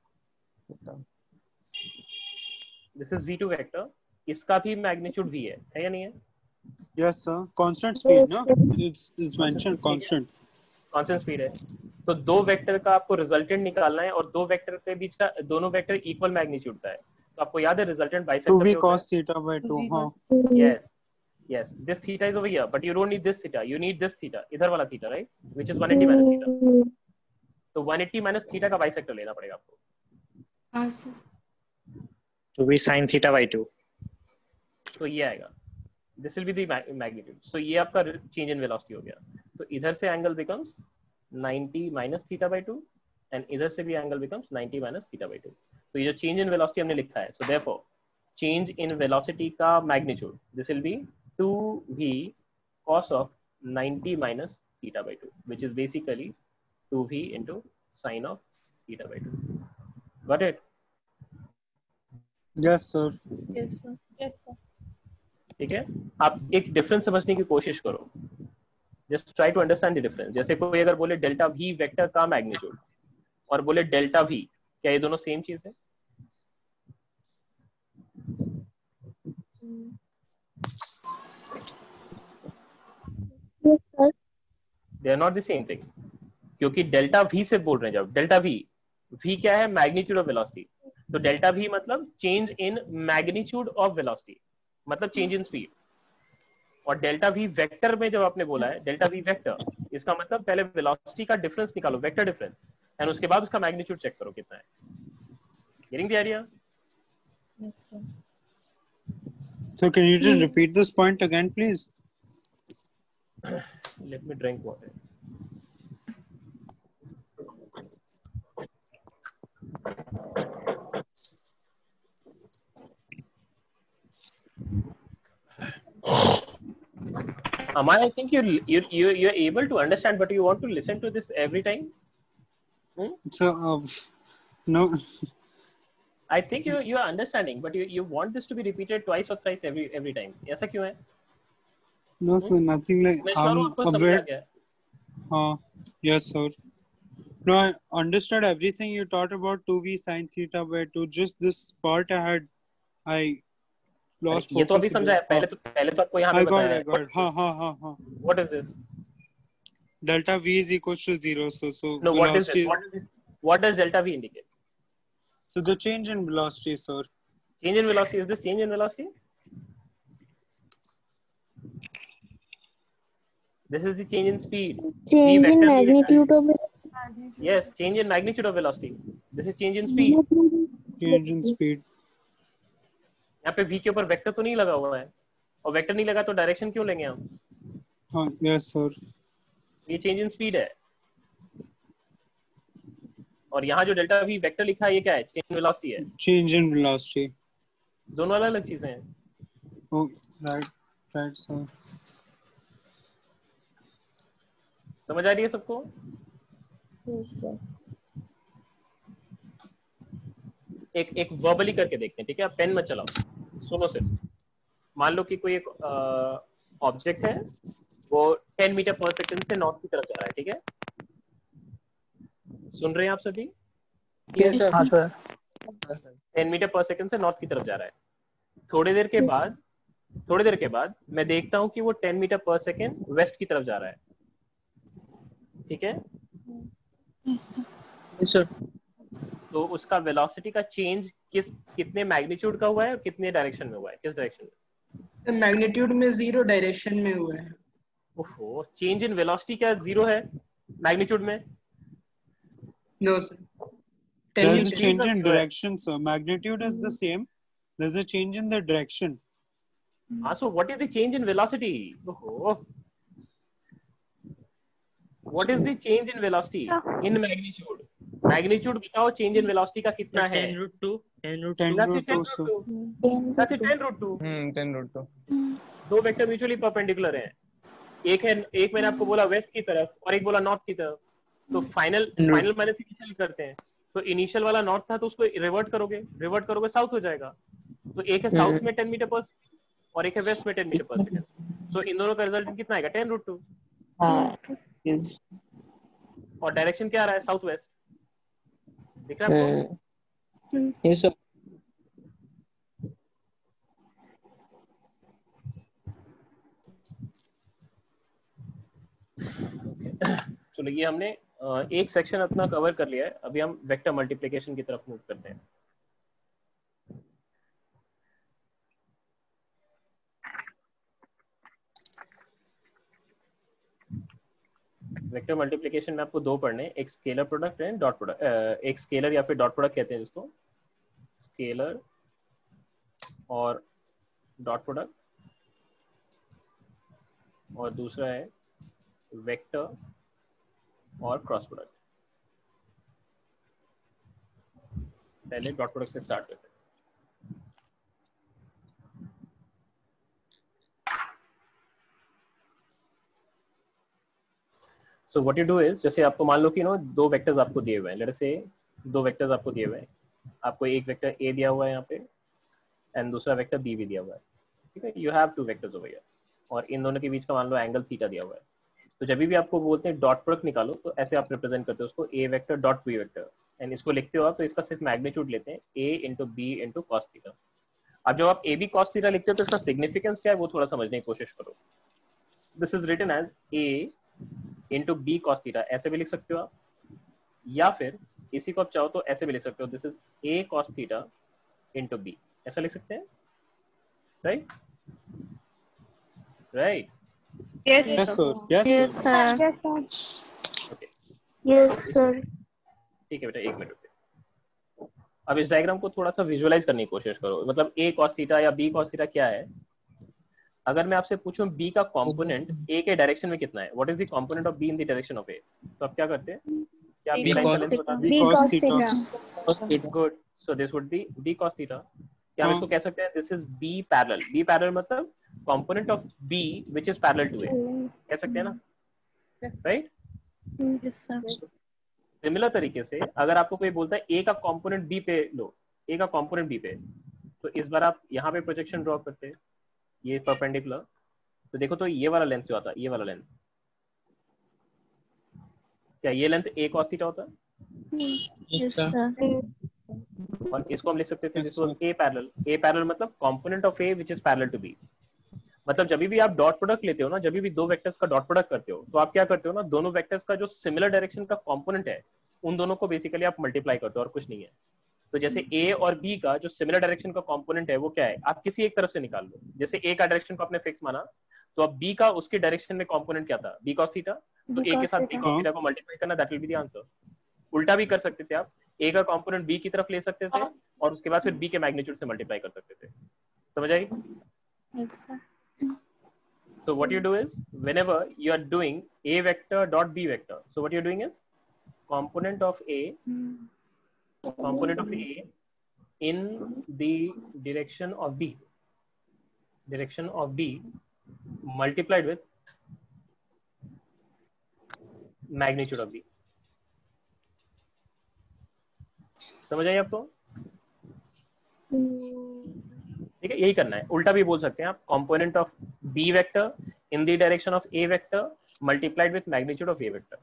दिस इज v2 वेक्टर, इसका भी मैग्नीट्यूड v है या नहीं है? यस सर, कांस्टेंट स्पीड ना, इट्स मेंशन्ड कांस्टेंट स्पीड है। तो दो वेक्टर का आपको रिजल्टेंट निकालना है और दो वेक्टर के बीच का, दोनों वेक्टर इक्वल मैग्नीट्यूड का है, तो आपको याद है resultant bisector 2v cos theta by 2, हाँ। Yes, this theta is over here, but you don't need this theta. You need this theta, इधर वाला theta, right? Which is 180 minus theta. तो 180 minus theta का बाइसेक्टर लेना पड़ेगा आपको। हाँ sir. तो भी sin theta by 2. तो ये आएगा। This will be the magnitude. So ये आपका change in velocity हो गया। तो इधर से angle becomes 90 minus theta by 2, and इधर से भी angle becomes 90 minus theta by 2. तो ये जो change in velocity हमने लिखा है, so therefore change in velocity का magnitude, this will be 2v cos of 90 minus theta by 2, which is basically 2v into sine of theta by 2. Got it? Yes sir. Yes sir. Yes sir. ठीक है, आप एक difference समझने की कोशिश करो, just try to understand the difference. जैसे कोई अगर बोले डेल्टा v वेक्टर का मैग्नीट्यूड और बोले डेल्टा v, क्या ये दोनों सेम चीज है? Yes, sir. They are not the same thing, क्योंकि डेल्टा v से बोल रहे हैं, जब डेल्टा v क्या है? Magnitude of velocity. तो डेल्टा v मतलब change in magnitude of velocity, मतलब चेंज इन स्पीड। और डेल्टा v वेक्टर में जब आपने बोला है डेल्टा v वेक्टर, इसका मतलब पहले वेलोसिटी का डिफरेंस निकालो, वेक्टर डिफरेंस, एंड उसके बाद उसका मैग्नीट्यूड चेक करो कितना है। Getting the idea? Yes sir. So can you just repeat this point again, please? Let me drink water. Amay, I think you're able to understand, but you want to listen to this every time. So no. I think you are understanding, but you want this to be repeated twice or thrice every time. ऐसा क्यों है? No sir, nothing like मैं sure हूँ आपको समझ आ गया। Yes, sir. No, I understood everything you taught about 2v sin theta by 2. Just this part I lost ये तो focus अभी a समझा है, bit. पहले तो आपको यहाँ पे I got बताया it, I got it. What is this? Delta V is equals to 0. So No, what is velocity. this? What does delta V indicate? So the change in velocity, sir. Change in velocity, is this change in velocity? This is the change in speed. Change in magnitude of Yes, change in magnitude of velocity. This is change in speed. Change in speed. यहाँ पे v के ऊपर vector तो नहीं लगा हुआ है, और वेक्टर नहीं लगा तो डायरेक्शन क्यों लेंगे हम? हाँ, yes sir. ये चेंज इन स्पीड है, और यहाँ जो डेल्टा v वेक्टर लिखा है ये क्या है? चेंज इन वेलोसिटी है. Change in velocity. दोनों अलग अलग चीजें हैं. Oh, right sir. समझ आ रही है सबको? Yes, sir. एक वर्बली करके देखते हैं, ठीक है? आप पेन मत चलाओ, सुनो सिर्फ. मान लो कि कोई एक ऑब्जेक्ट है, वो 10 मीटर पर सेकंड से नॉर्थ की तरफ जा रहा है, ठीक है? सुन रहे हैं आप सभी? Yes, sir. हाँ सर. 10 मीटर पर सेकंड से नॉर्थ की तरफ जा रहा है. थोड़ी देर के बाद मैं देखता हूं कि वो 10 मीटर पर सेकंड वेस्ट की तरफ जा रहा है, ठीक है? Yes, sir. तो उसका वेलोसिटी का चेंज कितने मैग्नीट्यूड का हुआ है और कितने डायरेक्शन में हुआ है? किस डायरेक्शन में? मैग्नीट्यूड में 0 डायरेक्शन में हुआ है. ओहो, चेंज इन वेलोसिटी क्या 0 है मैग्नीट्यूड में? No sir. There's a change in direction, sir. Magnitude is the same. There's a change in the direction. So what is the change in velocity? Oho. What is the change in velocity in magnitude? Magnitude बताओ change in velocity का कितना है? 10√2. 10 That's root it, 10 2, sir. root 2. That's it, 10 root 2. 10 root 2. दो vector mutually perpendicular हैं. एक मैंने आपको बोला वेस्ट की तरफ और एक बोला नॉर्थ की तरफ. तो फाइनल माइनस इनिशियल करते हैं. तो इनिशियल वाला नॉर्थ था तो उसको रिवर्ट करोगे साउथ हो जाएगा. तो एक है साउथ में 10 मीटर पर सेकंड और एक है वेस्ट में 10 मीटर पर सेकंड. तो इन दोनों का रिजल्ट कितना आएगा? 10 root 2. और डायरेक्शन क्या आ रहा है? South west. दिख रहा है आपको? Yes, sir. चलो ये हमने एक सेक्शन अपना कवर कर लिया है. अभी हम वेक्टर मल्टीप्लिकेशन की तरफ मूव करते हैं. वेक्टर मल्टीप्लिकेशन में आपको दो पढ़ने, एक स्केलर प्रोडक्ट है, डॉट प्रोडक्ट. एक स्केलर या फिर डॉट प्रोडक्ट कहते हैं जिसको, स्केलर और डॉट प्रोडक्ट, और दूसरा है वेक्टर और क्रॉस प्रोडक्ट. पहले डॉट प्रोडक्ट से स्टार्ट करते हैं. So what you do is, जैसे आपको मान लो कि दो वेक्टर्स आपको दिए हुए हैं. लेट्स से दो वेक्टर्स आपको दिए हुए हैं. आपको एक वेक्टर a दिया हुआ है यहाँ पे एंड दूसरा वेक्टर b भी दिया हुआ है, ठीक है? You have two vectors over here, और इन दोनों के बीच का मान लो एंगल थीटा दिया हुआ है. तो जब भी आपको बोलते हैं डॉट प्रोडक्ट निकालो, तो ऐसे आप रिप्रेजेंट करते हो उसको, a vector dot b vector, and इसको लिखते हो आप, तो इसका सिर्फ मैग्नीट्यूड लेते हैं a into b into cos theta. अब जब आप a b कॉस थीटा लिखते हो तो इसका सिग्निफिकेंस क्या है वो थोड़ा समझने की कोशिश करो. This is written as a into B cos theta, ऐसे भी लिख सकते हो आप, या फिर इसी को आप चाहो तो ऐसे भी लिख सकते हो, this is A cos theta into B, ऐसा लिख सकते हैं. Right? Right? Yes sir. Yes sir. Okay, Yes sir. ठीक है बेटा, एक मिनट रुकिए. अब इस डायग्राम को थोड़ा सा विजुअलाइज करने की कोशिश करो. मतलब ए कॉस थीटा या बी कॉस थीटा क्या है? अगर मैं आपसे पूछूं b का कंपोनेंट a के डायरेक्शन में कितना है, what is the component of b in the direction of a, तो आप क्या करते हैं? क्या आप लाइन का लेंथ बता b cos theta. Good. So this would be b cos theta. क्या हम इसको कह सकते हैं? दिस इज b पैरेलल मतलब component of b which is parallel to a, कह सकते हैं ना? राइट? Yes sir. सिमिलर तरीके से अगर आपको कोई बोलता है a का कंपोनेंट b पे लो, a का कंपोनेंट b पे, तो इस बार आप यहाँ पे प्रोजेक्शन ड्रॉ करते हैं, ये परपेंडिकुलर. तो देखो, तो ये वाला लेंथ जो आता है, ये वाला लेंथ, क्या ये लेंथ a cos थीटा होता है? Yes, sir. और इसको हम लिख सकते थे दिस वाज a पैरेलल मतलब component of a which is parallel to b। मतलब जब भी आप डॉट प्रोडक्ट लेते हो ना, जब भी दो वेक्टर्स का डॉट प्रोडक्ट करते हो तो आप क्या करते हो ना, दोनों वेक्टर्स का जो सिमिलर डायरेक्शन का कंपोनेंट है उन दोनों को बेसिकली आप मल्टीप्लाई करते हो और कुछ नहीं है। तो जैसे a और b का जो सिमिलर डायरेक्शन का कंपोनेंट है वो क्या है, आप किसी एक तरफ से निकाल लो। जैसे a का डायरेक्शन को आपने फिक्स माना तो अब b का उसके डायरेक्शन में कंपोनेंट क्या था, b cos थीटा, तो a के साथ b cos थीटा को मल्टीप्लाई करना, that will be the answer. उल्टा भी कर सकते थे आप, a का कंपोनेंट b की तरफ ले सकते थे और उसके बाद फिर b के मैग्नीट्यूड से मल्टीप्लाई कर सकते थे। समझ आई? So what you do is, whenever you are doing a vector dot b vector, so what you're doing is component of a in the direction of b multiplied with magnitude of b। समझ आई आपको? ठीक है, यही करना है। उल्टा भी बोल सकते हैं आप, component of B vector in the direction of A vector multiplied with magnitude of A vector.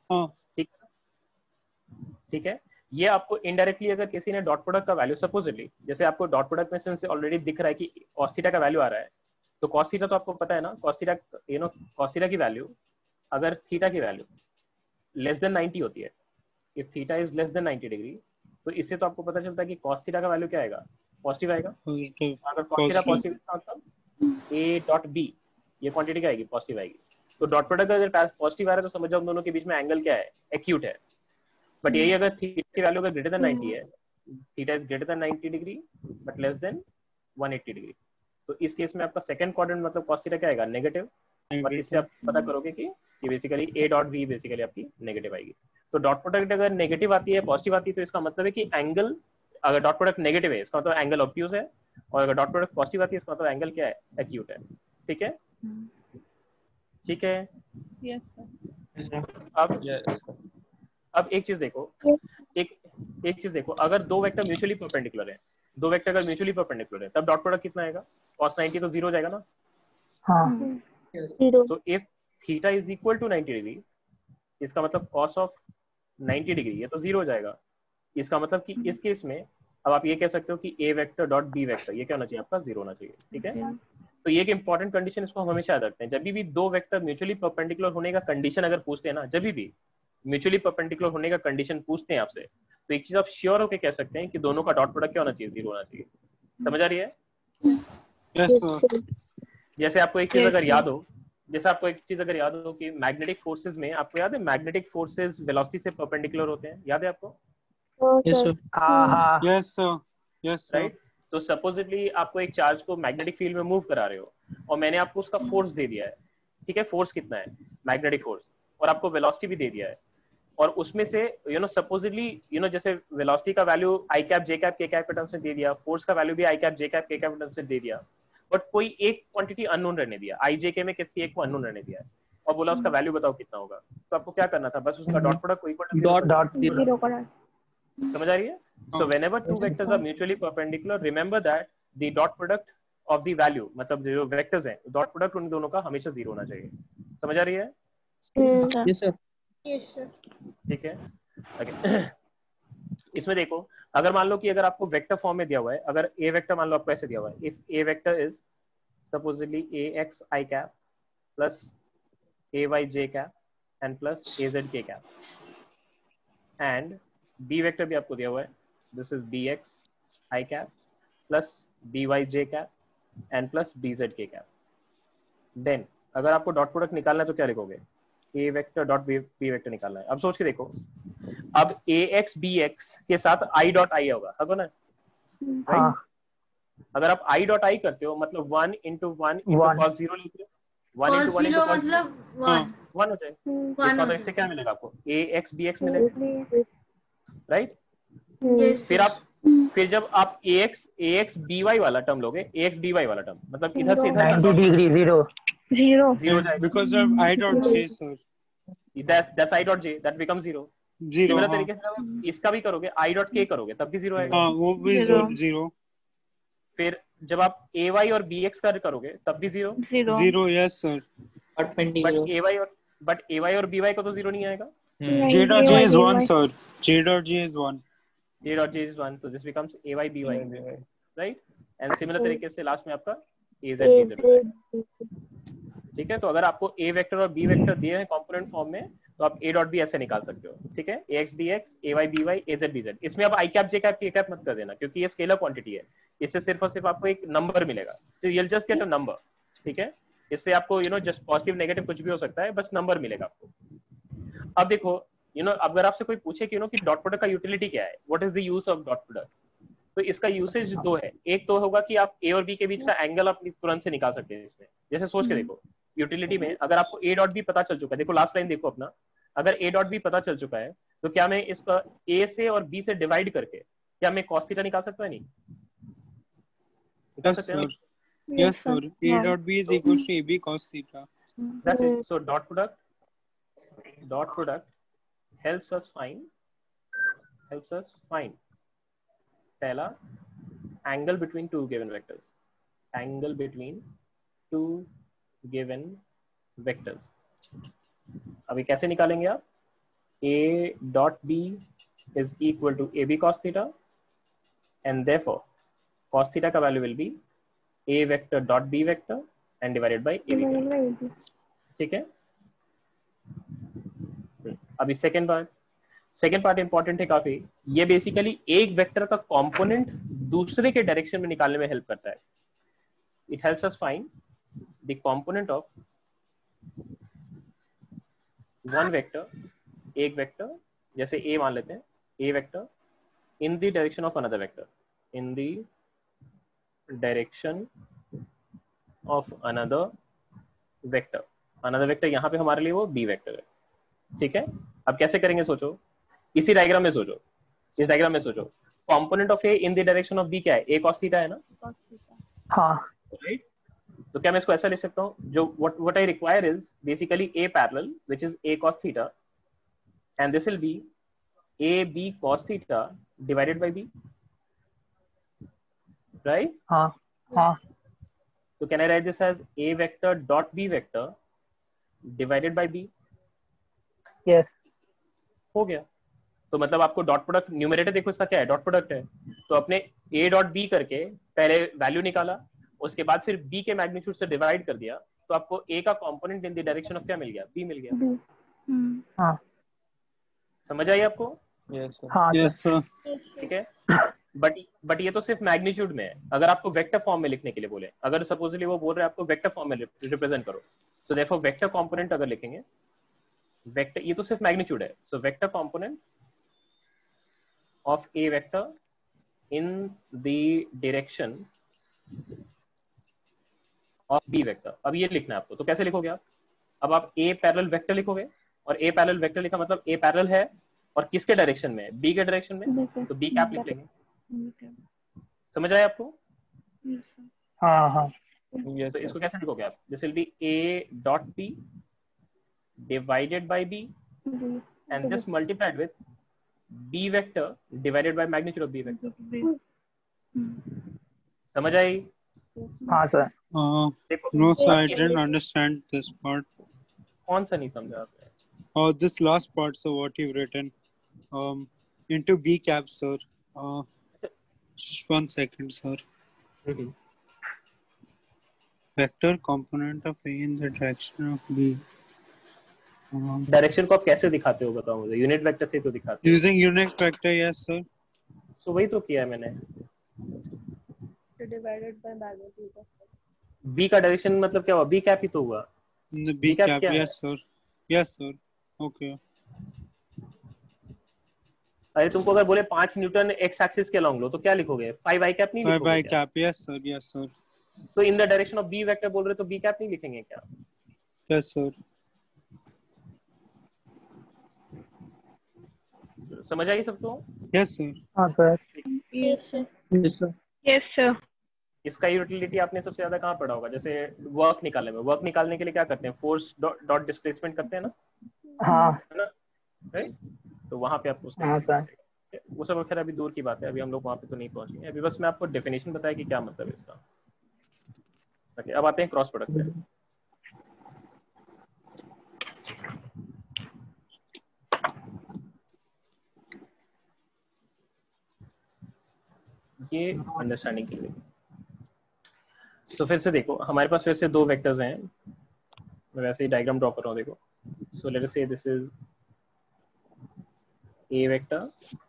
ठीक है, ये आपको इनडायरेक्टली अगर किसी ने डॉट प्रोडक्ट का वैल्यू, सपोजिटली जैसे आपको डॉट प्रोडक्ट में से ऑलरेडी दिख रहा है कि cos थीटा का वैल्यू आ रहा है, तो cos थीटा तो आपको पता है ना, cos थीटा की वैल्यू अगर थीटा की वैल्यू लेस देन 90 होती है, if theta is less than 90 degree, तो इससे तो आपको पता चलता है कि cos थीटा का वैल्यू क्या आएगा, पॉजिटिव आएगा। अगर cos थीटा पॉजिटिव मतलब a डॉट b ये क्वांटिटी क्या आएगी, पॉजिटिव आएगी। तो डॉट प्रोडक्ट अगर पॉजिटिव आ रहा है तो समझ जाओ दोनों के बीच में एंगल क्या है, एक्यूट है। बट यही अगर थीटा की वैल्यू अगर ग्रेटर देन 90 है, theta is greater than 90 degree but less than 180 degree, तो इस केस में आपका सेकंड क्वाड्रेंट मतलब cos थीटा क्या आएगा, नेगेटिव। और इससे आप पता करोगे कि ये basically a dot b basically आपकी नेगेटिव आएगी। तो डॉट प्रोडक्ट अगर नेगेटिव आती है, पॉजिटिव आती है, तो इसका मतलब है कि एंगल, अगर डॉट प्रोडक्ट नेगेटिव है इसका मतलब एंगल ऑब्ट्यूज है, और अगर डॉट प्रोडक्ट पॉजिटिव आती है इसका मतलब एंगल क्या है, एक्यूट है। ठीक है, ठीक है। Yes sir. अब एक चीज देखो, एक चीज देखो, अगर दो वेक्टर म्यूचुअली परपेंडिकुलर है, दो वेक्टर अगर म्यूचुअली परपेंडिकुलर है तब डॉट प्रोडक्ट कितना आएगा, cos 90 तो 0 हो जाएगा ना। हाँ। तो if theta is equal to 90 degree, इसका मतलब cos ऑफ 90 डिग्री ये तो 0 हो जाएगा। इसका मतलब कि इस केस में अब आप ये कह सकते हो कि a vector dot b vector ये क्या होना चाहिए, आपका 0 होना चाहिए। ठीक है, तो ये एक इंपॉर्टेंट कंडीशन, इसको हम हमेशा याद रखते हैं। जब भी दो वेक्टर म्यूचुअली परपेंडिकुलर होने का कंडीशन अगर पूछते हैं ना, जब भी म्यूचुअली परपेंडिकुलर होने का कंडीशन पूछते हैं आपसे, तो एक चीज आप श्योर होकर कह सकते हैं कि दोनों का डॉट प्रोडक्ट क्या होना चाहिए, 0 होना चाहिए। समझ आ रही है? Yes sir. जैसे आपको एक चीज अगर याद हो, जैसे आपको एक चीज अगर याद हो कि मैग्नेटिक फोर्सेस में, आपको याद है मैग्नेटिक फोर्सेस वेलोसिटी से परपेंडिकुलर होते हैं, याद है आपको? Yes sir. Yes sir, yes sir. Right, तो सपोजिटली आपको एक चार्ज को मैग्नेटिक फील्ड में मूव करा रहे हो और मैंने आपको उसका फोर्स दे दिया है। ठीक है, फोर्स कितना है, मैग्नेटिक फोर्स, और आपको वेलोसिटी भी दे दिया है, और उसमें से सपोजिटली जैसे वेलोसिटी का value I cap J cap K cap के टर्म्स में दे दिया, फोर्स का वैल्यू भी I cap J cap K cap के टर्म्स में दे दिया, बट कोई एक क्वांटिटी अननोन रहने दिया, आई जे के में किसी एक को अननोन रहने दिया है और बोला उसका वैल्यू बताओ कितना होगा। तो आपको क्या करना था, बस उसका डॉट प्रोडक्ट कोई डॉट 0 करा। समझ आ रही है? So whenever two vectors are mutually perpendicular, remember that the dot product of the value, मतलब जो वेक्टर्स हैं, डॉट प्रोडक्ट उन दोनों का हमेशा 0 होना चाहिए। समझ आ रही है? Yes sir. ठीक है, okay. इसमें देखो, अगर मान लो कि अगर आपको वेक्टर फॉर्म में दिया हुआ है, अगर a वेक्टर मान लो आपको ऐसे दिया हुआ है, if a vector is supposedly ax I cap plus ay j cap and plus az k cap, and b vector भी आपको दिया हुआ है, this is bx I cap plus by j cap and plus bz k cap, then अगर आपको dot product निकालना है तो क्या लिखोगे, a vector dot b vector निकालना है। अब सोच के देखो, अब ax bx के साथ i डॉट i होगा, है ना? हाँ। अगर आप i डॉट i करते हो मतलब 1 into 1 into cos 0 लिखते हो, 1 into 1 into cos 0 मतलब 1 हो जाएगा। इसका मतलब इससे क्या मिलेगा आपको, ax bx मिलेगा, राइट? फिर जब आप ax by वाला टर्म लोगे, ax by वाला टर्म मतलब इधर से इधर 90 degree 0 because of I dot j sir, that's I dot j, that becomes 0। Similar तरीके से इसका भी करोगे, I dot k करोगे तब भी 0 आएगा। हाँ, वो भी 0। फिर जब आप ay और bx का करोगे तब भी 0। Yes sir. बट ay और by को तो 0 नहीं आएगा। J dot J is 1, sir. J dot J is 1. J dot J is 1, so this becomes AY BY, right? And similar तरीके से लास्ट में आपका AZ BZ, ठीक है? तो अगर आपको A वेक्टर और B वेक्टर दिए हैं कंपोनेंट फॉर्म में, तो आप A डॉट B ऐसे निकाल सकते हो, ठीक है? AX BX, AY BY, AZ BZ. इसमें आप I cap J cap K cap मत कर देना, क्योंकि ये स्केलर क्वांटिटी है. इससे सिर्फ और सिर्फ आपको एक नंबर मिलेगा. So you'll just get a number, ठीक है? इससे आपको जस्ट पॉजिटिव नेगेटिव कुछ भी हो सकता है, बस नंबर मिलेगा आपको. अब देखो अगर आपसे कोई पूछे कि कि डॉट प्रोडक्ट का यूटिलिटी क्या है, what is the use of dot product, तो इसका यूसेज दो है. एक तो होगा कि आप ए और बी के बीच का एंगल आप तुरंत से निकाल सकते हैं इसमें. जैसे सोच के देखो, यूटिलिटी में अगर आपको ए डॉट बी पता चल चुका है, देखो लास्ट लाइन देखो अपना, अगर ए डॉट बी पता चल चुका है तो क्या मैं इसका ए से और बी से डिवाइड करके क्या मैं cos थीटा निकाल सकता है? नहीं निकाल सकते हैं. Yes, sir. A dot B is equals to AB cos theta. That's it. So dot product helps us find पहला angle between two given vectors. Angle between two given vectors. अभी कैसे निकालेंगे आप? A dot B is equal to AB cos theta, and therefore cos theta का value will be A vector dot B vector and divided by AB vector. ठीक है? अभी second part important है काफी. ये बेसिकली एक वेक्टर का component दूसरे के डायरेक्शन में निकालने में हेल्प करता है. It helps us find the component of one vector, एक वेक्टर जैसे ए मान लेते हैं, A vector in the direction of another vector, in the direction of another vector यहाँ पे हमारे लिए वो बी वेक्टर है. ठीक है? अब कैसे करेंगे सोचो, इसी डायग्राम में सोचो, इस डायग्राम में सोचो, component of A in the direction of B क्या है? ए cos थीटा है ना? हाँ. राइट? तो क्या मैं इसको ऐसा लिख सकता हूँ, जो what I require is basically a parallel which is a cos theta and this will be a b cos theta divided by b, right? हाँ. हाँ. So can I write this as a vector dot b vector divided by b? Yes. हो गया. तो मतलब आपको dot product, numerator देखो इसका क्या है, डॉट प्रोडक्ट है, तो अपने a डॉट b करके पहले वैल्यू निकाला, उसके बाद फिर b के मैग्नीट्यूड से डिवाइड कर दिया, तो आपको a का component in the direction of क्या मिल गया? b मिल गया. हाँ. समझ आई आपको? Yes, sir. ठीक है. बट ये तो सिर्फ मैग्नीट्यूड में है. अगर आपको वेक्टर फॉर्म में लिखने के लिए बोले, अगर सपोजली वो बोल रहे हैं आपको वेक्टर फॉर्म में रिप्रेजेंट करो, सो देयरफॉर वेक्टर कंपोनेंट अगर लिखेंगे, वेक्टर ये तो सिर्फ मैग्नीट्यूड है, so vector component of A vector in the direction of B vector. अब ये लिखना है आपको, तो कैसे लिखोगे आप? अब आप ए पैरेलल वेक्टर लिखोगे, और ए पैरेलल वेक्टर लिखा मतलब ए पैरेलल है और किसके डायरेक्शन में? बी के डायरेक्शन में, तो बी कैप लिख लेंगे. समझ आए आपको? हाँ. हाँ. तो इसको कैसे लिखोगे आप? This will be a dot b divided by b and this multiplied with b vector divided by magnitude of b vector. समझ आई? हाँ sir. No, sir, I didn't understand this part. कौन सा नहीं समझा आपने? Oh, this last part, so what you've written into B cap, sir. Just 1 second, sir. Vector component of A in the direction of B. Direction को आप कैसे दिखाते हो बताओ मुझे? यूनिट वेक्टर से तो दिखाते हो. Using unit vector, yes, sir. सो वही तो किया है मैंने. Divided by magnitude of B का डायरेक्शन मतलब क्या हुआ? B कैप ही तो हुआ. B cap, yes, sir. Yes, sir. Okay. अरे तुमको अगर बोले 5 न्यूटन एक्स एक्सिस के लॉन्ग लो, तो क्या लिखोगे? 5 i कैप नहीं लिखोगे? 5 i cap, yes, sir. Yes, sir. तो in the direction of B vector बोल रहे तो B कैप नहीं लिखेंगे क्या? Yes, sir. समझ आई सबको? Yes, sir. हाँ sir. Yes, sir. Yes, sir. Yes, sir. इसका यूटिलिटी आपने सबसे ज्यादा कहाँ पढ़ा होगा? जैसे वर्क निकालने में, वर्क निकालने के लिए क्या करते हैं? फोर्स डॉट डिस्प्लेसमेंट करते हैं ना? हाँ. है ना? राइट? तो वहाँ पे आपको हाँ सर. वो सब खैर अभी दूर की बात है, अभी हम लोग वहाँ पे तो नहीं पहुँचेंगे. अभी बस मैं आपको डेफिनेशन बताया कि क्या मतलब है इसका. ओके, अब आते हैं क्रॉस प्रोडक्ट पे. ये अंडरस्टैंडिंग के लिए। तो फिर से देखो, हमारे पास फिर से दो वेक्टर्स हैं, मैं वैसे ही डायग्राम ड्रॉ कर रहा हूँ। देखो, सो let us say this is A vector,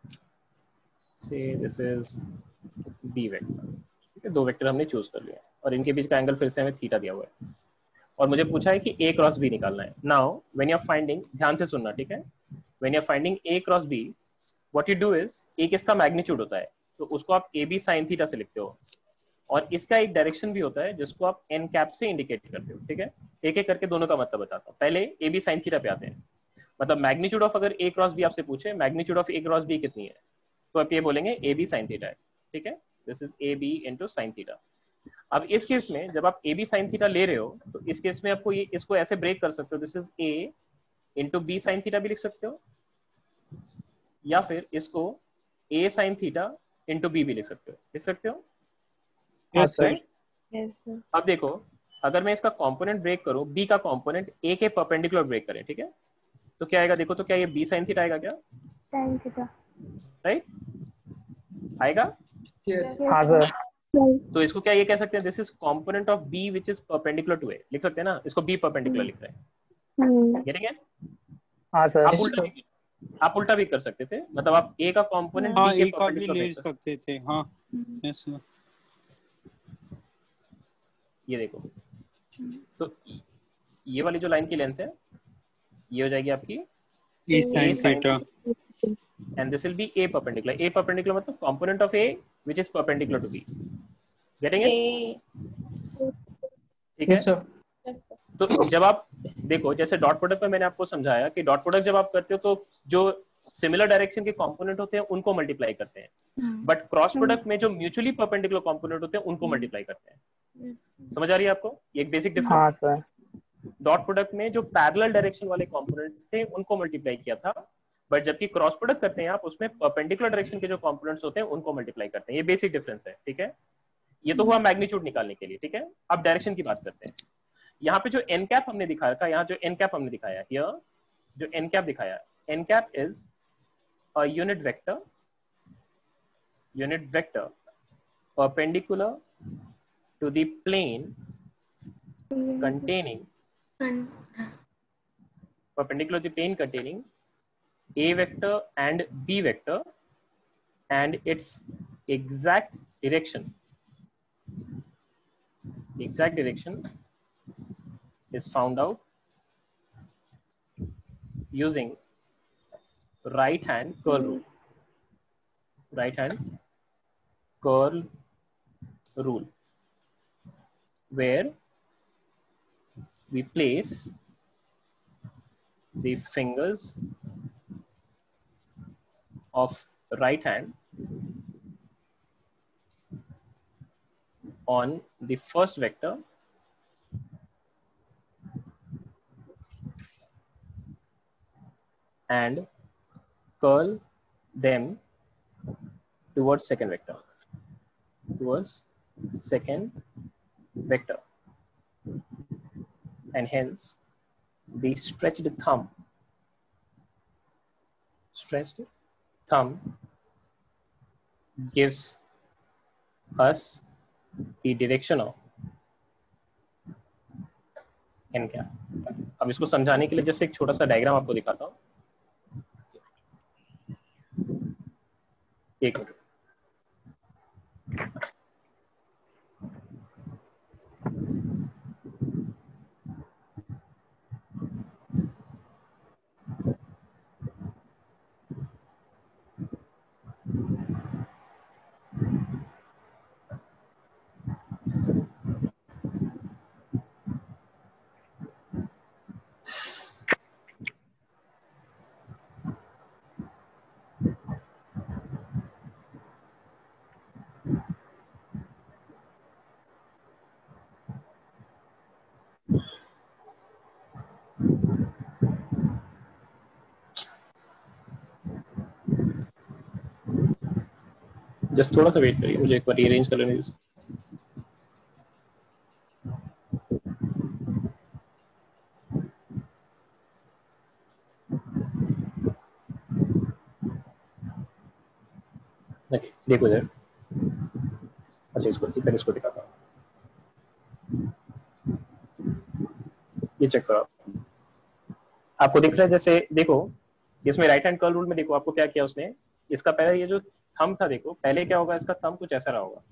say this is B vector. ठीक है, दो वेक्टर हमने चूज कर लिया और इनके बीच का एंगल फिर से हमें थीटा दिया हुआ है और मुझे पूछा है कि a क्रॉस b निकालना है। Now when you are finding, ध्यान से सुनना, ठीक है, when you are finding a cross b, what you do is, a किसका मैग्नीट्यूड होता है, तो उसको आप ab sin थीटा से लिखते हो और इसका एक डायरेक्शन भी होता है जिसको आप n कैप से इंडिकेट करते हो। ठीक है, एक एक करके दोनों का मतलब बताता हूँ। पहले ab sin थीटा पे आते हैं। मतलब मैग्नीट्यूड ऑफ, अगर a क्रॉस b आपसे पूछे magnitude of a cross b कितनी है, तो आप ये बोलेंगे ab sin थीटा है। ठीक है, this is ab into sin theta. अब इस केस में जब आप ab sin थीटा ले रहे हो तो इस केस में आपको ये इसको ऐसे ब्रेक कर सकते हो, this is a into b sin theta भी लिख सकते हो, या फिर इसको a sin theta into b भी लिख सकते हो। लिख सकते हो? Yes sir. Yes sir. अब देखो, अगर मैं इसका कंपोनेंट ब्रेक करूं, b का कंपोनेंट a के परपेंडिकुलर ब्रेक करें, ठीक है, तो क्या आएगा? देखो तो क्या ये b sin थीटा आएगा क्या? sin theta, right? आएगा? यस। हाँ सर। तो इसको क्या ये कह सकते हैं, this is component of b which is perpendicular to a, लिख सकते हैं ना, इसको b परपेंडिकुलर लिख रहे हैं। Getting it? हाँ सर। आप उल्टा भी कर सकते थे, मतलब आप a का कंपोनेंट हाँ b के एक का भी परपेंडिकुलर ले ब्रेक कर, सकते थे। हाँ यस सर। ये देखो, तो ये वाली जो लाइन की लेंथ है ये हो जाएगी आपकी a sin theta and this will be a perpendicular. A perpendicular मतलब component of a which is perpendicular to b. Getting it? ठीक है? तो जब आप देखो, जैसे डॉट प्रोडक्ट में मैंने आपको समझाया कि डॉट प्रोडक्ट जब आप करते हो तो जो सिमिलर डायरेक्शन के कंपोनेंट होते हैं उनको मल्टीप्लाई करते हैं, बट क्रॉस प्रोडक्ट में जो म्यूचुअली परपेंडिकुलर कंपोनेंट होते हैं उनको मल्टीप्लाई करते हैं। समझ आ रही है आपको? ये एक बेसिक डिफरेंस। हाँ सर। डॉट प्रोडक्ट में जो पैरेलल डायरेक्शन वाले कंपोनेंट थे उनको मल्टीप्लाई किया था, बट जबकि क्रॉस प्रोडक्ट करते हैं आप, उसमें परपेंडिकुलर डायरेक्शन के जो कंपोनेंट्स होते हैं उनको मल्टीप्लाई करते हैं। ये बेसिक डिफरेंस है। ठीक है, ये तो हुआ मैग्नीट्यूड निकालने के लिए। ठीक है, अब डायरेक्शन की बात करते हैं। यहाँ पे जो एन कैप हमने दिखाया था, यहाँ जो एन कैप हमने दिखाया हियर, जो एन कैप दिखाया, N cap is a unit vector perpendicular to the plane containing perpendicular to the plane containing a vector and b vector and its exact direction is found out using right hand curl rule, where we place the fingers of right hand on the first vector and curl them towards second vector, and hence the stretched thumb gives us the direction of n cap. अब इसको समझाने के लिए जैसे एक छोटा सा diagram आपको दिखाता हूँ। एक मिनट। जस्ट थोड़ा सा वेट करिए, मुझे एक बार रीअरेंज कर लेने दीजिए। देखो इधर, अच्छा इसको फिर इसको दिखाता हूँ, ये चेक करो आपको दिख रहा है। जैसे देखो इसमें राइट हैंड कर्ल रूल में देखो आपको क्या किया उसने, इसका पहले ये जो थंब था देखो पहले क्या होगा, इसका थंब कुछ ऐसा रहा होगा,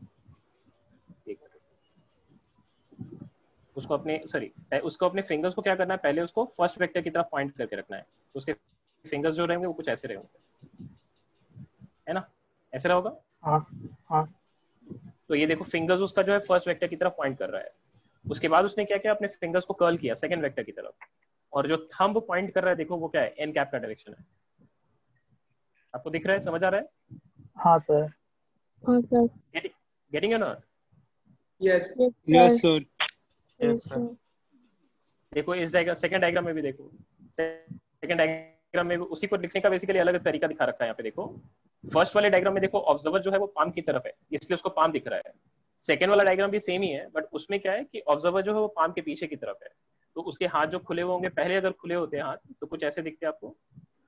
उसको अपने फिंगर्स को क्या करना है, पहले उसको फर्स्ट वेक्टर की तरफ पॉइंट करके रखना है, तो उसके फिंगर्स जो रहेंगे वो कुछ ऐसे रहेंगे, है ना, ऐसे रहा होगा। हाँ। तो ये देखो फिंगर्स उसका जो है फर्स्ट वेक्टर की तरफ पॉइंट कर रहा है। उसके बाद उसने क्या किया, अपने फिंगर्स को कर्ल किया सेकंड वेक्टर की तरफ, और जो थंब पॉइंट कर रहा है देखो वो क्या है, एन कैप का डायरेक्शन है। आपको दिख रहा है, समझ आ रहा है? हाँ सर। हाँ sir. Getting it? Yes yes sir. Yes, sir. देखो इस डायग्राम, सेकंड डायग्राम में भी देखो, सेकंड डायग्राम में भी उसी को लिखने का बेसिकली अलग तरीका दिखा रखा है यहाँ पे। देखो फर्स्ट वाले डायग्राम में देखो ऑब्जर्वर जो है वो पाम की तरफ है, इसलिए उसको पाम दिख रहा है। सेकंड वाला डायग्राम भी सेम ही है, बट उसमें क्या है कि ऑब्जर्वर जो है वो पाम के पीछे की तरफ है, तो उसके हाथ जो खुले हुए होंगे, पहले अगर खुले होते हैं हाथ तो कुछ ऐसे दिखते हैं आपको,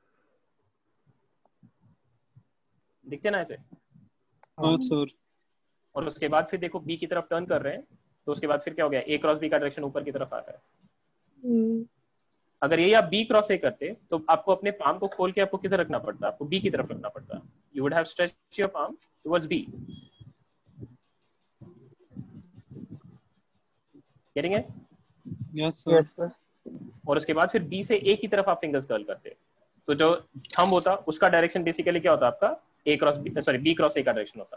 दिखते ना ऐसे। हाँ सर। और उसके बाद फिर देखो बी की तरफ टर्न कर रहे हैं, तो उसके बाद फिर क्या हो गया, ए क्रॉस बी का डायरेक्शन ऊपर की तरफ आ रहा है। अगर ये आप बी क्रॉस ए करते तो आपको अपने पाम को खोल के आपको किधर रखना पड़ता, आपको बी की तरफ रखना पड़ता। You would have stretched your palm towards B. Getting it? Yes sir. और उसके बाद फिर बी से ए की तरफ आप फिंगर्स कर्ल करते, तो जो थंब होता उसका डायरेक्शन बेसिकली क्या होता आपका, A cross B, sorry B cross A का डायरेक्शन होता।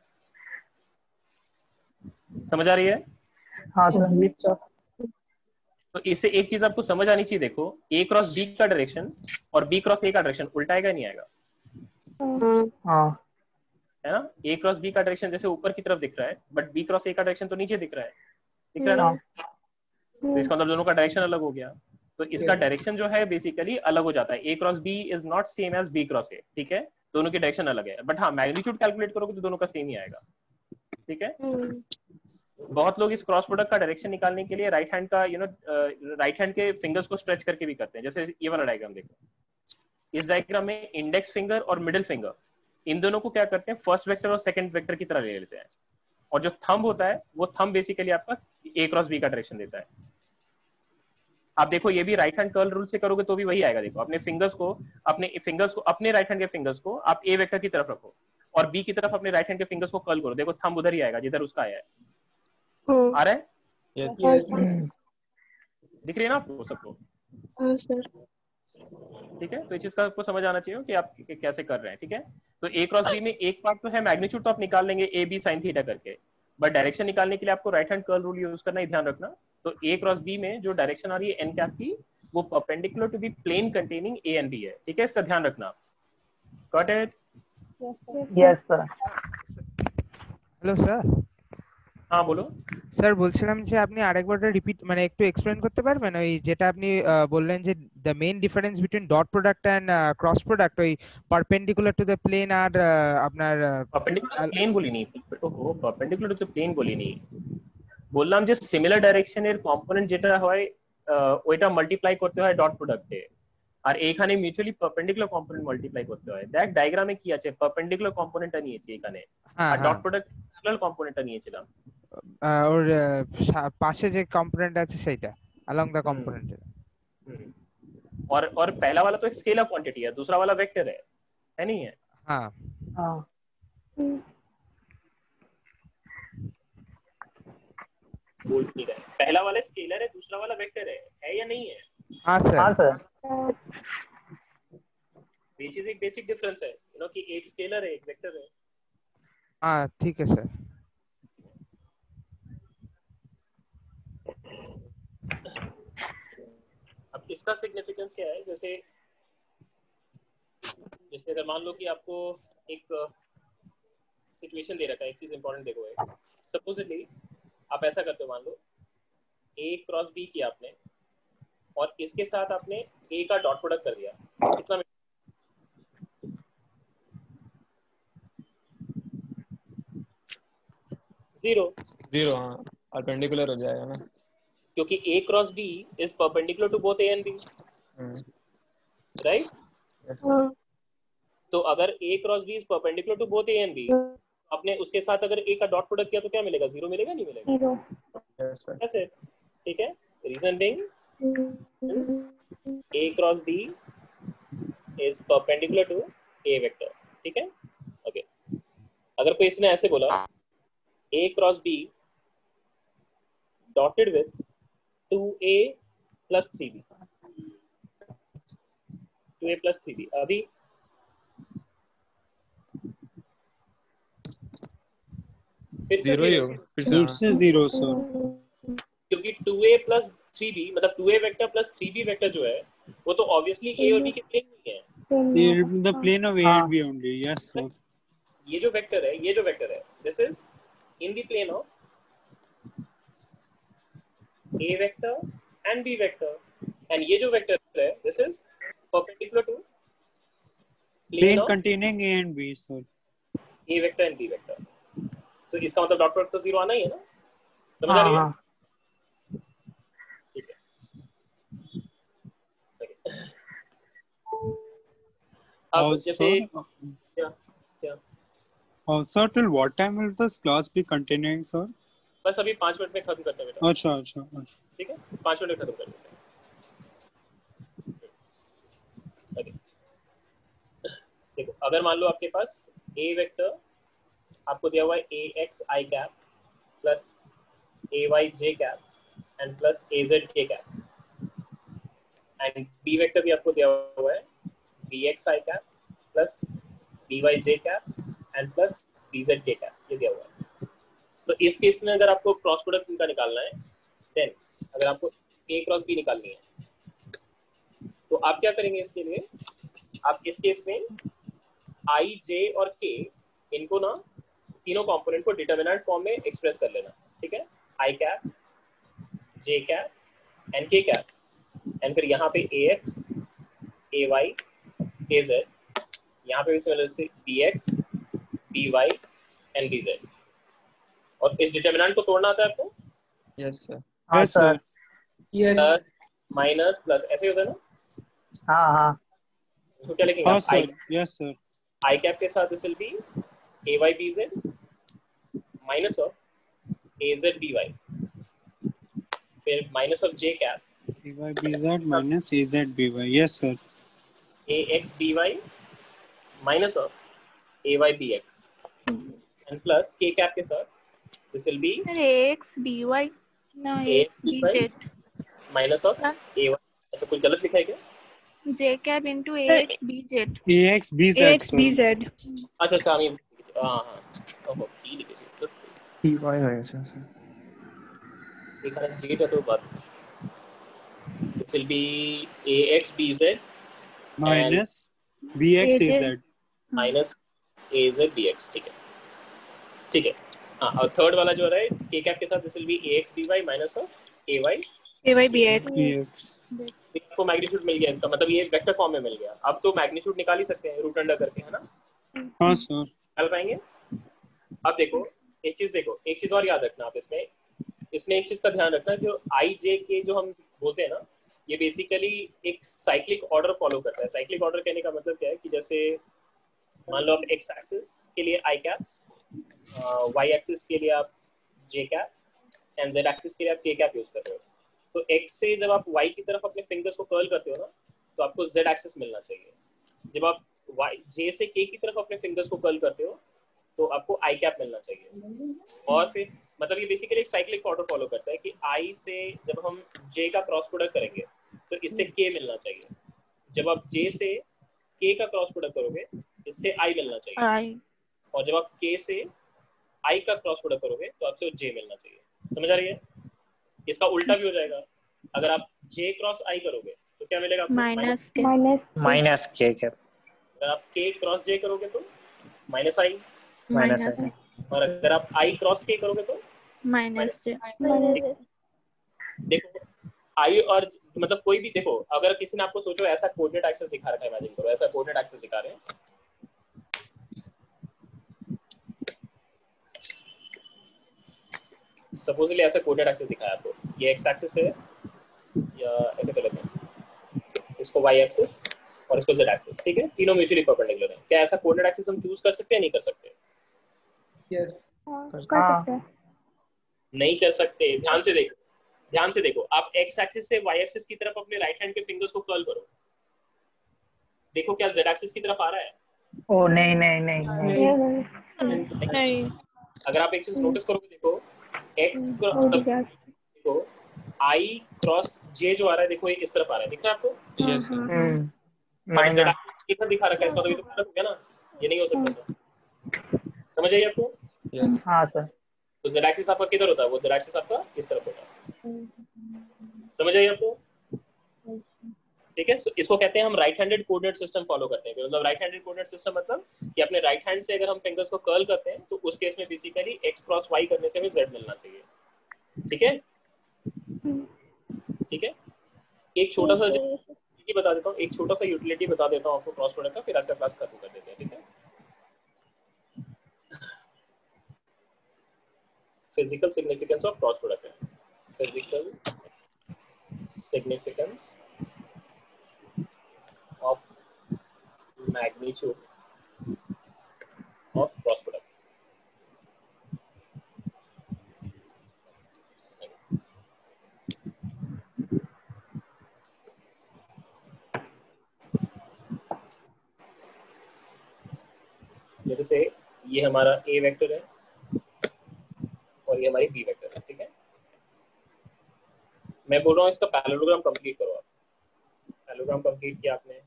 समझ आ रही है? हाँ सर। तो इससे एक चीज आपको समझ आनी चाहिए, देखो ए क्रॉस बी का डायरेक्शन और बी क्रॉस ए का डायरेक्शन उल्टा आएगा नहीं आएगा? हाँ। है ना, ए क्रॉस बी का डायरेक्शन जैसे ऊपर की तरफ दिख रहा है, बट बी क्रॉस ए का डायरेक्शन तो नीचे दिख रहा है, दिख रहा है ना? तो इसका मतलब दोनों का डायरेक्शन अलग हो गया, तो इसका डायरेक्शन जो है बेसिकली अलग हो जाता है। A cross B is not same as B cross A, ठीक है, दोनों की डायरेक्शन अलग है, बट हाँ मैग्नीट्यूड कैलकुलेट करोगे तो दोनों का सेम ही आएगा, ठीक है। बहुत लोग इस क्रॉस प्रोडक्ट का डायरेक्शन निकालने के लिए राइट हैंड का राइट हैंड के फिंगर्स को स्ट्रेच करके भी करते हैं। जैसे ये वाला डायग्राम देखो, इस डायग्राम में इंडेक्स फिंगर और मिडिल फिंगर इन दोनों को क्या करते हैं, फर्स्ट वेक्टर और सेकंड वेक्टर की तरह ले लेते हैं, और जो थंब होता है वो थंब बेसिकली आपका ए क्रॉस बी का डायरेक्शन देता है। आप देखो ये भी राइट हैंड कर्ल रूल से करोगे तो भी वही आएगा। देखो अपने फिंगर्स को अपने राइट हैंड के फिंगर्स को आप ए वेक्टर की तरफ रखो और बी की तरफ अपने राइट हैंड के फिंगर्स को कर्ल करो, देखो थंब उधर ही आएगा जिधर उसका आया है। आ रहा है? यस। दिख रही है ना आपको सबको? ठीक है, तो इस चीज का आपको समझ आना चाहिए कि आप कैसे कर रहे हैं, ठीक है। तो ए क्रॉस बी में एक पार्ट तो है मैग्नीट्यूड, तो आप निकाल लेंगे ए बी साइन थीटा करके, बट डायरेक्शन निकालने के लिए आपको right hand curl rule use करना ही ध्यान रखना। तो ए क्रॉस बी में जो डायरेक्शन आ रही है एन कैप की, वो perpendicular to the plane containing A and B है, ठीक है, इसका ध्यान रखना। Got it? Yes sir. Hello sir. হ্যাঁ বলো স্যার, বলছিলাম যে আপনি আরেকবার রিপিট মানে একটু এক্সপ্লেইন করতে পারবেন ওই যেটা আপনি বললেন যে the main difference between dot product and cross product, ওই পারপেন্ডিকুলার টু দ্য প্লেন আর আপনার পারপেন্ডিকুলার প্লেন বলিনি, ওহো পারপেন্ডিকুলার টু দ্য প্লেন বলিনি, বললাম যে সিমিলার ডাইরেকশনের কম্পোনেন্ট যেটা হয় ওইটা মাল্টিপ্লাই করতে হয় ডট প্রোডাক্টে, আর এইখানে মিউচুয়ালি পারপেন্ডিকুলার কম্পোনেন্ট মাল্টিপ্লাই করতে হয়। দেখ ডায়াগ্রামে কি আছে, পারপেন্ডিকুলার কম্পোনেন্টটা নিয়েছি এখানে, আর ডট প্রোডাক্ট প্যারালাল কম্পোনেন্টটা নিয়েছিলাম। और पाशे जो कंपोनेंट আছে সেটা along the component। और पहला वाला तो एक स्केलर क्वांटिटी है, दूसरा वाला वेक्टर है नहीं है? हाँ हाँ। बोल ठीक है, पहला वाला स्केलर है, दूसरा वाला वेक्टर है या नहीं है? हाँ सर। हाँ सर। ये चीज एक बेसिक डिफरेंस है, यू नो, कि एक स्केलर है एक वेक्टर है। हाँ ठीक है सर। अब इसका सिग्निफिकेंस क्या है, जैसे अगर मान लो कि आपको एक सिचुएशन दे रखा है, एक चीज इंपॉर्टेंट देखो है, सपोजिटली आप ऐसा करते हो, मान लो ए क्रॉस बी किया आपने और इसके साथ आपने ए का डॉट प्रोडक्ट कर दिया, कितना 0 हाँ, परपेंडिकुलर हो जाएगा ना, क्योंकि a cross b is perpendicular to both a and b, right? तो अगर a cross b is perpendicular to both a and b, आपने उसके साथ अगर ए का डॉट प्रोडक्ट किया तो क्या मिलेगा? 0 मिलेगा, नहीं मिलेगा? 0 कैसे? ठीक है, reason being A cross B is perpendicular to A vector. ठीक है, ओके। अगर कोई इसने ऐसे बोला A cross B dotted with 2A plus 3B, 2A plus 3B, अभी फिर से 0 फिर से 0 सर, क्योंकि 2A plus 3B मतलब 2A vector plus 3B vector जो है वो तो ऑब्वियसली A और B के प्लेन में है। the plane of A and B only. Yes sir. ये जो वेक्टर है this is in the plane of A vector and B vector, and ये जो वेक्टर है this is perpendicular to Plane containing A and B sir. A vector and B vector. तो इसका मतलब dot product तो 0 आना ही है ना, समझ आ रही है? ठीक है, अब जैसे Sir, till what time will this class be continuing, sir? बस अभी 5 मिनट में खत्म करते हैं बेटा। अच्छा। ठीक है, 5 मिनट में खत्म कर देते हैं। देखो, अगर मान लो आपके पास A वेक्टर आपको दिया हुआ है AX I cap plus AY J cap and plus AZ K cap, and B vector भी आपको दिया हुआ है BX I cap plus BY J cap and plus BZ K cap, ये दिया हुआ है। तो इस केस में अगर आपको क्रॉस प्रोडक्ट इनका निकालना है, देन अगर आपको A क्रॉस B निकालनी है तो आप क्या करेंगे? इसके लिए आप इस केस में I J और K इनको ना तीनों कंपोनेंट को डिटरमिनेंट फॉर्म में एक्सप्रेस कर लेना। ठीक है, I cap J cap and K cap, and फिर यहाँ पे AX AY AZ, यहाँ पे सिमिलर से BX BY एंड BZ, और इस डिटरमिनेंट को तोड़ना आता है आपको? Yes sir. हाँ सर। प्लस माइनस प्लस ऐसे होता है ना? हाँ। तो क्या लिखेंगे? हाँ sir, yes sir. I cap के साथ this will be AY BZ minus of AZ BY, फिर minus of J cap AY BZ minus AZ BY. Yes sir. AX BY minus of AY BX and plus K cap के साथ this will be AX BY ना AX BZ minus of AY। अच्छा, कुछ गलत लिखा है क्या? J cap into AX BZ। AX BZ AX BZ। अच्छा हम ये हाँ ओहो P लिखे थे PY है सर। देखा ना J का तो बात, this will be AX BZ minus BX AZ minus AZ BX। ठीक है हाँ, और थर्ड वाला जो है K कैप के साथ this will be AX BY minus of AY BX। आपको मैग्नीट्यूड मिल गया इसका, मतलब ये वेक्टर फॉर्म में मिल गया। अब तो मैग्नीट्यूड निकाल ही सकते हैं रूट अंडर करके, है ना? हाँ सर। निकाल पाएंगे? अब देखो एक चीज और याद रखना आप इसमें एक चीज का ध्यान रखना, जो I J के जो हम बोलते हैं ना, ये बेसिकली एक साइक्लिक ऑर्डर फॉलो करता है। साइक्लिक ऑर्डर कहने का मतलब क्या है कि जैसे मान लो आप एक्स एक्सिस के लिए I कैप, वाई एक्सिस के लिए आप J cap and Z axis के लिए आप K कैप यूज कर रहे हो। तो X से जब आप Y की तरफ अपने फिंगर्स को कर्ल करते हो ना, तो आपको Z एक्सिस मिलना चाहिए। जब आप J से K की तरफ अपने फिंगर्स को कर्ल करते हो तो आपको I कैप मिलना चाहिए। और फिर मतलब ये बेसिकली एक साइक्लिक ऑर्डर फॉलो करता है कि I से जब हम J का क्रॉस प्रोडक्ट करेंगे तो इससे K मिलना चाहिए। जब आप J से K का क्रॉस प्रोडक्ट करोगे इससे I मिलना चाहिए, और जब आप K से I का क्रॉस प्रोडक्ट करोगे तो आपसे J मिलना चाहिए। समझ आ रही है? इसका उल्टा भी हो जाएगा, अगर आप J क्रॉस I करोगे तो क्या मिलेगा आपको? Minus K cap. अगर आप K क्रॉस J करोगे तो माइनस I, और अगर आप I क्रॉस K करोगे तो माइनस J। देखो I और मतलब कोई भी देखो, अगर किसी ने आपको सोचो ऐसा कोऑर्डिनेट एक्सिस दिखा रखा है, इमेजिन करो ऐसा कोऑर्डिनेट एक्सिस दिखा रहे हैं, सपोजली ऐसा कोऑर्डिनेट एक्सिस दिखाया आपको, ये x एक्सिस है या ऐसे कर लेते हैं इसको y एक्सिस और इसको z एक्सिस, ठीक है? तीनों म्यूचुअली परपेंडिकुलर हैं। क्या ऐसा कोऑर्डिनेट एक्सिस हम चूज कर सकते हैं? नहीं कर सकते। यस कर सकते हैं। नहीं कर सकते, ध्यान से देखो, ध्यान से देखो। आप एक्स एक्सिस से वाई एक्सिस की तरफ अपने राइट हैंड के फिंगर्स को कर्ल करो, देखो क्या जेड एक्सिस की तरफ आ रहा है? ओ नहीं नहीं नहीं नहीं। अगर आप एक चीज नोटिस करोगे, देखो एक्स देखो आई क्रॉस जे जो आ रहा है, देखो ये इस तरफ आ रहा है, दिख रहा है आपको? यस जेड एक्सिस इधर दिखा रखा है, इसका तो ये तो गलत हो गया ना, ये नहीं हो सकता था। समझ आई आपको? हाँ सर। तो जेड एक्सिस आपका किधर होता है? वो जेड एक्सिस आपका इस तरफ होता है। समझ आई आपको? ठीक है, इसको कहते हैं हम right handed coordinate system follow करते हैं। मतलब राइट हैंडेड कोऑर्डिनेट सिस्टम मतलब कि अपने राइट हैंड से अगर हम फिंगर्स को कर्ल करते हैं तो उस केस में बेसिकली एक्स क्रॉस वाई करने से हमें जेड मिलना चाहिए। ठीक है, ठीक है। एक छोटा सा यूटिलिटी बता देता हूँ, एक छोटा सा यूटिलिटी बता देता हूँ आपको क्रॉस प्रोडक्ट का, फिर आज का क्लास खत्म कर देते हैं। ठीक है, physical significance of cross product है। Physical significance of magnitude of cross product. जैसे ये हमारा A वेक्टर है और ये हमारी B वेक्टर है। ठीक है, मैं बोल रहा हूँ इसका पैरेललोग्राम कंप्लीट करो। आप पैरेललोग्राम कंप्लीट किया आपने,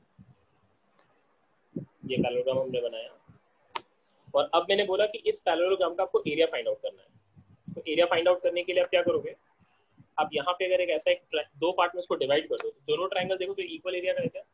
ये पैरेललोग्राम हमने बनाया और अब मैंने बोला कि इस पैरेललोग्राम का आपको एरिया फाइंड आउट करना है। तो एरिया फाइंड आउट करने के लिए आप क्या करोगे? आप यहाँ पे अगर एक ऐसा एक दो पार्ट में इसको डिवाइड कर दो, दोनों ट्रायंगल देखो तो इक्वल एरिया का है क्या?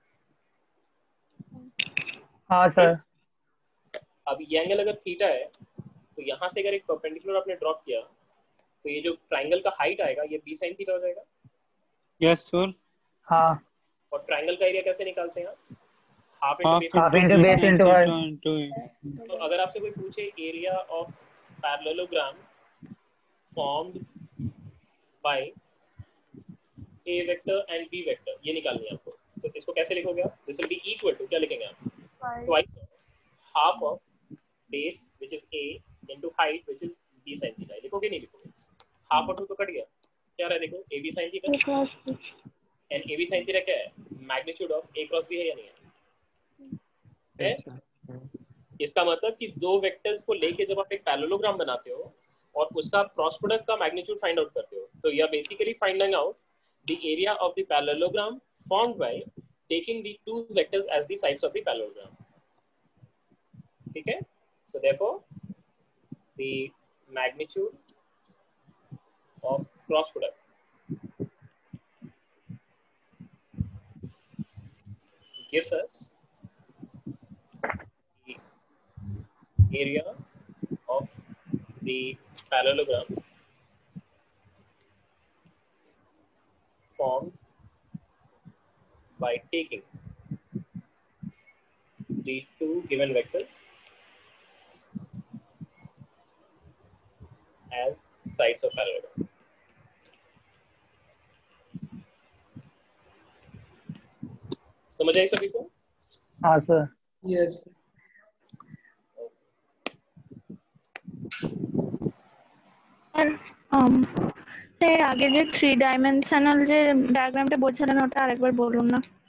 हाँ सर। अब ये एंगल अगर थीटा है तो यहाँ से अगर एक परपेंडिकुलर आपने ड्रॉप किया तो ये जो ट्रायंगल का हाइट आएगा ये b sin थीटा हो जाएगा। Yes sir. हाँ। और ट्रायंगल का एरिया कैसे निकालते हैं आप? Half into base into height. तो अगर आपसे कोई पूछे area of parallelogram formed by A vector and B vector, ये निकालनी है आपको, तो इसको कैसे लिखोगे आप? This will be equal to, क्या लिखेंगे आप? Twice half of base which is a into height which is b sin theta. लिखोगे नहीं लिखोगे? हाफ और 2 तो कट गया, क्या रहा? देखो ab sin theta and ab sin theta क्या है? Magnitude of a cross b है या नहीं है? इसका मतलब कि दो वेक्टर्स को लेके जब आप एक पैरेललोग्राम बनाते हो और उसका क्रॉस प्रोडक्ट का मैग्नीट्यूड फाइंड आउट करते हो, तो you are basically finding out the area of the parallelogram formed by taking the two vectors as the sides of the parallelogram. ठीक है, so therefore the magnitude of cross product gives us area of the parallelogram formed by taking the two given vectors as sides of parallelogram. समझ आई सभी को? हाँ sir. Yes. আগে যে 3 dimensional যে ডায়াগ্রামটা বোঝালেন ওটা আরেকবার বলুন না।